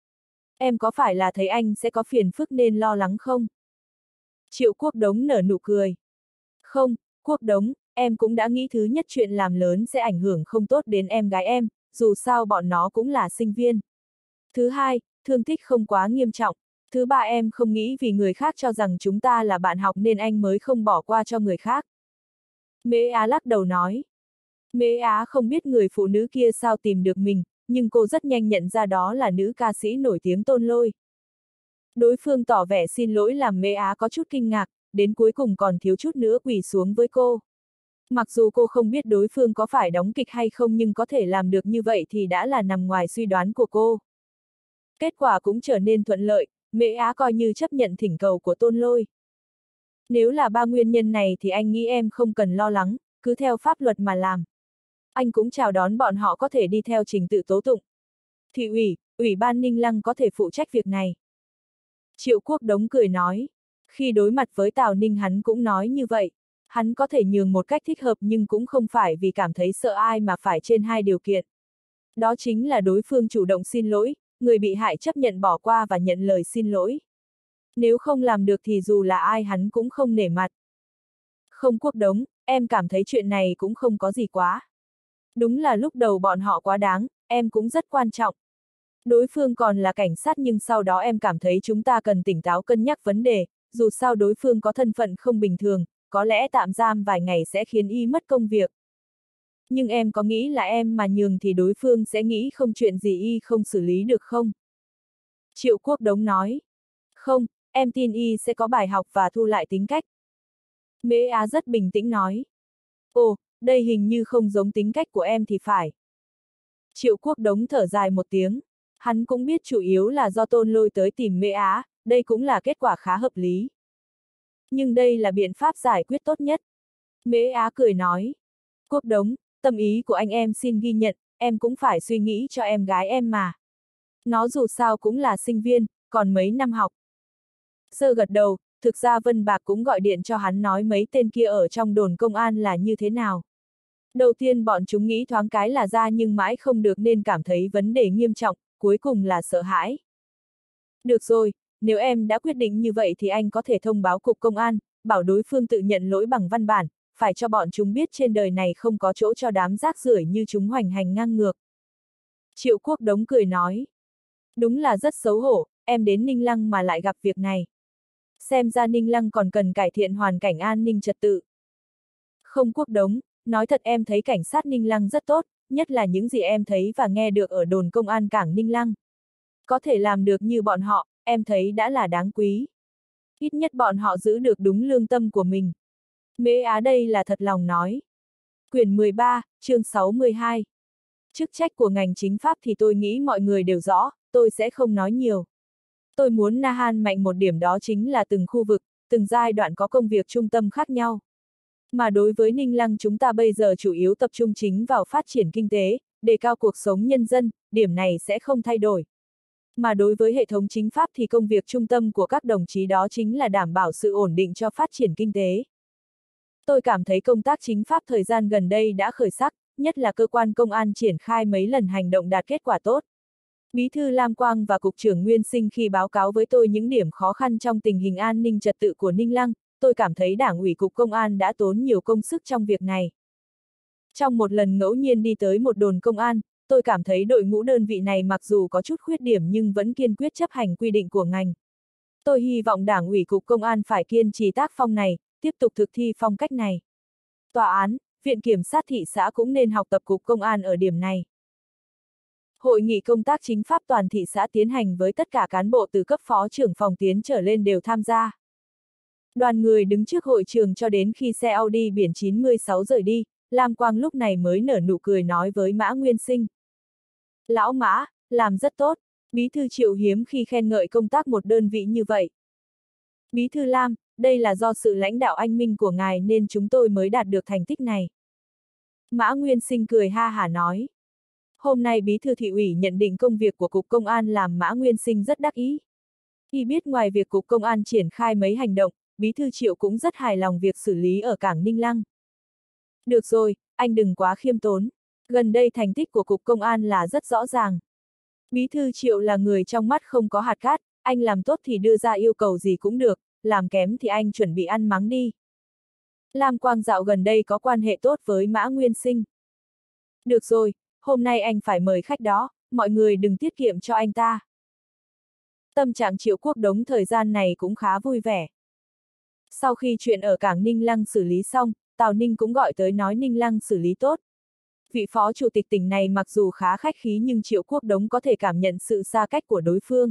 Speaker 1: Em có phải là thấy anh sẽ có phiền phức nên lo lắng không? Triệu Quốc Đống nở nụ cười. Không, Quốc Đống, em cũng đã nghĩ thứ nhất chuyện làm lớn sẽ ảnh hưởng không tốt đến em gái em, dù sao bọn nó cũng là sinh viên. Thứ hai, thương tích không quá nghiêm trọng. Thứ ba, em không nghĩ vì người khác cho rằng chúng ta là bạn học nên anh mới không bỏ qua cho người khác. Mễ Á lắc đầu nói. Mễ Á không biết người phụ nữ kia sao tìm được mình, nhưng cô rất nhanh nhận ra đó là nữ ca sĩ nổi tiếng Tôn Lôi. Đối phương tỏ vẻ xin lỗi làm Mễ Á có chút kinh ngạc, đến cuối cùng còn thiếu chút nữa quỳ xuống với cô. Mặc dù cô không biết đối phương có phải đóng kịch hay không nhưng có thể làm được như vậy thì đã là nằm ngoài suy đoán của cô. Kết quả cũng trở nên thuận lợi, Mễ Á coi như chấp nhận thỉnh cầu của Tôn Lôi. Nếu là ba nguyên nhân này thì anh nghĩ em không cần lo lắng, cứ theo pháp luật mà làm. Anh cũng chào đón bọn họ có thể đi theo trình tự tố tụng. Thị ủy, Ủy ban Ninh Lăng có thể phụ trách việc này. Triệu Quốc Đống cười nói. Khi đối mặt với Tào Ninh hắn cũng nói như vậy. Hắn có thể nhường một cách thích hợp nhưng cũng không phải vì cảm thấy sợ ai mà phải trên hai điều kiện. Đó chính là đối phương chủ động xin lỗi, người bị hại chấp nhận bỏ qua và nhận lời xin lỗi. Nếu không làm được thì dù là ai hắn cũng không nể mặt. Không, Quốc Đống, em cảm thấy chuyện này cũng không có gì quá. Đúng là lúc đầu bọn họ quá đáng, em cũng rất quan trọng. Đối phương còn là cảnh sát nhưng sau đó em cảm thấy chúng ta cần tỉnh táo cân nhắc vấn đề, dù sao đối phương có thân phận không bình thường, có lẽ tạm giam vài ngày sẽ khiến y mất công việc. Nhưng em có nghĩ là em mà nhường thì đối phương sẽ nghĩ không chuyện gì y không xử lý được không? Triệu Quốc Đống nói. Không, em tin y sẽ có bài học và thu lại tính cách. Mễ Á rất bình tĩnh nói. Ồ, đây hình như không giống tính cách của em thì phải. Triệu Quốc Đống thở dài một tiếng. Hắn cũng biết chủ yếu là do Tôn Lôi tới tìm Mễ Á, đây cũng là kết quả khá hợp lý. Nhưng đây là biện pháp giải quyết tốt nhất. Mễ Á cười nói. Quốc Đống, tâm ý của anh em xin ghi nhận, em cũng phải suy nghĩ cho em gái em mà. Nó dù sao cũng là sinh viên, còn mấy năm học. Sơ gật đầu, thực ra Vân Bạc cũng gọi điện cho hắn nói mấy tên kia ở trong đồn công an là như thế nào. Đầu tiên bọn chúng nghĩ thoáng cái là ra nhưng mãi không được nên cảm thấy vấn đề nghiêm trọng, cuối cùng là sợ hãi. Được rồi, nếu em đã quyết định như vậy thì anh có thể thông báo cục công an, bảo đối phương tự nhận lỗi bằng văn bản, phải cho bọn chúng biết trên đời này không có chỗ cho đám rác rưởi như chúng hoành hành ngang ngược. Triệu Quốc Đống cười nói. Đúng là rất xấu hổ, em đến Ninh Lăng mà lại gặp việc này. Xem ra Ninh Lăng còn cần cải thiện hoàn cảnh an ninh trật tự. Không Quốc Đống, nói thật em thấy cảnh sát Ninh Lăng rất tốt, nhất là những gì em thấy và nghe được ở đồn công an cảng Ninh Lăng. Có thể làm được như bọn họ, em thấy đã là đáng quý. Ít nhất bọn họ giữ được đúng lương tâm của mình. Mễ Á đây là thật lòng nói. Quyển 13, chương 62. Chức trách của ngành chính pháp thì tôi nghĩ mọi người đều rõ, tôi sẽ không nói nhiều. Tôi muốn Na Han mạnh một điểm đó chính là từng khu vực, từng giai đoạn có công việc trung tâm khác nhau. Mà đối với Ninh Lăng chúng ta bây giờ chủ yếu tập trung chính vào phát triển kinh tế, đề cao cuộc sống nhân dân, điểm này sẽ không thay đổi. Mà đối với hệ thống chính pháp thì công việc trung tâm của các đồng chí đó chính là đảm bảo sự ổn định cho phát triển kinh tế. Tôi cảm thấy công tác chính pháp thời gian gần đây đã khởi sắc, nhất là cơ quan công an triển khai mấy lần hành động đạt kết quả tốt. Bí thư Lam Quang và Cục trưởng Nguyên Sinh khi báo cáo với tôi những điểm khó khăn trong tình hình an ninh trật tự của Ninh Lăng, tôi cảm thấy Đảng ủy Cục Công an đã tốn nhiều công sức trong việc này. Trong một lần ngẫu nhiên đi tới một đồn công an, tôi cảm thấy đội ngũ đơn vị này mặc dù có chút khuyết điểm nhưng vẫn kiên quyết chấp hành quy định của ngành. Tôi hy vọng Đảng ủy Cục Công an phải kiên trì tác phong này, tiếp tục thực thi phong cách này. Tòa án, Viện Kiểm sát thị xã cũng nên học tập Cục Công an ở điểm này. Hội nghị công tác chính pháp toàn thị xã tiến hành với tất cả cán bộ từ cấp phó trưởng phòng tiến trở lên đều tham gia. Đoàn người đứng trước hội trường cho đến khi xe Audi biển 96 rời đi, Lam Quang lúc này mới nở nụ cười nói với Mã Nguyên Sinh. Lão Mã, làm rất tốt, Bí thư Triệu hiếm khi khen ngợi công tác một đơn vị như vậy. Bí thư Lam, đây là do sự lãnh đạo anh minh của ngài nên chúng tôi mới đạt được thành tích này. Mã Nguyên Sinh cười ha hả nói. Hôm nay Bí thư thị ủy nhận định công việc của Cục Công an làm Mã Nguyên Sinh rất đắc ý. Y biết ngoài việc Cục Công an triển khai mấy hành động, Bí thư Triệu cũng rất hài lòng việc xử lý ở cảng Ninh Lăng. Được rồi, anh đừng quá khiêm tốn. Gần đây thành tích của Cục Công an là rất rõ ràng. Bí thư Triệu là người trong mắt không có hạt cát, anh làm tốt thì đưa ra yêu cầu gì cũng được, làm kém thì anh chuẩn bị ăn mắng đi. Lam Quang dạo gần đây có quan hệ tốt với Mã Nguyên Sinh. Được rồi, hôm nay anh phải mời khách đó, mọi người đừng tiết kiệm cho anh ta. Tâm trạng Triệu Quốc Đống thời gian này cũng khá vui vẻ. Sau khi chuyện ở cảng Ninh Lăng xử lý xong, Tào Ninh cũng gọi tới nói Ninh Lăng xử lý tốt. Vị phó chủ tịch tỉnh này mặc dù khá khách khí nhưng Triệu Quốc Đống có thể cảm nhận sự xa cách của đối phương.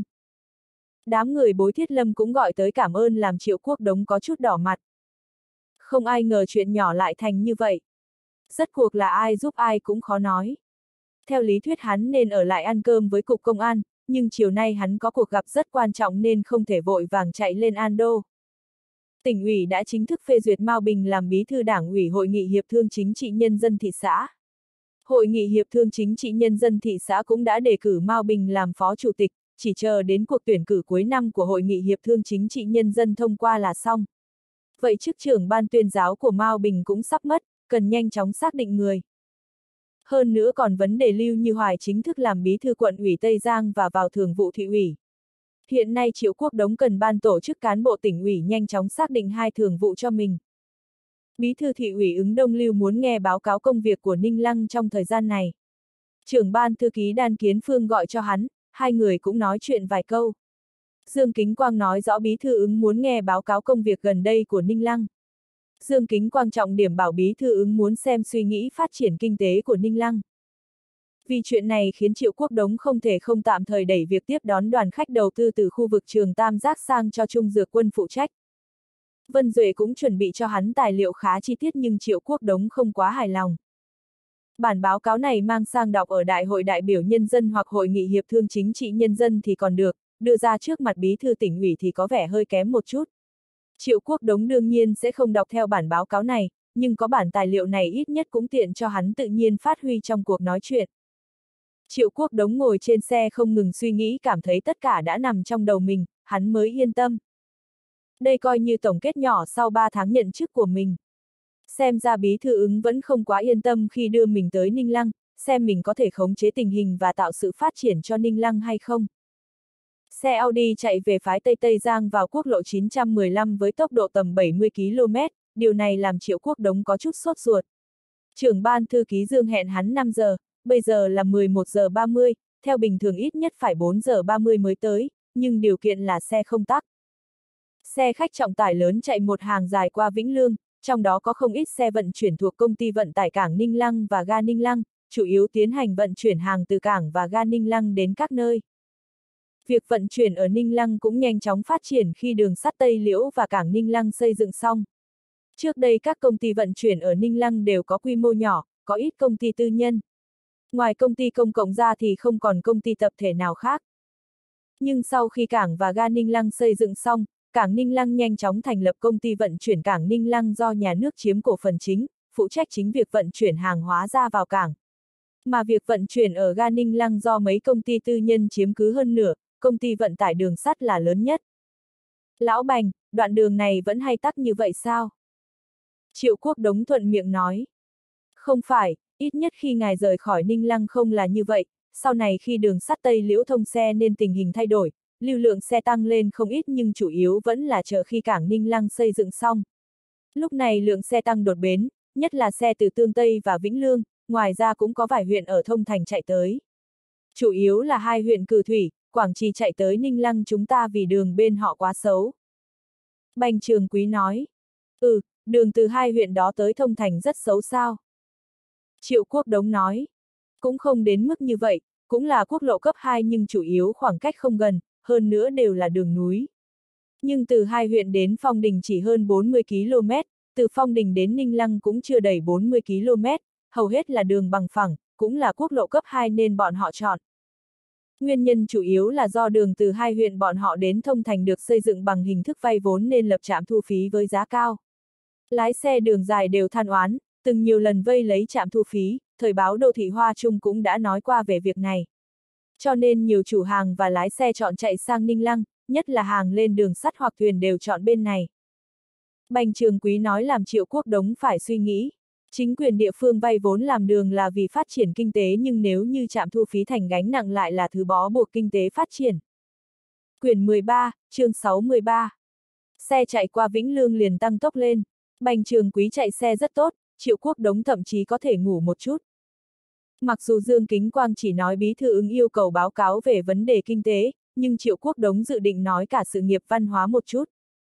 Speaker 1: Đám người Bối Thiết Lâm cũng gọi tới cảm ơn làm Triệu Quốc Đống có chút đỏ mặt. Không ai ngờ chuyện nhỏ lại thành như vậy. Rốt cuộc là ai giúp ai cũng khó nói. Theo lý thuyết hắn nên ở lại ăn cơm với Cục Công an, nhưng chiều nay hắn có cuộc gặp rất quan trọng nên không thể vội vàng chạy lên An Đô. Tỉnh ủy đã chính thức phê duyệt Mao Bình làm bí thư đảng ủy Hội nghị Hiệp thương Chính trị Nhân dân thị xã. Hội nghị Hiệp thương Chính trị Nhân dân thị xã cũng đã đề cử Mao Bình làm phó chủ tịch, chỉ chờ đến cuộc tuyển cử cuối năm của Hội nghị Hiệp thương Chính trị Nhân dân thông qua là xong. Vậy chức trưởng ban tuyên giáo của Mao Bình cũng sắp mất, cần nhanh chóng xác định người. Hơn nữa còn vấn đề Lưu Như Hoài chính thức làm bí thư quận ủy Tây Giang và vào thường vụ thị ủy. Hiện nay Triệu Quốc Đống cần ban tổ chức cán bộ tỉnh ủy nhanh chóng xác định 2 thường vụ cho mình. Bí thư thị ủy Ứng Đông Lưu muốn nghe báo cáo công việc của Ninh Lăng trong thời gian này. Trưởng ban thư ký Đan Kiến Phương gọi cho hắn hai người cũng nói chuyện vài câu. Dương Kính Quang nói rõ Bí thư ứng muốn nghe báo cáo công việc gần đây của Ninh Lăng. Dương Kính Quang trọng điểm bảo Bí thư ứng muốn xem suy nghĩ phát triển kinh tế của Ninh Lăng. Vì chuyện này khiến Triệu Quốc Đống không thể không tạm thời đẩy việc tiếp đón đoàn khách đầu tư từ khu vực Trường Tam Giác sang cho Trung Dược Quân phụ trách. Vân Duệ cũng chuẩn bị cho hắn tài liệu khá chi tiết nhưng Triệu Quốc Đống không quá hài lòng. Bản báo cáo này mang sang đọc ở Đại hội đại biểu nhân dân hoặc Hội nghị hiệp thương chính trị nhân dân thì còn được, đưa ra trước mặt Bí thư tỉnh ủy thì có vẻ hơi kém một chút. Triệu Quốc Đống đương nhiên sẽ không đọc theo bản báo cáo này, nhưng có bản tài liệu này ít nhất cũng tiện cho hắn tự nhiên phát huy trong cuộc nói chuyện. Triệu Quốc Đống ngồi trên xe không ngừng suy nghĩ, cảm thấy tất cả đã nằm trong đầu mình, hắn mới yên tâm. Đây coi như tổng kết nhỏ sau 3 tháng nhận chức của mình. Xem ra Bí thư ứng vẫn không quá yên tâm khi đưa mình tới Ninh Lăng, xem mình có thể khống chế tình hình và tạo sự phát triển cho Ninh Lăng hay không. Xe Audi chạy về phái Tây Tây Giang vào quốc lộ 915 với tốc độ tầm 70 km, điều này làm Triệu Quốc Đống có chút sốt ruột. Trưởng ban thư ký Dương hẹn hắn 5 giờ, bây giờ là 11 giờ 30, theo bình thường ít nhất phải 4 giờ 30 mới tới, nhưng điều kiện là xe không tắc. Xe khách trọng tải lớn chạy một hàng dài qua Vĩnh Lương, trong đó có không ít xe vận chuyển thuộc công ty vận tải cảng Ninh Lăng và ga Ninh Lăng, chủ yếu tiến hành vận chuyển hàng từ cảng và ga Ninh Lăng đến các nơi. Việc vận chuyển ở Ninh Lăng cũng nhanh chóng phát triển khi đường sắt Tây Liễu và cảng Ninh Lăng xây dựng xong. Trước đây các công ty vận chuyển ở Ninh Lăng đều có quy mô nhỏ, có ít công ty tư nhân. Ngoài công ty công cộng ra thì không còn công ty tập thể nào khác. Nhưng sau khi cảng và ga Ninh Lăng xây dựng xong, cảng Ninh Lăng nhanh chóng thành lập công ty vận chuyển cảng Ninh Lăng do nhà nước chiếm cổ phần chính, phụ trách chính việc vận chuyển hàng hóa ra vào cảng. Mà việc vận chuyển ở ga Ninh Lăng do mấy công ty tư nhân chiếm cứ hơn nửa, công ty vận tải đường sắt là lớn nhất. Lão Bành, đoạn đường này vẫn hay tắc như vậy sao? Triệu Quốc Đống thuận miệng nói. Không phải, ít nhất khi ngài rời khỏi Ninh Lăng không là như vậy, sau này khi đường sắt Tây Liễu thông xe nên tình hình thay đổi, lưu lượng xe tăng lên không ít nhưng chủ yếu vẫn là chờ khi cảng Ninh Lăng xây dựng xong. Lúc này lượng xe tăng đột biến, nhất là xe từ Tương Tây và Vĩnh Lương, ngoài ra cũng có vài huyện ở Thông Thành chạy tới. Chủ yếu là 2 huyện Cử Thủy, Quảng Trì chạy tới Ninh Lăng chúng ta vì đường bên họ quá xấu. Bành Trường Quý nói. Đường từ 2 huyện đó tới Thông Thành rất xấu sao? Triệu Quốc Đống nói. Cũng không đến mức như vậy, cũng là quốc lộ cấp 2 nhưng chủ yếu khoảng cách không gần, hơn nữa đều là đường núi. Nhưng từ 2 huyện đến Phong Đình chỉ hơn 40 km, từ Phong Đình đến Ninh Lăng cũng chưa đầy 40 km, hầu hết là đường bằng phẳng, cũng là quốc lộ cấp 2 nên bọn họ chọn. Nguyên nhân chủ yếu là do đường từ 2 huyện bọn họ đến Thông Thành được xây dựng bằng hình thức vay vốn nên lập trạm thu phí với giá cao. Lái xe đường dài đều than oán, từng nhiều lần vây lấy trạm thu phí, thời báo Đô thị Hoa Trung cũng đã nói qua về việc này. Cho nên nhiều chủ hàng và lái xe chọn chạy sang Ninh Lăng, nhất là hàng lên đường sắt hoặc thuyền đều chọn bên này. Bành Trường Quý nói làm Triệu Quốc Đống phải suy nghĩ. Chính quyền địa phương vay vốn làm đường là vì phát triển kinh tế nhưng nếu như trạm thu phí thành gánh nặng lại là thứ bó buộc kinh tế phát triển. Quyển 13, chương 6-13. Xe chạy qua Vĩnh Lương liền tăng tốc lên. Bành Trường Quý chạy xe rất tốt, Triệu Quốc Đống thậm chí có thể ngủ một chút. Mặc dù Dương Kính Quang chỉ nói Bí thư ứng yêu cầu báo cáo về vấn đề kinh tế, nhưng Triệu Quốc Đống dự định nói cả sự nghiệp văn hóa một chút.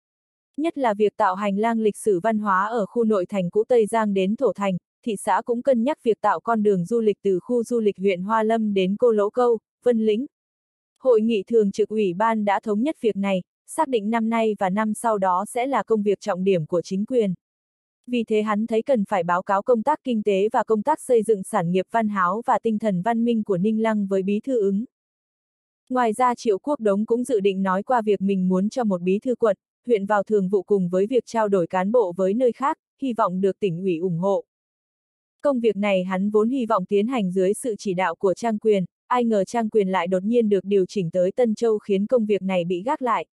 Speaker 1: Nhất là việc tạo hành lang lịch sử văn hóa ở khu nội thành cũ Tây Giang đến Thổ Thành, thị xã cũng cân nhắc việc tạo con đường du lịch từ khu du lịch huyện Hoa Lâm đến Cô Lỗ Câu, Vân Lĩnh. Hội nghị thường trực ủy ban đã thống nhất việc này, xác định năm nay và năm sau đó sẽ là công việc trọng điểm của chính quyền. Vì thế hắn thấy cần phải báo cáo công tác kinh tế và công tác xây dựng sản nghiệp văn hóa và tinh thần văn minh của Ninh Lăng với Bí thư ứng. Ngoài ra Triệu Quốc Đống cũng dự định nói qua việc mình muốn cho một bí thư quận, huyện vào thường vụ cùng với việc trao đổi cán bộ với nơi khác, hy vọng được tỉnh ủy ủng hộ. Công việc này hắn vốn hy vọng tiến hành dưới sự chỉ đạo của Trang Quyền, ai ngờ Trang Quyền lại đột nhiên được điều chỉnh tới Tân Châu khiến công việc này bị gác lại.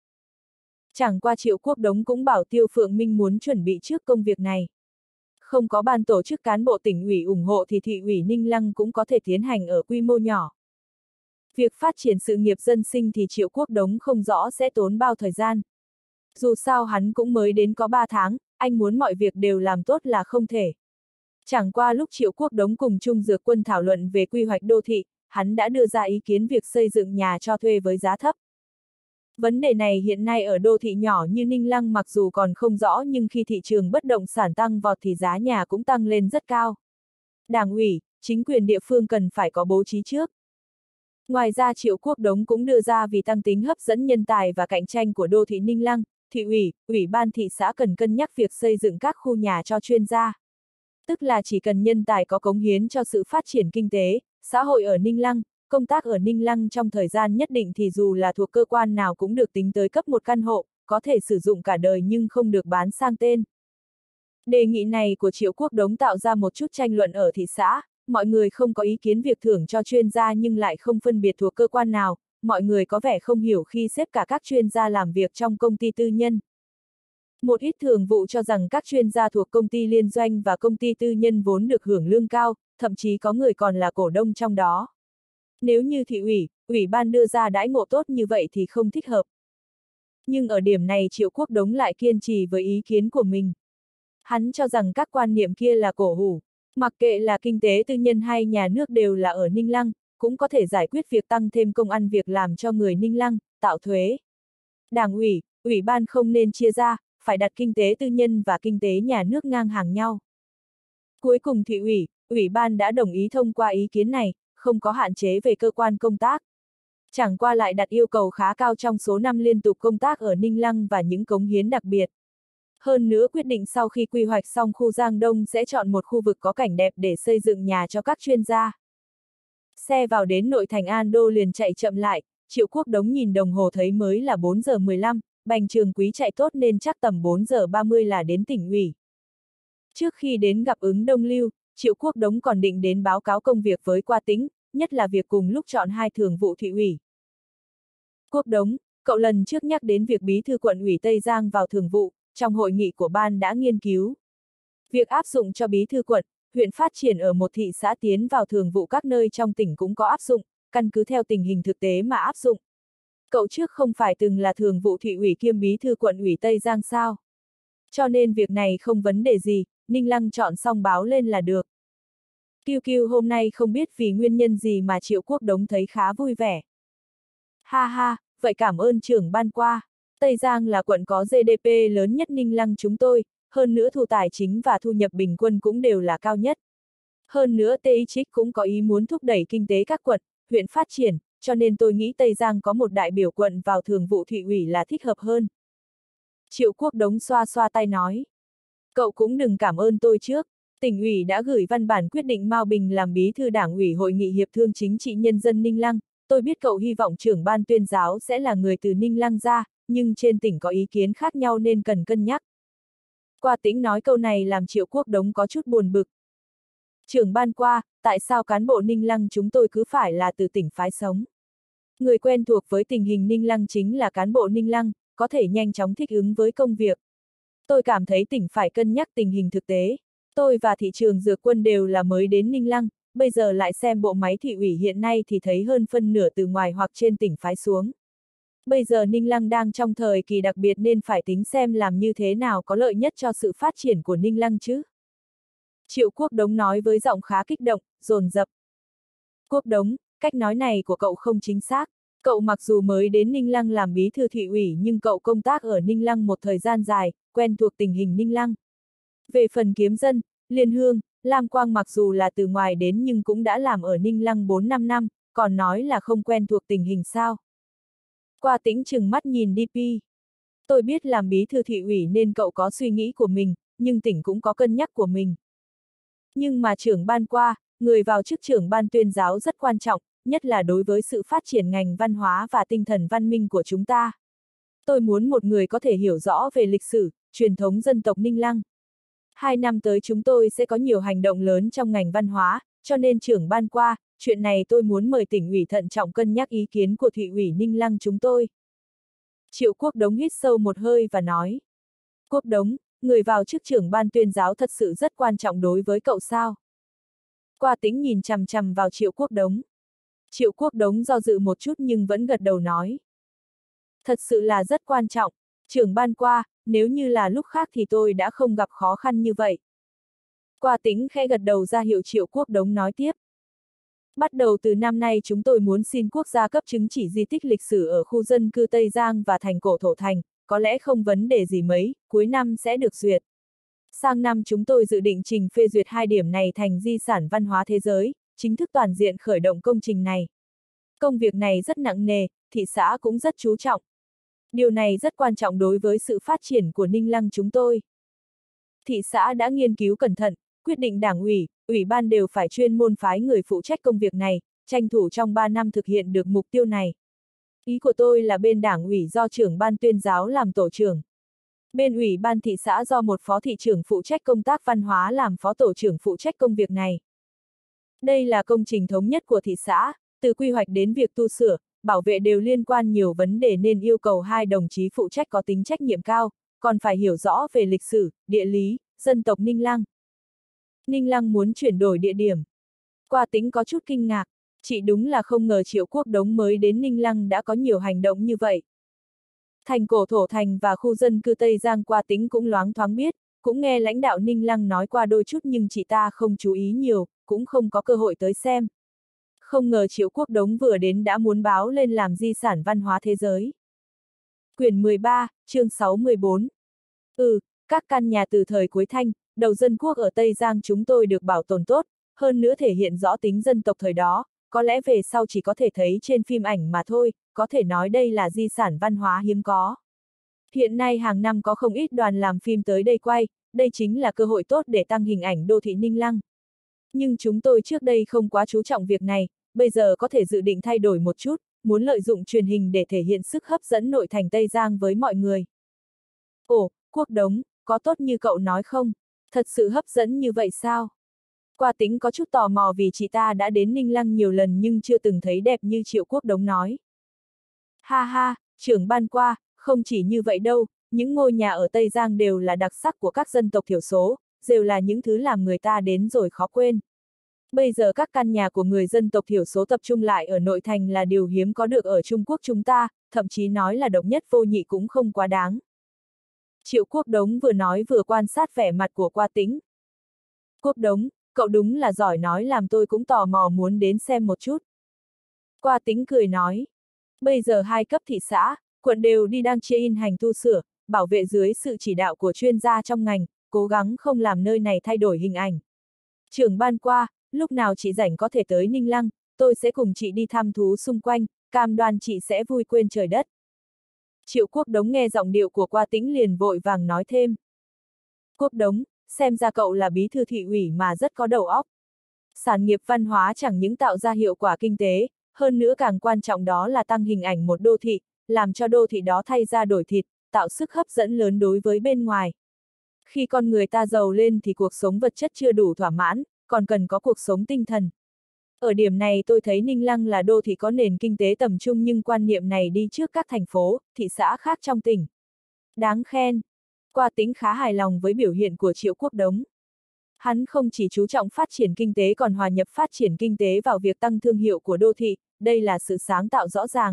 Speaker 1: Chẳng qua Triệu Quốc Đống cũng bảo Tiêu Phượng Minh muốn chuẩn bị trước công việc này. Không có ban tổ chức cán bộ tỉnh ủy ủng hộ thì thị ủy Ninh Lăng cũng có thể tiến hành ở quy mô nhỏ. Việc phát triển sự nghiệp dân sinh thì Triệu Quốc Đống không rõ sẽ tốn bao thời gian. Dù sao hắn cũng mới đến có 3 tháng, anh muốn mọi việc đều làm tốt là không thể. Chẳng qua lúc Triệu Quốc Đống cùng Trung Dược Quân thảo luận về quy hoạch đô thị, hắn đã đưa ra ý kiến việc xây dựng nhà cho thuê với giá thấp. Vấn đề này hiện nay ở đô thị nhỏ như Ninh Lăng mặc dù còn không rõ nhưng khi thị trường bất động sản tăng vọt thì giá nhà cũng tăng lên rất cao. Đảng ủy, chính quyền địa phương cần phải có bố trí trước. Ngoài ra Triệu Quốc Đống cũng đưa ra vì tăng tính hấp dẫn nhân tài và cạnh tranh của đô thị Ninh Lăng, thị ủy, ủy ban thị xã cần cân nhắc việc xây dựng các khu nhà cho chuyên gia. Tức là chỉ cần nhân tài có cống hiến cho sự phát triển kinh tế, xã hội ở Ninh Lăng, công tác ở Ninh Lăng trong thời gian nhất định thì dù là thuộc cơ quan nào cũng được tính tới cấp một căn hộ, có thể sử dụng cả đời nhưng không được bán sang tên. Đề nghị này của Triệu Quốc Đống tạo ra một chút tranh luận ở thị xã, mọi người không có ý kiến việc thưởng cho chuyên gia nhưng lại không phân biệt thuộc cơ quan nào, mọi người có vẻ không hiểu khi xếp cả các chuyên gia làm việc trong công ty tư nhân. Một ít thường vụ cho rằng các chuyên gia thuộc công ty liên doanh và công ty tư nhân vốn được hưởng lương cao, thậm chí có người còn là cổ đông trong đó. Nếu như thị ủy, ủy ban đưa ra đãi ngộ tốt như vậy thì không thích hợp. Nhưng ở điểm này Triệu Quốc Đống lại kiên trì với ý kiến của mình. Hắn cho rằng các quan niệm kia là cổ hủ, mặc kệ là kinh tế tư nhân hay nhà nước đều là ở Ninh Lăng, cũng có thể giải quyết việc tăng thêm công ăn việc làm cho người Ninh Lăng, tạo thuế. Đảng ủy, ủy ban không nên chia ra, phải đặt kinh tế tư nhân và kinh tế nhà nước ngang hàng nhau. Cuối cùng thị ủy, ủy ban đã đồng ý thông qua ý kiến này, không có hạn chế về cơ quan công tác. Chẳng qua lại đặt yêu cầu khá cao trong số năm liên tục công tác ở Ninh Lăng và những cống hiến đặc biệt. Hơn nữa quyết định sau khi quy hoạch xong khu Giang Đông sẽ chọn một khu vực có cảnh đẹp để xây dựng nhà cho các chuyên gia. Xe vào đến nội thành An Đô liền chạy chậm lại, Triệu Quốc Đống nhìn đồng hồ thấy mới là 4 giờ 15, Bành Trường Quý chạy tốt nên chắc tầm 4 giờ 30 là đến tỉnh ủy. Trước khi đến gặp ứng Đông Lưu, Triệu Quốc Đống còn định đến báo cáo công việc với Qua Tĩnh, nhất là việc cùng lúc chọn hai thường vụ thị ủy. Quốc Đống, cậu lần trước nhắc đến việc bí thư quận ủy Tây Giang vào thường vụ, trong hội nghị của ban đã nghiên cứu. Việc áp dụng cho bí thư quận, huyện phát triển ở một thị xã tiến vào thường vụ các nơi trong tỉnh cũng có áp dụng, căn cứ theo tình hình thực tế mà áp dụng. Cậu trước không phải từng là thường vụ thị ủy kiêm bí thư quận ủy Tây Giang sao? Cho nên việc này không vấn đề gì, Ninh Lăng chọn xong báo lên là được. Kiêu Kiêu hôm nay không biết vì nguyên nhân gì mà Triệu Quốc Đống thấy khá vui vẻ. Ha ha, vậy cảm ơn trưởng ban Qua. Tây Giang là quận có GDP lớn nhất Ninh Lăng chúng tôi, hơn nữa thu tài chính và thu nhập bình quân cũng đều là cao nhất. Hơn nữa TIC cũng có ý muốn thúc đẩy kinh tế các quận, huyện phát triển, cho nên tôi nghĩ Tây Giang có một đại biểu quận vào thường vụ thị ủy là thích hợp hơn. Triệu Quốc Đống xoa xoa tay nói. Cậu cũng đừng cảm ơn tôi trước, tỉnh ủy đã gửi văn bản quyết định Mao Bình làm bí thư đảng ủy hội nghị hiệp thương chính trị nhân dân Ninh Lăng, tôi biết cậu hy vọng trưởng ban tuyên giáo sẽ là người từ Ninh Lăng ra, nhưng trên tỉnh có ý kiến khác nhau nên cần cân nhắc. Qua Tĩnh nói câu này làm Triệu Quốc Đống có chút buồn bực. Trưởng ban Qua, tại sao cán bộ Ninh Lăng chúng tôi cứ phải là từ tỉnh phái sống? Người quen thuộc với tình hình Ninh Lăng chính là cán bộ Ninh Lăng, có thể nhanh chóng thích ứng với công việc. Tôi cảm thấy tỉnh phải cân nhắc tình hình thực tế. Tôi và thị trường Dược Quân đều là mới đến Ninh Lăng, bây giờ lại xem bộ máy thị ủy hiện nay thì thấy hơn phân nửa từ ngoài hoặc trên tỉnh phái xuống. Bây giờ Ninh Lăng đang trong thời kỳ đặc biệt nên phải tính xem làm như thế nào có lợi nhất cho sự phát triển của Ninh Lăng chứ. Triệu Quốc Đống nói với giọng khá kích động, dồn dập. Quốc Đống, cách nói này của cậu không chính xác. Cậu mặc dù mới đến Ninh Lăng làm bí thư thị ủy nhưng cậu công tác ở Ninh Lăng một thời gian dài, quen thuộc tình hình Ninh Lăng. Về phần Kiếm Dân, Liên Hương, Lam Quang mặc dù là từ ngoài đến nhưng cũng đã làm ở Ninh Lăng 4-5 năm, còn nói là không quen thuộc tình hình sao. Qua Tĩnh chừng mắt nhìn DP. Tôi biết làm bí thư thị ủy nên cậu có suy nghĩ của mình, nhưng tỉnh cũng có cân nhắc của mình. Nhưng mà trưởng ban Qua, người vào chức trưởng ban tuyên giáo rất quan trọng, nhất là đối với sự phát triển ngành văn hóa và tinh thần văn minh của chúng ta. Tôi muốn một người có thể hiểu rõ về lịch sử, truyền thống dân tộc Ninh Lăng. 2 năm tới chúng tôi sẽ có nhiều hành động lớn trong ngành văn hóa, cho nên trưởng ban Qua, chuyện này tôi muốn mời tỉnh ủy thận trọng cân nhắc ý kiến của thị ủy Ninh Lăng chúng tôi. Triệu Quốc Đống hít sâu một hơi và nói. Quốc Đống, người vào chức trưởng ban tuyên giáo thật sự rất quan trọng đối với cậu sao? Qua Tĩnh nhìn chằm chằm vào Triệu Quốc Đống. Triệu Quốc Đống do dự một chút nhưng vẫn gật đầu nói. Thật sự là rất quan trọng, trưởng ban Qua, nếu như là lúc khác thì tôi đã không gặp khó khăn như vậy. Qua Tĩnh khẽ gật đầu ra hiệu Triệu Quốc Đống nói tiếp. Bắt đầu từ năm nay chúng tôi muốn xin quốc gia cấp chứng chỉ di tích lịch sử ở khu dân cư Tây Giang và thành cổ Thổ Thành, có lẽ không vấn đề gì mấy, cuối năm sẽ được duyệt. Sang năm chúng tôi dự định trình phê duyệt 2 điểm này thành di sản văn hóa thế giới, chính thức toàn diện khởi động công trình này. Công việc này rất nặng nề, thị xã cũng rất chú trọng. Điều này rất quan trọng đối với sự phát triển của Ninh Lăng chúng tôi. Thị xã đã nghiên cứu cẩn thận, quyết định đảng ủy, ủy ban đều phải chuyên môn phái người phụ trách công việc này, tranh thủ trong 3 năm thực hiện được mục tiêu này. Ý của tôi là bên đảng ủy do trưởng ban tuyên giáo làm tổ trưởng. Bên ủy ban thị xã do một phó thị trưởng phụ trách công tác văn hóa làm phó tổ trưởng phụ trách công việc này. Đây là công trình thống nhất của thị xã, từ quy hoạch đến việc tu sửa, bảo vệ đều liên quan nhiều vấn đề nên yêu cầu 2 đồng chí phụ trách có tính trách nhiệm cao, còn phải hiểu rõ về lịch sử, địa lý, dân tộc Ninh Lăng. Ninh Lăng muốn chuyển đổi địa điểm. Qua Tĩnh có chút kinh ngạc, chị đúng là không ngờ Triệu Quốc Đống mới đến Ninh Lăng đã có nhiều hành động như vậy. Thành cổ Thổ Thành và khu dân cư Tây Giang Qua Tĩnh cũng loáng thoáng biết, cũng nghe lãnh đạo Ninh Lăng nói qua đôi chút nhưng chị ta không chú ý nhiều, cũng không có cơ hội tới xem. Không ngờ Triệu Quốc Đống vừa đến đã muốn báo lên làm di sản văn hóa thế giới. Quyển 13, chương 6-14. Các căn nhà từ thời cuối Thanh, đầu dân quốc ở Tây Giang chúng tôi được bảo tồn tốt, hơn nữa thể hiện rõ tính dân tộc thời đó, có lẽ về sau chỉ có thể thấy trên phim ảnh mà thôi, có thể nói đây là di sản văn hóa hiếm có. Hiện nay hàng năm có không ít đoàn làm phim tới đây quay, đây chính là cơ hội tốt để tăng hình ảnh đô thị Ninh Lăng. Nhưng chúng tôi trước đây không quá chú trọng việc này, bây giờ có thể dự định thay đổi một chút, muốn lợi dụng truyền hình để thể hiện sức hấp dẫn nội thành Tây Giang với mọi người. Ồ, Quốc Đống, có tốt như cậu nói không? Thật sự hấp dẫn như vậy sao? Qua Tĩnh có chút tò mò vì chị ta đã đến Ninh Lăng nhiều lần nhưng chưa từng thấy đẹp như Triệu Quốc Đống nói. Ha ha, trưởng ban Qua, không chỉ như vậy đâu, những ngôi nhà ở Tây Giang đều là đặc sắc của các dân tộc thiểu số, đều là những thứ làm người ta đến rồi khó quên. Bây giờ các căn nhà của người dân tộc thiểu số tập trung lại ở nội thành là điều hiếm có được ở Trung Quốc chúng ta, thậm chí nói là độc nhất vô nhị cũng không quá đáng. Triệu Quốc Đống vừa nói vừa quan sát vẻ mặt của Qua Tĩnh. Quốc Đống, cậu đúng là giỏi nói làm tôi cũng tò mò muốn đến xem một chút. Qua Tĩnh cười nói. Bây giờ 2 cấp thị xã, quận đều đi đang chia in hành tu sửa, bảo vệ dưới sự chỉ đạo của chuyên gia trong ngành, cố gắng không làm nơi này thay đổi hình ảnh. Trưởng ban Qua, lúc nào chị rảnh có thể tới Ninh Lăng, tôi sẽ cùng chị đi thăm thú xung quanh, cam đoan chị sẽ vui quên trời đất. Triệu Quốc Đống nghe giọng điệu của Qua Tĩnh liền vội vàng nói thêm. Quốc Đống, xem ra cậu là bí thư thị ủy mà rất có đầu óc. Sản nghiệp văn hóa chẳng những tạo ra hiệu quả kinh tế, hơn nữa càng quan trọng đó là tăng hình ảnh một đô thị, làm cho đô thị đó thay ra đổi thịt, tạo sức hấp dẫn lớn đối với bên ngoài. Khi con người ta giàu lên thì cuộc sống vật chất chưa đủ thỏa mãn, còn cần có cuộc sống tinh thần. Ở điểm này tôi thấy Ninh Lăng là đô thị có nền kinh tế tầm trung nhưng quan niệm này đi trước các thành phố, thị xã khác trong tỉnh. Đáng khen. Qua Tĩnh khá hài lòng với biểu hiện của Triệu Quốc Đống. Hắn không chỉ chú trọng phát triển kinh tế còn hòa nhập phát triển kinh tế vào việc tăng thương hiệu của đô thị, đây là sự sáng tạo rõ ràng.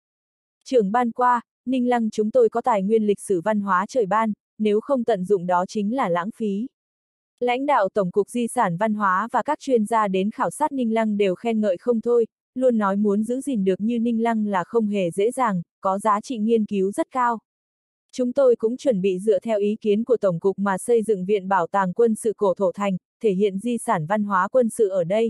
Speaker 1: Trưởng ban Qua, Ninh Lăng chúng tôi có tài nguyên lịch sử văn hóa trời ban, nếu không tận dụng đó chính là lãng phí. Lãnh đạo Tổng cục Di sản Văn hóa và các chuyên gia đến khảo sát Ninh Lăng đều khen ngợi không thôi, luôn nói muốn giữ gìn được như Ninh Lăng là không hề dễ dàng, có giá trị nghiên cứu rất cao. Chúng tôi cũng chuẩn bị dựa theo ý kiến của Tổng cục mà xây dựng Viện Bảo tàng Quân sự Cổ Thổ Thành, thể hiện di sản văn hóa quân sự ở đây.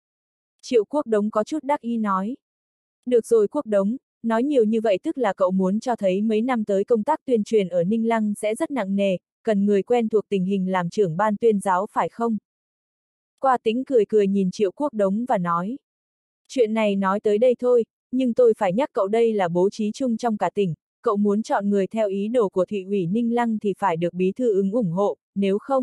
Speaker 1: Triệu Quốc Đống có chút đắc ý nói. Được rồi Quốc Đống, nói nhiều như vậy tức là cậu muốn cho thấy mấy năm tới công tác tuyên truyền ở Ninh Lăng sẽ rất nặng nề, cần người quen thuộc tình hình làm trưởng ban tuyên giáo phải không? Qua Tĩnh cười cười nhìn Triệu Quốc Đống và nói. Chuyện này nói tới đây thôi, nhưng tôi phải nhắc cậu đây là bố trí chung trong cả tỉnh, cậu muốn chọn người theo ý đồ của thị ủy Ninh Lăng thì phải được bí thư ứng ủng hộ, nếu không.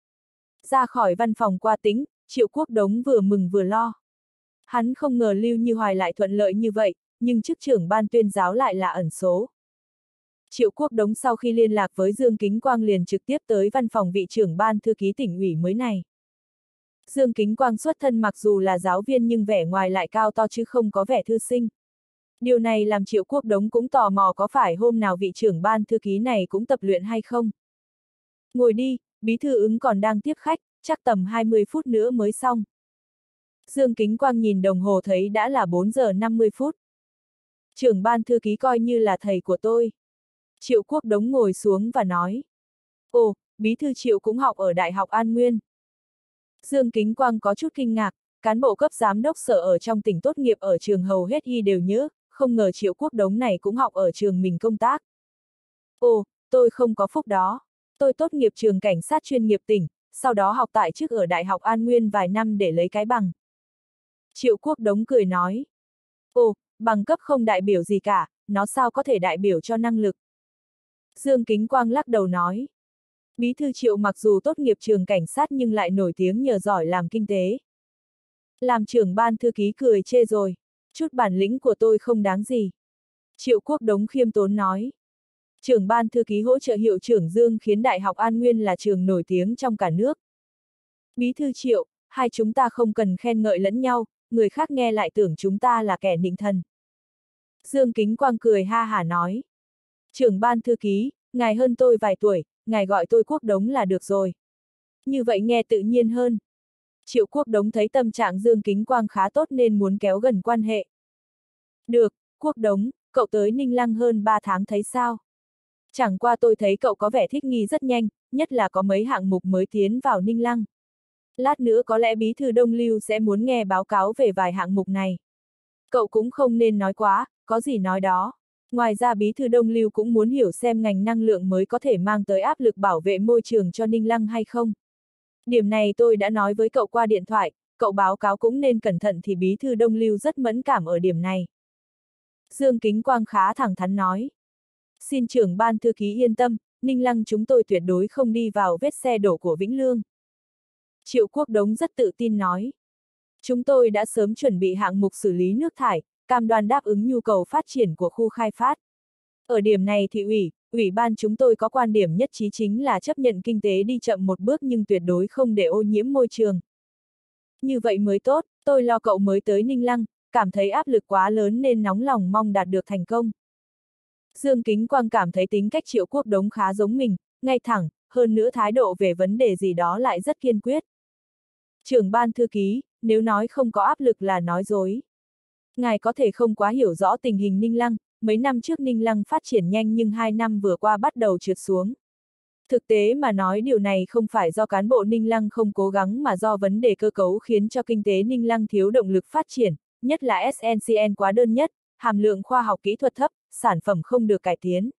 Speaker 1: Ra khỏi văn phòng Qua Tĩnh, Triệu Quốc Đống vừa mừng vừa lo. Hắn không ngờ Lưu Như Hoài lại thuận lợi như vậy, nhưng chức trưởng ban tuyên giáo lại là ẩn số. Triệu Quốc Đống sau khi liên lạc với Dương Kính Quang liền trực tiếp tới văn phòng vị trưởng ban thư ký tỉnh ủy mới này. Dương Kính Quang xuất thân mặc dù là giáo viên nhưng vẻ ngoài lại cao to chứ không có vẻ thư sinh. Điều này làm Triệu Quốc Đống cũng tò mò có phải hôm nào vị trưởng ban thư ký này cũng tập luyện hay không. Ngồi đi, bí thư ứng còn đang tiếp khách, chắc tầm 20 phút nữa mới xong. Dương Kính Quang nhìn đồng hồ thấy đã là 4 giờ 50 phút. Trưởng ban thư ký coi như là thầy của tôi. Triệu Quốc Đống ngồi xuống và nói. Ồ, bí thư Triệu cũng học ở Đại học An Nguyên. Dương Kính Quang có chút kinh ngạc, cán bộ cấp giám đốc sở ở trong tỉnh tốt nghiệp ở trường hầu hết y đều nhớ, không ngờ Triệu Quốc Đống này cũng học ở trường mình công tác. Ồ, tôi không có phúc đó. Tôi tốt nghiệp trường cảnh sát chuyên nghiệp tỉnh, sau đó học tại chức ở Đại học An Nguyên vài năm để lấy cái bằng. Triệu Quốc Đống cười nói. Ồ, bằng cấp không đại biểu gì cả, nó sao có thể đại biểu cho năng lực. Dương Kính Quang lắc đầu nói. Bí thư Triệu mặc dù tốt nghiệp trường cảnh sát nhưng lại nổi tiếng nhờ giỏi làm kinh tế. Làm trưởng ban thư ký cười chê rồi, chút bản lĩnh của tôi không đáng gì. Triệu Quốc Đống khiêm tốn nói. Trưởng ban thư ký hỗ trợ hiệu trưởng Dương khiến Đại học An Nguyên là trường nổi tiếng trong cả nước. Bí thư Triệu, hai chúng ta không cần khen ngợi lẫn nhau, người khác nghe lại tưởng chúng ta là kẻ nịnh thần. Dương Kính Quang cười ha hả nói. Trưởng ban thư ký, ngài hơn tôi vài tuổi, ngài gọi tôi Quốc Đống là được rồi. Như vậy nghe tự nhiên hơn. Triệu Quốc Đống thấy tâm trạng Dương Kính Quang khá tốt nên muốn kéo gần quan hệ. Được, Quốc Đống, cậu tới Ninh Lăng hơn 3 tháng thấy sao? Chẳng qua tôi thấy cậu có vẻ thích nghi rất nhanh, nhất là có mấy hạng mục mới tiến vào Ninh Lăng. Lát nữa có lẽ bí thư Đông Lưu sẽ muốn nghe báo cáo về vài hạng mục này. Cậu cũng không nên nói quá, có gì nói đó. Ngoài ra bí thư Đông Lưu cũng muốn hiểu xem ngành năng lượng mới có thể mang tới áp lực bảo vệ môi trường cho Ninh Lăng hay không. Điểm này tôi đã nói với cậu qua điện thoại, cậu báo cáo cũng nên cẩn thận thì bí thư Đông Lưu rất mẫn cảm ở điểm này. Dương Kính Quang khá thẳng thắn nói. Xin trưởng ban thư ký yên tâm, Ninh Lăng chúng tôi tuyệt đối không đi vào vết xe đổ của Vĩnh Lương. Triệu Quốc Đống rất tự tin nói. Chúng tôi đã sớm chuẩn bị hạng mục xử lý nước thải, cam đoan đáp ứng nhu cầu phát triển của khu khai phát. Ở điểm này thì ủy ban chúng tôi có quan điểm nhất trí chính là chấp nhận kinh tế đi chậm một bước nhưng tuyệt đối không để ô nhiễm môi trường. Như vậy mới tốt, tôi lo cậu mới tới Ninh Lăng, cảm thấy áp lực quá lớn nên nóng lòng mong đạt được thành công. Dương Kính Quang cảm thấy tính cách Triệu Quốc Đống khá giống mình, ngay thẳng, hơn nữa thái độ về vấn đề gì đó lại rất kiên quyết. Trưởng ban thư ký, nếu nói không có áp lực là nói dối. Ngài có thể không quá hiểu rõ tình hình Ninh Lăng, mấy năm trước Ninh Lăng phát triển nhanh nhưng 2 năm vừa qua bắt đầu trượt xuống. Thực tế mà nói điều này không phải do cán bộ Ninh Lăng không cố gắng mà do vấn đề cơ cấu khiến cho kinh tế Ninh Lăng thiếu động lực phát triển, nhất là SNCN quá đơn nhất, hàm lượng khoa học kỹ thuật thấp, sản phẩm không được cải tiến.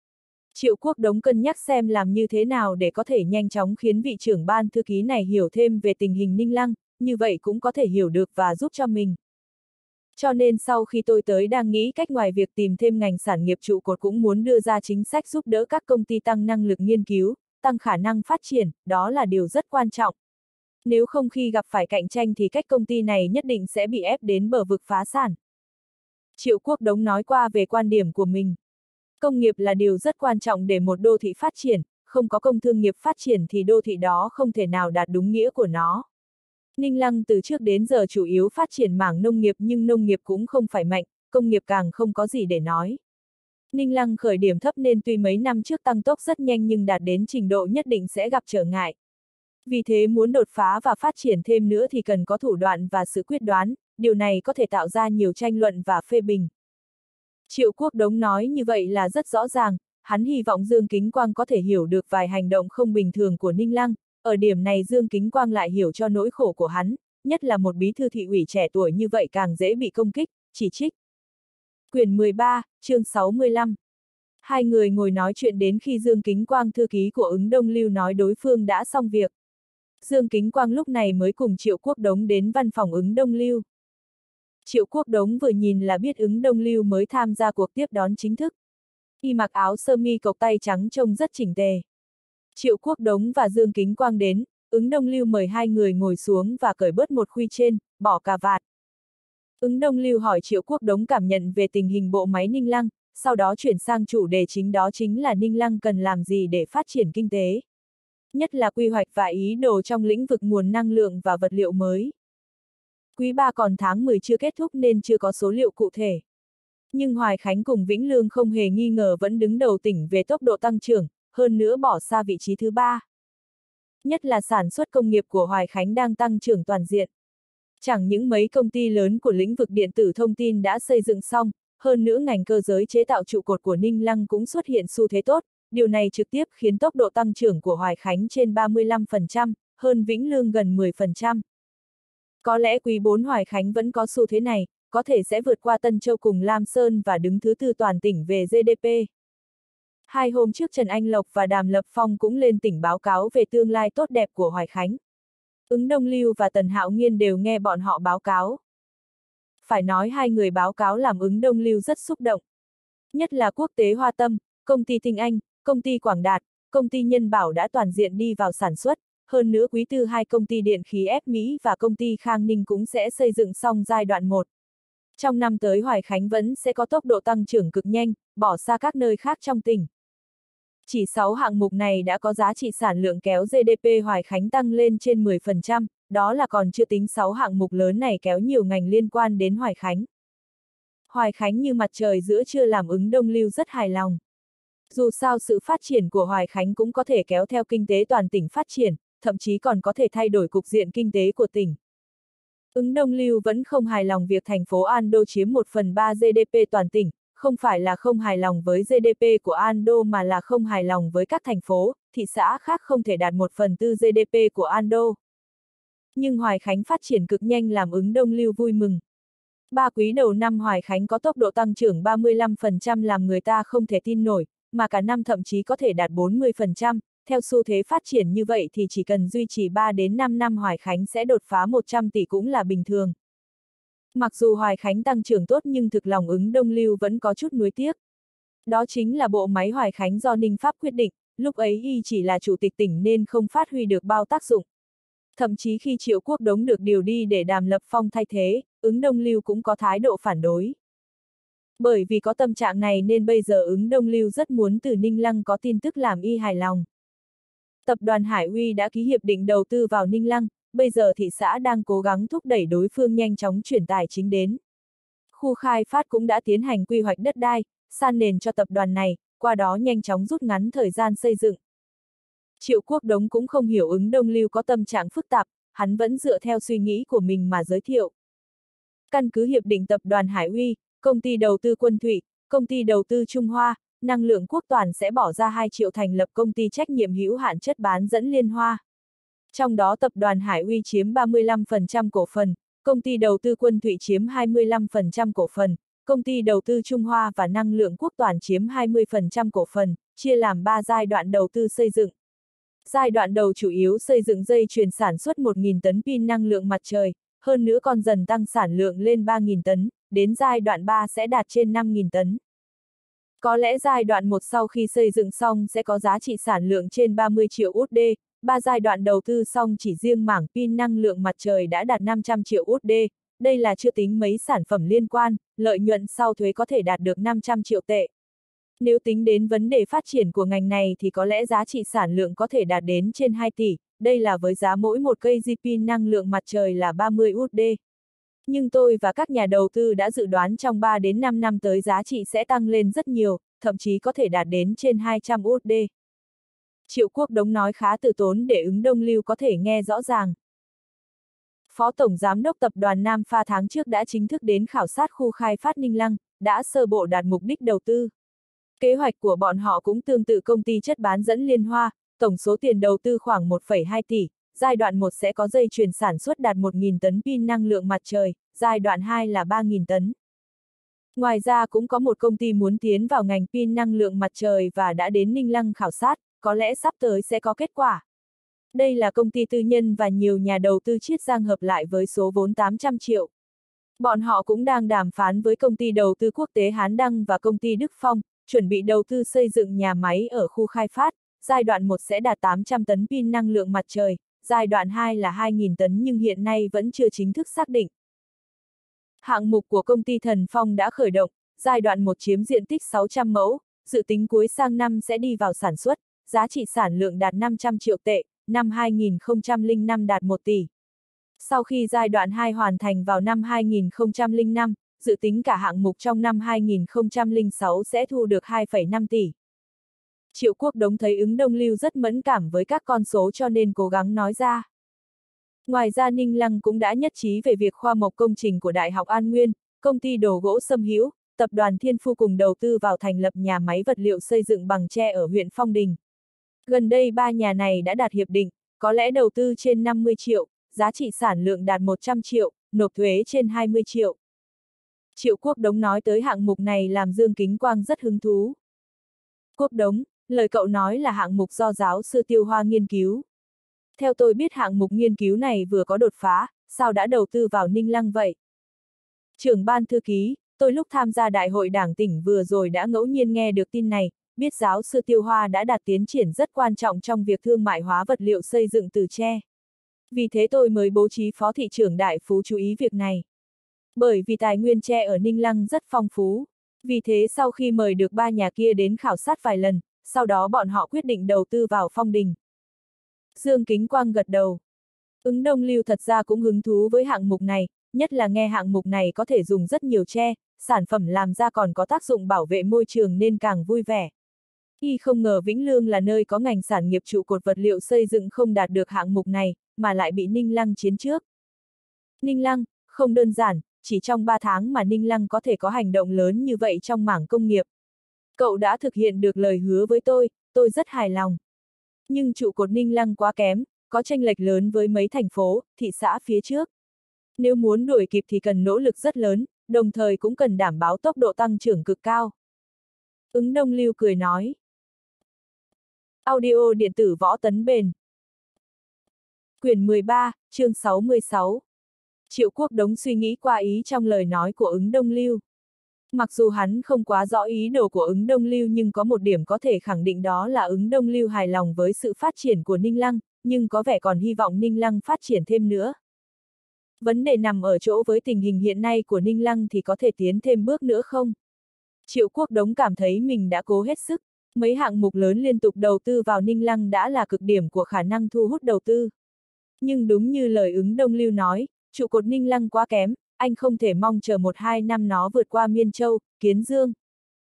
Speaker 1: Triệu Quốc Đống cân nhắc xem làm như thế nào để có thể nhanh chóng khiến vị trưởng ban thư ký này hiểu thêm về tình hình Ninh Lăng, như vậy cũng có thể hiểu được và giúp cho mình. Cho nên sau khi tôi tới đang nghĩ cách ngoài việc tìm thêm ngành sản nghiệp trụ cột cũng muốn đưa ra chính sách giúp đỡ các công ty tăng năng lực nghiên cứu, tăng khả năng phát triển, đó là điều rất quan trọng. Nếu không khi gặp phải cạnh tranh thì các công ty này nhất định sẽ bị ép đến bờ vực phá sản. Triệu Quốc Đống nói qua về quan điểm của mình. Công nghiệp là điều rất quan trọng để một đô thị phát triển, không có công thương nghiệp phát triển thì đô thị đó không thể nào đạt đúng nghĩa của nó. Ninh Lăng từ trước đến giờ chủ yếu phát triển mảng nông nghiệp nhưng nông nghiệp cũng không phải mạnh, công nghiệp càng không có gì để nói. Ninh Lăng khởi điểm thấp nên tuy mấy năm trước tăng tốc rất nhanh nhưng đạt đến trình độ nhất định sẽ gặp trở ngại. Vì thế muốn đột phá và phát triển thêm nữa thì cần có thủ đoạn và sự quyết đoán, điều này có thể tạo ra nhiều tranh luận và phê bình. Triệu Quốc Đống nói như vậy là rất rõ ràng, hắn hy vọng Dương Kính Quang có thể hiểu được vài hành động không bình thường của Ninh Lăng, ở điểm này Dương Kính Quang lại hiểu cho nỗi khổ của hắn, nhất là một bí thư thị ủy trẻ tuổi như vậy càng dễ bị công kích, chỉ trích. Quyển 13, chương 65. Hai người ngồi nói chuyện đến khi Dương Kính Quang thư ký của Ứng Đông Lưu nói đối phương đã xong việc. Dương Kính Quang lúc này mới cùng Triệu Quốc Đống đến văn phòng Ứng Đông Lưu. Triệu Quốc Đống vừa nhìn là biết Ứng Đông Lưu mới tham gia cuộc tiếp đón chính thức. Y mặc áo sơ mi cộc tay trắng trông rất chỉnh tề. Triệu Quốc Đống và Dương Kính Quang đến, Ứng Đông Lưu mời hai người ngồi xuống và cởi bớt một khuy trên, bỏ cà vạt. Ứng Đông Lưu hỏi Triệu Quốc Đống cảm nhận về tình hình bộ máy Ninh Lăng, sau đó chuyển sang chủ đề chính đó chính là Ninh Lăng cần làm gì để phát triển kinh tế. Nhất là quy hoạch và ý đồ trong lĩnh vực nguồn năng lượng và vật liệu mới. Quý 3 còn tháng 10 chưa kết thúc nên chưa có số liệu cụ thể. Nhưng Hoài Khánh cùng Vĩnh Lương không hề nghi ngờ vẫn đứng đầu tỉnh về tốc độ tăng trưởng, hơn nữa bỏ xa vị trí thứ 3. Nhất là sản xuất công nghiệp của Hoài Khánh đang tăng trưởng toàn diện. Chẳng những mấy công ty lớn của lĩnh vực điện tử thông tin đã xây dựng xong, hơn nữa ngành cơ giới chế tạo trụ cột của Ninh Lăng cũng xuất hiện xu thế tốt, điều này trực tiếp khiến tốc độ tăng trưởng của Hoài Khánh trên 35%, hơn Vĩnh Lương gần 10%. Có lẽ quý 4 Hoài Khánh vẫn có xu thế này, có thể sẽ vượt qua Tân Châu cùng Lam Sơn và đứng thứ tư toàn tỉnh về GDP. 2 hôm trước Trần Anh Lộc và Đàm Lập Phong cũng lên tỉnh báo cáo về tương lai tốt đẹp của Hoài Khánh. Ứng Đông Lưu và Tần Hạo Nghiên đều nghe bọn họ báo cáo. Phải nói hai người báo cáo làm Ứng Đông Lưu rất xúc động. Nhất là Quốc tế Hoa Tâm, công ty Tinh Anh, công ty Quảng Đạt, công ty Nhân Bảo đã toàn diện đi vào sản xuất, hơn nữa quý tư hai công ty điện khí ép Mỹ và công ty Khang Ninh cũng sẽ xây dựng xong giai đoạn 1. Trong năm tới Hoài Khánh vẫn sẽ có tốc độ tăng trưởng cực nhanh, bỏ xa các nơi khác trong tỉnh. Chỉ 6 hạng mục này đã có giá trị sản lượng kéo GDP Hoài Khánh tăng lên trên 10%, đó là còn chưa tính 6 hạng mục lớn này kéo nhiều ngành liên quan đến Hoài Khánh. Hoài Khánh như mặt trời giữa trưa làm Ứng Đông Lưu rất hài lòng. Dù sao sự phát triển của Hoài Khánh cũng có thể kéo theo kinh tế toàn tỉnh phát triển, thậm chí còn có thể thay đổi cục diện kinh tế của tỉnh. Ứng Đông Lưu vẫn không hài lòng việc thành phố Ando chiếm 1/3 GDP toàn tỉnh, không phải là không hài lòng với GDP của Ando mà là không hài lòng với các thành phố, thị xã khác không thể đạt 1/4 GDP của Ando. Nhưng Hoài Khánh phát triển cực nhanh làm Ứng Đông Lưu vui mừng. 3 quý đầu năm Hoài Khánh có tốc độ tăng trưởng 35% làm người ta không thể tin nổi, mà cả năm thậm chí có thể đạt 40%, theo xu thế phát triển như vậy thì chỉ cần duy trì 3 đến 5 năm Hoài Khánh sẽ đột phá 100 tỷ cũng là bình thường. Mặc dù Hoài Khánh tăng trưởng tốt nhưng thực lòng Ứng Đông Lưu vẫn có chút nuối tiếc. Đó chính là bộ máy Hoài Khánh do Ninh Pháp quyết định, lúc ấy y chỉ là chủ tịch tỉnh nên không phát huy được bao tác dụng. Thậm chí khi Triệu Quốc Đống được điều đi để Đàm Lập Phong thay thế, Ứng Đông Lưu cũng có thái độ phản đối. Bởi vì có tâm trạng này nên bây giờ Ứng Đông Lưu rất muốn từ Ninh Lăng có tin tức làm y hài lòng. Tập đoàn Hải Uy đã ký hiệp định đầu tư vào Ninh Lăng, bây giờ thị xã đang cố gắng thúc đẩy đối phương nhanh chóng chuyển tài chính đến. Khu khai phát cũng đã tiến hành quy hoạch đất đai, san nền cho tập đoàn này, qua đó nhanh chóng rút ngắn thời gian xây dựng. Triệu Quốc Đống cũng không hiểu Ứng Đông Lưu có tâm trạng phức tạp, hắn vẫn dựa theo suy nghĩ của mình mà giới thiệu. Căn cứ hiệp định tập đoàn Hải Uy, công ty đầu tư Quân Thủy, công ty đầu tư Trung Hoa, năng lượng Quốc Toàn sẽ bỏ ra 2 triệu thành lập công ty trách nhiệm hữu hạn chất bán dẫn Liên Hoa. Trong đó tập đoàn Hải Uy chiếm 35% cổ phần, công ty đầu tư Quân Thủy chiếm 25% cổ phần, công ty đầu tư Trung Hoa và năng lượng Quốc Toàn chiếm 20% cổ phần, chia làm 3 giai đoạn đầu tư xây dựng. Giai đoạn đầu chủ yếu xây dựng dây chuyền sản xuất 1.000 tấn pin năng lượng mặt trời, hơn nữa còn dần tăng sản lượng lên 3.000 tấn, đến giai đoạn 3 sẽ đạt trên 5.000 tấn. Có lẽ giai đoạn 1 sau khi xây dựng xong sẽ có giá trị sản lượng trên 30 triệu USD, 3 giai đoạn đầu tư xong chỉ riêng mảng pin năng lượng mặt trời đã đạt 500 triệu USD, đây là chưa tính mấy sản phẩm liên quan, lợi nhuận sau thuế có thể đạt được 500 triệu tệ. Nếu tính đến vấn đề phát triển của ngành này thì có lẽ giá trị sản lượng có thể đạt đến trên 2 tỷ, đây là với giá mỗi một cây pin năng lượng mặt trời là 30 USD. Nhưng tôi và các nhà đầu tư đã dự đoán trong 3 đến 5 năm tới giá trị sẽ tăng lên rất nhiều, thậm chí có thể đạt đến trên 200 USD. Triệu Quốc Đống nói khá từ tốn để Ứng Đông Lưu có thể nghe rõ ràng. Phó Tổng Giám đốc Tập đoàn Nam Pha tháng trước đã chính thức đến khảo sát khu khai phát Ninh Lăng, đã sơ bộ đạt mục đích đầu tư. Kế hoạch của bọn họ cũng tương tự công ty chất bán dẫn Liên Hoa, tổng số tiền đầu tư khoảng 1,2 tỷ, giai đoạn 1 sẽ có dây chuyền sản xuất đạt 1.000 tấn pin năng lượng mặt trời, giai đoạn 2 là 3.000 tấn. Ngoài ra cũng có một công ty muốn tiến vào ngành pin năng lượng mặt trời và đã đến Ninh Lăng khảo sát, có lẽ sắp tới sẽ có kết quả. Đây là công ty tư nhân và nhiều nhà đầu tư Chiết Giang hợp lại với số vốn 800 triệu. Bọn họ cũng đang đàm phán với công ty đầu tư quốc tế Hán Đăng và công ty Đức Phong, chuẩn bị đầu tư xây dựng nhà máy ở khu khai phát, giai đoạn 1 sẽ đạt 800 tấn pin năng lượng mặt trời, giai đoạn 2 là 2.000 tấn nhưng hiện nay vẫn chưa chính thức xác định. Hạng mục của công ty Thần Phong đã khởi động, giai đoạn 1 chiếm diện tích 600 mẫu, dự tính cuối sang năm sẽ đi vào sản xuất, giá trị sản lượng đạt 500 triệu tệ, năm 2005 đạt 1 tỷ. Sau khi giai đoạn 2 hoàn thành vào năm 2005, dự tính cả hạng mục trong năm 2006 sẽ thu được 2,5 tỷ. Triệu Quốc Đống thấy Ứng Đông Lưu rất mẫn cảm với các con số cho nên cố gắng nói ra. Ngoài ra Ninh Lăng cũng đã nhất trí về việc khoa mộc công trình của Đại học An Nguyên, công ty đồ gỗ Sâm Hữu, tập đoàn Thiên Phu cùng đầu tư vào thành lập nhà máy vật liệu xây dựng bằng tre ở huyện Phong Đình. Gần đây ba nhà này đã đạt hiệp định, có lẽ đầu tư trên 50 triệu, giá trị sản lượng đạt 100 triệu, nộp thuế trên 20 triệu. Triệu Quốc Đống nói tới hạng mục này làm Dương Kính Quang rất hứng thú. Quốc Đống, lời cậu nói là hạng mục do giáo sư Tiêu Hoa nghiên cứu. Theo tôi biết hạng mục nghiên cứu này vừa có đột phá, sao đã đầu tư vào Ninh Lăng vậy? Trưởng ban thư ký, tôi lúc tham gia đại hội đảng tỉnh vừa rồi đã ngẫu nhiên nghe được tin này, biết giáo sư Tiêu Hoa đã đạt tiến triển rất quan trọng trong việc thương mại hóa vật liệu xây dựng từ tre. Vì thế tôi mới bố trí phó thị trưởng Đại Phú chú ý việc này. Bởi vì tài nguyên tre ở Ninh Lăng rất phong phú. Vì thế sau khi mời được ba nhà kia đến khảo sát vài lần, sau đó bọn họ quyết định đầu tư vào Phong Đình. Dương Kính Quang gật đầu. Ứng Đông Lưu thật ra cũng hứng thú với hạng mục này, nhất là nghe hạng mục này có thể dùng rất nhiều tre, sản phẩm làm ra còn có tác dụng bảo vệ môi trường nên càng vui vẻ. Y không ngờ Vĩnh Lương là nơi có ngành sản nghiệp trụ cột vật liệu xây dựng không đạt được hạng mục này, mà lại bị Ninh Lăng chiếm trước. Ninh Lăng, không đơn giản, chỉ trong 3 tháng mà Ninh Lăng có thể có hành động lớn như vậy trong mảng công nghiệp. Cậu đã thực hiện được lời hứa với tôi rất hài lòng. Nhưng trụ cột Ninh Lăng quá kém, có chênh lệch lớn với mấy thành phố, thị xã phía trước. Nếu muốn đuổi kịp thì cần nỗ lực rất lớn, đồng thời cũng cần đảm bảo tốc độ tăng trưởng cực cao. Ứng Đông Lưu cười nói. Audio điện tử Võ Tấn Bền. Quyển 13, chương 66. Triệu Quốc Đống suy nghĩ qua ý trong lời nói của Ứng Đông Lưu. Mặc dù hắn không quá rõ ý đồ của Ứng Đông Lưu nhưng có một điểm có thể khẳng định đó là Ứng Đông Lưu hài lòng với sự phát triển của Ninh Lăng, nhưng có vẻ còn hy vọng Ninh Lăng phát triển thêm nữa. Vấn đề nằm ở chỗ với tình hình hiện nay của Ninh Lăng thì có thể tiến thêm bước nữa không? Triệu Quốc Đống cảm thấy mình đã cố hết sức, mấy hạng mục lớn liên tục đầu tư vào Ninh Lăng đã là cực điểm của khả năng thu hút đầu tư. Nhưng đúng như lời Ứng Đông Lưu nói, trụ cột Ninh Lăng quá kém, anh không thể mong chờ 1-2 năm nó vượt qua Miên Châu, Kiến Dương.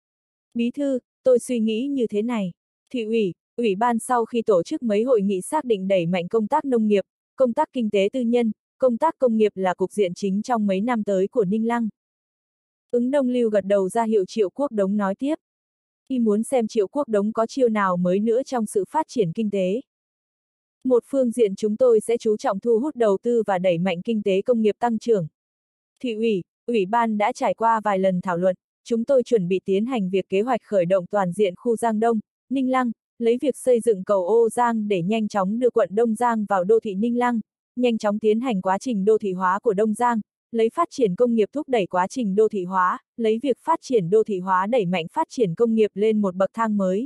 Speaker 1: Bí thư, tôi suy nghĩ như thế này. Thị ủy, ủy ban sau khi tổ chức mấy hội nghị xác định đẩy mạnh công tác nông nghiệp, công tác kinh tế tư nhân, công tác công nghiệp là cục diện chính trong mấy năm tới của Ninh Lăng. Ứng Đông Lưu gật đầu ra hiệu Triệu Quốc Đống nói tiếp. Y muốn xem Triệu Quốc Đống có chiêu nào mới nữa trong sự phát triển kinh tế. Một phương diện chúng tôi sẽ chú trọng thu hút đầu tư và đẩy mạnh kinh tế công nghiệp tăng trưởng. Thị ủy, ủy ban đã trải qua vài lần thảo luận, chúng tôi chuẩn bị tiến hành việc kế hoạch khởi động toàn diện khu Giang Đông, Ninh Lăng, lấy việc xây dựng cầu Ô Giang để nhanh chóng đưa quận Đông Giang vào đô thị Ninh Lăng, nhanh chóng tiến hành quá trình đô thị hóa của Đông Giang, lấy phát triển công nghiệp thúc đẩy quá trình đô thị hóa, lấy việc phát triển đô thị hóa đẩy mạnh phát triển công nghiệp lên một bậc thang mới.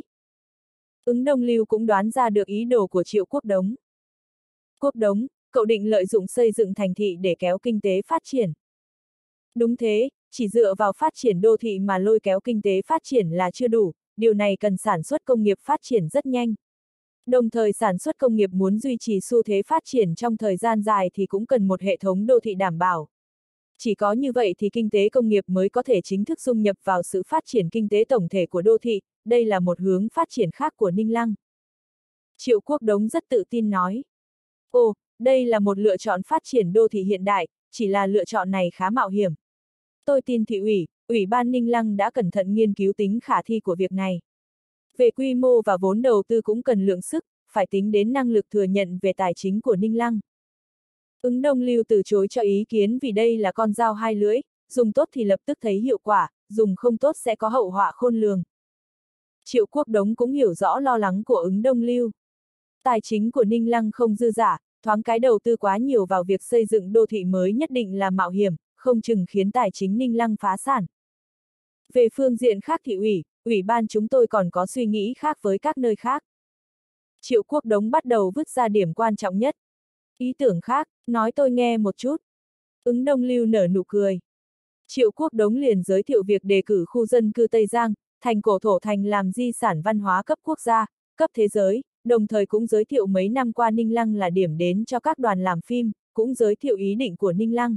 Speaker 1: Ứng Đông Lưu cũng đoán ra được ý đồ của Triệu Quốc Đống. Quốc Đống, cậu định lợi dụng xây dựng thành thị để kéo kinh tế phát triển. Đúng thế, chỉ dựa vào phát triển đô thị mà lôi kéo kinh tế phát triển là chưa đủ, điều này cần sản xuất công nghiệp phát triển rất nhanh. Đồng thời sản xuất công nghiệp muốn duy trì xu thế phát triển trong thời gian dài thì cũng cần một hệ thống đô thị đảm bảo. Chỉ có như vậy thì kinh tế công nghiệp mới có thể chính thức dung nhập vào sự phát triển kinh tế tổng thể của đô thị, đây là một hướng phát triển khác của Ninh Lăng. Triệu Quốc Đống rất tự tin nói. Ồ, đây là một lựa chọn phát triển đô thị hiện đại, chỉ là lựa chọn này khá mạo hiểm. Tôi tin thị ủy, ủy ban Ninh Lăng đã cẩn thận nghiên cứu tính khả thi của việc này. Về quy mô và vốn đầu tư cũng cần lượng sức, phải tính đến năng lực thừa nhận về tài chính của Ninh Lăng. Ứng Đông Lưu từ chối cho ý kiến vì đây là con dao hai lưỡi, dùng tốt thì lập tức thấy hiệu quả, dùng không tốt sẽ có hậu họa khôn lường. Triệu Quốc Đống cũng hiểu rõ lo lắng của Ứng Đông Lưu. Tài chính của Ninh Lăng không dư giả, thoáng cái đầu tư quá nhiều vào việc xây dựng đô thị mới nhất định là mạo hiểm, không chừng khiến tài chính Ninh Lăng phá sản. Về phương diện khác thị ủy, ủy ban chúng tôi còn có suy nghĩ khác với các nơi khác. Triệu Quốc Đống bắt đầu vứt ra điểm quan trọng nhất. Ý tưởng khác, nói tôi nghe một chút. Ứng Đông Lưu nở nụ cười. Triệu Quốc Đống liền giới thiệu việc đề cử khu dân cư Tây Giang, thành cổ thổ thành làm di sản văn hóa cấp quốc gia, cấp thế giới, đồng thời cũng giới thiệu mấy năm qua Ninh Lăng là điểm đến cho các đoàn làm phim, cũng giới thiệu ý định của Ninh Lăng.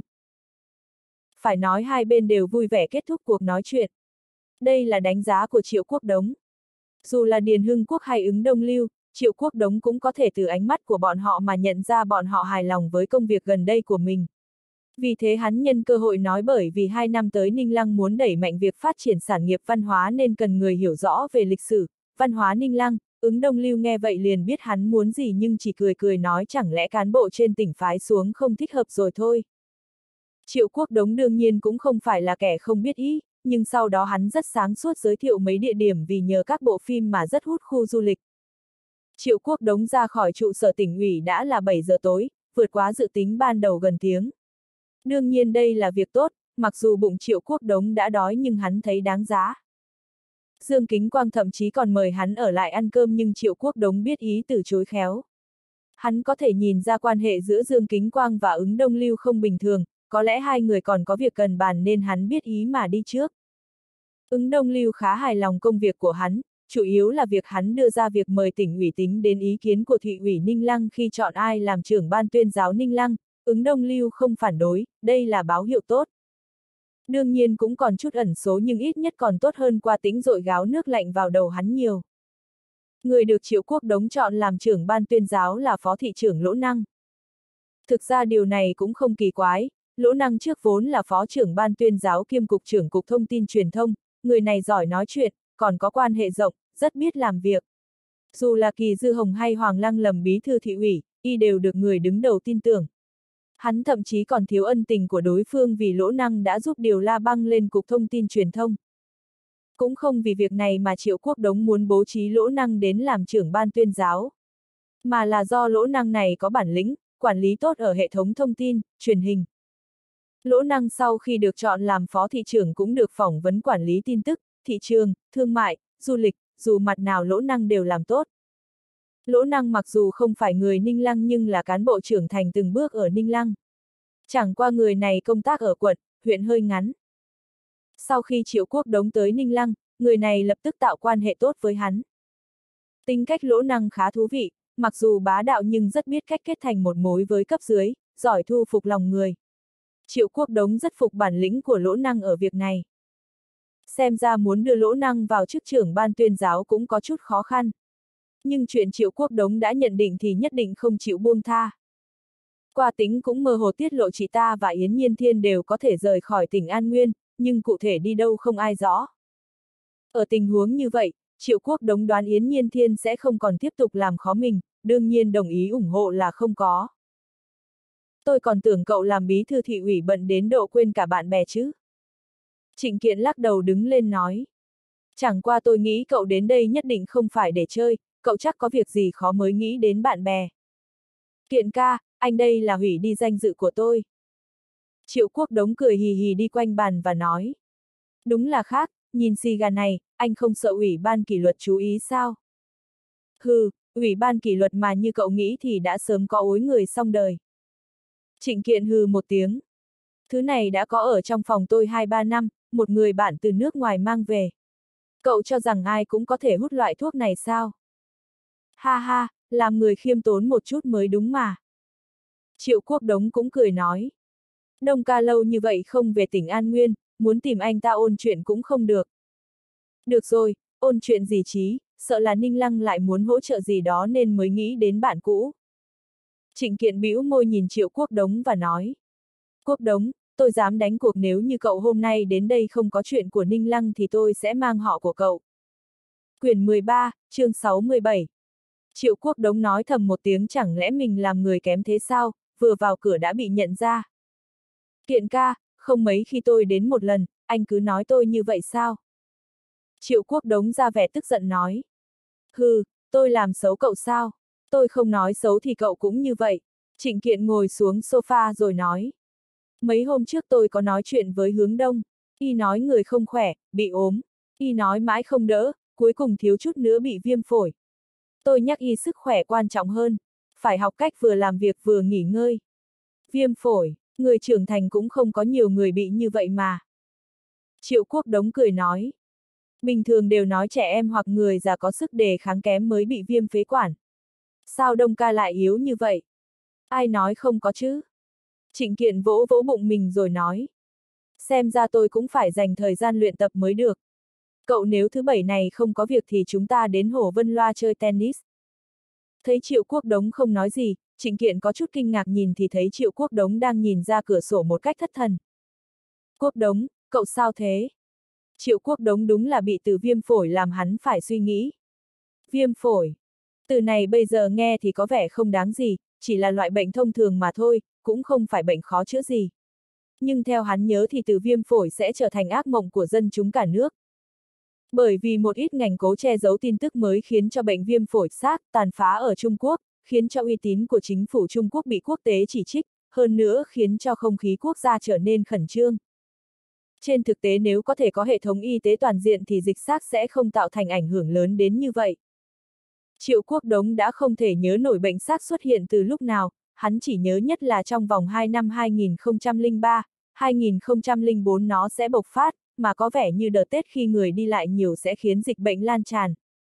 Speaker 1: Phải nói hai bên đều vui vẻ kết thúc cuộc nói chuyện. Đây là đánh giá của Triệu Quốc Đống. Dù là Điền Hưng Quốc hay Ứng Đông Lưu, Triệu Quốc Đống cũng có thể từ ánh mắt của bọn họ mà nhận ra bọn họ hài lòng với công việc gần đây của mình. Vì thế hắn nhân cơ hội nói bởi vì 2 năm tới Ninh Lăng muốn đẩy mạnh việc phát triển sản nghiệp văn hóa nên cần người hiểu rõ về lịch sử, văn hóa Ninh Lăng. Ứng Đông Lưu nghe vậy liền biết hắn muốn gì nhưng chỉ cười cười nói chẳng lẽ cán bộ trên tỉnh phái xuống không thích hợp rồi thôi. Triệu Quốc Đống đương nhiên cũng không phải là kẻ không biết ý, nhưng sau đó hắn rất sáng suốt giới thiệu mấy địa điểm vì nhờ các bộ phim mà rất hút khu du lịch. Triệu Quốc Đống ra khỏi trụ sở tỉnh ủy đã là 7 giờ tối, vượt quá dự tính ban đầu gần tiếng. Đương nhiên đây là việc tốt, mặc dù bụng Triệu Quốc Đống đã đói nhưng hắn thấy đáng giá. Dương Kính Quang thậm chí còn mời hắn ở lại ăn cơm nhưng Triệu Quốc Đống biết ý từ chối khéo. Hắn có thể nhìn ra quan hệ giữa Dương Kính Quang và Ứng Đông Lưu không bình thường, có lẽ hai người còn có việc cần bàn nên hắn biết ý mà đi trước. Ứng Đông Lưu khá hài lòng công việc của hắn, chủ yếu là việc hắn đưa ra việc mời tỉnh ủy tính đến ý kiến của thị ủy Ninh Lăng khi chọn ai làm trưởng ban tuyên giáo Ninh Lăng. Ứng Đông Lưu không phản đối, đây là báo hiệu tốt. Đương nhiên cũng còn chút ẩn số nhưng ít nhất còn tốt hơn qua tính dội gáo nước lạnh vào đầu hắn nhiều. Người được Triệu Quốc Đống chọn làm trưởng ban tuyên giáo là phó thị trưởng Lỗ Năng. Thực ra điều này cũng không kỳ quái, Lỗ Năng trước vốn là phó trưởng ban tuyên giáo kiêm cục trưởng cục thông tin truyền thông, người này giỏi nói chuyện, còn có quan hệ rộng, rất biết làm việc. Dù là Kỳ Dư Hồng hay Hoàng Lăng Lầm bí thư thị ủy, y đều được người đứng đầu tin tưởng. Hắn thậm chí còn thiếu ân tình của đối phương vì Lỗ Năng đã giúp điều La Băng lên cục thông tin truyền thông. Cũng không vì việc này mà Triệu Quốc Đống muốn bố trí Lỗ Năng đến làm trưởng ban tuyên giáo. Mà là do Lỗ Năng này có bản lĩnh, quản lý tốt ở hệ thống thông tin, truyền hình. Lỗ Năng sau khi được chọn làm phó thị trưởng cũng được phỏng vấn quản lý tin tức, thị trường, thương mại, du lịch, dù mặt nào Lỗ Năng đều làm tốt. Lỗ Năng mặc dù không phải người Ninh Lăng nhưng là cán bộ trưởng thành từng bước ở Ninh Lăng. Chẳng qua người này công tác ở quận, huyện hơi ngắn. Sau khi Triệu Quốc Đống tới Ninh Lăng, người này lập tức tạo quan hệ tốt với hắn. Tính cách Lỗ Năng khá thú vị, mặc dù bá đạo nhưng rất biết cách kết thành một mối với cấp dưới, giỏi thu phục lòng người. Triệu Quốc Đống rất phục bản lĩnh của Lỗ Năng ở việc này. Xem ra muốn đưa Lỗ Năng vào chức trưởng ban tuyên giáo cũng có chút khó khăn. Nhưng chuyện Triệu Quốc Đống đã nhận định thì nhất định không chịu buông tha. Qua tính cũng mơ hồ tiết lộ chị ta và Yến Nhiên Thiên đều có thể rời khỏi tỉnh An Nguyên, nhưng cụ thể đi đâu không ai rõ. Ở tình huống như vậy, Triệu Quốc Đống đoán Yến Nhiên Thiên sẽ không còn tiếp tục làm khó mình, đương nhiên đồng ý ủng hộ là không có. Tôi còn tưởng cậu làm bí thư thị ủy bận đến độ quên cả bạn bè chứ. Trịnh Kiện lắc đầu đứng lên nói. Chẳng qua tôi nghĩ cậu đến đây nhất định không phải để chơi, cậu chắc có việc gì khó mới nghĩ đến bạn bè. Kiện ca, anh đây là hủy đi danh dự của tôi. Triệu Quốc Đống cười hì hì đi quanh bàn và nói. Đúng là khác, nhìn xì gà này, anh không sợ ủy ban kỷ luật chú ý sao? Hừ, ủy ban kỷ luật mà như cậu nghĩ thì đã sớm có ối người xong đời. Trịnh Kiện hừ một tiếng. Thứ này đã có ở trong phòng tôi 2-3 năm, một người bạn từ nước ngoài mang về. Cậu cho rằng ai cũng có thể hút loại thuốc này sao? Ha ha, làm người khiêm tốn một chút mới đúng mà. Triệu Quốc Đống cũng cười nói. Đông ca lâu như vậy không về tỉnh An Nguyên, muốn tìm anh ta ôn chuyện cũng không được. Được rồi, ôn chuyện gì chí, sợ là Ninh Lăng lại muốn hỗ trợ gì đó nên mới nghĩ đến bạn cũ. Trịnh Kiện bĩu môi nhìn Triệu Quốc Đống và nói. Quốc Đống, tôi dám đánh cuộc nếu như cậu hôm nay đến đây không có chuyện của Ninh Lăng thì tôi sẽ mang họ của cậu. Quyển 13, chương 67. Triệu Quốc Đống nói thầm một tiếng chẳng lẽ mình làm người kém thế sao, vừa vào cửa đã bị nhận ra. Kiện ca, không mấy khi tôi đến một lần, anh cứ nói tôi như vậy sao? Triệu Quốc Đống ra vẻ tức giận nói. Hừ, tôi làm xấu cậu sao? Tôi không nói xấu thì cậu cũng như vậy. Trịnh Kiện ngồi xuống sofa rồi nói. Mấy hôm trước tôi có nói chuyện với Hướng Đông, y nói người không khỏe, bị ốm, y nói mãi không đỡ, cuối cùng thiếu chút nữa bị viêm phổi. Tôi nhắc y sức khỏe quan trọng hơn, phải học cách vừa làm việc vừa nghỉ ngơi. Viêm phổi, người trưởng thành cũng không có nhiều người bị như vậy mà. Triệu Quốc Đống cười nói. Bình thường đều nói trẻ em hoặc người già có sức đề kháng kém mới bị viêm phế quản. Sao Đông ca lại yếu như vậy? Ai nói không có chứ? Trịnh Kiện vỗ vỗ bụng mình rồi nói. Xem ra tôi cũng phải dành thời gian luyện tập mới được. Cậu nếu thứ bảy này không có việc thì chúng ta đến Hồ Vân Loa chơi tennis. Thấy Triệu Quốc Đống không nói gì, Trịnh Kiện có chút kinh ngạc nhìn thì thấy Triệu Quốc Đống đang nhìn ra cửa sổ một cách thất thần. Quốc Đống, cậu sao thế? Triệu Quốc Đống đúng là bị từ viêm phổi làm hắn phải suy nghĩ. Viêm phổi. Từ này bây giờ nghe thì có vẻ không đáng gì, chỉ là loại bệnh thông thường mà thôi, cũng không phải bệnh khó chữa gì. Nhưng theo hắn nhớ thì từ viêm phổi sẽ trở thành ác mộng của dân chúng cả nước. Bởi vì một ít ngành cố che giấu tin tức mới khiến cho bệnh viêm phổi xác tàn phá ở Trung Quốc, khiến cho uy tín của chính phủ Trung Quốc bị quốc tế chỉ trích, hơn nữa khiến cho không khí quốc gia trở nên khẩn trương. Trên thực tế nếu có thể có hệ thống y tế toàn diện thì dịch xác sẽ không tạo thành ảnh hưởng lớn đến như vậy. Triệu Quốc Đống đã không thể nhớ nổi bệnh xác xuất hiện từ lúc nào, hắn chỉ nhớ nhất là trong vòng 2 năm 2003, 2004 nó sẽ bộc phát, mà có vẻ như đợt Tết khi người đi lại nhiều sẽ khiến dịch bệnh lan tràn.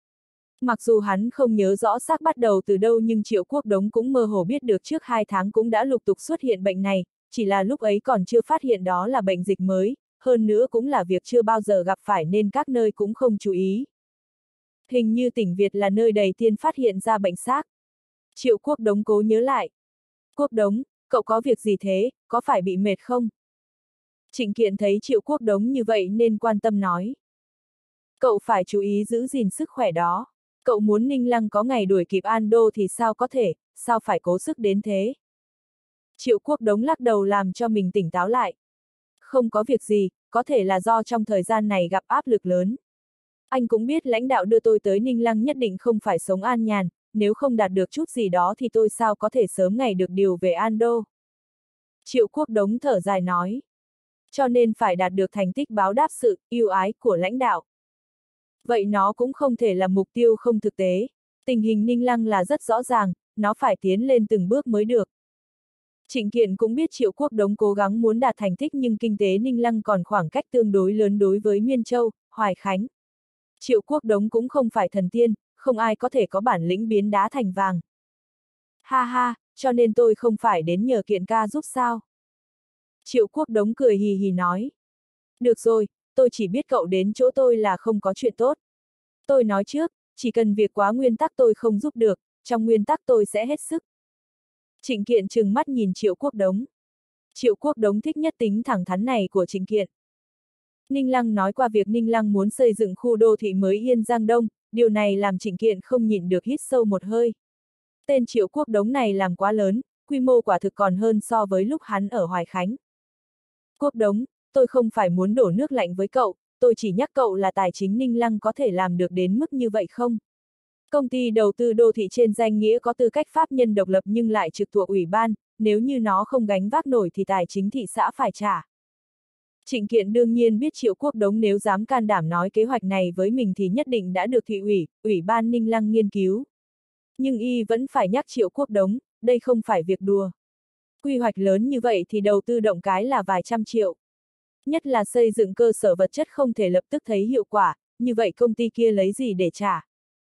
Speaker 1: Mặc dù hắn không nhớ rõ xác bắt đầu từ đâu nhưng Triệu Quốc Đống cũng mơ hồ biết được trước 2 tháng cũng đã lục tục xuất hiện bệnh này, chỉ là lúc ấy còn chưa phát hiện đó là bệnh dịch mới, hơn nữa cũng là việc chưa bao giờ gặp phải nên các nơi cũng không chú ý. Hình như tỉnh Việt là nơi đầu tiên phát hiện ra bệnh xác. Triệu Quốc Đống cố nhớ lại. Quốc Đống, cậu có việc gì thế, có phải bị mệt không? Trịnh Kiện thấy Triệu Quốc Đống như vậy nên quan tâm nói. Cậu phải chú ý giữ gìn sức khỏe đó. Cậu muốn Ninh Lăng có ngày đuổi kịp An Đô thì sao có thể, sao phải cố sức đến thế? Triệu Quốc Đống lắc đầu làm cho mình tỉnh táo lại. Không có việc gì, có thể là do trong thời gian này gặp áp lực lớn. Anh cũng biết lãnh đạo đưa tôi tới Ninh Lăng nhất định không phải sống an nhàn, nếu không đạt được chút gì đó thì tôi sao có thể sớm ngày được điều về An Đô. Triệu Quốc Đống thở dài nói. Cho nên phải đạt được thành tích báo đáp sự yêu ái của lãnh đạo. Vậy nó cũng không thể là mục tiêu không thực tế. Tình hình Ninh Lăng là rất rõ ràng, nó phải tiến lên từng bước mới được. Trịnh Kiện cũng biết Triệu Quốc Đống cố gắng muốn đạt thành tích nhưng kinh tế Ninh Lăng còn khoảng cách tương đối lớn đối với Miên Châu, Hoài Khánh. Triệu Quốc Đống cũng không phải thần tiên, không ai có thể có bản lĩnh biến đá thành vàng. Ha ha, cho nên tôi không phải đến nhờ Kiện ca giúp sao. Triệu Quốc Đống cười hì hì nói. Được rồi, tôi chỉ biết cậu đến chỗ tôi là không có chuyện tốt. Tôi nói trước, chỉ cần việc quá nguyên tắc tôi không giúp được, trong nguyên tắc tôi sẽ hết sức. Trịnh Kiện trừng mắt nhìn Triệu Quốc Đống. Triệu Quốc Đống thích nhất tính thẳng thắn này của Trịnh Kiện. Ninh Lăng nói qua việc Ninh Lăng muốn xây dựng khu đô thị mới Yên Giang Đông, điều này làm Trịnh Kiện không nhịn được hít sâu một hơi. Tên Triệu Quốc Đống này làm quá lớn, quy mô quả thực còn hơn so với lúc hắn ở Hoài Khánh. Quốc Đống, tôi không phải muốn đổ nước lạnh với cậu, tôi chỉ nhắc cậu là tài chính Ninh Lăng có thể làm được đến mức như vậy không? Công ty đầu tư đô thị trên danh nghĩa có tư cách pháp nhân độc lập nhưng lại trực thuộc ủy ban, nếu như nó không gánh vác nổi thì tài chính thị xã phải trả. Trịnh Kiện đương nhiên biết Triệu Quốc Đống nếu dám can đảm nói kế hoạch này với mình thì nhất định đã được thị ủy ban Ninh Lăng nghiên cứu. Nhưng y vẫn phải nhắc Triệu Quốc Đống, đây không phải việc đùa. Quy hoạch lớn như vậy thì đầu tư động cái là vài trăm triệu. Nhất là xây dựng cơ sở vật chất không thể lập tức thấy hiệu quả, như vậy công ty kia lấy gì để trả?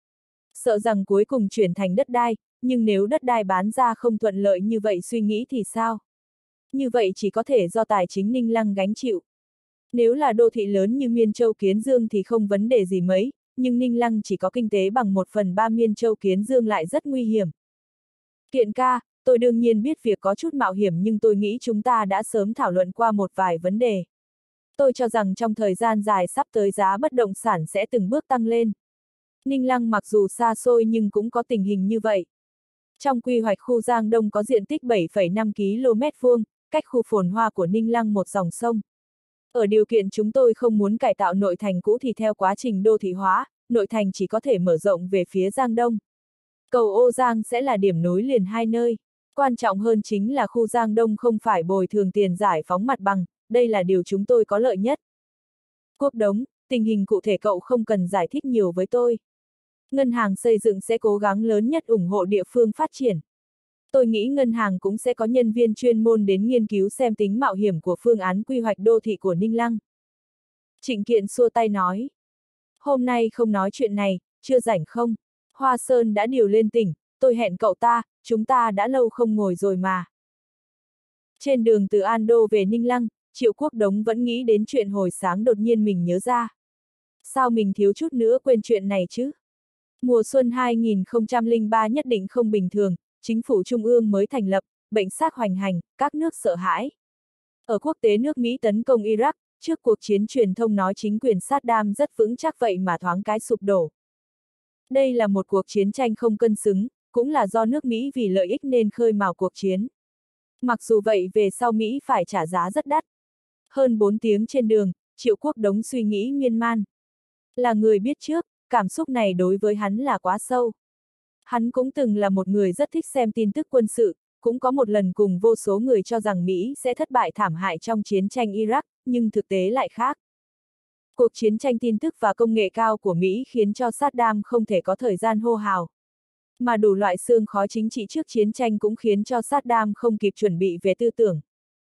Speaker 1: Sợ rằng cuối cùng chuyển thành đất đai, nhưng nếu đất đai bán ra không thuận lợi như vậy suy nghĩ thì sao? Như vậy chỉ có thể do tài chính Ninh Lăng gánh chịu. Nếu là đô thị lớn như Miên Châu Kiến Dương thì không vấn đề gì mấy, nhưng Ninh Lăng chỉ có kinh tế bằng 1/3 Miên Châu Kiến Dương lại rất nguy hiểm. Kiện ca, tôi đương nhiên biết việc có chút mạo hiểm nhưng tôi nghĩ chúng ta đã sớm thảo luận qua một vài vấn đề. Tôi cho rằng trong thời gian dài sắp tới giá bất động sản sẽ từng bước tăng lên. Ninh Lăng mặc dù xa xôi nhưng cũng có tình hình như vậy. Trong quy hoạch khu Giang Đông có diện tích 7,5 km², cách khu phồn hoa của Ninh Lăng một dòng sông. Ở điều kiện chúng tôi không muốn cải tạo nội thành cũ thì theo quá trình đô thị hóa, nội thành chỉ có thể mở rộng về phía Giang Đông. Cầu Ô Giang sẽ là điểm nối liền hai nơi. Quan trọng hơn chính là khu Giang Đông không phải bồi thường tiền giải phóng mặt bằng, đây là điều chúng tôi có lợi nhất. Quốc Đống, tình hình cụ thể cậu không cần giải thích nhiều với tôi. Ngân hàng xây dựng sẽ cố gắng lớn nhất ủng hộ địa phương phát triển. Tôi nghĩ ngân hàng cũng sẽ có nhân viên chuyên môn đến nghiên cứu xem tính mạo hiểm của phương án quy hoạch đô thị của Ninh Lăng. Trịnh Kiện xua tay nói. Hôm nay không nói chuyện này, chưa rảnh không? Hoa Sơn đã điều lên tỉnh, tôi hẹn cậu ta, chúng ta đã lâu không ngồi rồi mà. Trên đường từ An Đô về Ninh Lăng, Triệu Quốc Đống vẫn nghĩ đến chuyện hồi sáng đột nhiên mình nhớ ra. Sao mình thiếu chút nữa quên chuyện này chứ? Mùa xuân 2003 nhất định không bình thường, chính phủ trung ương mới thành lập, bệnh sác hoành hành, các nước sợ hãi. Ở quốc tế nước Mỹ tấn công Iraq, trước cuộc chiến truyền thông nói chính quyền Saddam rất vững chắc vậy mà thoáng cái sụp đổ. Đây là một cuộc chiến tranh không cân xứng, cũng là do nước Mỹ vì lợi ích nên khơi mào cuộc chiến. Mặc dù vậy về sau Mỹ phải trả giá rất đắt. Hơn 4 tiếng trên đường, Triệu Quốc Đống suy nghĩ miên man. Là người biết trước, cảm xúc này đối với hắn là quá sâu. Hắn cũng từng là một người rất thích xem tin tức quân sự, cũng có một lần cùng vô số người cho rằng Mỹ sẽ thất bại thảm hại trong chiến tranh Iraq, nhưng thực tế lại khác. Cuộc chiến tranh tin tức và công nghệ cao của Mỹ khiến cho Saddam không thể có thời gian hô hào. Mà đủ loại xương khói chính trị trước chiến tranh cũng khiến cho Saddam không kịp chuẩn bị về tư tưởng.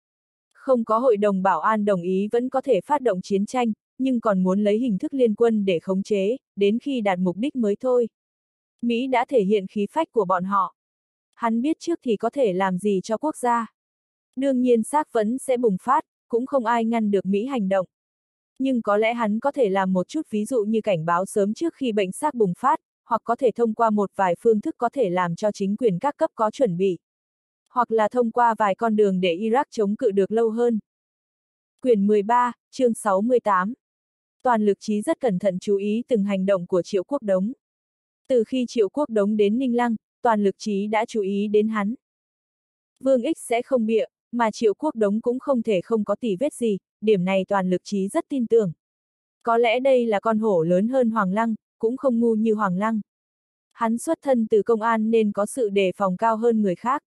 Speaker 1: Không có Hội đồng Bảo an đồng ý vẫn có thể phát động chiến tranh, nhưng còn muốn lấy hình thức liên quân để khống chế, đến khi đạt mục đích mới thôi. Mỹ đã thể hiện khí phách của bọn họ. Hắn biết trước thì có thể làm gì cho quốc gia. Đương nhiên xác vẫn sẽ bùng phát, cũng không ai ngăn được Mỹ hành động. Nhưng có lẽ hắn có thể làm một chút ví dụ như cảnh báo sớm trước khi bệnh sác bùng phát, hoặc có thể thông qua một vài phương thức có thể làm cho chính quyền các cấp có chuẩn bị. Hoặc là thông qua vài con đường để Iraq chống cự được lâu hơn. Quyển 13, chương 68. Toàn Lực Chí rất cẩn thận chú ý từng hành động của Triệu Quốc Đống. Từ khi Triệu Quốc Đống đến Ninh Lăng, Toàn Lực Chí đã chú ý đến hắn. Vương Ích sẽ không bịa, mà Triệu Quốc Đống cũng không thể không có tỉ vết gì, điểm này Toàn Lực Chí rất tin tưởng. Có lẽ đây là con hổ lớn hơn Hoàng Lăng, cũng không ngu như Hoàng Lăng. Hắn xuất thân từ công an nên có sự đề phòng cao hơn người khác.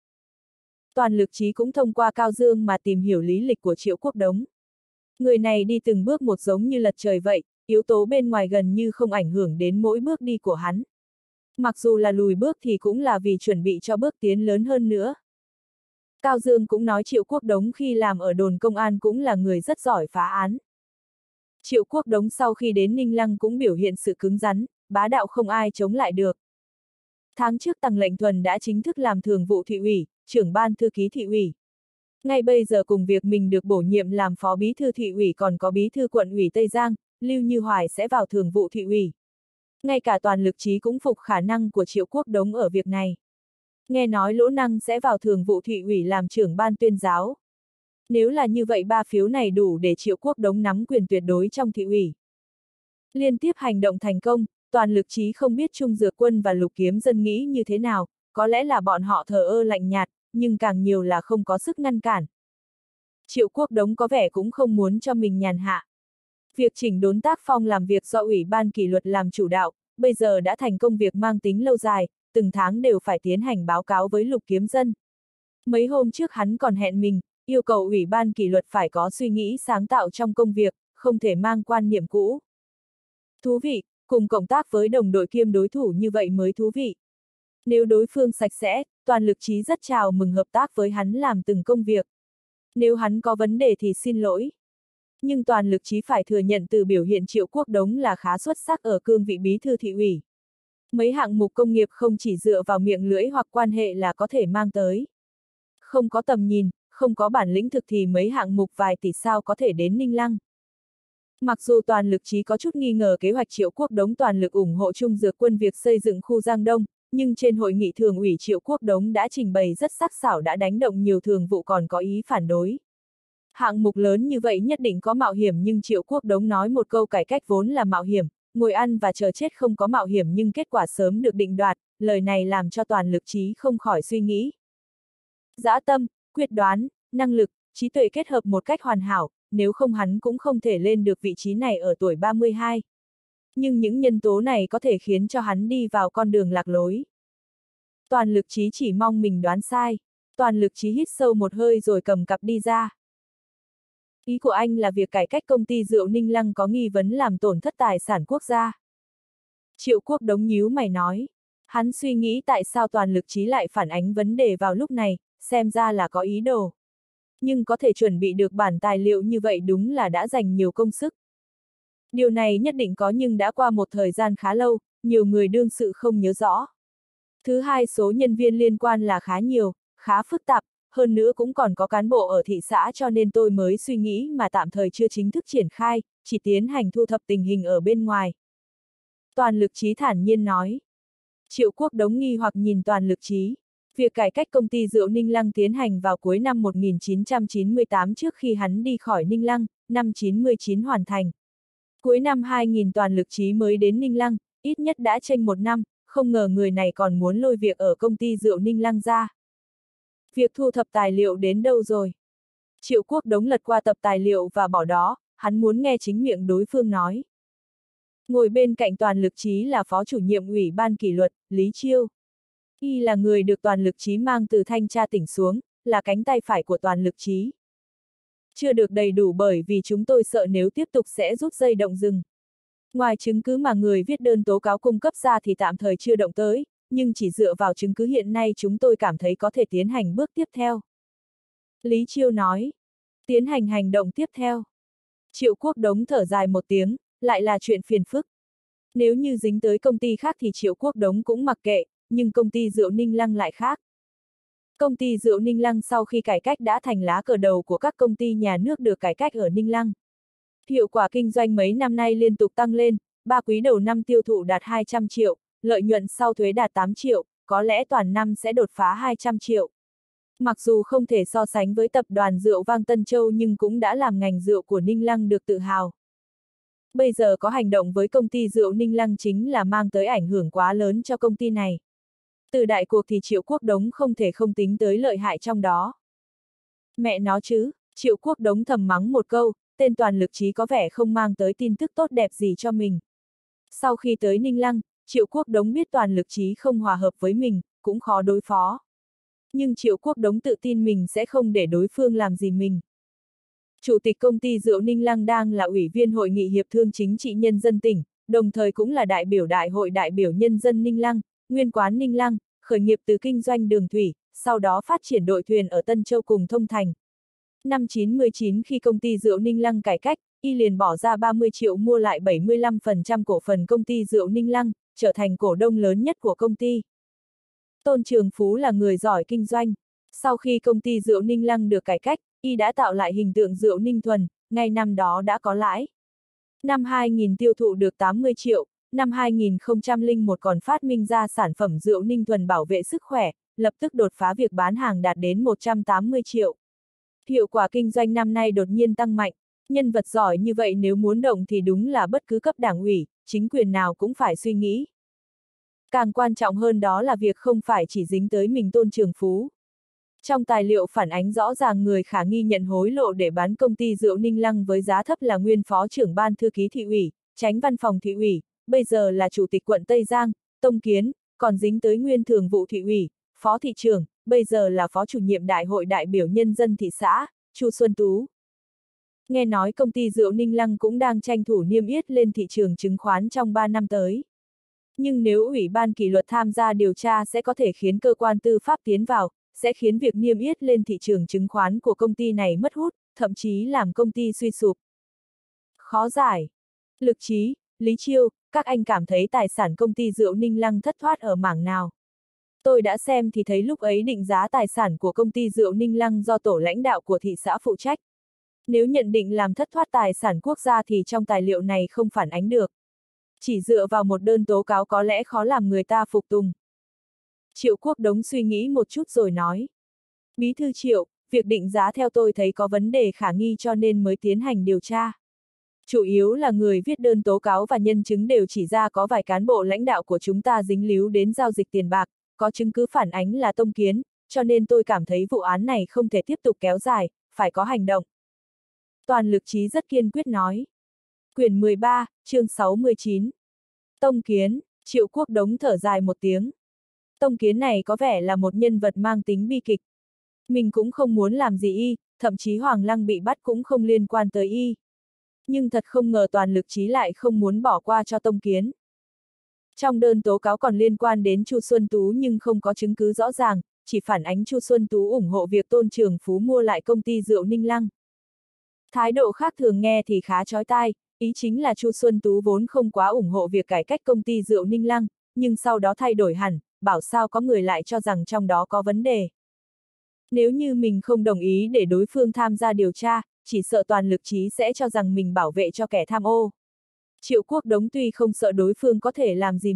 Speaker 1: Toàn Lực Chí cũng thông qua Cao Dương mà tìm hiểu lý lịch của Triệu Quốc Đống. Người này đi từng bước một giống như lật trời vậy, yếu tố bên ngoài gần như không ảnh hưởng đến mỗi bước đi của hắn. Mặc dù là lùi bước thì cũng là vì chuẩn bị cho bước tiến lớn hơn nữa. Cao Dương cũng nói Triệu Quốc Đống khi làm ở đồn công an cũng là người rất giỏi phá án. Triệu Quốc Đống sau khi đến Ninh Lăng cũng biểu hiện sự cứng rắn, bá đạo không ai chống lại được. Tháng trước Tằng Lệnh Thuần đã chính thức làm thường vụ thị ủy, trưởng ban thư ký thị ủy. Ngay bây giờ cùng việc mình được bổ nhiệm làm phó bí thư thị ủy còn có bí thư quận ủy Tây Giang, Lưu Như Hoài sẽ vào thường vụ thị ủy. Ngay cả Toàn Lực Chí cũng phục khả năng của Triệu Quốc Đống ở việc này. Nghe nói Lỗ Năng sẽ vào thường vụ thị ủy làm trưởng ban tuyên giáo. Nếu là như vậy 3 phiếu này đủ để Triệu Quốc Đống nắm quyền tuyệt đối trong thị ủy. Liên tiếp hành động thành công, Toàn Lực Chí không biết Trung Dược Quân và Lục Kiếm Dân nghĩ như thế nào, có lẽ là bọn họ thờ ơ lạnh nhạt, nhưng càng nhiều là không có sức ngăn cản. Triệu Quốc Đống có vẻ cũng không muốn cho mình nhàn hạ. Việc chỉnh đốn tác phong làm việc do Ủy ban kỷ luật làm chủ đạo, bây giờ đã thành công việc mang tính lâu dài, từng tháng đều phải tiến hành báo cáo với Lục Kiếm Dân. Mấy hôm trước hắn còn hẹn mình, yêu cầu Ủy ban kỷ luật phải có suy nghĩ sáng tạo trong công việc, không thể mang quan niệm cũ. Thú vị, cùng cộng tác với đồng đội kiêm đối thủ như vậy mới thú vị. Nếu đối phương sạch sẽ, Toàn Lực Chí rất chào mừng hợp tác với hắn làm từng công việc. Nếu hắn có vấn đề thì xin lỗi. Nhưng Toàn Lực Chí phải thừa nhận từ biểu hiện Triệu Quốc Đống là khá xuất sắc ở cương vị bí thư thị ủy. Mấy hạng mục công nghiệp không chỉ dựa vào miệng lưỡi hoặc quan hệ là có thể mang tới. Không có tầm nhìn, không có bản lĩnh thực thì mấy hạng mục vài tỷ sao có thể đến Ninh Lăng. Mặc dù Toàn Lực Chí có chút nghi ngờ kế hoạch Triệu Quốc Đống toàn lực ủng hộ Trung Dược Quân việc xây dựng khu Giang Đông, nhưng trên hội nghị thường ủy Triệu Quốc Đống đã trình bày rất sắc sảo đã đánh động nhiều thường vụ còn có ý phản đối. Hạng mục lớn như vậy nhất định có mạo hiểm nhưng Triệu Quốc Đống nói một câu cải cách vốn là mạo hiểm, ngồi ăn và chờ chết không có mạo hiểm nhưng kết quả sớm được định đoạt, lời này làm cho Toàn Lực Chí không khỏi suy nghĩ. Dã tâm, quyết đoán, năng lực, trí tuệ kết hợp một cách hoàn hảo, nếu không hắn cũng không thể lên được vị trí này ở tuổi 32. Nhưng những nhân tố này có thể khiến cho hắn đi vào con đường lạc lối. Toàn Lực Chí chỉ mong mình đoán sai. Toàn Lực Chí hít sâu một hơi rồi cầm cặp đi ra. Ý của anh là việc cải cách công ty rượu Ninh Lăng có nghi vấn làm tổn thất tài sản quốc gia. Triệu Quốc Đống nhíu mày nói. Hắn suy nghĩ tại sao Toàn Lực Chí lại phản ánh vấn đề vào lúc này, xem ra là có ý đồ. Nhưng có thể chuẩn bị được bản tài liệu như vậy đúng là đã dành nhiều công sức. Điều này nhất định có nhưng đã qua một thời gian khá lâu, nhiều người đương sự không nhớ rõ. Thứ hai số nhân viên liên quan là khá nhiều, khá phức tạp, hơn nữa cũng còn có cán bộ ở thị xã cho nên tôi mới suy nghĩ mà tạm thời chưa chính thức triển khai, chỉ tiến hành thu thập tình hình ở bên ngoài. Toàn Lực Chí thản nhiên nói, Triệu Quốc Đống nghi hoặc nhìn Toàn Lực Chí. Việc cải cách công ty rượu Ninh Lăng tiến hành vào cuối năm 1998 trước khi hắn đi khỏi Ninh Lăng, năm 99 hoàn thành. Cuối năm 2000 Toàn Lực Chí mới đến Ninh Lăng, ít nhất đã chênh một năm, không ngờ người này còn muốn lôi việc ở công ty rượu Ninh Lăng ra. Việc thu thập tài liệu đến đâu rồi? Triệu Quốc Đống lật qua tập tài liệu và bỏ đó, hắn muốn nghe chính miệng đối phương nói. Ngồi bên cạnh Toàn Lực Chí là Phó chủ nhiệm Ủy ban kỷ luật, Lý Chiêu. Y là người được Toàn Lực Chí mang từ thanh tra tỉnh xuống, là cánh tay phải của Toàn Lực Chí. Chưa được đầy đủ bởi vì chúng tôi sợ nếu tiếp tục sẽ rút dây động rừng. Ngoài chứng cứ mà người viết đơn tố cáo cung cấp ra thì tạm thời chưa động tới, nhưng chỉ dựa vào chứng cứ hiện nay chúng tôi cảm thấy có thể tiến hành bước tiếp theo. Lý Chiêu nói. Tiến hành hành động tiếp theo. Triệu Quốc Đống thở dài một tiếng, lại là chuyện phiền phức. Nếu như dính tới công ty khác thì Triệu Quốc Đống cũng mặc kệ, nhưng công ty rượu Ninh Lăng lại khác. Công ty rượu Ninh Lăng sau khi cải cách đã thành lá cờ đầu của các công ty nhà nước được cải cách ở Ninh Lăng. Hiệu quả kinh doanh mấy năm nay liên tục tăng lên, 3 quý đầu năm tiêu thụ đạt 200 triệu, lợi nhuận sau thuế đạt 8 triệu, có lẽ toàn năm sẽ đột phá 200 triệu. Mặc dù không thể so sánh với tập đoàn rượu vang Tân Châu nhưng cũng đã làm ngành rượu của Ninh Lăng được tự hào. Bây giờ có hành động với công ty rượu Ninh Lăng chính là mang tới ảnh hưởng quá lớn cho công ty này. Từ đại cuộc thì Triệu Quốc Đống không thể không tính tới lợi hại trong đó. Mẹ nó chứ, Triệu Quốc Đống thầm mắng một câu, tên Toàn Lực Chí có vẻ không mang tới tin tức tốt đẹp gì cho mình. Sau khi tới Ninh Lăng, Triệu Quốc Đống biết Toàn Lực Chí không hòa hợp với mình, cũng khó đối phó. Nhưng Triệu Quốc Đống tự tin mình sẽ không để đối phương làm gì mình. Chủ tịch công ty rượu Ninh Lăng đang là ủy viên Hội nghị Hiệp thương Chính trị Nhân dân tỉnh, đồng thời cũng là đại biểu Đại hội đại biểu Nhân dân Ninh Lăng, nguyên quán Ninh Lăng, khởi nghiệp từ kinh doanh đường thủy, sau đó phát triển đội thuyền ở Tân Châu cùng Thông Thành. Năm 99 khi công ty rượu Ninh Lăng cải cách, y liền bỏ ra 30 triệu mua lại 75% cổ phần công ty rượu Ninh Lăng, trở thành cổ đông lớn nhất của công ty. Tôn Trường Phú là người giỏi kinh doanh. Sau khi công ty rượu Ninh Lăng được cải cách, y đã tạo lại hình tượng rượu Ninh Thuần, ngay năm đó đã có lãi. Năm 2000 tiêu thụ được 80 triệu, năm 2001 còn phát minh ra sản phẩm rượu Ninh Thuần bảo vệ sức khỏe, lập tức đột phá việc bán hàng đạt đến 180 triệu. Hiệu quả kinh doanh năm nay đột nhiên tăng mạnh, nhân vật giỏi như vậy nếu muốn động thì đúng là bất cứ cấp đảng ủy, chính quyền nào cũng phải suy nghĩ. Càng quan trọng hơn đó là việc không phải chỉ dính tới mình Tôn Trường Phú. Trong tài liệu phản ánh rõ ràng người khả nghi nhận hối lộ để bán công ty rượu Ninh Lăng với giá thấp là nguyên phó trưởng ban thư ký thị ủy, chánh văn phòng thị ủy, bây giờ là chủ tịch quận Tây Giang, Tông Kiến, còn dính tới nguyên thường vụ thị ủy, phó thị trưởng, bây giờ là phó chủ nhiệm đại hội đại biểu nhân dân thị xã, Chu Xuân Tú. Nghe nói công ty rượu Ninh Lăng cũng đang tranh thủ niêm yết lên thị trường chứng khoán trong 3 năm tới. Nhưng nếu Ủy ban kỷ luật tham gia điều tra sẽ có thể khiến cơ quan tư pháp tiến vào, sẽ khiến việc niêm yết lên thị trường chứng khoán của công ty này mất hút, thậm chí làm công ty suy sụp. Khó giải. Lực Chí, Lý Chiêu, các anh cảm thấy tài sản công ty rượu Ninh Lăng thất thoát ở mảng nào? Tôi đã xem thì thấy lúc ấy định giá tài sản của công ty rượu Ninh Lăng do tổ lãnh đạo của thị xã phụ trách. Nếu nhận định làm thất thoát tài sản quốc gia thì trong tài liệu này không phản ánh được. Chỉ dựa vào một đơn tố cáo có lẽ khó làm người ta phục tùng. Triệu Quốc Đống suy nghĩ một chút rồi nói. Bí thư Triệu, việc định giá theo tôi thấy có vấn đề khả nghi cho nên mới tiến hành điều tra. Chủ yếu là người viết đơn tố cáo và nhân chứng đều chỉ ra có vài cán bộ lãnh đạo của chúng ta dính líu đến giao dịch tiền bạc, có chứng cứ phản ánh là Tông Kiến, cho nên tôi cảm thấy vụ án này không thể tiếp tục kéo dài, phải có hành động. Toàn Lực Chí rất kiên quyết nói. Quyển 13, chương 69. Tông Kiến, Triệu Quốc Đống thở dài một tiếng. Tông Kiến này có vẻ là một nhân vật mang tính bi kịch. Mình cũng không muốn làm gì y, thậm chí Hoàng Lăng bị bắt cũng không liên quan tới y. Nhưng thật không ngờ Toàn Lực Chí lại không muốn bỏ qua cho Tông Kiến. Trong đơn tố cáo còn liên quan đến Chu Xuân Tú nhưng không có chứng cứ rõ ràng, chỉ phản ánh Chu Xuân Tú ủng hộ việc Tôn Trường Phú mua lại công ty rượu Ninh Lăng. Thái độ khác thường nghe thì khá chói tai, ý chính là Chu Xuân Tú vốn không quá ủng hộ việc cải cách công ty rượu Ninh Lăng, nhưng sau đó thay đổi hẳn, bảo sao có người lại cho rằng trong đó có vấn đề. Nếu như mình không đồng ý để đối phương tham gia điều tra, chỉ sợ Toàn Lực Chí sẽ cho rằng mình bảo vệ cho kẻ tham ô. Triệu Quốc Đống tuy không sợ đối phương có thể làm gì mình,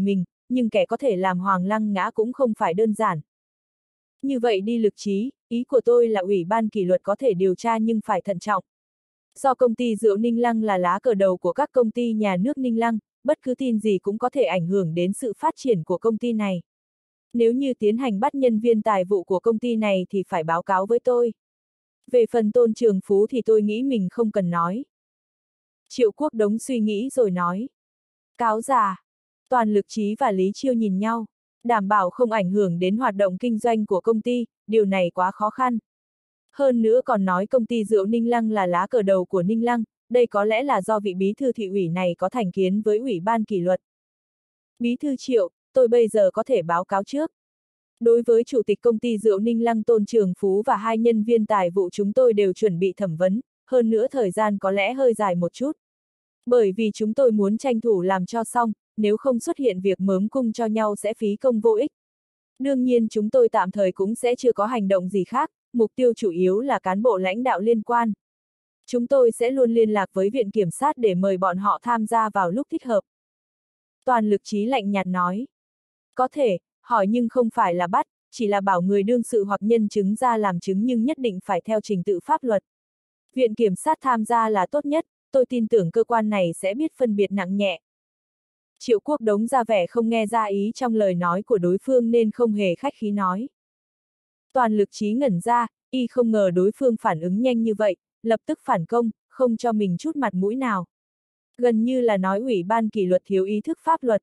Speaker 1: nhưng kẻ có thể làm Hoàng Lăng ngã cũng không phải đơn giản. Như vậy đi Lực Trí, ý của tôi là Ủy ban kỷ luật có thể điều tra nhưng phải thận trọng. Do công ty rượu Ninh Lăng là lá cờ đầu của các công ty nhà nước Ninh Lăng, bất cứ tin gì cũng có thể ảnh hưởng đến sự phát triển của công ty này. Nếu như tiến hành bắt nhân viên tài vụ của công ty này thì phải báo cáo với tôi. Về phần Tôn Trường Phú thì tôi nghĩ mình không cần nói. Triệu Quốc Đống suy nghĩ rồi nói. Cáo già. Toàn Lực Trí và Lý Chiêu nhìn nhau. Đảm bảo không ảnh hưởng đến hoạt động kinh doanh của công ty, điều này quá khó khăn. Hơn nữa còn nói công ty rượu Ninh Lăng là lá cờ đầu của Ninh Lăng, đây có lẽ là do vị bí thư thị ủy này có thành kiến với ủy ban kỷ luật. Bí thư Triệu, tôi bây giờ có thể báo cáo trước. Đối với chủ tịch công ty rượu Ninh Lăng Tôn Trường Phú và 2 nhân viên tài vụ chúng tôi đều chuẩn bị thẩm vấn, hơn nữa thời gian có lẽ hơi dài một chút. Bởi vì chúng tôi muốn tranh thủ làm cho xong, nếu không xuất hiện việc mớm cung cho nhau sẽ phí công vô ích. Đương nhiên chúng tôi tạm thời cũng sẽ chưa có hành động gì khác, mục tiêu chủ yếu là cán bộ lãnh đạo liên quan. Chúng tôi sẽ luôn liên lạc với Viện Kiểm sát để mời bọn họ tham gia vào lúc thích hợp. Toàn Lực Trí lạnh nhạt nói. Có thể, hỏi nhưng không phải là bắt, chỉ là bảo người đương sự hoặc nhân chứng ra làm chứng nhưng nhất định phải theo trình tự pháp luật. Viện Kiểm sát tham gia là tốt nhất, tôi tin tưởng cơ quan này sẽ biết phân biệt nặng nhẹ. Triệu Quốc Đống ra vẻ không nghe ra ý trong lời nói của đối phương nên không hề khách khí nói. Toàn Lực Trí ngẩn ra, y không ngờ đối phương phản ứng nhanh như vậy, lập tức phản công, không cho mình chút mặt mũi nào. Gần như là nói ủy ban kỷ luật thiếu ý thức pháp luật.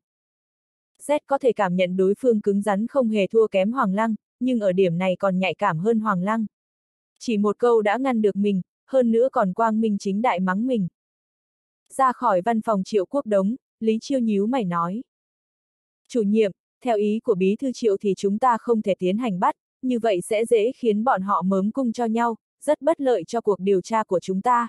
Speaker 1: Z có thể cảm nhận đối phương cứng rắn không hề thua kém Hoàng Lăng, nhưng ở điểm này còn nhạy cảm hơn Hoàng Lăng. Chỉ một câu đã ngăn được mình, hơn nữa còn quang minh chính đại mắng mình. Ra khỏi văn phòng Triệu Quốc Đống, Lý Chiêu nhíu mày nói. Chủ nhiệm, theo ý của bí thư Triệu thì chúng ta không thể tiến hành bắt, như vậy sẽ dễ khiến bọn họ mớm cung cho nhau, rất bất lợi cho cuộc điều tra của chúng ta.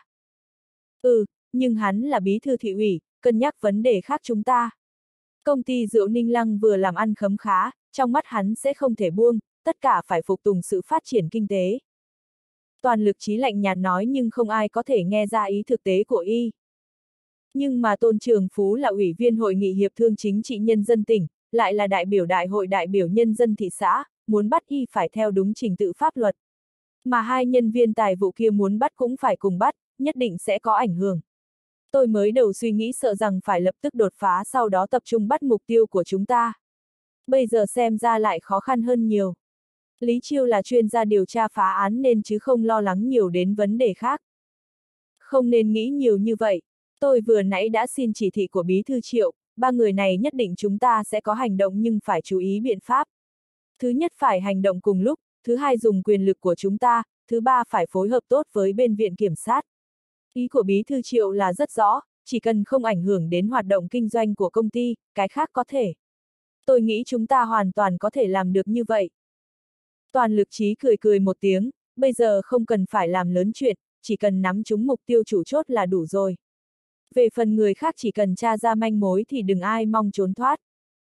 Speaker 1: Nhưng hắn là bí thư thị ủy, cân nhắc vấn đề khác chúng ta. Công ty rượu Ninh Lăng vừa làm ăn khấm khá, trong mắt hắn sẽ không thể buông, tất cả phải phục tùng sự phát triển kinh tế. Toàn Lực Trí lạnh nhạt nói nhưng không ai có thể nghe ra ý thực tế của y. Nhưng mà Tôn Trường Phú là ủy viên Hội nghị Hiệp thương Chính trị Nhân dân tỉnh, lại là đại biểu Đại hội đại biểu nhân dân thị xã, muốn bắt y phải theo đúng trình tự pháp luật. Mà 2 nhân viên tài vụ kia muốn bắt cũng phải cùng bắt, nhất định sẽ có ảnh hưởng. Tôi mới đầu suy nghĩ sợ rằng phải lập tức đột phá sau đó tập trung bắt mục tiêu của chúng ta. Bây giờ xem ra lại khó khăn hơn nhiều. Lý Chiêu là chuyên gia điều tra phá án nên chứ không lo lắng nhiều đến vấn đề khác. Không nên nghĩ nhiều như vậy. Tôi vừa nãy đã xin chỉ thị của bí thư Triệu, 3 người này nhất định chúng ta sẽ có hành động nhưng phải chú ý biện pháp. Thứ nhất phải hành động cùng lúc, thứ hai dùng quyền lực của chúng ta, thứ ba phải phối hợp tốt với bên Viện Kiểm sát. Ý của bí thư Triệu là rất rõ, chỉ cần không ảnh hưởng đến hoạt động kinh doanh của công ty, cái khác có thể. Tôi nghĩ chúng ta hoàn toàn có thể làm được như vậy. Toàn Lực Trí cười cười một tiếng, bây giờ không cần phải làm lớn chuyện, chỉ cần nắm trúng mục tiêu chủ chốt là đủ rồi. Về phần người khác chỉ cần tra ra manh mối thì đừng ai mong trốn thoát.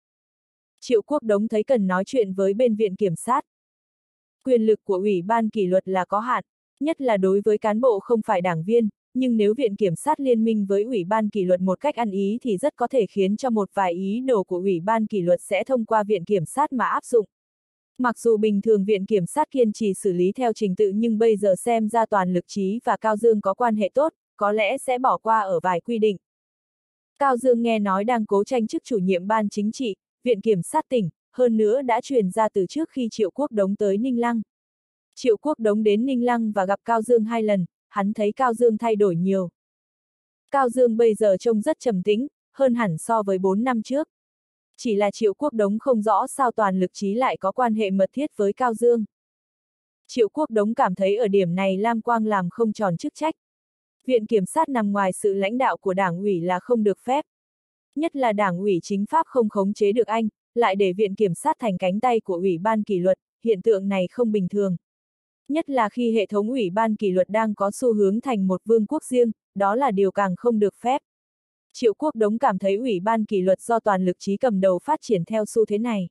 Speaker 1: Triệu Quốc Đống thấy cần nói chuyện với bên Viện Kiểm sát. Quyền lực của Ủy ban kỷ luật là có hạn, nhất là đối với cán bộ không phải đảng viên, nhưng nếu Viện Kiểm sát liên minh với Ủy ban kỷ luật một cách ăn ý thì rất có thể khiến cho một vài ý đồ của Ủy ban kỷ luật sẽ thông qua Viện Kiểm sát mà áp dụng. Mặc dù bình thường Viện Kiểm sát kiên trì xử lý theo trình tự nhưng bây giờ xem ra Toàn Lực Trí và Cao Dương có quan hệ tốt, có lẽ sẽ bỏ qua ở vài quy định. Cao Dương nghe nói đang cố tranh chức chủ nhiệm ban chính trị, Viện Kiểm sát tỉnh, hơn nữa đã truyền ra từ trước khi Triệu Quốc Đống tới Ninh Lăng. Triệu Quốc Đống đến Ninh Lăng và gặp Cao Dương 2 lần, hắn thấy Cao Dương thay đổi nhiều. Cao Dương bây giờ trông rất trầm tĩnh, hơn hẳn so với 4 năm trước. Chỉ là Triệu Quốc Đống không rõ sao Toàn Lực Trí lại có quan hệ mật thiết với Cao Dương. Triệu Quốc Đống cảm thấy ở điểm này Lam Quang làm không tròn chức trách. Viện Kiểm sát nằm ngoài sự lãnh đạo của Đảng ủy là không được phép. Nhất là Đảng ủy chính pháp không khống chế được anh, lại để Viện Kiểm sát thành cánh tay của Ủy ban kỷ luật, hiện tượng này không bình thường. Nhất là khi hệ thống Ủy ban kỷ luật đang có xu hướng thành một vương quốc riêng, đó là điều càng không được phép. Triệu Quốc Đống cảm thấy Ủy ban kỷ luật do Toàn Lực Trí cầm đầu phát triển theo xu thế này.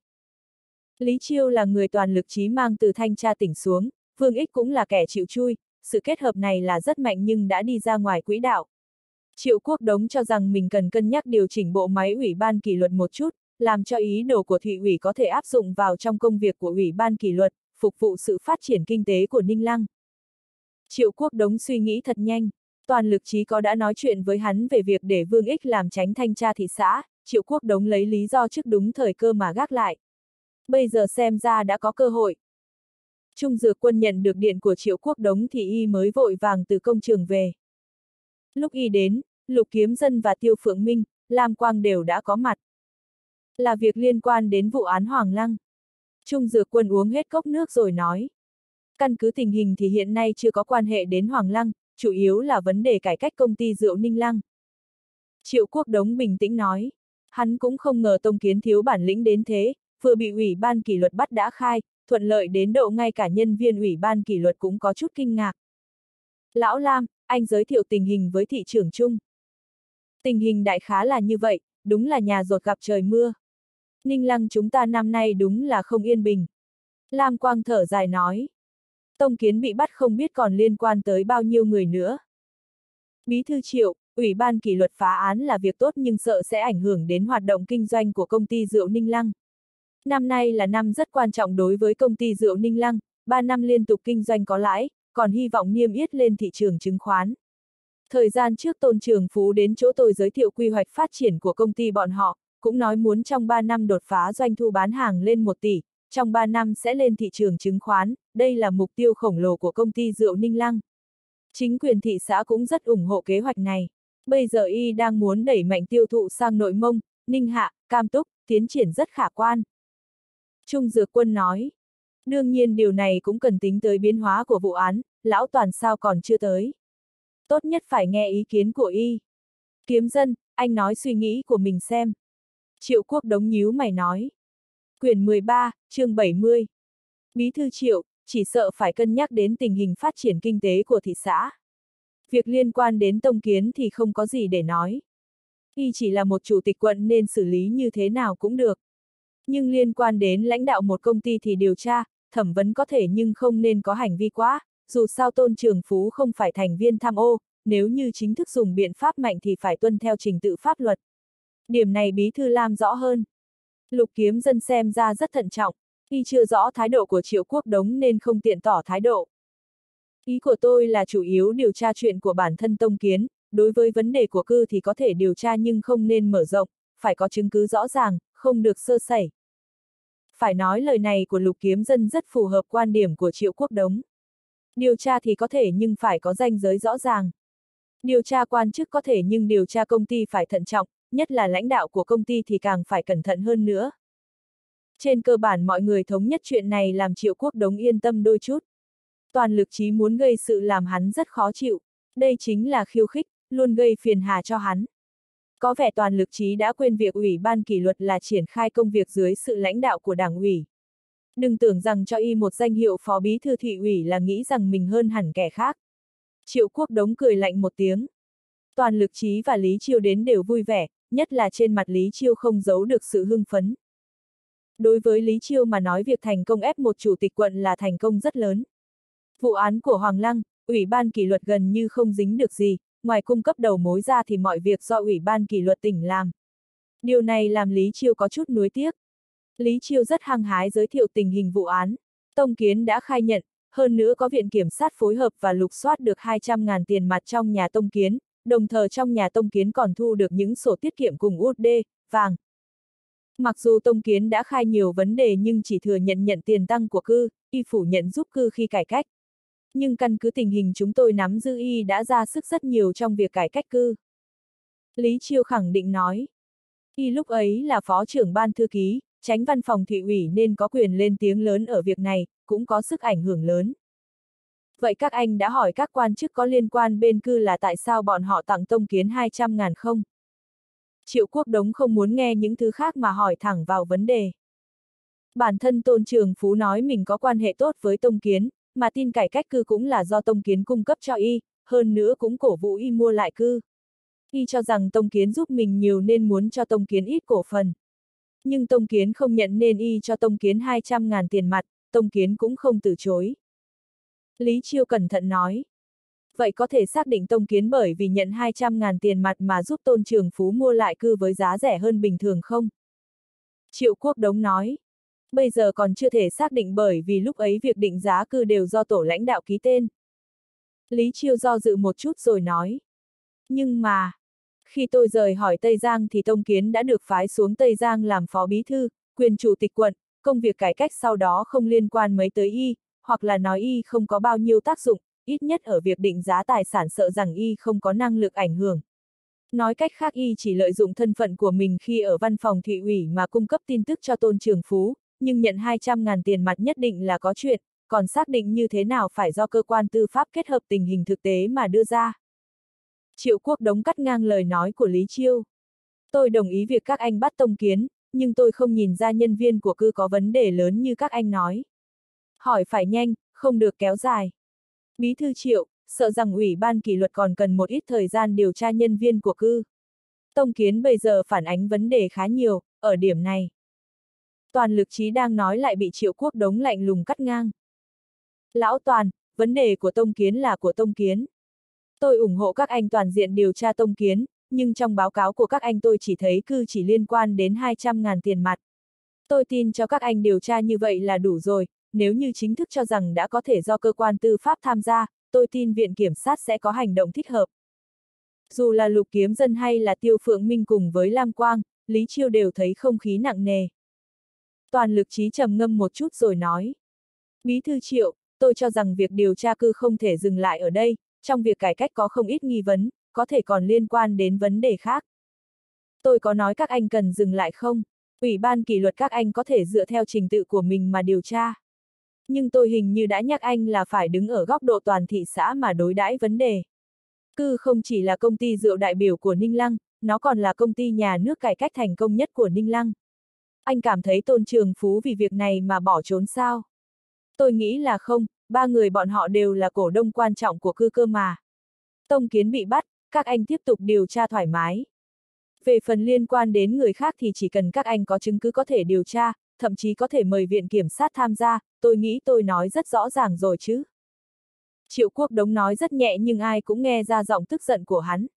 Speaker 1: Lý Chiêu là người Toàn Lực Trí mang từ thanh tra tỉnh xuống, Vương Ích cũng là kẻ chịu chui, sự kết hợp này là rất mạnh nhưng đã đi ra ngoài quỹ đạo. Triệu Quốc Đống cho rằng mình cần cân nhắc điều chỉnh bộ máy Ủy ban kỷ luật một chút, làm cho ý đồ của thị ủy có thể áp dụng vào trong công việc của Ủy ban kỷ luật, phục vụ sự phát triển kinh tế của Ninh Lăng. Triệu Quốc Đống suy nghĩ thật nhanh, Toàn Lực Chí có đã nói chuyện với hắn về việc để Vương Ích làm chánh thanh tra thị xã, Triệu Quốc Đống lấy lý do trước đúng thời cơ mà gác lại. Bây giờ xem ra đã có cơ hội. Trung Dược Quân nhận được điện của Triệu Quốc Đống thì y mới vội vàng từ công trường về. Lúc y đến, Lục Kiếm Dân và Tiêu Phượng Minh, Lam Quang đều đã có mặt. Là việc liên quan đến vụ án Hoàng Lăng. Trung Dược Quân uống hết cốc nước rồi nói. Căn cứ tình hình thì hiện nay chưa có quan hệ đến Hoàng Lăng, chủ yếu là vấn đề cải cách công ty rượu Ninh Lăng. Triệu Quốc Đống bình tĩnh nói. Hắn cũng không ngờ Tông Kiến thiếu bản lĩnh đến thế, vừa bị Ủy ban kỷ luật bắt đã khai, thuận lợi đến độ ngay cả nhân viên Ủy ban kỷ luật cũng có chút kinh ngạc. Lão Lam, anh giới thiệu tình hình với thị trưởng Trung. Tình hình đại khá là như vậy, đúng là nhà dột gặp trời mưa. Ninh Lăng chúng ta năm nay đúng là không yên bình. Lam Quang thở dài nói. Tông Kiến bị bắt không biết còn liên quan tới bao nhiêu người nữa. Bí thư Triệu, Ủy ban kỷ luật phá án là việc tốt nhưng sợ sẽ ảnh hưởng đến hoạt động kinh doanh của công ty rượu Ninh Lăng. Năm nay là năm rất quan trọng đối với công ty rượu Ninh Lăng, 3 năm liên tục kinh doanh có lãi, còn hy vọng niêm yết lên thị trường chứng khoán. Thời gian trước Tôn Trường Phú đến chỗ tôi giới thiệu quy hoạch phát triển của công ty bọn họ, cũng nói muốn trong 3 năm đột phá doanh thu bán hàng lên 1 tỷ, trong 3 năm sẽ lên thị trường chứng khoán, đây là mục tiêu khổng lồ của công ty rượu Ninh Lăng. Chính quyền thị xã cũng rất ủng hộ kế hoạch này. Bây giờ y đang muốn đẩy mạnh tiêu thụ sang Nội Mông, Ninh Hạ, Cam Túc, tiến triển rất khả quan. Trung Dược Quân nói. Đương nhiên điều này cũng cần tính tới biến hóa của vụ án, lão Toàn sao còn chưa tới. Tốt nhất phải nghe ý kiến của y. Kiếm Dân, anh nói suy nghĩ của mình xem. Triệu Quốc Đống nhíu mày nói. Quyển 13, chương 70. Bí thư Triệu, chỉ sợ phải cân nhắc đến tình hình phát triển kinh tế của thị xã. Việc liên quan đến Tông Kiến thì không có gì để nói. Y chỉ là một chủ tịch quận nên xử lý như thế nào cũng được. Nhưng liên quan đến lãnh đạo một công ty thì điều tra, thẩm vấn có thể nhưng không nên có hành vi quá, dù sao Tôn Trường Phú không phải thành viên tham ô, nếu như chính thức dùng biện pháp mạnh thì phải tuân theo trình tự pháp luật. Điểm này Bí thư Lam rõ hơn. Lục Kiếm Dân xem ra rất thận trọng, y chưa rõ thái độ của Triệu Quốc Đống nên không tiện tỏ thái độ. Ý của tôi là chủ yếu điều tra chuyện của bản thân Tông Kiến, đối với vấn đề của cư thì có thể điều tra nhưng không nên mở rộng, phải có chứng cứ rõ ràng, không được sơ sẩy. Phải nói lời này của Lục Kiếm Dân rất phù hợp quan điểm của Triệu Quốc Đống. Điều tra thì có thể nhưng phải có ranh giới rõ ràng. Điều tra quan chức có thể nhưng điều tra công ty phải thận trọng, nhất là lãnh đạo của công ty thì càng phải cẩn thận hơn nữa. Trên cơ bản mọi người thống nhất chuyện này làm Triệu Quốc Đống yên tâm đôi chút. Toàn Lực Chí muốn gây sự làm hắn rất khó chịu, đây chính là khiêu khích, luôn gây phiền hà cho hắn. Có vẻ Toàn Lực Chí đã quên việc Ủy ban kỷ luật là triển khai công việc dưới sự lãnh đạo của Đảng ủy. Đừng tưởng rằng cho y một danh hiệu phó bí thư thị ủy là nghĩ rằng mình hơn hẳn kẻ khác. Triệu Quốc Đống cười lạnh một tiếng. Toàn Lực Chí và Lý Chiêu đến đều vui vẻ, nhất là trên mặt Lý Chiêu không giấu được sự hưng phấn. Đối với Lý Chiêu mà nói việc thành công ép một chủ tịch quận là thành công rất lớn. Vụ án của Hoàng Lăng, Ủy ban kỷ luật gần như không dính được gì, ngoài cung cấp đầu mối ra thì mọi việc do Ủy ban kỷ luật tỉnh làm. Điều này làm Lý Chiêu có chút nuối tiếc. Lý Chiêu rất hăng hái giới thiệu tình hình vụ án. Tông Kiến đã khai nhận, hơn nữa có viện kiểm sát phối hợp và lục soát được 200.000 tiền mặt trong nhà Tông Kiến, đồng thời trong nhà Tông Kiến còn thu được những sổ tiết kiệm cùng USD, vàng. Mặc dù Tông Kiến đã khai nhiều vấn đề nhưng chỉ thừa nhận tiền tăng của cư, y phủ nhận giúp cư khi cải cách. Nhưng căn cứ tình hình chúng tôi nắm giữ y đã ra sức rất nhiều trong việc cải cách cư. Lý Chiêu khẳng định nói. Y lúc ấy là phó trưởng ban thư ký, tránh văn phòng thị ủy nên có quyền lên tiếng lớn ở việc này, cũng có sức ảnh hưởng lớn. Vậy các anh đã hỏi các quan chức có liên quan bên cư là tại sao bọn họ tặng Tông Kiến 200.000 không? Triệu Quốc Đống không muốn nghe những thứ khác mà hỏi thẳng vào vấn đề. Bản thân Tôn Trường Phú nói mình có quan hệ tốt với Tông Kiến, mà tin cải cách cư cũng là do Tông Kiến cung cấp cho y, hơn nữa cũng cổ vũ y mua lại cư. Y cho rằng Tông Kiến giúp mình nhiều nên muốn cho Tông Kiến ít cổ phần. Nhưng Tông Kiến không nhận nên y cho Tông Kiến 200.000 tiền mặt, Tông Kiến cũng không từ chối. Lý Chiêu cẩn thận nói. Vậy có thể xác định Tông Kiến bởi vì nhận 200.000 tiền mặt mà giúp Tôn Trường Phú mua lại cư với giá rẻ hơn bình thường không? Triệu Quốc Đống nói. Bây giờ còn chưa thể xác định bởi vì lúc ấy việc định giá cư đều do tổ lãnh đạo ký tên. Lý Chiêu do dự một chút rồi nói. Nhưng mà, khi tôi rời hỏi Tây Giang thì Tông Kiến đã được phái xuống Tây Giang làm phó bí thư, quyền chủ tịch quận, công việc cải cách sau đó không liên quan mấy tới y, hoặc là nói y không có bao nhiêu tác dụng, ít nhất ở việc định giá tài sản sợ rằng y không có năng lực ảnh hưởng. Nói cách khác y chỉ lợi dụng thân phận của mình khi ở văn phòng thị ủy mà cung cấp tin tức cho Tôn Trường Phú, nhưng nhận 200.000 tiền mặt nhất định là có chuyện, còn xác định như thế nào phải do cơ quan tư pháp kết hợp tình hình thực tế mà đưa ra. Triệu Quốc Đống cắt ngang lời nói của Lý Chiêu. Tôi đồng ý việc các anh bắt Tông Kiến, nhưng tôi không nhìn ra nhân viên của cư có vấn đề lớn như các anh nói. Hỏi phải nhanh, không được kéo dài. Bí thư Triệu, sợ rằng Ủy ban kỷ luật còn cần một ít thời gian điều tra nhân viên của cư. Tông Kiến bây giờ phản ánh vấn đề khá nhiều, ở điểm này. Toàn Lực Chí đang nói lại bị Triệu Quốc Đống lạnh lùng cắt ngang. Lão Toàn, vấn đề của Tông Kiến là của Tông Kiến. Tôi ủng hộ các anh toàn diện điều tra Tông Kiến, nhưng trong báo cáo của các anh tôi chỉ thấy cư chỉ liên quan đến 200.000 tiền mặt. Tôi tin cho các anh điều tra như vậy là đủ rồi, nếu như chính thức cho rằng đã có thể do cơ quan tư pháp tham gia, tôi tin Viện Kiểm sát sẽ có hành động thích hợp. Dù là Lục Kiếm Dân hay là Tiêu Phượng Minh cùng với Lam Quang, Lý Chiêu đều thấy không khí nặng nề. Toàn Lực Chí trầm ngâm một chút rồi nói. Bí thư Triệu, tôi cho rằng việc điều tra cư không thể dừng lại ở đây, trong việc cải cách có không ít nghi vấn, có thể còn liên quan đến vấn đề khác. Tôi có nói các anh cần dừng lại không? Ủy ban kỷ luật các anh có thể dựa theo trình tự của mình mà điều tra. Nhưng tôi hình như đã nhắc anh là phải đứng ở góc độ toàn thị xã mà đối đãi vấn đề. Cư không chỉ là công ty rượu đại biểu của Ninh Lăng, nó còn là công ty nhà nước cải cách thành công nhất của Ninh Lăng. Anh cảm thấy Tôn Trường Phú vì việc này mà bỏ trốn sao? Tôi nghĩ là không, ba người bọn họ đều là cổ đông quan trọng của cư cơ mà. Tông Kiến bị bắt, các anh tiếp tục điều tra thoải mái. Về phần liên quan đến người khác thì chỉ cần các anh có chứng cứ có thể điều tra, thậm chí có thể mời Viện Kiểm sát tham gia, tôi nghĩ tôi nói rất rõ ràng rồi chứ. Triệu Quốc Đống nói rất nhẹ nhưng ai cũng nghe ra giọng tức giận của hắn.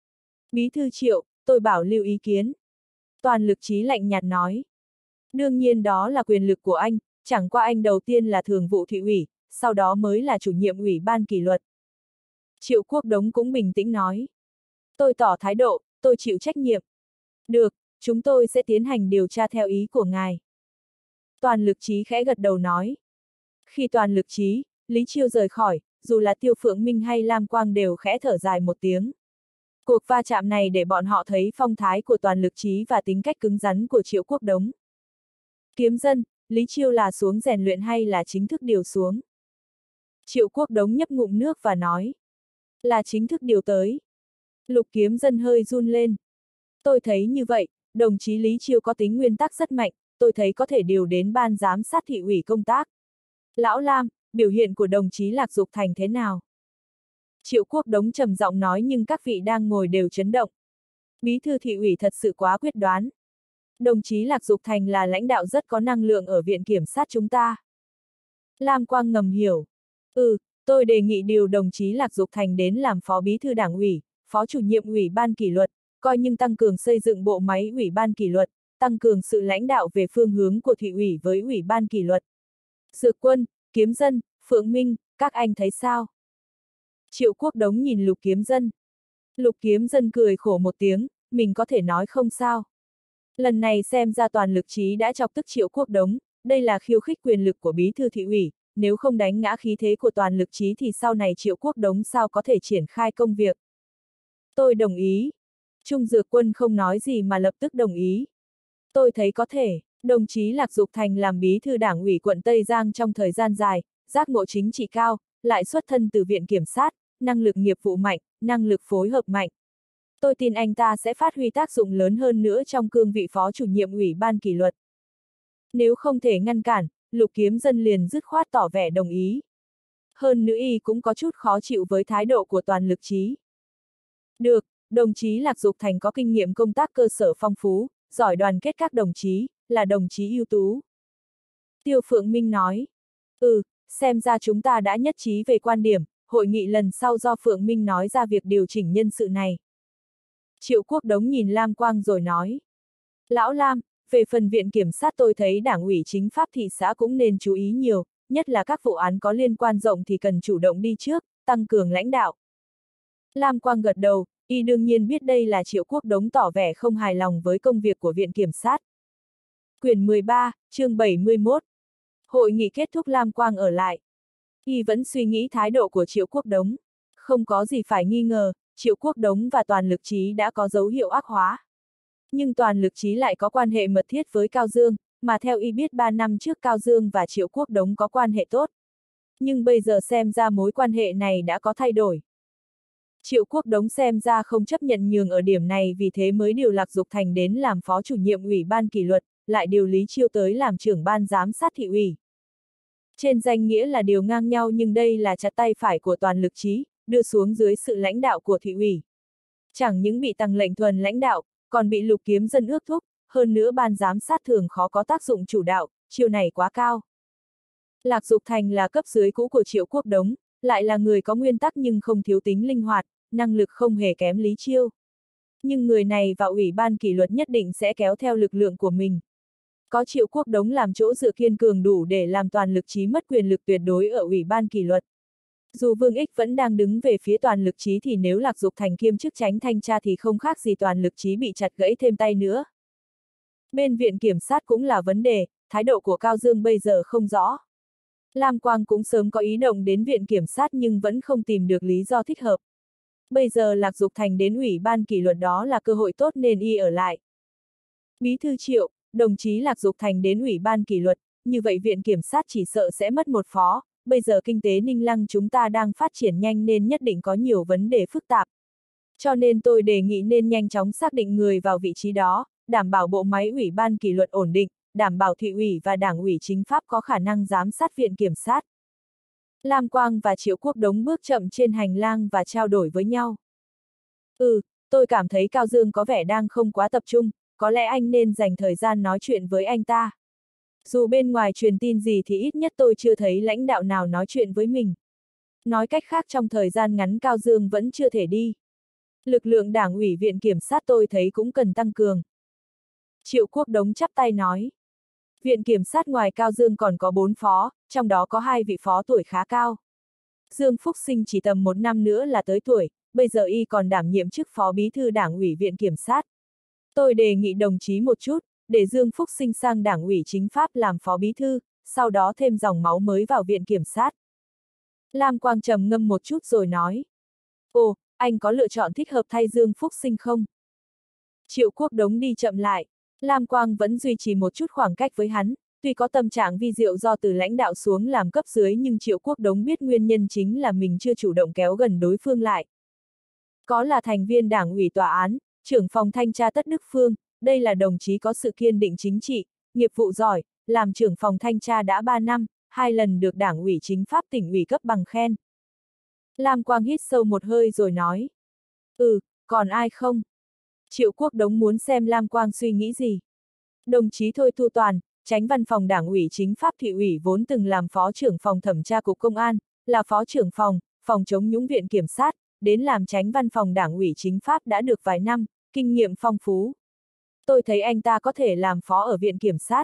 Speaker 1: Bí thư Triệu, tôi bảo lưu ý kiến. Toàn Lực Chí lạnh nhạt nói. Đương nhiên đó là quyền lực của anh, chẳng qua anh đầu tiên là thường vụ thị ủy, sau đó mới là chủ nhiệm ủy ban kỷ luật. Triệu Quốc Đống cũng bình tĩnh nói. Tôi tỏ thái độ, tôi chịu trách nhiệm. Được, chúng tôi sẽ tiến hành điều tra theo ý của ngài. Toàn Lực Chí khẽ gật đầu nói. Khi Toàn Lực Chí, Lý Chiêu rời khỏi, dù là Tiêu Phượng Minh hay Lam Quang đều khẽ thở dài một tiếng. Cuộc va chạm này để bọn họ thấy phong thái của Toàn Lực Chí và tính cách cứng rắn của Triệu Quốc Đống. Kiếm Dân, Lý Chiêu là xuống rèn luyện hay là chính thức điều xuống? Triệu Quốc Đống nhấp ngụm nước và nói. Là chính thức điều tới. Lục Kiếm Dân hơi run lên. Tôi thấy như vậy, đồng chí Lý Chiêu có tính nguyên tắc rất mạnh, tôi thấy có thể điều đến ban giám sát thị ủy công tác. Lão Lam, biểu hiện của đồng chí Lạc Dục Thành thế nào? Triệu Quốc Đống trầm giọng nói nhưng các vị đang ngồi đều chấn động. Bí thư thị ủy thật sự quá quyết đoán. Đồng chí Lạc Dục Thành là lãnh đạo rất có năng lượng ở Viện Kiểm sát chúng ta. Lam Quang ngầm hiểu. Tôi đề nghị điều đồng chí Lạc Dục Thành đến làm phó bí thư đảng ủy, phó chủ nhiệm ủy ban kỷ luật, coi như tăng cường xây dựng bộ máy ủy ban kỷ luật, tăng cường sự lãnh đạo về phương hướng của thị ủy với ủy ban kỷ luật. Dược Quân, Kiếm Dân, Phượng Minh, các anh thấy sao? Triệu Quốc Đống nhìn Lục Kiếm Dân. Lục Kiếm Dân cười khổ một tiếng, mình có thể nói không sao. Lần này xem ra Toàn Lực Chí đã chọc tức Triệu Quốc Đống, đây là khiêu khích quyền lực của bí thư thị ủy, nếu không đánh ngã khí thế của Toàn Lực Chí thì sau này Triệu Quốc Đống sao có thể triển khai công việc. Tôi đồng ý. Trung Dược Quân không nói gì mà lập tức đồng ý. Tôi thấy có thể, đồng chí Lạc Dục Thành làm bí thư đảng ủy quận Tây Giang trong thời gian dài, giác ngộ chính trị cao, lại xuất thân từ Viện Kiểm sát, năng lực nghiệp vụ mạnh, năng lực phối hợp mạnh. Tôi tin anh ta sẽ phát huy tác dụng lớn hơn nữa trong cương vị phó chủ nhiệm ủy ban kỷ luật. Nếu không thể ngăn cản, Lục Kiếm Dân liền dứt khoát tỏ vẻ đồng ý. Hơn nữa y cũng có chút khó chịu với thái độ của Toàn Lực Chí. Được, đồng chí Lạc Dục Thành có kinh nghiệm công tác cơ sở phong phú, giỏi đoàn kết các đồng chí, là đồng chí ưu tú. Tiêu Phượng Minh nói. Xem ra chúng ta đã nhất trí về quan điểm, hội nghị lần sau do Phượng Minh nói ra việc điều chỉnh nhân sự này. Triệu Quốc Đống nhìn Lam Quang rồi nói. Lão Lam, Về phần viện kiểm sát tôi thấy đảng ủy chính pháp thị xã cũng nên chú ý nhiều, nhất là các vụ án có liên quan rộng thì cần chủ động đi trước, tăng cường lãnh đạo. Lam Quang gật đầu, y đương nhiên biết đây là Triệu Quốc Đống tỏ vẻ không hài lòng với công việc của viện kiểm sát. Quyển 13, chương 71. Hội nghị kết thúc Lam Quang ở lại. Y vẫn suy nghĩ thái độ của Triệu Quốc Đống. Không có gì phải nghi ngờ, Triệu Quốc Đống và Toàn Lực Chí đã có dấu hiệu ác hóa. Nhưng Toàn Lực Chí lại có quan hệ mật thiết với Cao Dương, mà theo y biết 3 năm trước Cao Dương và Triệu Quốc Đống có quan hệ tốt. Nhưng bây giờ xem ra mối quan hệ này đã có thay đổi. Triệu Quốc Đống xem ra không chấp nhận nhường ở điểm này, vì thế mới điều Lạc Dục Thành đến làm phó chủ nhiệm ủy ban kỷ luật, lại điều Lý Chiêu tới làm trưởng ban giám sát thị ủy. Trên danh nghĩa là điều ngang nhau nhưng đây là chặt tay phải của Toàn Lực Chí, đưa xuống dưới sự lãnh đạo của thị ủy. Chẳng những bị Tăng Lệnh Thuần lãnh đạo, còn bị Lục Kiếm Dân ước thúc, hơn nữa ban giám sát thường khó có tác dụng chủ đạo, chiêu này quá cao. Lạc Dục Thành là cấp dưới cũ của Triệu Quốc Đống, lại là người có nguyên tắc nhưng không thiếu tính linh hoạt, năng lực không hề kém Lý Chiêu. Nhưng người này vào ủy ban kỷ luật nhất định sẽ kéo theo lực lượng của mình. Có Triệu Quốc Đống làm chỗ dựa kiên cường đủ để làm Toàn Lực Chí mất quyền lực tuyệt đối ở ủy ban kỷ luật. Dù Vương Ích vẫn đang đứng về phía Toàn Lực Chí thì nếu Lạc Dục Thành kiêm chức chánh thanh tra thì không khác gì Toàn Lực Chí bị chặt gãy thêm tay nữa. Bên viện kiểm sát cũng là vấn đề, thái độ của Cao Dương bây giờ không rõ. Lam Quang cũng sớm có ý động đến viện kiểm sát nhưng vẫn không tìm được lý do thích hợp. Bây giờ Lạc Dục Thành đến ủy ban kỷ luật đó là cơ hội tốt nên y ở lại. Bí thư Triệu, đồng chí Lạc Dục Thành đến ủy ban kỷ luật, như vậy viện kiểm sát chỉ sợ sẽ mất một phó, bây giờ kinh tế Ninh Lăng chúng ta đang phát triển nhanh nên nhất định có nhiều vấn đề phức tạp. Cho nên tôi đề nghị nên nhanh chóng xác định người vào vị trí đó, đảm bảo bộ máy ủy ban kỷ luật ổn định, đảm bảo thị ủy và đảng ủy chính pháp có khả năng giám sát viện kiểm sát. Lam Quang và Triệu Quốc Đống bước chậm trên hành lang và trao đổi với nhau. Tôi cảm thấy Cao Dương có vẻ đang không quá tập trung, có lẽ anh nên dành thời gian nói chuyện với anh ta. Dù bên ngoài truyền tin gì thì ít nhất tôi chưa thấy lãnh đạo nào nói chuyện với mình. Nói cách khác trong thời gian ngắn Cao Dương vẫn chưa thể đi. Lực lượng đảng ủy viện kiểm sát tôi thấy cũng cần tăng cường. Triệu Quốc Đống chắp tay nói. Viện kiểm sát ngoài Cao Dương còn có 4 phó, trong đó có 2 vị phó tuổi khá cao. Dương Phúc Sinh chỉ tầm 1 năm nữa là tới tuổi, bây giờ y còn đảm nhiệm chức phó bí thư đảng ủy viện kiểm sát. Tôi đề nghị đồng chí một chút, để Dương Phúc Sinh sang đảng ủy chính pháp làm phó bí thư, sau đó thêm dòng máu mới vào viện kiểm sát. Lam Quang trầm ngâm một chút rồi nói. Ồ, anh có lựa chọn thích hợp thay Dương Phúc Sinh không? Triệu Quốc Đống đi chậm lại. Lam Quang vẫn duy trì một chút khoảng cách với hắn, tuy có tâm trạng vi diệu do từ lãnh đạo xuống làm cấp dưới nhưng Triệu Quốc Đống biết nguyên nhân chính là mình chưa chủ động kéo gần đối phương lại. Có là thành viên đảng ủy tòa án, trưởng phòng thanh tra Tất Đức Phương, đây là đồng chí có sự kiên định chính trị, nghiệp vụ giỏi, làm trưởng phòng thanh tra đã 3 năm, 2 lần được đảng ủy chính pháp tỉnh ủy cấp bằng khen. Lam Quang hít sâu một hơi rồi nói. Còn ai không? Triệu Quốc Đống muốn xem Lam Quang suy nghĩ gì. Đồng chí Thôi Thu Toàn, Chánh Văn phòng Đảng ủy Chính pháp thị ủy vốn từng làm phó trưởng phòng thẩm tra cục công an, là phó trưởng phòng chống nhũng viện kiểm sát, đến làm Chánh Văn phòng Đảng ủy Chính pháp đã được vài năm, kinh nghiệm phong phú. Tôi thấy anh ta có thể làm phó ở viện kiểm sát.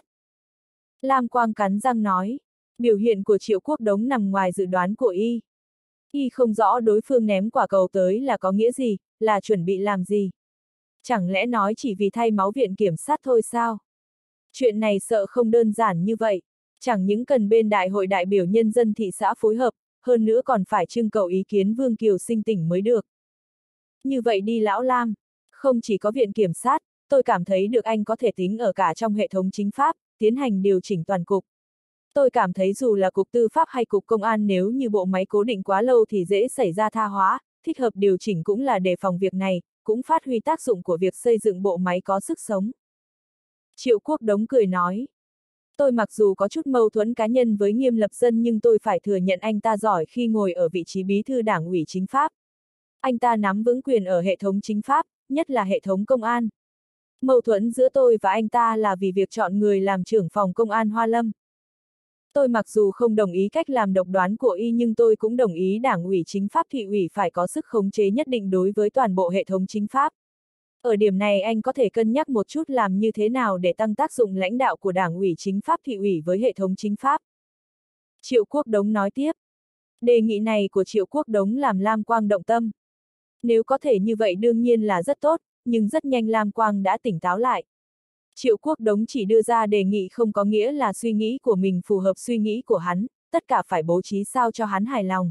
Speaker 1: Lam Quang cắn răng nói, biểu hiện của Triệu Quốc Đống nằm ngoài dự đoán của y. Y không rõ đối phương ném quả cầu tới là có nghĩa gì, là chuẩn bị làm gì. Chẳng lẽ nói chỉ vì thay máu viện kiểm sát thôi sao? Chuyện này sợ không đơn giản như vậy. Chẳng những cần bên Đại hội đại biểu nhân dân thị xã phối hợp, hơn nữa còn phải trưng cầu ý kiến Vương Kiều Sinh tỉnh mới được. Như vậy đi lão Lam, không chỉ có viện kiểm sát, tôi cảm thấy được anh có thể tính ở cả trong hệ thống chính pháp, tiến hành điều chỉnh toàn cục. Tôi cảm thấy dù là cục tư pháp hay cục công an nếu như bộ máy cố định quá lâu thì dễ xảy ra tha hóa, thích hợp điều chỉnh cũng là đề phòng việc này, cũng phát huy tác dụng của việc xây dựng bộ máy có sức sống. Triệu Quốc Đống cười nói. Tôi mặc dù có chút mâu thuẫn cá nhân với Nghiêm Lập Dân nhưng tôi phải thừa nhận anh ta giỏi khi ngồi ở vị trí bí thư đảng ủy chính pháp. Anh ta nắm vững quyền ở hệ thống chính pháp, nhất là hệ thống công an. Mâu thuẫn giữa tôi và anh ta là vì việc chọn người làm trưởng phòng công an Hoa Lâm. Tôi mặc dù không đồng ý cách làm độc đoán của y nhưng tôi cũng đồng ý đảng ủy chính pháp thị ủy phải có sức khống chế nhất định đối với toàn bộ hệ thống chính pháp. Ở điểm này anh có thể cân nhắc một chút làm như thế nào để tăng tác dụng lãnh đạo của Đảng ủy chính pháp thị ủy với hệ thống chính pháp. Triệu Quốc Đống nói tiếp. Đề nghị này của Triệu Quốc Đống làm Lam Quang động tâm. Nếu có thể như vậy đương nhiên là rất tốt, nhưng rất nhanh Lam Quang đã tỉnh táo lại. Triệu Quốc Đống chỉ đưa ra đề nghị không có nghĩa là suy nghĩ của mình phù hợp suy nghĩ của hắn, tất cả phải bố trí sao cho hắn hài lòng.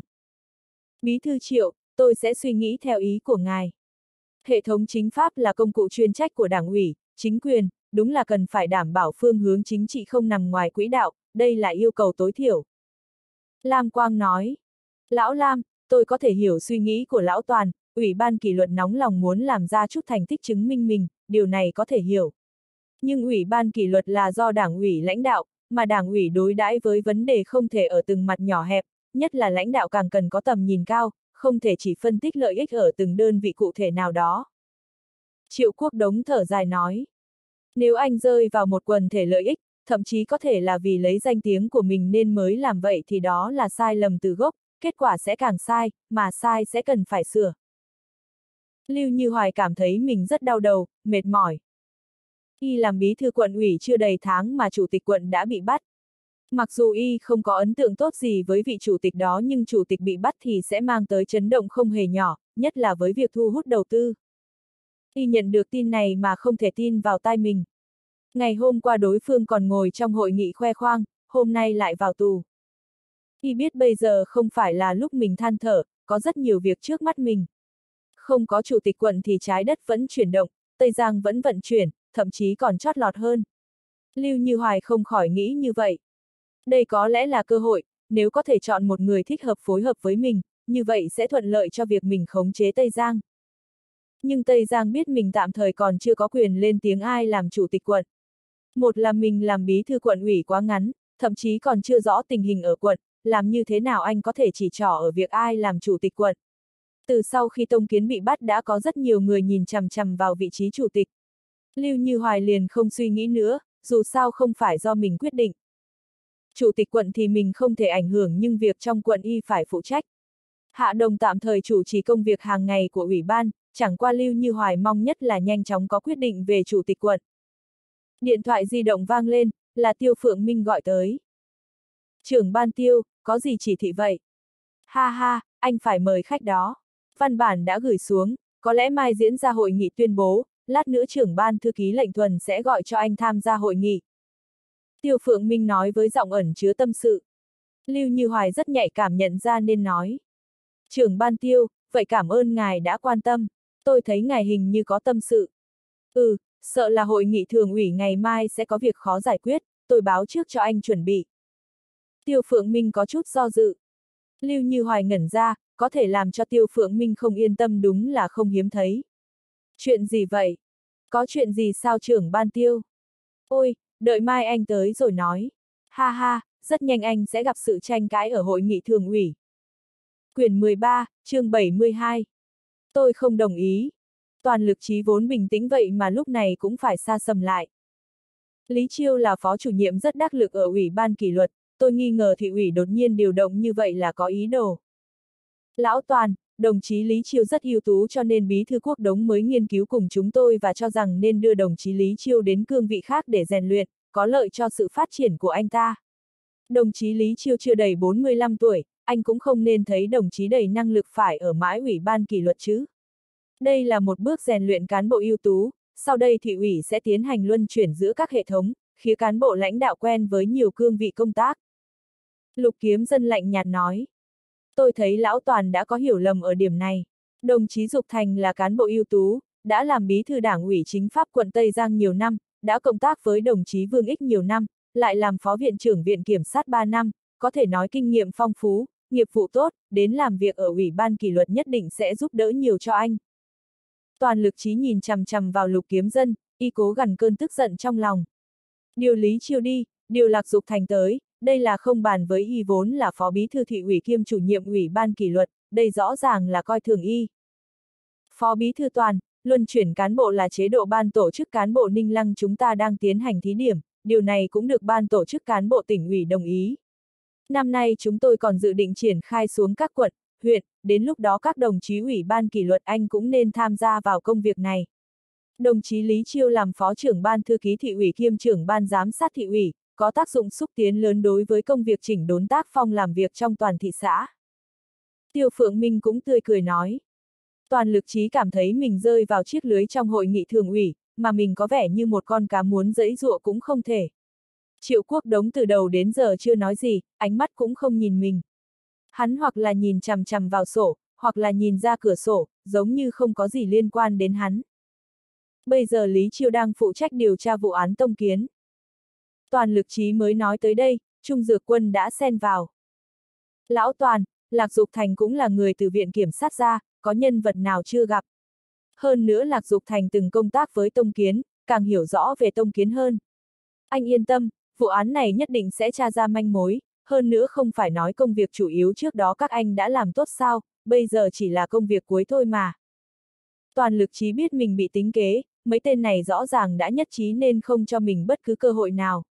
Speaker 1: Bí thư Triệu, tôi sẽ suy nghĩ theo ý của ngài. Hệ thống chính pháp là công cụ chuyên trách của Đảng ủy, chính quyền, đúng là cần phải đảm bảo phương hướng chính trị không nằm ngoài quỹ đạo, đây là yêu cầu tối thiểu. Lam Quang nói. Lão Lam, tôi có thể hiểu suy nghĩ của Lão Toàn, Ủy ban kỷ luật nóng lòng muốn làm ra chút thành tích chứng minh mình, điều này có thể hiểu. Nhưng Ủy ban kỷ luật là do Đảng ủy lãnh đạo, mà Đảng ủy đối đãi với vấn đề không thể ở từng mặt nhỏ hẹp, nhất là lãnh đạo càng cần có tầm nhìn cao, không thể chỉ phân tích lợi ích ở từng đơn vị cụ thể nào đó. Triệu Quốc Đống thở dài nói. Nếu anh rơi vào một quần thể lợi ích, thậm chí có thể là vì lấy danh tiếng của mình nên mới làm vậy thì đó là sai lầm từ gốc, kết quả sẽ càng sai, mà sai sẽ cần phải sửa. Lưu Như Hoài cảm thấy mình rất đau đầu, mệt mỏi. Y làm bí thư quận ủy chưa đầy tháng mà chủ tịch quận đã bị bắt. Mặc dù Y không có ấn tượng tốt gì với vị chủ tịch đó nhưng chủ tịch bị bắt thì sẽ mang tới chấn động không hề nhỏ, nhất là với việc thu hút đầu tư. Y nhận được tin này mà không thể tin vào tai mình. Ngày hôm qua đối phương còn ngồi trong hội nghị khoe khoang, hôm nay lại vào tù. Y biết bây giờ không phải là lúc mình than thở, có rất nhiều việc trước mắt mình. Không có chủ tịch quận thì trái đất vẫn chuyển động, Tây Giang vẫn vận chuyển, thậm chí còn chót lọt hơn. Lưu Như Hoài không khỏi nghĩ như vậy. Đây có lẽ là cơ hội, nếu có thể chọn một người thích hợp phối hợp với mình, như vậy sẽ thuận lợi cho việc mình khống chế Tây Giang. Nhưng Tây Giang biết mình tạm thời còn chưa có quyền lên tiếng ai làm chủ tịch quận. Một là mình làm bí thư quận ủy quá ngắn, thậm chí còn chưa rõ tình hình ở quận, làm như thế nào anh có thể chỉ trỏ ở việc ai làm chủ tịch quận. Từ sau khi Tông Kiến bị bắt đã có rất nhiều người nhìn chằm chằm vào vị trí chủ tịch. Lưu Như Hoài liền không suy nghĩ nữa, dù sao không phải do mình quyết định. Chủ tịch quận thì mình không thể ảnh hưởng nhưng việc trong quận Y phải phụ trách. Hạ Đồng tạm thời chủ trì công việc hàng ngày của ủy ban, chẳng qua Lưu Như Hoài mong nhất là nhanh chóng có quyết định về chủ tịch quận. Điện thoại di động vang lên, là Tiêu Phượng Minh gọi tới. Trưởng ban Tiêu, có gì chỉ thị vậy? Ha ha, anh phải mời khách đó. Văn bản đã gửi xuống, có lẽ mai diễn ra hội nghị tuyên bố, lát nữa trưởng ban thư ký Lệnh Thuần sẽ gọi cho anh tham gia hội nghị. Tiêu Phượng Minh nói với giọng ẩn chứa tâm sự. Lưu Như Hoài rất nhạy cảm nhận ra nên nói. Trưởng ban Tiêu, vậy cảm ơn ngài đã quan tâm, tôi thấy ngài hình như có tâm sự. Sợ là hội nghị thường ủy ngày mai sẽ có việc khó giải quyết, tôi báo trước cho anh chuẩn bị. Tiêu Phượng Minh có chút do dự. Lưu Như Hoài ngẩn ra, có thể làm cho Tiêu Phượng Minh không yên tâm đúng là không hiếm thấy. Chuyện gì vậy? Có chuyện gì sao trưởng ban Tiêu? Ôi, đợi mai anh tới rồi nói. Ha ha, rất nhanh anh sẽ gặp sự tranh cãi ở hội nghị thường ủy. Quyển 13, chương 72. Tôi không đồng ý. Toàn Lực Trí vốn bình tĩnh vậy mà lúc này cũng phải sa sầm lại. Lý Chiêu là phó chủ nhiệm rất đắc lực ở ủy ban kỷ luật, tôi nghi ngờ thị ủy đột nhiên điều động như vậy là có ý đồ. Lão Toàn, đồng chí Lý Chiêu rất ưu tú cho nên bí thư Quốc Đống mới nghiên cứu cùng chúng tôi và cho rằng nên đưa đồng chí Lý Chiêu đến cương vị khác để rèn luyện, có lợi cho sự phát triển của anh ta. Đồng chí Lý Chiêu chưa đầy 45 tuổi, anh cũng không nên thấy đồng chí đầy năng lực phải ở mãi ủy ban kỷ luật chứ. Đây là một bước rèn luyện cán bộ ưu tú, sau đây thị ủy sẽ tiến hành luân chuyển giữa các hệ thống, khiến cán bộ lãnh đạo quen với nhiều cương vị công tác. Lục Kiếm Dân lạnh nhạt nói. Tôi thấy Lão Toàn đã có hiểu lầm ở điểm này. Đồng chí Dục Thành là cán bộ ưu tú, đã làm bí thư đảng ủy chính pháp quận Tây Giang nhiều năm, đã cộng tác với đồng chí Vương Ích nhiều năm, lại làm phó viện trưởng viện kiểm sát 3 năm, có thể nói kinh nghiệm phong phú, nghiệp vụ tốt, đến làm việc ở ủy ban kỷ luật nhất định sẽ giúp đỡ nhiều cho anh. Toàn Lực Trí nhìn chằm chằm vào Lục Kiếm Dân, y cố gằn cơn tức giận trong lòng. Điều Lý Chiêu đi, điều Lạc Dục Thành tới, đây là không bàn với y vốn là phó bí thư thị ủy kiêm chủ nhiệm ủy ban kỷ luật, đây rõ ràng là coi thường y. Phó bí thư Toàn, luân chuyển cán bộ là chế độ ban tổ chức cán bộ Ninh Lăng chúng ta đang tiến hành thí điểm, điều này cũng được ban tổ chức cán bộ tỉnh ủy đồng ý. Năm nay chúng tôi còn dự định triển khai xuống các quận, huyện, đến lúc đó các đồng chí ủy ban kỷ luật anh cũng nên tham gia vào công việc này. Đồng chí Lý Chiêu làm phó trưởng ban thư ký thị ủy kiêm trưởng ban giám sát thị ủy, có tác dụng xúc tiến lớn đối với công việc chỉnh đốn tác phong làm việc trong toàn thị xã. Tiêu Phượng Minh cũng tươi cười nói. Toàn Lực Chí cảm thấy mình rơi vào chiếc lưới trong hội nghị thường ủy, mà mình có vẻ như một con cá muốn giãy giụa cũng không thể. Triệu Quốc Đống từ đầu đến giờ chưa nói gì, ánh mắt cũng không nhìn mình. Hắn hoặc là nhìn chằm chằm vào sổ, hoặc là nhìn ra cửa sổ, giống như không có gì liên quan đến hắn. Bây giờ Lý Chiêu đang phụ trách điều tra vụ án Tông Kiến. Toàn Lực Chí mới nói tới đây, Trung Dược Quân đã xen vào. Lão Toàn, Lạc Dục Thành cũng là người từ viện kiểm sát ra, có nhân vật nào chưa gặp. Hơn nữa Lạc Dục Thành từng công tác với Tông Kiến, càng hiểu rõ về Tông Kiến hơn. Anh yên tâm, vụ án này nhất định sẽ tra ra manh mối, hơn nữa không phải nói công việc chủ yếu trước đó các anh đã làm tốt sao, bây giờ chỉ là công việc cuối thôi mà. Toàn Lực Chí biết mình bị tính kế, mấy tên này rõ ràng đã nhất trí nên không cho mình bất cứ cơ hội nào.